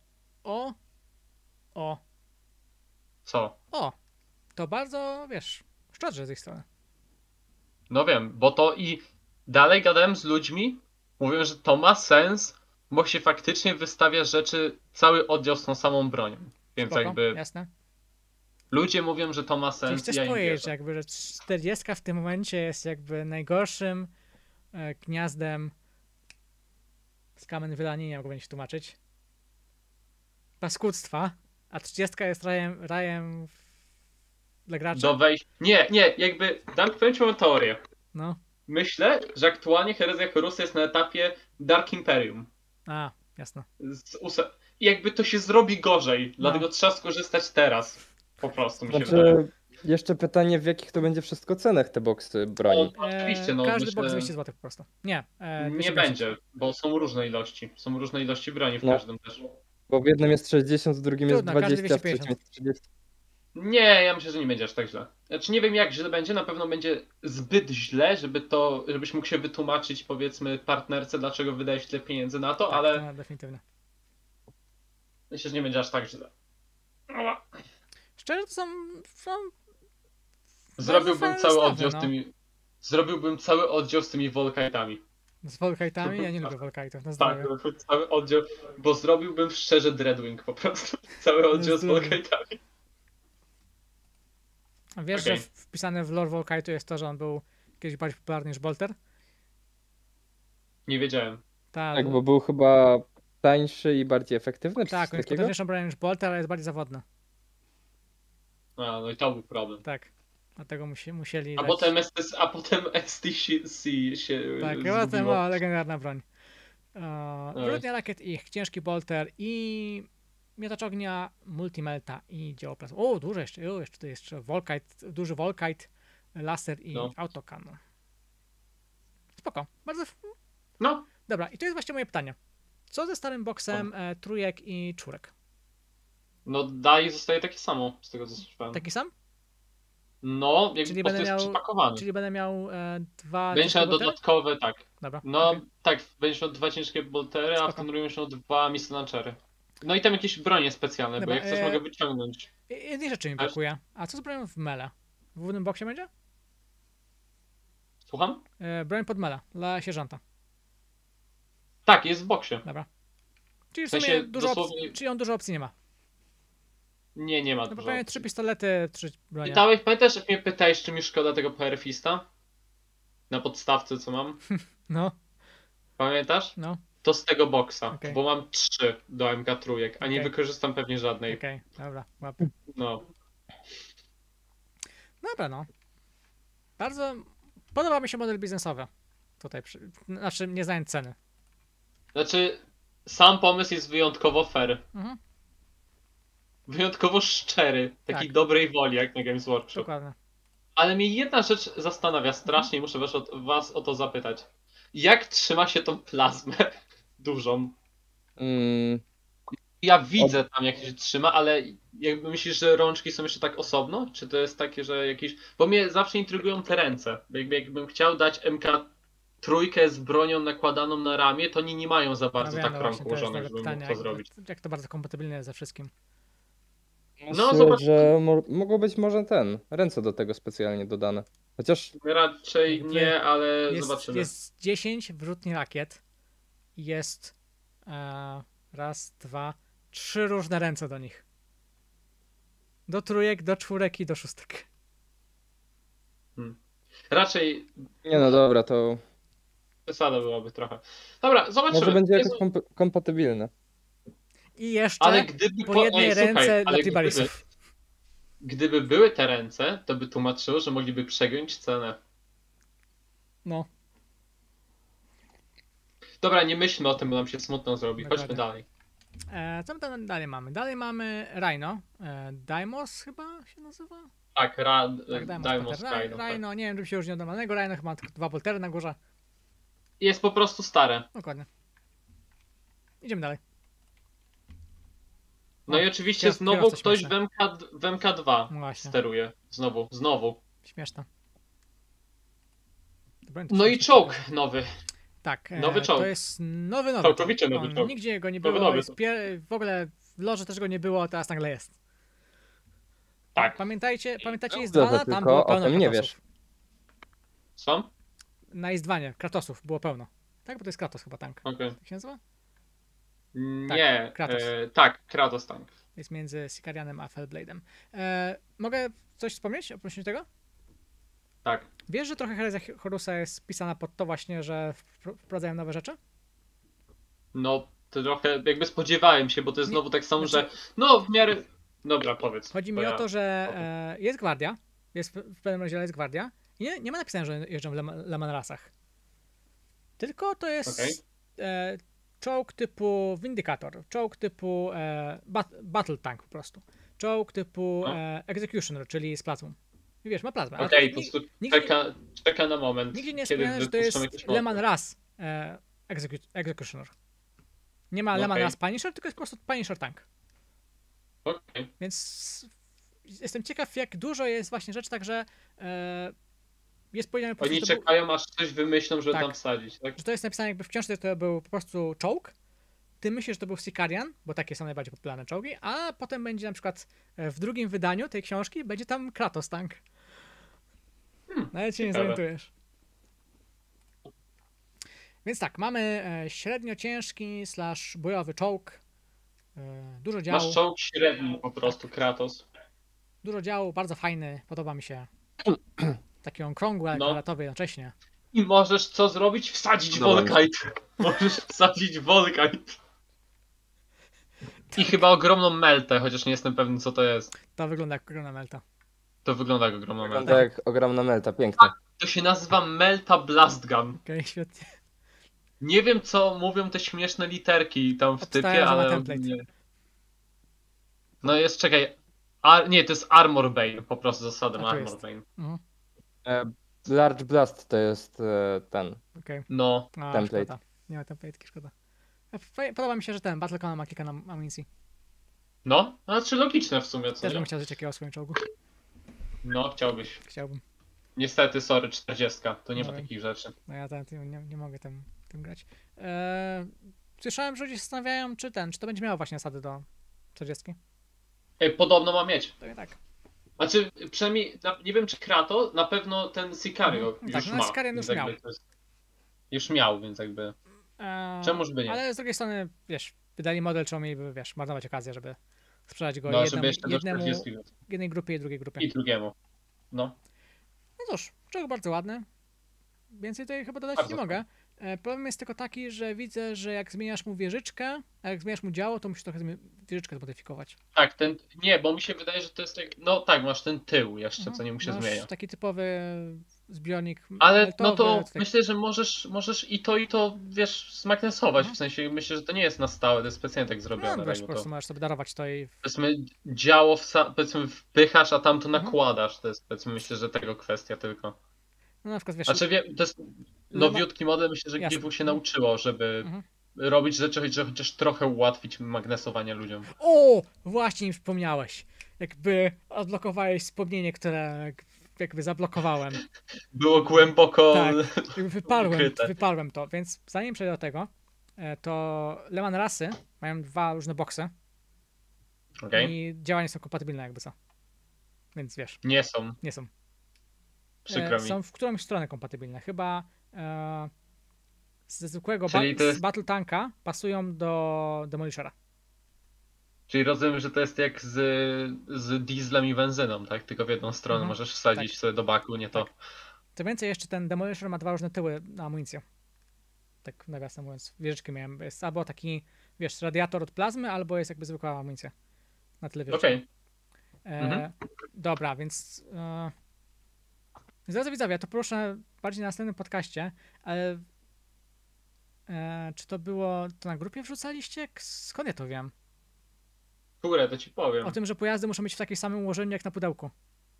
Co? to bardzo, wiesz, szczodrze z ich strony. No wiem, bo to i dalej gadałem z ludźmi, mówią, że to ma sens, bo się faktycznie wystawia rzeczy, cały oddział z tą samą bronią. Więc Spoko, jakby jasne. ludzie mówią, że to ma Czyli sens, chcesz ja im powiedzieć, wierzę. że jakby, że 40 w tym momencie jest jakby najgorszym gniazdem z kamen wylanienia, jak będzie się tłumaczyć. Paskudztwa, a 30 jest rajem dla graczy. Do wejścia. Nie, jakby powiem ci moją teorię. No. Myślę, że aktualnie herezja Horusa jest na etapie Dark Imperium. Jasne. I jakby to się zrobi gorzej, No. dlatego trzeba skorzystać teraz. Po prostu mi się wydaje. Znaczy, jeszcze pytanie, w jakich to będzie wszystko cenach te boksy broni. Oczywiście, no Każdy myślę, box 200 zł po prostu. Nie, nie 250. będzie, bo są różne ilości. Są różne ilości broni w No. każdym też. Bo w jednym jest 60, w drugim jest Trudno, każdy 20, a w trzecim 250. jest 30. Nie, ja myślę, że nie będzie aż tak źle. Znaczy nie wiem jak źle będzie, na pewno będzie zbyt źle, żebyś mógł się wytłumaczyć powiedzmy partnerce, dlaczego wydajesz tyle pieniędzy na to, Tak, ale to definitywnie. myślę, że nie będzie aż tak źle. Szczerze, to są Zrobiłbym fajne cały zestawy, oddział no. z tymi. Zrobiłbym cały oddział z tymi Volkite'ami. z Volkite'ami. Ja nie lubię Volkite'ów, na Tak, zdrowie. zrobiłbym cały oddział, bo zrobiłbym szczerze Dreadwing po prostu. Cały oddział z zdrowie. Volkite'ami. A wiesz, Okej. że wpisane w lore Volkite'u jest to, że on był kiedyś bardziej popularny niż Bolter? Nie wiedziałem. Tak, bo był chyba tańszy i bardziej efektywny, czy Tak, coś on jest takiego? potężniejszą bronią niż Bolter, ale jest bardziej zawodny. No i to był problem. Tak. Dlatego musieli A dać... potem STC się Tak, chyba to zgubiło. była legendarna broń. Wyrzutnia rakiet, ich ciężki bolter i miotacz ognia, multimelta i dzieło plazmy. O, dużo jeszcze, jeszcze to jest jeszcze Volkite, duży Volkite, laser i No. autokanon. Spoko, bardzo... No, Dobra, i to jest właśnie moje pytanie. Co ze starym boksem trójek i czwórek? no DAI zostaje takie samo, z tego co słyszałem. Taki sam? No, jakby Czyli po prostu będę jest miał- przypakowany. Czyli będę miał dwa Będziesz ciężkie miał boltery? dodatkowe, tak. Dobra, No, okej. tak, będziesz miał 2 ciężkie boltery, a w Spoko. tym drugim będziesz miał 2 missile launchery. No i tam jakieś bronie specjalne, Dobra, bo jak chcesz mogę wyciągnąć. Jednej rzeczy mi Aż- brakuje. A co z bronią w mele? W głównym boksie będzie? Słucham? Broń pod mele dla sierżanta. Tak, jest w boksie. Dobra. Czyli w W sensie sumie dużo dosłownie- opcji, czyli on dużo opcji nie ma. Nie ma No bo dużo pewnie opcji. 3 pistolety, 3 bronie. Pamiętasz jak mnie pytałeś, czy mi szkoda tego PRF-ista? Na podstawce co mam? No, Pamiętasz? no, To z tego boksa, Okej. bo mam 3 do MK3, a nie Okej. wykorzystam pewnie żadnej. okej, dobra, łapię. No. Dobra, no. Bardzo podoba mi się model biznesowy. Tutaj, znaczy nie znając ceny. Znaczy, sam pomysł jest wyjątkowo fair. Mhm, Wyjątkowo szczery, takiej Tak. dobrej woli jak na Games Workshop. dokładnie. Ale mnie jedna rzecz zastanawia strasznie i muszę was o to zapytać. Jak trzyma się tą plazmę dużą? Ja widzę tam jak się trzyma, ale jakby myślisz, że rączki są jeszcze tak osobno? Czy to jest takie, że jakieś... Bo mnie zawsze intrygują te ręce. Bo jakbym chciał dać MK3 z bronią nakładaną na ramię, to oni nie mają za bardzo wiem, tak no rąk właśnie, to jest ułożonych, dobre żeby pytanie, mógł to zrobić. jak to bardzo kompatybilne jest ze wszystkim. No, Myślę, zobacz. że mogło być może ręce do tego specjalnie dodane. Chociaż Raczej Jakby nie, ale Jest zobaczymy. jest 10 wyrzutni rakiet. Jest raz, dwa, 3 różne ręce do nich. Do trójek, do czwórek i do szóstek. Raczej nie no dobra, to przesada byłaby trochę. Dobra, zobaczymy. może będzie Jezu, jakoś kompatybilne. I jeszcze ale gdyby po jednej słuchaj, ręce ale dla Primarisów. gdyby były te ręce, to by tłumaczyło, że mogliby przegiąć cenę. No, Dobra, nie myślmy o tym, bo nam się smutno zrobi. Dokładnie. Chodźmy dalej. co my tam dalej mamy? Dalej mamy Rhino. Daimos chyba się nazywa? Tak, Tak, Daimos tak. Rhino, tak. Rhino, nie wiem, czym się różni od normalnego Rhino, chyba ma tylko 2 boltery na górze. Jest po prostu stare. Dokładnie. Idziemy dalej. No O, i oczywiście kierowca znowu ktoś śmieszny. w MK2 No właśnie, steruje. Znowu. śmieszne. Dobra, to No i śmieszne. czołg nowy. Tak, Nowy czołg. to jest nowy. Całkowicie nowy On czołg. Nigdzie go nie Nowy, było. nowy. Jest w ogóle w loży też go nie było, a teraz nagle jest. Tak. Pamiętacie jest Dobrze, Dwana? Tam tylko było o pełno tym nie Kratosów. Co? Na Izdwanie Kratosów było pełno. Tak, bo to jest Kratos chyba tank. Okej. Jak się nazywa? Nie. Kratos. Tak, Kratos tank. Jest między Sicarianem a Fellblade'em. Mogę coś wspomnieć odnośnie tego? Tak. Wiesz, że trochę herezja Horusa jest pisana pod to właśnie, że wprowadzają nowe rzeczy? No, to trochę jakby spodziewałem się, bo to jest Nie, znowu tak samo, znaczy- że no w miarę... Dobra, powiedz. Chodzi mi bo o ja- to, że jest gwardia, jest w pewnym rozdziale jest gwardia i nie ma napisane, że jeżdżą w Lemanrasach. Tylko to jest Okej. czołg typu Vindicator, czołg typu Battle Tank po prostu. Czołg typu No. Executioner, czyli z plazmą. I wiesz, ma plazmę. ale Okej, to po ni- prostu nigdzie- czeka na moment, Nigdzie nie jest kiedy powiedziane, że to wypuszczą jest jakieś mody. Leman Ras Executioner. Nie ma No Leman okej. Ras Punisher, tylko jest po prostu Punisher Tank. Okej. Więc jestem ciekaw, jak dużo jest właśnie rzeczy, także jest powiedziane po Oni prostu, że to czekają, aż coś wymyślą, żeby Tak. tam wsadzić, tak? że to jest napisane jakby w książce, to był po prostu czołg. Ty myślisz, że to był Sicarian, bo takie są najbardziej popularne czołgi, a potem będzie na przykład w drugim wydaniu tej książki będzie tam Kratos Tank. Nawet się nie ciekawe. zorientujesz. Więc tak, mamy średnio ciężki / bojowy czołg. Dużo działu. Masz czołg średni po prostu, Kratos. Dużo działu, bardzo fajny, podoba mi się. Taki okrągły, ale No. kwadratowy jednocześnie. I możesz co zrobić? Wsadzić Dobra. Volkite. Możesz wsadzić Volkite. I chyba ogromną meltę, chociaż nie jestem pewny co to jest. To wygląda jak ogromna melta. To wygląda jak ogromna Wygląda melta. jak ogromna melta, piękne. To się nazywa Melta Blast Gun. Okej, świetnie. Nie wiem, co mówią te śmieszne literki tam w Obstawiam, typie, że ma ale... template. Nie. No jest, czekaj. Nie, to jest Armor Bane, po prostu zasadem A, tu Armor jest. Bane. Mhm. Large Blast to jest ten. Okej. No, A, Template. szkoda. Nie ma template'ki, szkoda. Podoba mi się, że ten Battle Cannon ma kilka amunicji. no, znaczy logiczne w sumie, co Też bym nie? chciał żyć takiego w swoim czołgu. No, chciałbyś. Chciałbym. Niestety, sorry, 40, to nie ma Dobra. takich rzeczy. No ja nie mogę tym grać. Słyszałem, że ludzie się zastanawiają, czy to będzie miało właśnie nasady do 40. Ej, podobno ma mieć. To nie tak. Znaczy, przynajmniej, nie wiem czy Krato, na pewno ten Sicario Mhm. już Tak, ma. Sicario już więc jakby miał. to jest- Już miał, więc jakby... Czemuż by nie? Ale z drugiej strony, wiesz, wydali model, czemu mieliby, wiesz, marnować okazję, żeby sprzedać go No, żeby jeszcze do jednemu, 40 jednej grupie i drugiej grupie. i drugiemu. No. No cóż, czego bardzo ładny. Więcej tutaj chyba dodać Bardzo nie mogę. Problem jest tylko taki, że widzę, że jak zmieniasz mu wieżyczkę, a jak zmieniasz mu działo, to musisz trochę wieżyczkę zmodyfikować. Tak, nie, bo mi się wydaje, że to jest tak... No tak, masz ten tył jeszcze, co nie mu się Masz zmienia. taki typowy zbiornik Ale meltowy, no to tutaj- myślę, że możesz i to, wiesz, zmagnesować, Mhm. w sensie myślę, że to nie jest na stałe, to jest specjalnie tak zrobione. No, wiesz, po jakby prostu to, możesz sobie darować to i... powiedzmy, działo powiedzmy wpychasz, a tam to Mhm. nakładasz, to jest powiedzmy, myślę, że tego kwestia tylko. No na przykład, wiesz... Znaczy to jest nowiutki model, myślę, że Jasne. GW się nauczyło, żeby Mhm. robić rzeczy, że chociaż trochę ułatwić magnesowanie ludziom. O! Właśnie mi przypomniałeś. Jakby odblokowałeś wspomnienie, które jakby zablokowałem. Było głęboko... Tak. Jakby Ukryte. wyparłem to, więc zanim przejdę do tego, to Leman rasy mają dwa różne boksy Okej? i działania są kompatybilne jakby co. Więc wiesz, Nie są, nie są. przykro mi. Są w którąś stronę kompatybilne. Chyba ze zwykłego Czyli to jest- z Battle Tanka pasują do Demolishera. Czyli rozumiem, że to jest jak z dieslem i benzyną, tak? Tylko w jedną stronę Mhm. możesz wsadzić Tak. sobie do baku, nie to. Tak. Co więcej, jeszcze ten Demolisher ma dwa różne tyły na amunicję. Tak nawiasem mówiąc, wieżyczki miałem. Jest albo taki, wiesz, radiator od plazmy, albo jest jakby zwykła amunicja. Na tyle wieżyczek. Okej. Mhm. Dobra, więc drodzy widzowie, ja to proszę bardziej na następnym podcaście, ale czy to było, to na grupie wrzucaliście? Skąd ja to wiem? Kurde, to ci powiem. O tym, że pojazdy muszą być w takim samym ułożeniu jak na pudełku.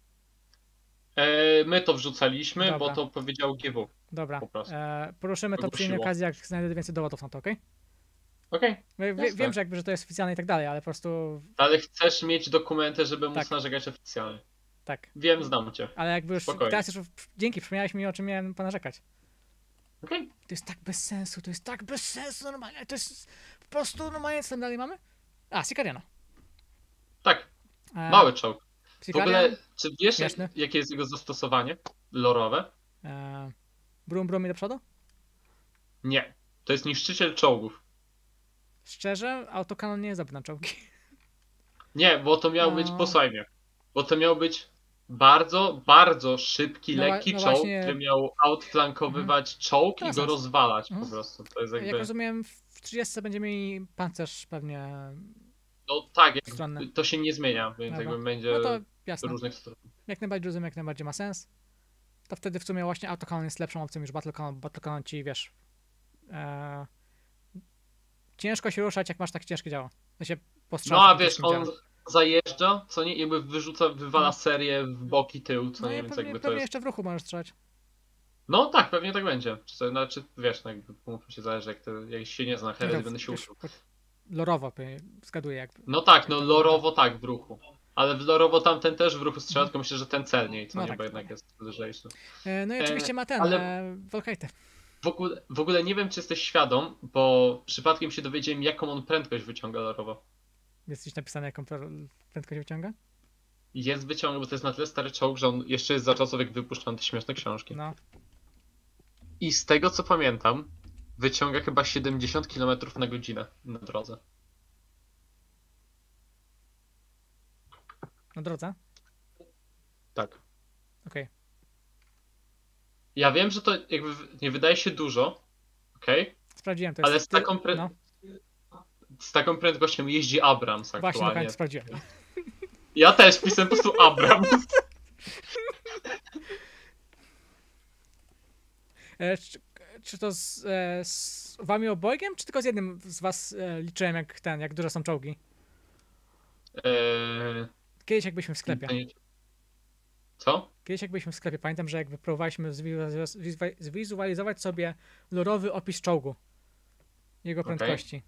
My to wrzucaliśmy, Dobra. bo to powiedział GW. Dobra, Po prostu. poruszymy to przy innej Ogłosiło. okazji, jak znajdę więcej dowodów na to, okej? Okej, Jasne. Wiem, że jakby, że to jest oficjalne i tak dalej, ale po prostu ale chcesz mieć dokumenty, żeby móc Tak. narzekać oficjalnie. tak. Wiem, znam cię. Ale jakby już Spokojnie. teraz już dzięki, przypomniałeś mi, o czym miałem ponarzekać. Okej. To jest tak bez sensu normalnie, to jest po prostu normalnie, co tam dalej mamy? A, Sicariano. Tak, mały czołg. W Sicarian, ogóle, czy wiesz, Śmieszny. jakie jest jego zastosowanie lorowe? Brum brum i do przodu? Nie. To jest niszczyciel czołgów. Szczerze, autokanon nie jest dobry na czołgi. Nie, bo to miał być, No. posłuchaj mnie, bo to miał być bardzo, bardzo szybki, No lekki no czołg, właśnie. który miał outflankowywać czołg To i ma go sens. rozwalać Mhm. po prostu. To jest Jak jakby, rozumiem, w 30 będziemy mieli pancerz pewnie no tak, stronny. to się nie zmienia, więc Dobra. jakby będzie No to z jasne. różnych stron. Jak najbardziej rozumiem, jak najbardziej ma sens. To wtedy w sumie właśnie autokanon jest lepszą opcją niż battle cannon, bo battle cannon ci, wiesz, ciężko się ruszać, jak masz tak ciężkie działo. To się postrzela. No a wiesz, on zajeżdża, co nie, jakby wywala No. serię w boki, tył, co No nie, i więc pewnie, jakby to pewnie jest... jeszcze w ruchu możesz strzelać. No tak, pewnie tak będzie. Znaczy, wiesz, no jakby umówmy się, zależy, jak się nie zna, herez będę się Wiesz, uczył. lorowo zgaduję jakby. No tak, no lorowo tak w ruchu. Ale w lorowo tamten też w ruchu strzela, tylko myślę, że ten celniej, co No nie, tak. bo jednak jest lżejszy. No i oczywiście ma ten, ale- Volkite. W ogóle nie wiem, czy jesteś świadom, bo przypadkiem się dowiedziałem, jaką on prędkość wyciąga lorowo. Jest gdzieś napisane, jaką prędkość wyciąga? Jest wyciąg, bo to jest na tyle stary czołg, że on jeszcze jest za czasów, jak wypuszczał te śmieszne książki. No. I z tego co pamiętam, wyciąga chyba 70 km na godzinę na drodze. Na drodze? Tak. Okej. Ja wiem, że to jakby nie wydaje się dużo, okej? Sprawdziłem to. Ale Jest z taką, no, z taką prędkością jeździ Abrams właśnie aktualnie. dokładnie sprawdziłem. Ja też wpisałem po prostu Abrams. Czy to z wami obojgiem, czy tylko z jednym z was liczyłem, jak duże są czołgi? Kiedyś jak byliśmy w sklepie. Co? Kiedyś jak byliśmy w sklepie, pamiętam, że jakby próbowaliśmy zwizualizować sobie lorowy opis czołgu. Jego Okej. prędkości.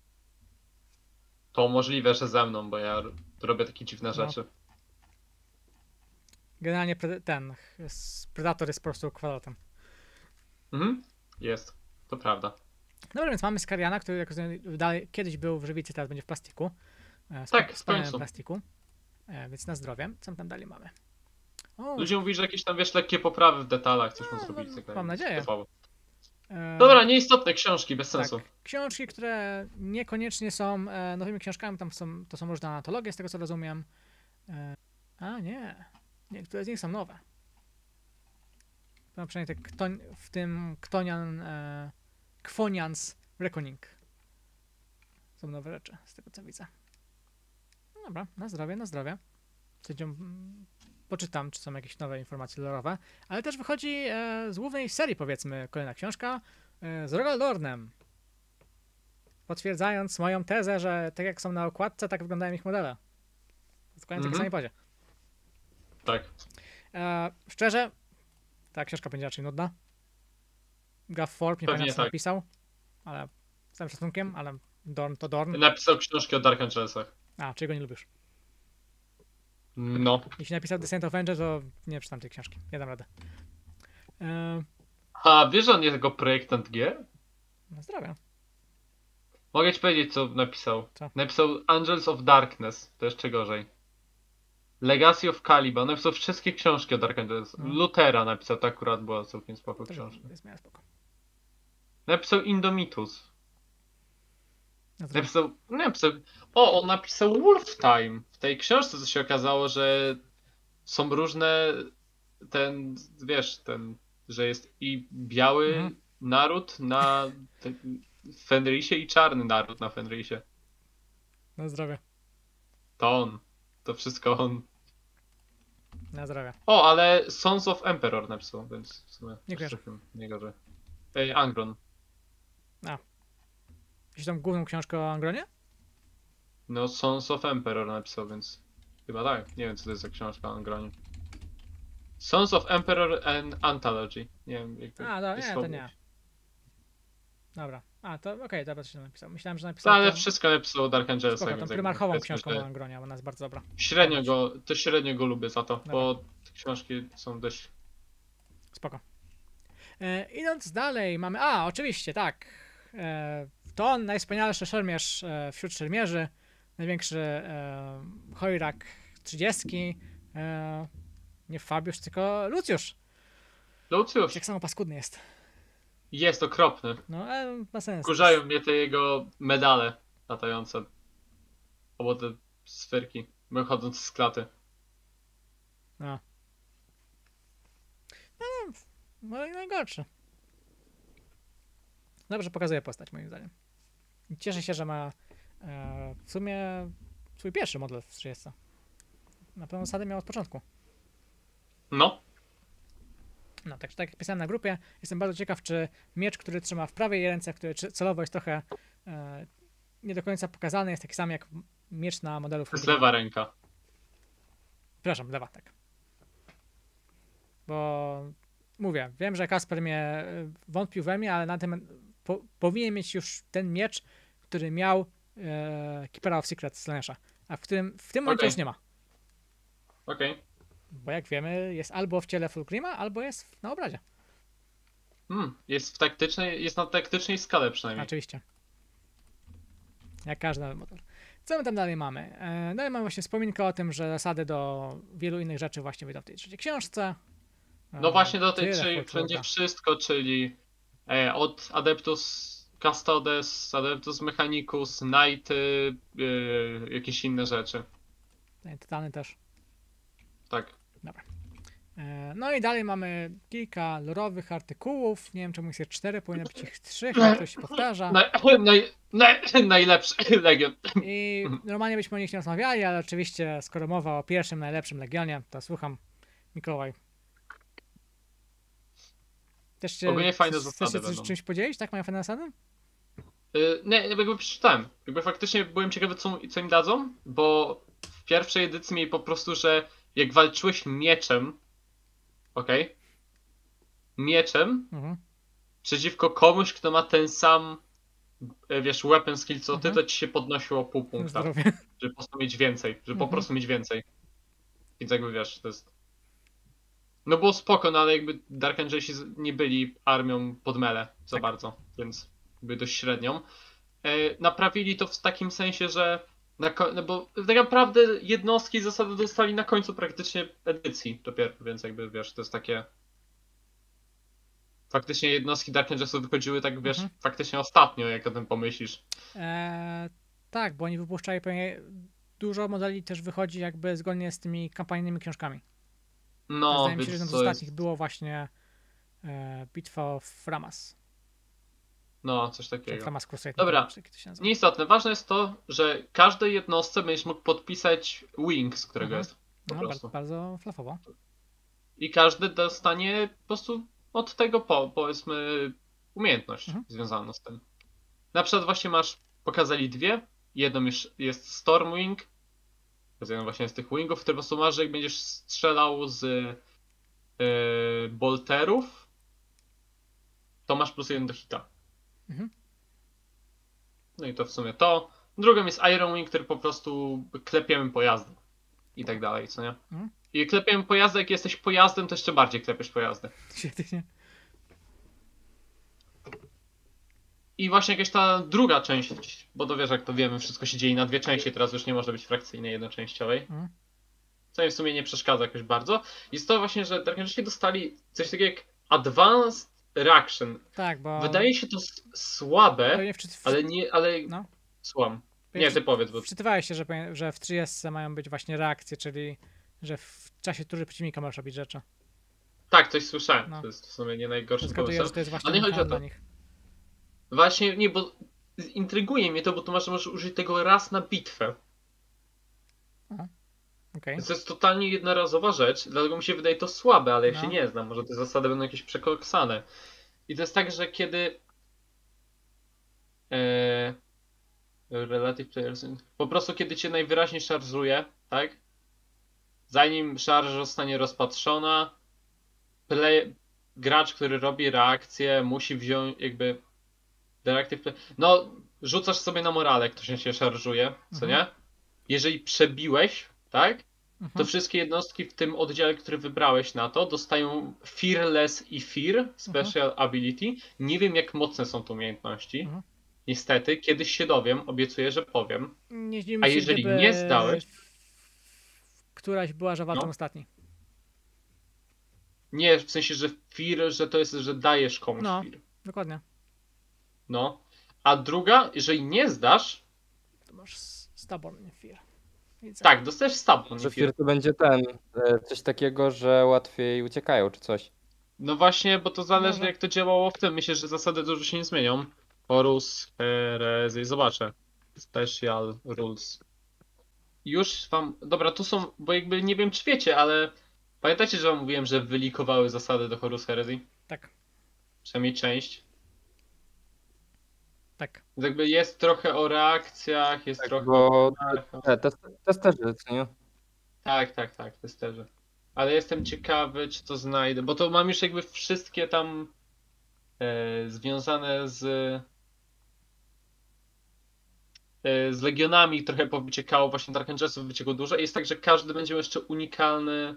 To możliwe, że ze mną, bo ja robię takie dziwne No. rzeczy. Generalnie Predator jest po prostu kwadratem. Mhm. Jest. To prawda. Dobra, więc mamy Skariana, który kiedyś był w żywicy, teraz będzie w plastiku. Tak, w Wspaniałym końcu. plastiku. Więc na zdrowie. Co tam dalej mamy? O, Ludzie mówią, że jakieś tam, wiesz, lekkie poprawy w detalach coś mu No, zrobili. Tak mam dalej. nadzieję. Słabo. e, Dobra, nieistotne książki, bez sensu. tak. Książki, które niekoniecznie są nowymi książkami, to są różne antologie, z tego co rozumiem. Nie. Niektóre z nich są nowe. No, przynajmniej w tym Kwonians Reckoning. Są nowe rzeczy, z tego co widzę. No dobra, na zdrowie, na zdrowie. Poczytam, czy są jakieś nowe informacje lorowe. Ale też wychodzi z głównej serii, powiedzmy, kolejna książka z Rogaldornem. Potwierdzając moją tezę, że tak jak są na okładce, tak wyglądają ich modele. Dokładnie takie samej pozie. Tak. Szczerze, ta książka będzie raczej nudna. Gaff Thorpe, nie Pewnie pamiętam co tak. napisał, ale z całym szacunkiem, ale Dorn to Dorn. Napisał książki o Dark Angelsach. Czyli go nie lubisz. No. Jeśli napisał Descent of Angel, to nie przeczytam tej książki. Nie dam rady. A wiesz, że on jest jako projektant gier? Na zdrowie. Mogę ci powiedzieć, co napisał. Co? Napisał Angels of Darkness. To jeszcze gorzej. Legacy of Caliban. Napisał wszystkie książki o Dark Angels. No. Lutera napisał, to akurat była całkiem spoko To książka. jest miała spoko. Napisał Indomitus. Na zdrowie. Napisał... O, on napisał Wolf Time. W tej książce co się okazało, że są różne... że jest i biały Mhm. naród na Fenrisie i czarny naród na Fenrisie. Na zdrowie. To on. To wszystko on. Na zdrowie. O, ale Sons of Emperor napisał, więc w sumie Nie też kojarzę. całkiem nie gorzej. Angron. Jakąś tą główną książkę o Angronie? No, Sons of Emperor napisał, więc chyba tak. Nie wiem, co to jest za książka o Angronie. Sons of Emperor and Anthology. Nie wiem, jak to Nie, to dosłownie. nie. Dobra. To okej, dobra, coś tam napisał. Myślałem, że napisał Ale tą, wszystko napisał o Dark Angelsach. spoko, tą więc jakby prymarchową powiedzmy, książką że o Angronie, bo ona jest bardzo dobra. średnio go lubię za to, bo te książki są dość... Spoko. Idąc dalej, mamy... oczywiście, tak. To on, najwspanialszy szermierz wśród szermierzy. Największy chojrak 30. Nie Fabiusz, tylko Lucjusz. Lucius Jak samo paskudny jest. jest okropny. No, ale ma sens. Wkurzają mnie te jego medale latające. Albo te sferki, wychodząc z klaty. No i najgorszy. Dobrze pokazuje postać, moim zdaniem. Cieszę się, że ma w sumie swój pierwszy model w 30. Na pewno zasady miał od początku. No, No, tak jak pisałem na grupie, jestem bardzo ciekaw, czy miecz, który trzyma w prawej ręce, który celowo jest trochę nie do końca pokazany, jest taki sam jak miecz na modelu to jest Fulgrima. lewa ręka. Przepraszam, lewa, tak. Bo mówię, wiem, że Kasper mnie wątpił we mnie, ale na tym powinien mieć już ten miecz, który miał Keepera of Secrets Slanesha, a w tym momencie Okej. już nie ma. Okej. Bo jak wiemy, jest albo w ciele Fulgrima, albo jest na obrazie. Jest na taktycznej skale przynajmniej. Oczywiście. Jak każdy nowy motor. Co my tam dalej mamy? Dalej mamy właśnie wspominkę o tym, że zasady do wielu innych rzeczy właśnie wyjdą w tej trzeciej książce. No właśnie do tej Tyle trzeciej folklorka. będzie wszystko, czyli od Adeptus Custodes, Adeptus Mechanicus, Knighty, jakieś inne rzeczy. Totalny też. Tak. No i dalej mamy kilka lorowych artykułów. Nie wiem, czemu jest 4, powinno być ich 3, chyba ktoś się powtarza. Najlepszy Legion. I normalnie byśmy o nich nie rozmawiali, ale oczywiście skoro mowa o pierwszym, najlepszym Legionie, to słucham. Mikołaj. Też się, Ogólnie fajne chcesz zasady się będą. czymś podzielić, tak? Mają fajne zasady? Nie, jakby przeczytałem. Jakby faktycznie byłem ciekawy, co im dadzą, bo w pierwszej edycji mieli po prostu, że jak walczyłeś mieczem, okej? Mieczem Mhm. przeciwko komuś, kto ma ten sam, wiesz, weapon skill co ty, Mhm. to ci się podnosiło pół punkta. Zdrowie. Żeby po prostu mieć więcej. Żeby po Mhm. prostu mieć więcej. Więc jakby wiesz, to jest... No było spoko, no ale jakby Dark Angelsi nie byli armią pod mele za Tak. bardzo, więc byli dość średnią. Naprawili to w takim sensie, że no bo tak naprawdę jednostki i zasady dostali na końcu praktycznie edycji dopiero, więc jakby wiesz, to jest takie... Faktycznie jednostki Dark Angelsów wychodziły tak, wiesz, Mhm. faktycznie ostatnio, jak o tym pomyślisz. Tak, bo oni wypuszczali pewnie dużo modeli też wychodzi jakby zgodnie z tymi kampanijnymi książkami. No, Wydaje mi się, że więc jedną z to ostatnich jest... było właśnie Bitwa w Ramas. No, coś Tak, takiego. Ramas Crusade. Dobra. Nie wiem, jak to się nazywa. Nieistotne. Ważne jest to, że każdej jednostce będziesz mógł podpisać wing, z którego Mhm. jest. Po No, prostu. bardzo flafowo. I każdy dostanie po prostu od tego powiedzmy umiejętność Mhm. związaną z tym. Na przykład właśnie pokazali dwie. Jedną już jest Stormwing. To jest jeden właśnie z tych wingów, który po prostu masz, że jak będziesz strzelał z bolterów, to masz +1 do hita. Mhm. No i to w sumie to. Drugą jest Iron Wing, który po prostu klepiemy pojazdy. I tak dalej, co nie? Mhm. I klepiemy pojazdy, jak jesteś pojazdem, to jeszcze bardziej klepiesz pojazdy. Świetnie. I właśnie jakaś ta druga część, bo to wiesz, jak to wiemy, wszystko się dzieje na dwie części, teraz już nie może być frakcyjnej, jednoczęściowej. Mhm. Co mi w sumie nie przeszkadza jakoś bardzo. Jest to właśnie, że Dark Angelsi dostali coś takiego jak Advanced Reaction. Tak, bo Wydaje się to słabe, pewnie ale nie, ale... No. Słucham. pewnie Nie, ty powiedz, bo... wczytywałeś się, że w 30 mają być właśnie reakcje, czyli że w czasie tury przeciwnika możesz robić rzeczy. Tak, coś słyszałem. No. To jest w sumie nie najgorszy Zgaduję, pomysł. że to jest właśnie Ale nie chodzi o unikane to. dla nich. Właśnie, nie, bo intryguje mnie to, bo tu możesz użyć tego raz na bitwę. Okej. Więc to jest totalnie jednorazowa rzecz, dlatego mi się wydaje to słabe, ale ja No. się nie znam. Może te zasady będą jakieś przekoksane. I to jest tak, że kiedy... Relative players... Po prostu kiedy cię najwyraźniej szarżuje, tak? Zanim szarża zostanie rozpatrzona, gracz, który robi reakcję, musi wziąć jakby... No, rzucasz sobie na morale, jak ktoś się szarżuje, co Mhm. nie? Jeżeli przebiłeś, tak? To Mhm. wszystkie jednostki w tym oddziale, który wybrałeś na to, dostają Fearless i Fear, Special Ability. Nie wiem, jak mocne są te umiejętności. Mhm. Niestety, kiedyś się dowiem, obiecuję, że powiem. Nie zdziwi mi A się, jeżeli gdyby nie zdałeś- któraś była żawatą No. ostatni. Nie w sensie, że Fear, że to jest, że dajesz komuś No. Fear. Dokładnie. No. A druga, jeżeli nie zdasz, To masz Stubborn Fear. Widzę. tak, dostajesz Stubborn Że Fear. Fear to będzie coś takiego, że łatwiej uciekają czy coś. No właśnie, bo to zależy Może. jak to działało w tym. Myślę, że zasady dużo się nie zmienią. Horus, Heresy, zobaczę. Special Rules. Już wam... Dobra, tu są... Bo jakby nie wiem czy wiecie, ale... Pamiętacie, że wam mówiłem, że wylikowały zasady do Horus Heresy? Tak, Przynajmniej część. tak. Więc jakby jest trochę o reakcjach, jest trochę Bo o... testerzy, co nie? Tak, testerze. Ale jestem ciekawy, czy to znajdę, bo to mam już jakby wszystkie tam związane z Legionami trochę powyciekało, właśnie Dark Angelsów wyciekło dużo i jest tak, że każdy będzie miał jeszcze unikalny...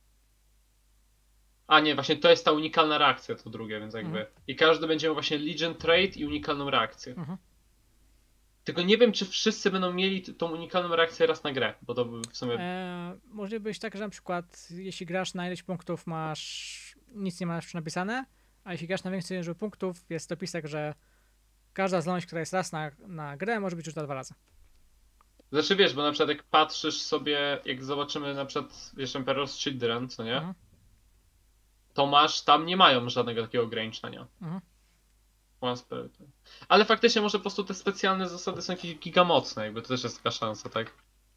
A nie, właśnie to jest ta unikalna reakcja, to drugie, więc jakby... I każdy będzie miał właśnie Legion Trait i unikalną reakcję. Mhm. Tylko nie wiem, czy wszyscy będą mieli tą unikalną reakcję raz na grę, bo to by w sumie... Może być tak, że na przykład jeśli grasz na ileś punktów nic nie masz napisane, a jeśli grasz na większej liczbie punktów jest dopisek, że każda zdolność, która jest raz na grę może być użyta 2 razy. Znaczy wiesz, bo na przykład jak patrzysz sobie, jak zobaczymy na przykład, wiesz, Emperor's Children, co nie? Mhm. To tam nie mają żadnego takiego ograniczenia. Mhm. Once per... Ale faktycznie może po prostu te specjalne zasady są jakieś gigamocne, jakby to też jest taka szansa, tak?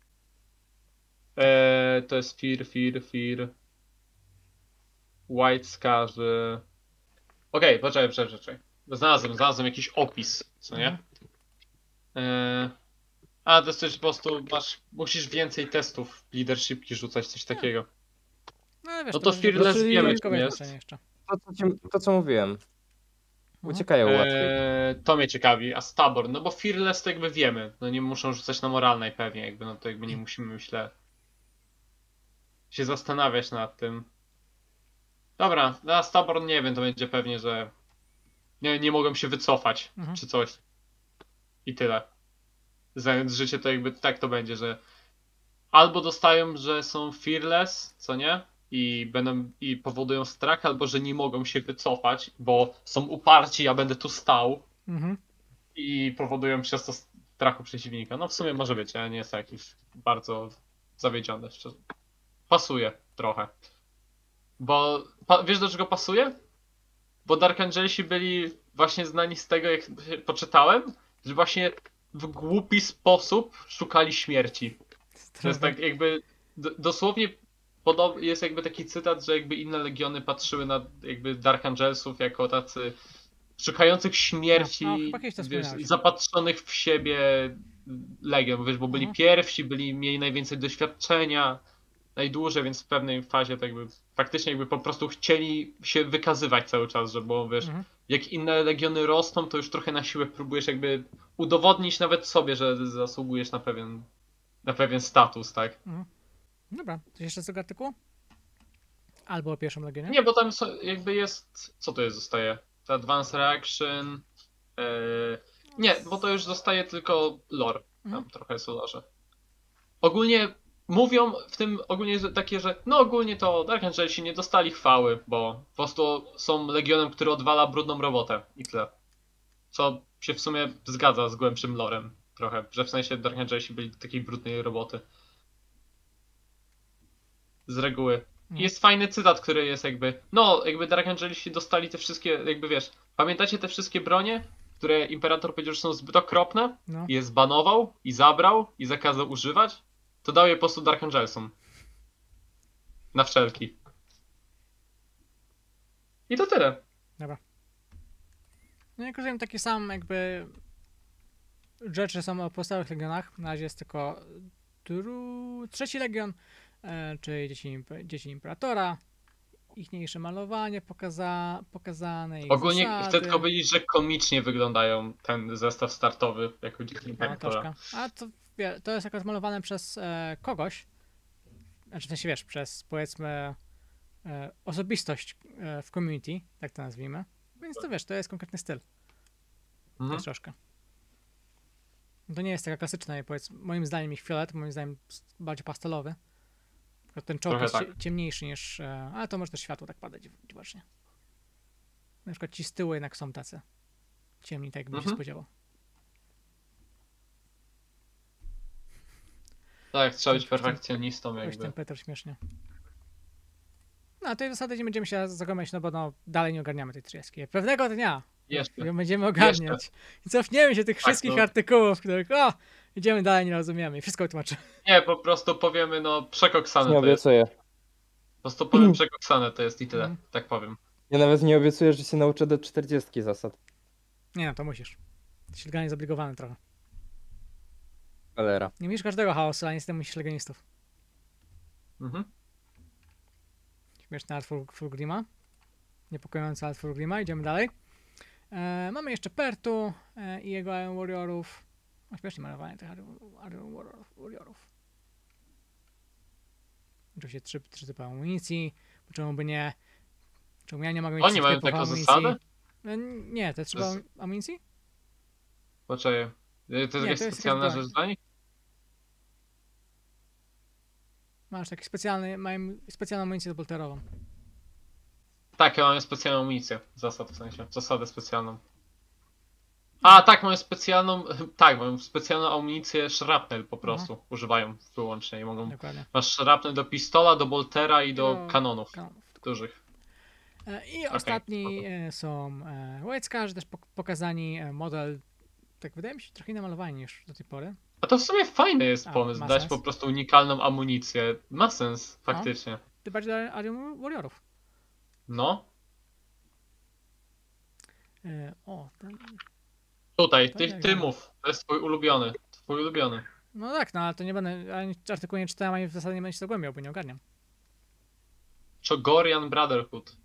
To jest Fear. White Scarzy. Okej, poczekaj. Znalazłem jakiś opis, co nie? A, to jest coś po prostu, musisz więcej testów leadershipki rzucać, coś takiego. No wiesz, No to będzie Fearless Znaczy, wiemy, dodatkowe czym jest. znaczenie jeszcze. To co mówiłem. Uciekają łatwiej. To mnie ciekawi, a Stubborn, no bo Fearless to jakby wiemy, no nie muszą rzucać na moralnej pewnie, jakby, no to jakby nie musimy, myślę, się zastanawiać nad tym. Dobra, a Stubborn nie wiem, to będzie pewnie, że nie mogą się wycofać, czy coś. I tyle. Znając życie, to jakby tak to będzie, że albo dostają, że są fearless, co nie? I powodują strach, albo że nie mogą się wycofać, bo są uparci, ja będę tu stał i powodują przez to strachu przeciwnika. No w sumie może być, ale nie jest jakiś bardzo zawiedziony, szczerze. Pasuje trochę. Bo wiesz, do czego pasuje? Bo Dark Angelsi byli właśnie znani z tego, jak poczytałem, że właśnie w głupi sposób szukali śmierci. To jest tak jakby dosłownie jest jakby taki cytat, że jakby inne legiony patrzyły na jakby Dark Angelsów jako tacy szukających śmierci, chyba kiedyś to wiesz, wspominałeś. zapatrzonych w siebie legion, wiesz, bo byli pierwsi, mieli najwięcej doświadczenia, najdłużej, więc w pewnej fazie to jakby faktycznie jakby po prostu chcieli się wykazywać cały czas, że bo wiesz, jak inne legiony rosną, to już trochę na siłę próbujesz jakby udowodnić nawet sobie, że zasługujesz na pewien status, tak? Dobra, coś jeszcze z tego artykułu? Albo o pierwszym legionie? Nie, bo tam jakby jest, co to jest zostaje? To Advanced Reaction, nie, bo to już zostaje tylko lore, tam trochę jest o lore. Ogólnie mówią w tym ogólnie takie, że no ogólnie to Dark Angelsi nie dostali chwały, bo po prostu są legionem, który odwala brudną robotę i tyle. Co się w sumie zgadza z głębszym lorem trochę, że w sensie Dark Angelsi byli takiej brudnej roboty. Z reguły. I jest fajny cytat, który jest jakby, no jakby Dark Angelsi dostali te wszystkie, jakby wiesz, pamiętacie te wszystkie bronie, które Imperator powiedział, że są zbyt okropne? No. I je zbanował, i zabrał, i zakazał używać? To dał je po prostu Dark Angelsom. Na wszelki. I to tyle. Dobra. No jak rozumiem, takie sam jakby rzeczy są o pozostałych legionach. Na razie jest tylko trzeci legion, czyli dzieci Imperatora. Ichniejsze malowanie pokazane. Ich Ogólnie zasady. chcę tylko powiedzieć, że komicznie wyglądają ten zestaw startowy jako Dzieci Imperatora. Troszkę. A to jest akurat malowane przez kogoś. Znaczy w sensie wiesz, przez powiedzmy osobistość w community, tak to nazwijmy. Więc to wiesz, to jest konkretny styl. To jest troszkę. To nie jest taka klasyczna, powiedzmy, moim zdaniem ich fiolet, moim zdaniem bardziej pastelowy. Tylko ten czołg jest ciemniejszy niż, ale to może też światło tak pada dziwacznie. Na przykład ci z tyłu jednak są tacy ciemni, tak jakbym się spodziewał. Tak, trzeba być perfekcjonistą jakby. Ten Peter śmiesznie. No, a tej zasady nie będziemy się zagłębiać, no bo no, dalej nie ogarniamy tej 30. Pewnego dnia ją będziemy ogarniać. I cofniemy się tych wszystkich artykułów, których idziemy dalej, nie rozumiemy i wszystko tłumaczy. Nie, po prostu powiemy, no przekoksane Nie to jest. obiecuję. Po prostu powiem przekoksane to jest i tyle, tak powiem. Ja nawet nie obiecuję, że się nauczę do 40 zasad. Nie no, to musisz. Śledzenie jest zobligowany trochę. Cholera. Nie musisz każdego chaosu, ale niestety musisz legionistów. Śmieszny art Fulgrima. Niepokojący art Fulgrima. Idziemy dalej. Mamy jeszcze Pertu i jego Iron Warriorów. Śmiesznie malowanie tych Iron Warriorów. Oczywiście trzy typy amunicji. Czemu by nie? Czemu ja nie mogę mieć Oni mają taką zasadę? Nie, to jest trzeba amunicji? Poczekaj. To jest jakaś specjalna rzecz dla nich? Masz taki mają specjalną amunicję bolterową. Tak, ja mam specjalną amunicję. Zasad w sensie. Zasadę specjalną. A, tak, mają specjalną amunicję shrapnel po prostu. Używają wyłącznie i mogą. Dokładnie. Masz shrapnel do pistola, do boltera i do kanonów dużych. I ostatni są Łeckarze, też pokazani model, tak wydaje mi się, trochę inne malowanie niż do tej pory. A to w sumie fajny jest pomysł, dać sens. po prostu unikalną amunicję. Ma sens, faktycznie. Ty bardziej dla Iron Warriorów. No. O, ten... Tutaj, To ty, jak ty tam? mów. To jest twój ulubiony. Twój ulubiony. No tak, no ale to nie będę, ani artykułu nie czytałem, ani w zasadzie nie będę się zagłębiał, bo nie ogarniam. Chogorian Brotherhood.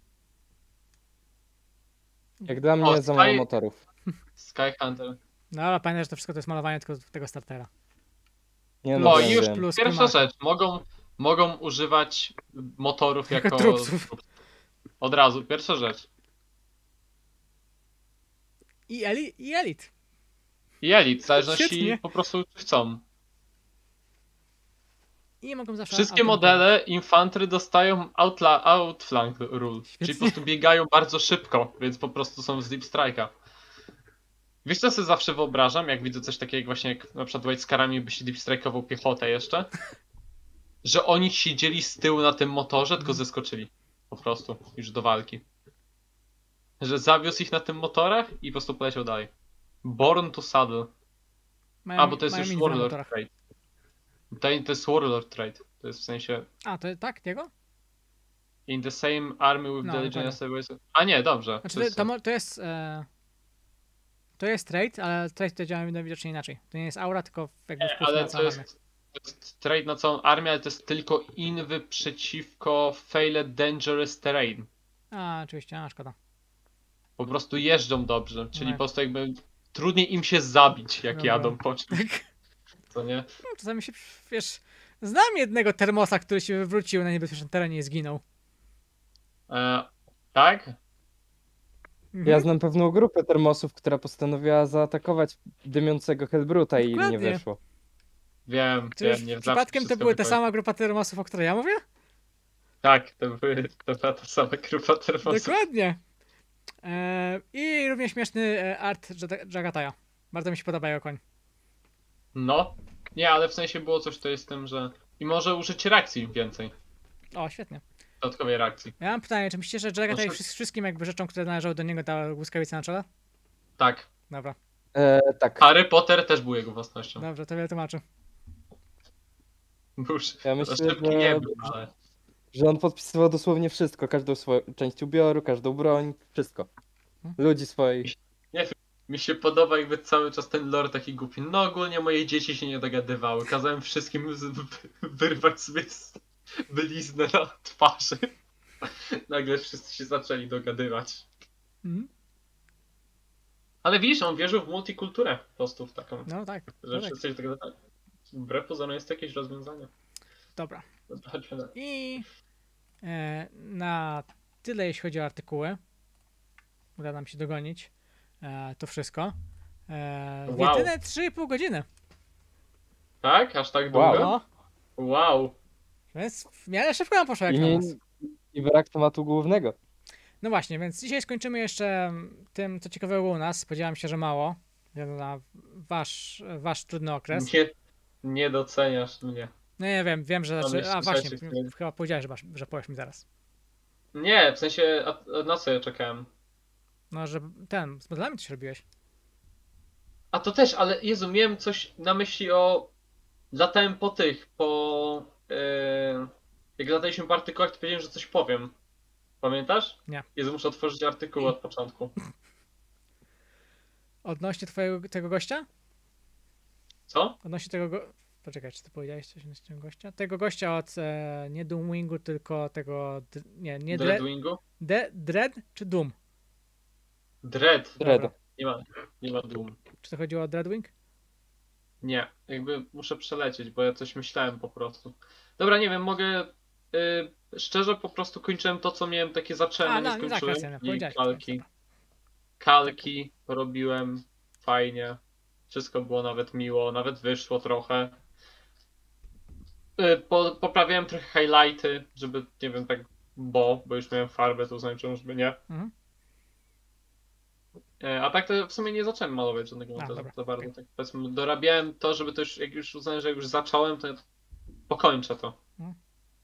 Jak dla mnie O, za mało Sky- motorów. Sky Hunter. No ale pamiętaj, że to wszystko to jest malowanie tylko tego startera. Nie No, no, O, wiem, i już wiem. plus pierwsza klimat. rzecz. Mogą używać motorów Jako jako trupców. Od razu, pierwsza rzecz. I Elit. I Elite, w zależności Świetnie. po prostu czy chcą. I mogą zawsze... Wszystkie autem modele infantry dostają outflank rule, czyli po prostu biegają bardzo szybko, więc po prostu są z Deep Strike'a. Wiesz co sobie zawsze wyobrażam, jak widzę coś takiego właśnie jak na przykład White Scarami by się Deep Strike'ował piechotę jeszcze? Że oni siedzieli z tyłu na tym motorze, tylko zeskoczyli. Po prostu, już do walki. Że zawiózł ich na tym motorach i po prostu poleciał dalej. Born to Saddle. Mają, A, bo to jest mają już inne na Warlord motorach. Trade. To jest Warlord Trade. To jest w sensie A, to tak, jego? in the same army with No, the dokładnie. Legionnaires. A nie, dobrze. Znaczy, To jest- to jest trade, ale trade to działa widocznie inaczej. To nie jest aura, tylko jakby wpływ ale na to całą armię. jest trade na całą armię, ale to jest tylko inwy przeciwko failed dangerous terrain. A, oczywiście, a szkoda. Po prostu jeżdżą dobrze, czyli No. po prostu jakby trudniej im się zabić, jak Dobra. jadą po czymś, Tak. co nie? No, czasami się, wiesz, znam jednego termosa, który się wywrócił na niebezpiecznym terenie i zginął. Tak? Mhm. Ja znam pewną grupę termosów, która postanowiła zaatakować dymiącego Hellbruta i Dokładnie. nie wyszło. Wiem, Czy wiem, nie przypadkiem to wszystko były ta wychodzi. sama grupa termosów, o której ja mówię? Tak, to była ta sama grupa termosów. Dokładnie. I również śmieszny art Jagataja. Bardzo mi się podoba jego koń. No. Nie, ale w sensie było coś to jest z tym, że... I może użyć reakcji więcej. O, świetnie. Dodatkowej reakcji. Ja mam pytanie, czy myślicie, że Jagataj Znaczy- wszystkim jakby rzeczom, które należały do niego, dała błyskawica na czele? Tak. Dobra, Tak, Harry Potter też był jego własnością. dobrze, to wiele tłumaczy. Był szy- Ja myślę, szybki że- nie był, ale... że on podpisywał dosłownie wszystko, każdą swoją część ubioru, każdą broń, wszystko. Ludzi swoich. Mi się podoba jakby cały czas ten lore taki głupi. No ogólnie moje dzieci się nie dogadywały. Kazałem wszystkim wyrwać sobie wyliznę na twarzy. Nagle wszyscy się zaczęli dogadywać. Mhm. Ale widzisz, on wierzył w multikulturę po prostu w taką, No tak, że no tak. wszyscy się dogadywali. Wbrew pozorom jest to jakieś rozwiązanie. Dobra. No to chodźmy dalej. I na tyle, jeśli chodzi o artykuły. Uda nam się dogonić to wszystko. W Wow. jedyne 3,5 godziny. Tak? Aż tak długo? Wow. No, Wow. więc w miarę szybko nam poszło jak I, na nie, nas. I brak tematu głównego. No właśnie, więc dzisiaj skończymy jeszcze tym, co ciekawego u nas. Spodziewam się, że mało. ze względu na wasz trudny okres. Nie doceniasz mnie. No nie wiem, że Mam znaczy. jeszcze A właśnie, rzeczy, które- chyba powiedziałeś, że powiesz mi zaraz. Nie, w sensie, a na co ja czekałem? No, że z modelami coś robiłeś. A to też, ale Jezu, miałem coś na myśli latałem jak lataliśmy po artykułach, to powiedziałem, że coś powiem. Pamiętasz? Nie. Jezu, muszę otworzyć artykuł od początku. Odnośnie tego gościa? Co? Odnośnie Poczekaj, czy ty powiedziałeś coś odnośnie tego gościa? Tego gościa od nie Doomwingu, tylko tego... Nie Dread... Dreadwingu? Dread czy Doom? Dread. Dread. Dobra. Nie ma Doom. Czy to chodziło o Dreadwing? Nie, jakby muszę przelecieć, bo ja coś myślałem po prostu. Dobra, nie wiem, mogę... szczerze po prostu kończyłem to, co miałem, takie zacząłem, a nie tak, skończyłem. racja, I powiedziałeś. kalki robiłem fajnie. Wszystko było nawet miło, nawet wyszło trochę. Poprawiałem trochę highlighty, żeby, nie wiem, tak bo już miałem farbę, to znaczy, żeby nie. Mhm. A tak to w sumie nie zacząłem malować żadnego modelu dobra, za bardzo. okej. Tak, powiedzmy, dorabiałem to, żeby to już, jak już uznałem, że już zacząłem, to pokończę to. Mhm.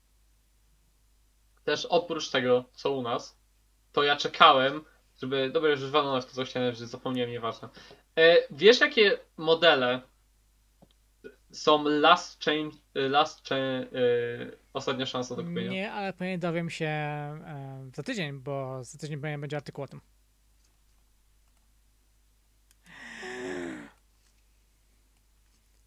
Też oprócz tego, co u nas, to ja czekałem, żeby... Dobra, już wywalono na to, co chciałem, że zapomniałem, nieważne. Wiesz, jakie modele są ostatnia szansa do kupienia? Nie, ale pewnie dowiem się za tydzień, bo za tydzień będzie artykuł o tym.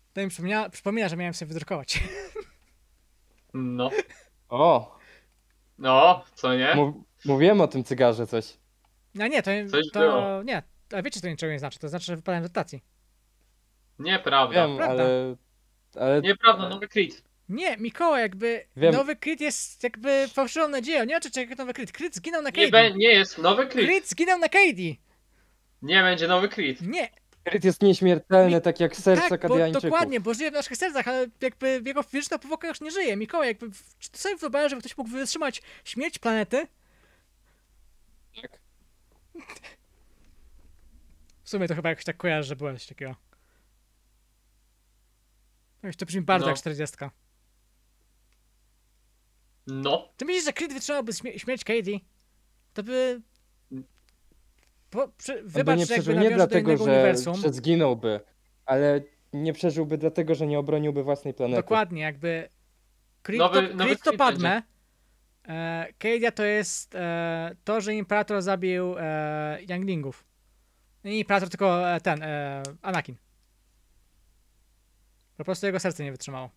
To mi przypomina, że miałem sobie wydrukować. No. O, No, co nie? mówiłem o tym cygarze coś. A nie, Coś było. to nie. A wiecie, co to niczego nie znaczy. To znaczy, że wypadłem z dotacji. Nieprawda. Wiem, prawda. ale Nieprawda, nowy crit. Nie, Mikołaj, jakby Wiem. nowy Crit jest jakby fałszywą nadzieją. Nie oczy jak nowy Crit. Crit zginął na Nie, Katie. nie jest nowy crit. Crit zginął na Katie. Nie będzie nowy crit. Nie, Crit jest nieśmiertelny, tak jak serca tak, bo Kadiańczyków. dokładnie, bo żyje w naszych sercach, ale jakby jego fizyczna powłoka już nie żyje. Mikołaj, jakby, czy ty sobie wyobrażasz, żeby ktoś mógł wytrzymać śmierć planety? Tak. W sumie to chyba jakoś tak kojarzę, że było coś takiego. Jakoś to brzmi bardzo No. jak 40. No. Ty myślisz, że Creed wytrzymałby śmierć Katie? To by... On by Wybacz, nie że jakby przeżył nie nawiąże do dlatego, innego że uniwersum. zginąłby, ale nie przeżyłby dlatego, że nie obroniłby własnej planety. Dokładnie, jakby... Creed Nowy to Creed Padme. Kadia to jest to, że Imperator zabił Younglingów. Nie Imperator, tylko Anakin. Po prostu jego serce nie wytrzymało.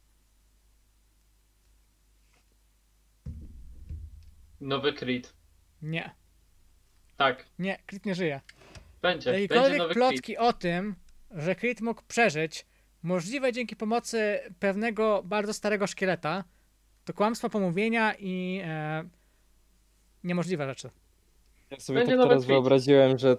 Nowy crit. Nie, Tak. nie, Creed nie żyje. Będzie Jakiekolwiek nowy plotki crit. o tym, że Creed mógł przeżyć, możliwe dzięki pomocy pewnego bardzo starego szkieleta, to kłamstwa, pomówienia i niemożliwe rzeczy. Ja sobie Będzie tak nowy teraz tweet. wyobraziłem, że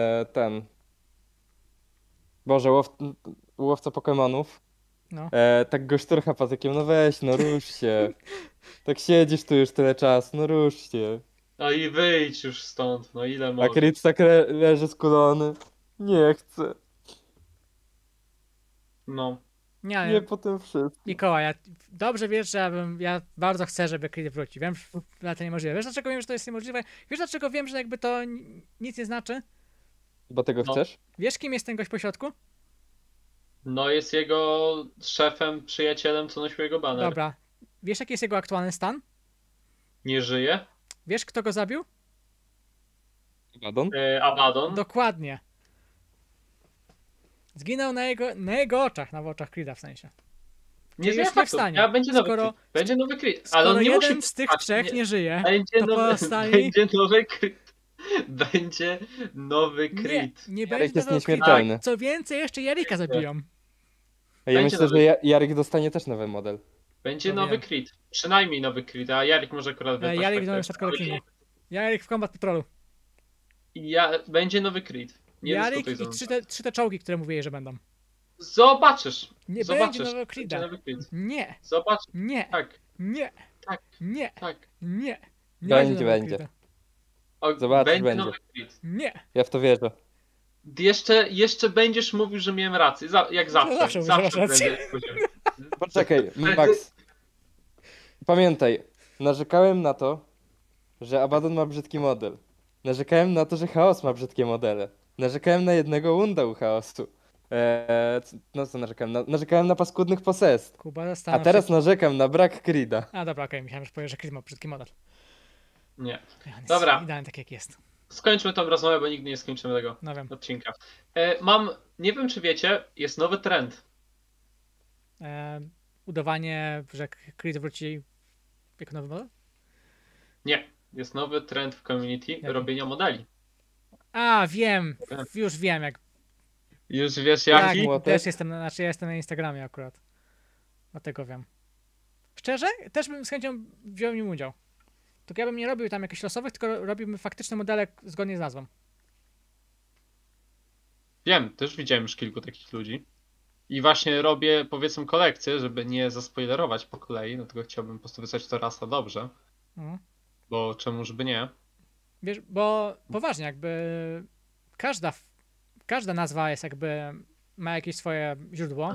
Boże, łowca Pokemonów, No. tak go szturcha patykiem, no weź, no rusz się. Tak siedzisz tu już tyle czasu, no rusz się. No i wyjdź już stąd, no ile A możesz. Crit tak leży skulony. Nie chcę, No. Nie, nie po tym wszystkim. Mikołaj, dobrze wiesz, że ja bardzo chcę, żeby Creed wrócił. Wiem, że to niemożliwe. Wiesz, dlaczego wiem, że to jest niemożliwe? Wiesz, dlaczego wiem, że jakby to nic nie znaczy? Bo tego No. chcesz? Wiesz, kim jest ten gość po środku? No jest jego szefem, przyjacielem, co nosił jego baner. Dobra. Wiesz, jaki jest jego aktualny stan? Nie żyje. Wiesz, kto go zabił? Abaddon? Abaddon. Dokładnie. Zginął na jego oczach, na oczach Creeda w sensie. Nie Czyli zmienia już nie faktu. wstanie. Będzie nowy Skoro- crit. Będzie nowy crit. Ale Skoro on nie jeden musi z tych patrz, trzech nie żyje, Będzie to nowy, pozostali- będzie nowy crit. Będzie nowy nie, crit. nie Jarek będzie jest tego Creeda. nieśmiertelny. Co więcej, jeszcze Jarika zabiją. A ja Będzie myślę, nowy. że Jarek dostanie też nowy model. Będzie To nowy wiem. crit. Przynajmniej nowy crit, a Jarek może akurat wypaść. Jarek tak w nowym też. statku Kingu. Jarek w Combat Patrolu. Będzie nowy crit. Nie Jarek dyskutuj i ze mną. trzy te czołgi, które mówili, że będą. Zobaczysz. Nie Zobaczysz. będzie nowego Będzie Creeda. nowy crit. Nie, Zobacz. nie, Tak, nie, tak, nie, tak. nie. Nie Będzie, nowego będzie. Creeda. Zobaczysz, będzie będzie. nowy crit. Nie. Ja w to wierzę. Jeszcze będziesz mówił, że miałem rację. Jak zawsze. zawsze Zawsze masz rację. będę powiedział. Poczekaj, Max. Pamiętaj, narzekałem na to, że Abaddon ma brzydki model. Narzekałem na to, że Chaos ma brzydkie modele. Narzekałem na jednego Wunda u Chaosu. No co narzekałem? Narzekałem na paskudnych posest. Kuba A zastanów teraz się. narzekam na brak Creeda. A dobra, okej, myślałem, że powiesz, że Creed ma brzydki model. Nie. Ja, on jest Dobra. idealny tak jak jest. Skończmy tą rozmowę, bo nigdy nie skończymy tego No wiem. odcinka. Nie wiem czy wiecie, jest nowy trend. Udawanie, że Creed wróci jako nowy model? Nie. Jest nowy trend w community Jaki? robienia modeli. A, wiem. Wiem. Już wiem, jak. Już wiesz Tak, jaki? Młotek? też jestem, znaczy ja jestem na Instagramie akurat. Dlatego wiem. Szczerze, też bym z chęcią wziął w nim udział. Tylko ja bym nie robił tam jakichś losowych, tylko robiłbym faktyczne modele zgodnie z nazwą. Wiem, też widziałem już kilku takich ludzi. I właśnie robię, powiedzmy, kolekcję, żeby nie zaspoilerować po kolei, dlatego chciałbym po prostu wysłać to raz na dobrze, Mhm. bo czemuż by nie. Wiesz, bo poważnie, jakby każda nazwa jest jakby, ma jakieś swoje źródło.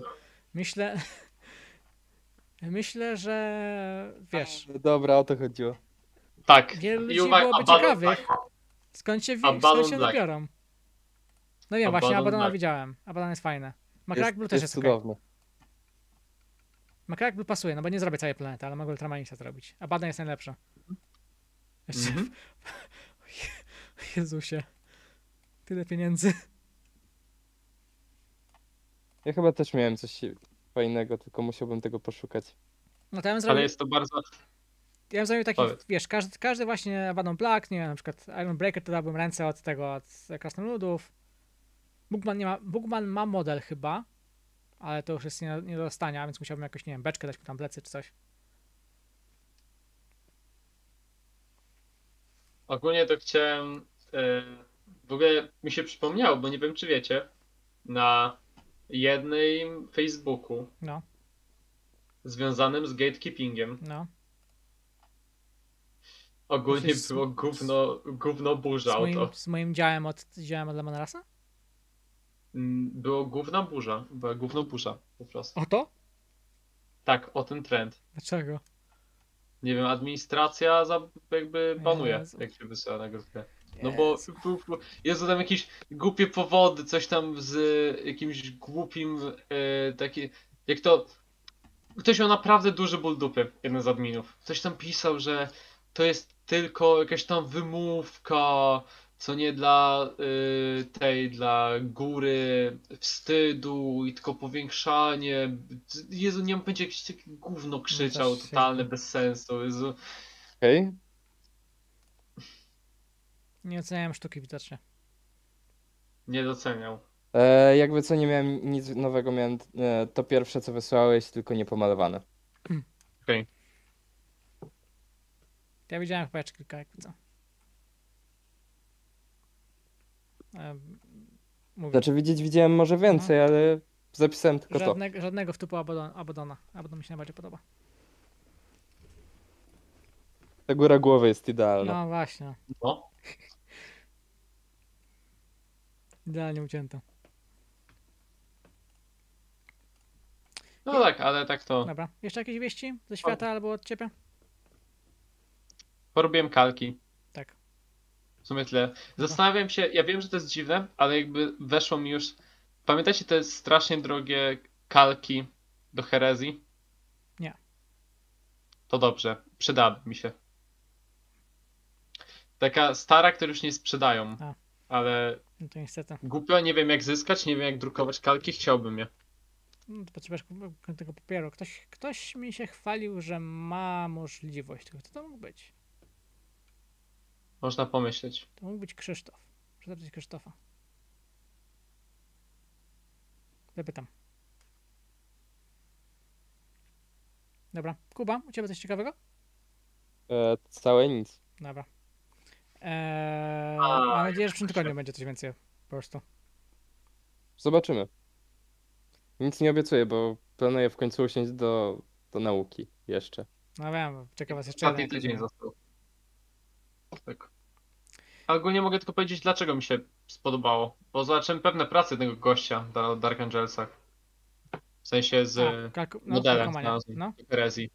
Myślę, że wiesz, Dobra, o to chodziło. Tak. wielu I ludzi uwaga, byłoby Abaddon ciekawych, Black. skąd się Abaddon to Black. biorą. No wiem, właśnie Abaddon Abaddona Black. widziałem. Abaddon jest fajny. Macrack Blue też jest okej. cudowny. Macrack Blue pasuje, no bo nie zrobię całej planety, ale mogę Ultramanisa zrobić. Abaddon jest najlepszy. Jeszcze... Mhm. O, Jezusie. Tyle pieniędzy. Ja chyba też miałem coś fajnego, tylko musiałbym tego poszukać. No to ja bym Ale zrobił, jest to bardzo... ja bym zrobił taki, Powiedz. wiesz, każdy właśnie Abaddon Black, nie wiem, na przykład Iron Breaker to dałbym ręce od tego, od krasnoludów. Bugman nie ma, Bugman ma model chyba, ale to już jest nie do dostania, więc musiałbym jakoś, nie wiem, beczkę dać mu tam plecy czy coś. Ogólnie to chciałem... w ogóle mi się przypomniało, bo nie wiem czy wiecie, na jednym Facebooku No, związanym z gatekeepingiem no. ogólnie Myślisz, było gówno burza o to. Z moim działem od Lemonrasa? Było gówna burza. Była gówno burza po prostu. O to? Tak, o ten trend. Dlaczego? Nie wiem, administracja jakby banuje, Jezu. jak się wysyła na grupę. No bo Jezu. jest tam jakieś głupie powody, coś tam z jakimś głupim taki, jak to ktoś miał naprawdę duży ból dupy, jeden z adminów. Ktoś tam pisał, że to jest tylko jakaś tam wymówka, co nie dla dla góry wstydu i tylko powiększanie. Jezu, nie mam pojęcia, jakieś takie gówno krzyczał, też się totalne, zgadzam. bez sensu. Jezu. Okej? Nie oceniałem sztuki widocznie. Nie doceniał. Jakby co, nie miałem nic nowego, miałem to pierwsze, co wysłałeś, tylko niepomalowane. Okej. Ja widziałem chyba jeszcze kilka, jakby co. Mówię. Znaczy widziałem może więcej, ale zapisałem tylko to. Żadnego wtupu Abaddona. Abaddon mi się najbardziej podoba. Ta góra głowy jest idealna. No właśnie. No. Idealnie ucięto. No tak, ale tak to. Dobra. Jeszcze jakieś wieści ze świata albo od ciebie? Porobiłem kalki. Tak. W sumie tyle. Zastanawiam się, ja wiem, że to jest dziwne, ale jakby weszło mi już. Pamiętacie te strasznie drogie kalki do herezji? Nie. To dobrze, przydały mi się. Taka stara, które już nie sprzedają. A. Ale No to niestety. głupio, nie wiem jak zyskać, nie wiem jak drukować kalki, chciałbym je. No to potrzebujesz tego papieru. Ktoś mi się chwalił, że ma możliwość. Tylko kto to mógł być? Można pomyśleć. To mógł być Krzysztof. Muszę zapytać Krzysztofa. Zapytam. Dobra. Kuba, u ciebie coś ciekawego? Całe nic. Dobra. Mam nadzieję, że w przyszłym tygodniu będzie coś więcej. Po prostu. Zobaczymy. Nic nie obiecuję, bo planuję w końcu usiąść do nauki jeszcze. No wiem, czeka was jeszcze Ostatni jeden tydzień tydzień. został. Tak. Ale ogólnie mogę tylko powiedzieć, dlaczego mi się spodobało. Bo zobaczyłem pewne prace tego gościa na Dark Angelsach. W sensie z modelem kalkomania. znalazłem No. herezji.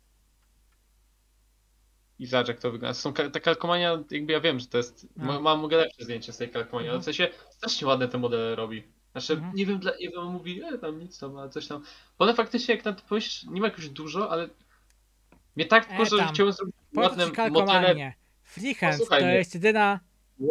I zobacz jak to wygląda. Ta kalkomania, jakby ja wiem, że to jest... A. Mogę lepsze zdjęcie z tej kalkomanii, ale w sensie strasznie ładne te modele robi. Znaczy, Mhm. nie wiem, ile on mówi, tam nic tam, ale coś tam. Bo one faktycznie, jak na to pomyślisz, nie ma jakoś dużo, ale... Mnie tak wkurza, że tam. chciałem zrobić Po co ładne ci modele, kalkomanie? Freehand Posłuchaj to mnie. jest jedyna...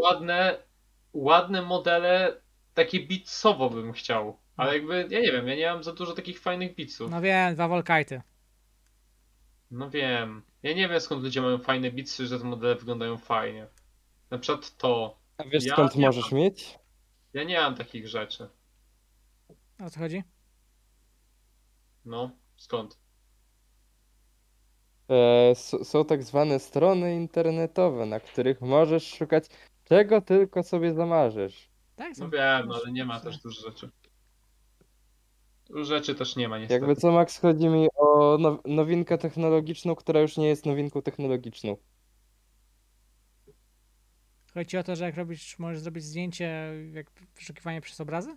ładne modele, takie beatsowo bym chciał. Ale jakby, ja nie wiem, ja nie mam za dużo takich fajnych beatsów. No wiem, dwa Volkite'y. No wiem. Ja nie wiem skąd ludzie mają fajne beatsy, że te modele wyglądają fajnie. Na przykład to. A wiesz Ja skąd nie możesz mieć? Ja nie mam takich rzeczy. O co chodzi? No, skąd? Są tak zwane strony internetowe, na których możesz szukać czego tylko sobie zamarzysz. Tak, No są. wiem, ale nie ma też dużo rzeczy. Dużo rzeczy też nie ma niestety. Jakby co, Max, chodzi mi o nowinkę technologiczną, która już nie jest nowinką technologiczną. Chodzi ci o to, że jak robisz, możesz zrobić zdjęcie, jak wyszukiwanie przez obrazy?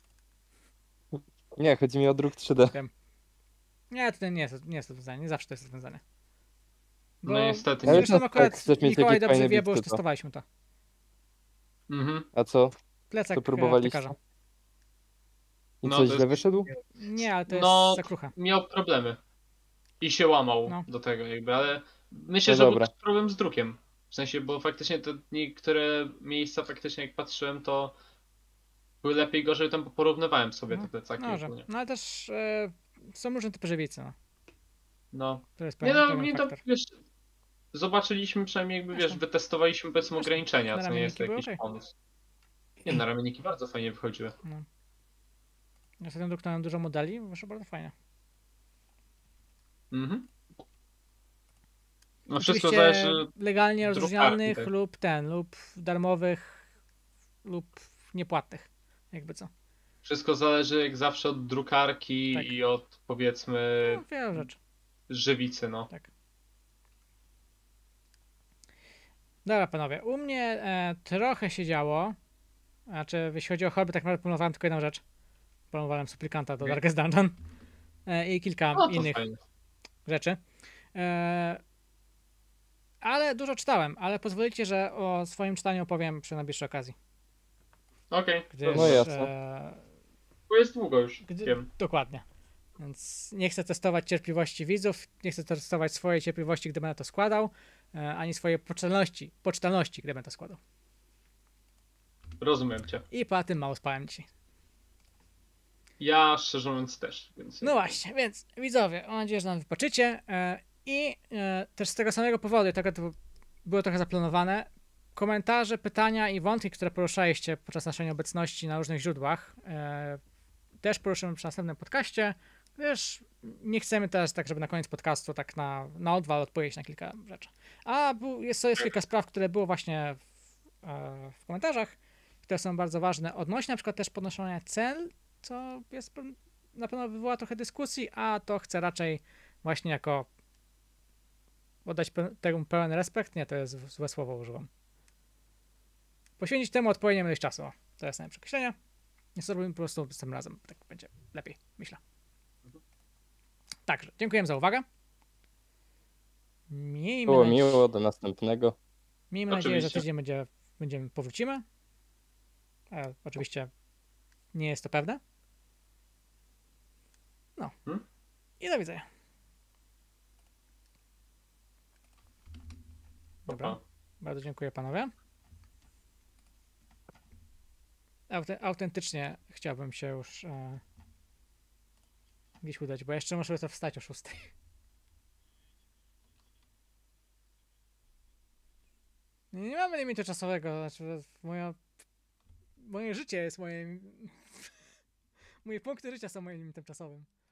Nie, chodzi mi o druk 3D. Nie, to nie jest to rozwiązanie. Nie zawsze to jest rozwiązanie. Bo No niestety Ale nie. zresztą tak, akurat chcesz mieć Mikołaj jakieś dobrze fajne wie, bo już bity, to. testowaliśmy to. Mhm. A co? Plecak To próbowaliście? aptekarza. I No, coś to źle jest- wyszedł? Nie, ale to No, jest za kruche. Miał problemy. I się łamał No. do tego jakby, ale myślę, No że był dobra. też problem z drukiem. W sensie, bo faktycznie te niektóre miejsca faktycznie jak patrzyłem, to były lepiej gorzej, tam porównywałem sobie te plecaki Może. ogólnie. No ale też są różne typy żywicy, no. No. To jest Nie no, pewien mnie to, faktor. wiesz, zobaczyliśmy przynajmniej jakby, wiesz, Jasne. wytestowaliśmy powiedzmy Jasne. ograniczenia, Na co nie jest to ramienniki jakiś były pomysł. Nie, na ramienniki bardzo fajnie wychodziły. Ja sobie druknąłem dużo modeli, wyszło bardzo fajnie. Mhm. No wszystko Oczywiście zależy... legalnie drukarki, rozróżnialnych tak. lub darmowych lub niepłatnych, jakby co. Wszystko zależy jak zawsze od drukarki Tak. i od powiedzmy No, wiele rzeczy. żywicy, no. Tak. Dobra, panowie. U mnie trochę się działo. Znaczy, jeśli chodzi o choroby, tak naprawdę planowałem tylko jedną rzecz. Planowałem suplikanta do Okej. Darkest Dungeon i kilka No to innych fajnie. rzeczy. Ale dużo czytałem, ale pozwolicie, że o swoim czytaniu opowiem przy najbliższej okazji. Okej, Gdyż, No jasne. bo jest długo już, Gdy, wiem. dokładnie. Więc nie chcę testować cierpliwości widzów, nie chcę testować swojej cierpliwości, gdy będę to składał, ani swojej poczytalności, gdy będę to składał. Rozumiem cię. I po tym mało spałem dzisiaj. Ja szczerze mówiąc też, więc... No właśnie, więc widzowie, mam nadzieję, że nam wypoczycie i też z tego samego powodu, tego to było trochę zaplanowane, komentarze, pytania i wątki, które poruszaliście podczas naszej obecności na różnych źródłach, też poruszymy przy następnym podcaście, gdyż nie chcemy teraz tak, żeby na koniec podcastu tak na odwal odpowiedzieć na kilka rzeczy. A jest kilka spraw, które było właśnie w komentarzach, które są bardzo ważne odnośnie na przykład też podnoszenia cen, co jest na pewno wywoła trochę dyskusji, a to chcę raczej właśnie jako oddać temu pełen respekt, nie, to jest złe słowo używam. Poświęcić temu odpowiednią ilość czasu. To jest najlepsze określenie. Nie zrobimy po prostu z tym razem. Tak będzie lepiej, myślę. Także, dziękuję za uwagę. Było miło, do następnego. Miejmy nadzieję, że Oczywiście. tydzień powrócimy. Oczywiście nie jest to pewne. No. I do widzenia. Dobra. Bardzo dziękuję panowie. Autentycznie chciałbym się już gdzieś udać, bo jeszcze muszę to wstać o 6. Nie mamy limitu czasowego, znaczy moje życie jest moje punkty życia są moim limitem czasowym.